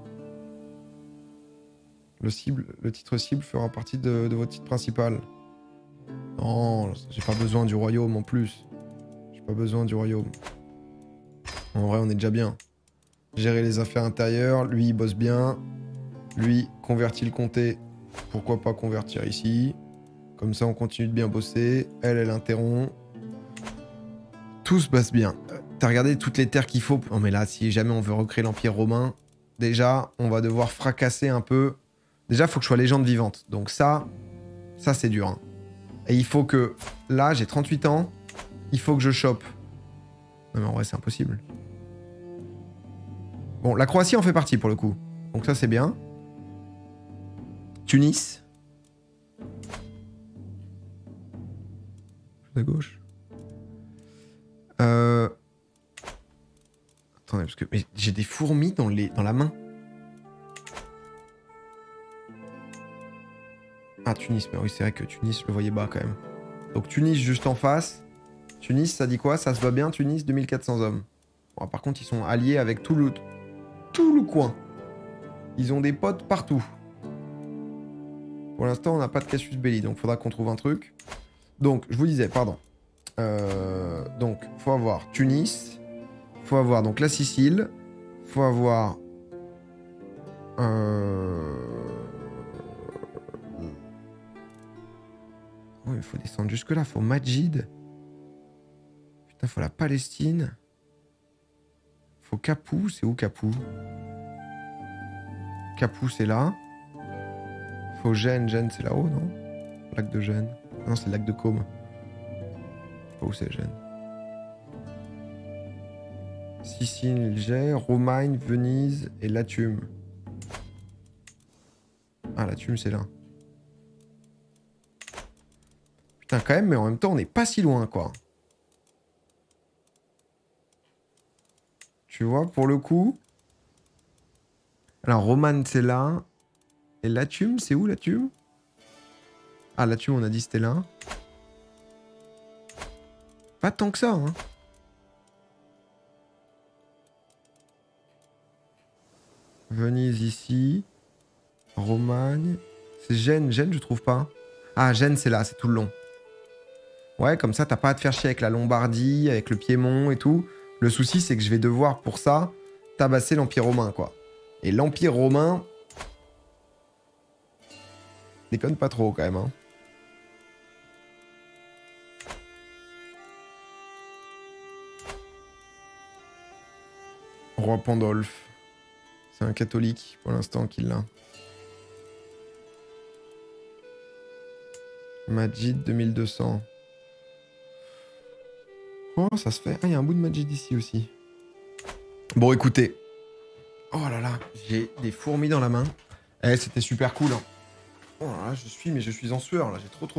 Le titre cible fera partie de votre titre principal. Non, j'ai pas besoin du royaume en plus. J'ai J'ai pas besoin du royaume. En vrai, on est déjà bien. Gérer les affaires intérieures. Lui, il bosse bien. Lui, convertit le comté. Pourquoi pas convertir ici? Comme ça, on continue de bien bosser. Elle, elle interrompt. Tout se passe bien. T'as regardé toutes les terres qu'il faut? Non, mais là, si jamais on veut recréer l'Empire romain, déjà, on va devoir fracasser un peu. Déjà, il faut que je sois légende vivante. Donc ça c'est dur. Hein. Et il faut que... Là, j'ai 38 ans. Il faut que je chope. Non, mais en vrai, c'est impossible. Bon, la Croatie en fait partie, pour le coup. Donc ça, c'est bien. Tunis. À gauche. Attendez, parce que j'ai des fourmis dans la main. Ah, Tunis, mais oui, c'est vrai que Tunis, je le voyais bas quand même. Donc Tunis juste en face. Tunis, ça dit quoi? Ça se va bien, Tunis, 2400 hommes. Bon, par contre, ils sont alliés avec tout le coin. Ils ont des potes partout. Pour l'instant, on n'a pas de casus belli, donc faudra qu'on trouve un truc. Donc, je vous disais, pardon. Donc, faut avoir Tunis. Faut avoir donc la Sicile. Faut avoir... Oh, il faut descendre jusque là. Faut Majid. Putain, faut la Palestine. Faut Capou. C'est où Capou? Capou, c'est là. Faut Gênes. Gênes, c'est là-haut, non? Lac de Gênes. Ah non, c'est le lac de Caume. Je sais pas où c'est Gênes. Sicile, Gênes, Romagne, Venise et Latium. Ah, Latium, c'est là. Putain, quand même, mais en même temps, on n'est pas si loin, quoi. Tu vois, pour le coup... Alors, Roman, c'est là. Et Latium, c'est où, Latium? Ah, Latium, on a dit c'était là. Pas tant que ça, hein. Venise, ici. Romagne. C'est Gênes. Gênes, je trouve pas. Ah, Gênes, c'est là, c'est tout le long. Ouais, comme ça, t'as pas à te faire chier avec la Lombardie, avec le Piémont et tout. Le souci, c'est que je vais devoir, pour ça, tabasser l'Empire romain, quoi. Et l'Empire romain... Déconne pas trop, quand même, hein. Roi Pandolfe. C'est un catholique, pour l'instant, qui l'a. Majid, 2200. Oh, ça se fait. Ah, il y a un bout de Majid ici aussi. Bon, écoutez. Oh là là, j'ai des fourmis dans la main. Eh, c'était super cool. Hein. Oh là là, je suis en sueur, là. J'ai trop